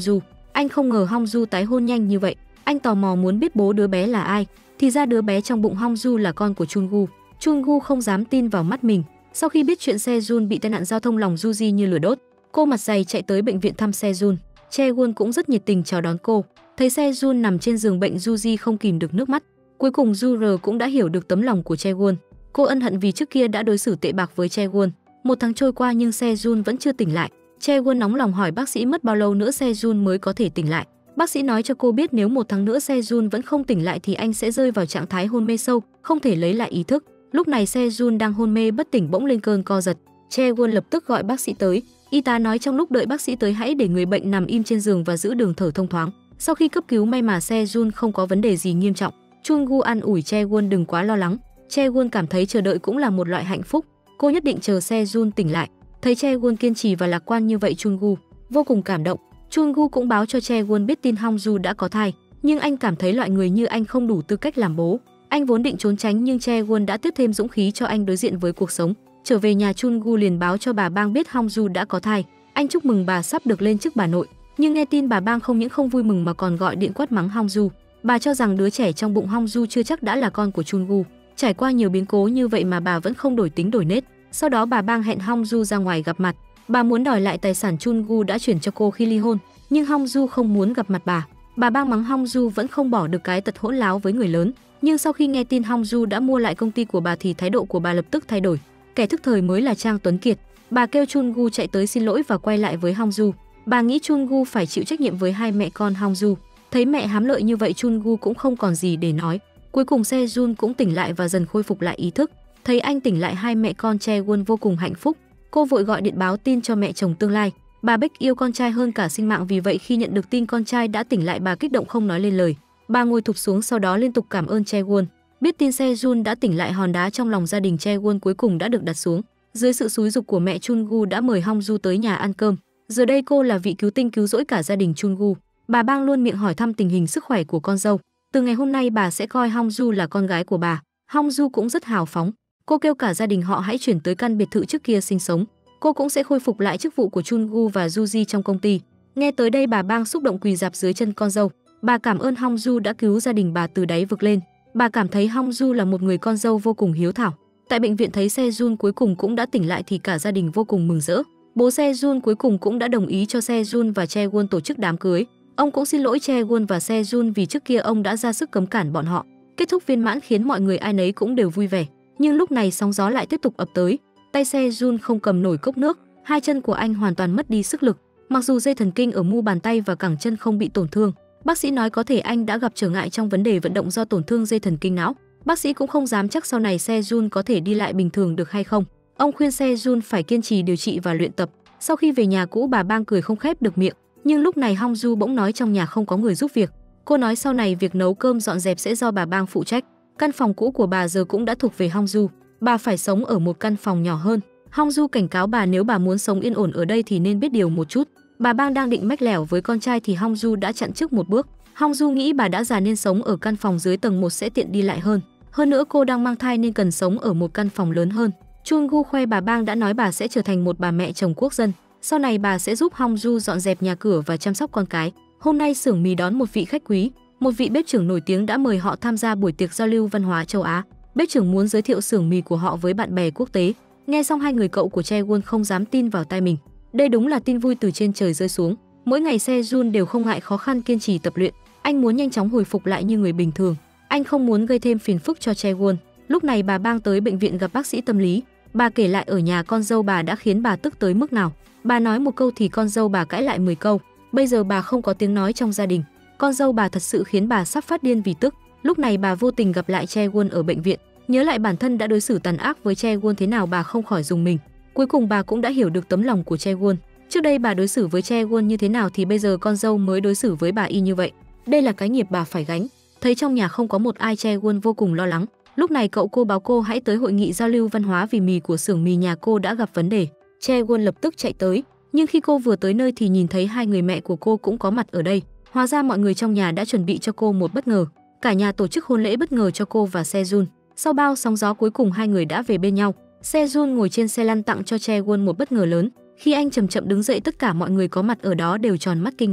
Anh không ngờ Hongju tái hôn nhanh như vậy. Anh tò mò muốn biết bố đứa bé là ai. Thì ra đứa bé trong bụng Hongju là con của Chungu. Chungu không dám tin vào mắt mình. Sau khi biết chuyện Sejun bị tai nạn giao thông lòng Yuji như lửa đốt, cô mặt dày chạy tới bệnh viện thăm Sejun. Chaewon cũng rất nhiệt tình chào đón cô. Thấy Sejun nằm trên giường bệnh, Yuji không kìm được nước mắt. Cuối cùng Jure cũng đã hiểu được tấm lòng của Chaewon. Cô ân hận vì trước kia đã đối xử tệ bạc với Chaewon. Một tháng trôi qua nhưng Sejun vẫn chưa tỉnh lại. Chaewon nóng lòng hỏi bác sĩ mất bao lâu nữa Sejun mới có thể tỉnh lại. Bác sĩ nói cho cô biết nếu một tháng nữa Sejun vẫn không tỉnh lại thì anh sẽ rơi vào trạng thái hôn mê sâu, không thể lấy lại ý thức. Lúc này Sejun đang hôn mê bất tỉnh bỗng lên cơn co giật. Chaewon lập tức gọi bác sĩ tới. Y tá nói trong lúc đợi bác sĩ tới hãy để người bệnh nằm im trên giường và giữ đường thở thông thoáng. Sau khi cấp cứu may mà Sejun không có vấn đề gì nghiêm trọng. Chungu an ủi Chaewon đừng quá lo lắng. Chaewon cảm thấy chờ đợi cũng là một loại hạnh phúc. Cô nhất định chờ Sejun tỉnh lại. Thấy Chaewon kiên trì và lạc quan như vậy, Chungu vô cùng cảm động. Chungu cũng báo cho Chaewon biết tin Hongju đã có thai, nhưng anh cảm thấy loại người như anh không đủ tư cách làm bố. Anh vốn định trốn tránh nhưng Chaewon đã tiếp thêm dũng khí cho anh đối diện với cuộc sống. Trở về nhà, Chungu liền báo cho bà Bang biết Hongju đã có thai. Anh chúc mừng bà sắp được lên chức bà nội, nhưng nghe tin bà Bang không những không vui mừng mà còn gọi điện quát mắng Hongju. Bà cho rằng đứa trẻ trong bụng Hongju chưa chắc đã là con của Chungu. Trải qua nhiều biến cố như vậy mà bà vẫn không đổi tính đổi nết. Sau đó bà Bang hẹn Hongju ra ngoài gặp mặt. Bà muốn đòi lại tài sản Chungu đã chuyển cho cô khi ly hôn, nhưng Hongju không muốn gặp mặt bà. Bà Bang mắng Hongju vẫn không bỏ được cái tật hỗn láo với người lớn. Nhưng sau khi nghe tin Hongju đã mua lại công ty của bà thì thái độ của bà lập tức thay đổi. Kẻ thức thời mới là Trang Tuấn Kiệt. Bà kêu Chungu chạy tới xin lỗi và quay lại với Hongju. Bà nghĩ Chungu phải chịu trách nhiệm với hai mẹ con Hongju. Thấy mẹ hám lợi như vậy, Chungu cũng không còn gì để nói. Cuối cùng Sejun cũng tỉnh lại và dần khôi phục lại ý thức. Thấy anh tỉnh lại, hai mẹ con Chaewon vô cùng hạnh phúc. Cô vội gọi điện báo tin cho mẹ chồng tương lai. Bà Beck yêu con trai hơn cả sinh mạng, vì vậy khi nhận được tin con trai đã tỉnh lại, bà kích động không nói lên lời. Bà ngồi thụp xuống, sau đó liên tục cảm ơn Chaewon. Biết tin Sejun đã tỉnh lại, hòn đá trong lòng gia đình Chaewon cuối cùng đã được đặt xuống. Dưới sự xúi giục của mẹ, Chungu đã mời Hongju tới nhà ăn cơm. Giờ đây cô là vị cứu tinh cứu rỗi cả gia đình Chungu. Bà Bang luôn miệng hỏi thăm tình hình sức khỏe của con dâu. Từ ngày hôm nay bà sẽ coi Hongju là con gái của bà. Hongju cũng rất hào phóng. Cô kêu cả gia đình họ hãy chuyển tới căn biệt thự trước kia sinh sống. Cô cũng sẽ khôi phục lại chức vụ của Chungu và Yuji trong công ty. Nghe tới đây, bà Bang xúc động quỳ rạp dưới chân con dâu. Bà cảm ơn Hongju đã cứu gia đình bà từ đáy vực lên. Bà cảm thấy Hongju là một người con dâu vô cùng hiếu thảo. Tại bệnh viện thấy Sejun cuối cùng cũng đã tỉnh lại thì cả gia đình vô cùng mừng rỡ. Bố Sejun cuối cùng cũng đã đồng ý cho Sejun và Chaewon tổ chức đám cưới. Ông cũng xin lỗi Chaewon và Sejun vì trước kia ông đã ra sức cấm cản bọn họ. Kết thúc viên mãn khiến mọi người ai nấy cũng đều vui vẻ. Nhưng lúc này sóng gió lại tiếp tục ập tới. Tay Sejun không cầm nổi cốc nước, hai chân của anh hoàn toàn mất đi sức lực. Mặc dù dây thần kinh ở mu bàn tay và cẳng chân không bị tổn thương, bác sĩ nói có thể anh đã gặp trở ngại trong vấn đề vận động do tổn thương dây thần kinh não. Bác sĩ cũng không dám chắc sau này Sejun có thể đi lại bình thường được hay không. Ông khuyên Sejun phải kiên trì điều trị và luyện tập. Sau khi về nhà cũ, bà Bang cười không khép được miệng. Nhưng lúc này Hongju bỗng nói trong nhà không có người giúp việc. Cô nói sau này việc nấu cơm dọn dẹp sẽ do bà Bang phụ trách. Căn phòng cũ của bà giờ cũng đã thuộc về Hongju. Bà phải sống ở một căn phòng nhỏ hơn. Hongju cảnh cáo bà nếu bà muốn sống yên ổn ở đây thì nên biết điều một chút. Bà Bang đang định mách lẻo với con trai thì Hongju đã chặn trước một bước. Hongju nghĩ bà đã già nên sống ở căn phòng dưới tầng một sẽ tiện đi lại hơn. Hơn nữa cô đang mang thai nên cần sống ở một căn phòng lớn hơn. Chungu khoe bà Bang đã nói bà sẽ trở thành một bà mẹ chồng quốc dân. Sau này bà sẽ giúp Hongju dọn dẹp nhà cửa và chăm sóc con cái. Hôm nay xưởng mì đón một vị khách quý, một vị bếp trưởng nổi tiếng đã mời họ tham gia buổi tiệc giao lưu văn hóa châu Á. Bếp trưởng muốn giới thiệu xưởng mì của họ với bạn bè quốc tế. Nghe xong, hai người cậu của Chaewon không dám tin vào tai mình. Đây đúng là tin vui từ trên trời rơi xuống. Mỗi ngày Sejun đều không ngại khó khăn kiên trì tập luyện. Anh muốn nhanh chóng hồi phục lại như người bình thường. Anh không muốn gây thêm phiền phức cho Chaewon. Lúc này bà Bang tới bệnh viện gặp bác sĩ tâm lý. Bà kể lại ở nhà con dâu bà đã khiến bà tức tới mức nào. Bà nói một câu thì con dâu bà cãi lại mười câu. Bây giờ bà không có tiếng nói trong gia đình. Con dâu bà thật sự khiến bà sắp phát điên vì tức. Lúc này bà vô tình gặp lại Chaewon ở bệnh viện. Nhớ lại bản thân đã đối xử tàn ác với Chaewon thế nào, bà không khỏi rùng mình. Cuối cùng bà cũng đã hiểu được tấm lòng của Chaewon. Trước đây bà đối xử với Chaewon như thế nào thì bây giờ con dâu mới đối xử với bà y như vậy. Đây là cái nghiệp bà phải gánh. Thấy trong nhà không có một ai, Chaewon vô cùng lo lắng. Lúc này cậu cô báo cô hãy tới hội nghị giao lưu văn hóa vì mì của xưởng mì nhà cô đã gặp vấn đề. Chaewon lập tức chạy tới, nhưng khi cô vừa tới nơi thì nhìn thấy hai người mẹ của cô cũng có mặt ở đây. Hóa ra mọi người trong nhà đã chuẩn bị cho cô một bất ngờ. Cả nhà tổ chức hôn lễ bất ngờ cho cô và Sejun. Sau bao sóng gió cuối cùng hai người đã về bên nhau. Sejun ngồi trên xe lăn tặng cho Chaewon một bất ngờ lớn. Khi anh chậm chậm đứng dậy, tất cả mọi người có mặt ở đó đều tròn mắt kinh ngạc.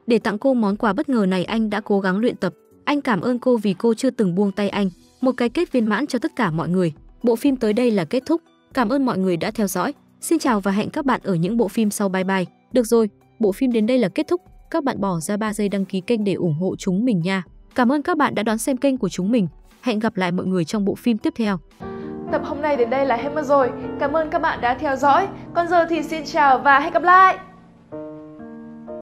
Để tặng cô món quà bất ngờ này anh đã cố gắng luyện tập. Anh cảm ơn cô vì cô chưa từng buông tay anh. Một cái kết viên mãn cho tất cả mọi người. Bộ phim tới đây là kết thúc. Cảm ơn mọi người đã theo dõi. Xin chào và hẹn các bạn ở những bộ phim sau. Bye bye. Được rồi, bộ phim đến đây là kết thúc. Các bạn bỏ ra ba giây đăng ký kênh để ủng hộ chúng mình nha. Cảm ơn các bạn đã đón xem kênh của chúng mình. Hẹn gặp lại mọi người trong bộ phim tiếp theo. Tập hôm nay đến đây là hết mất rồi. Cảm ơn các bạn đã theo dõi. Còn giờ thì xin chào và hẹn gặp lại.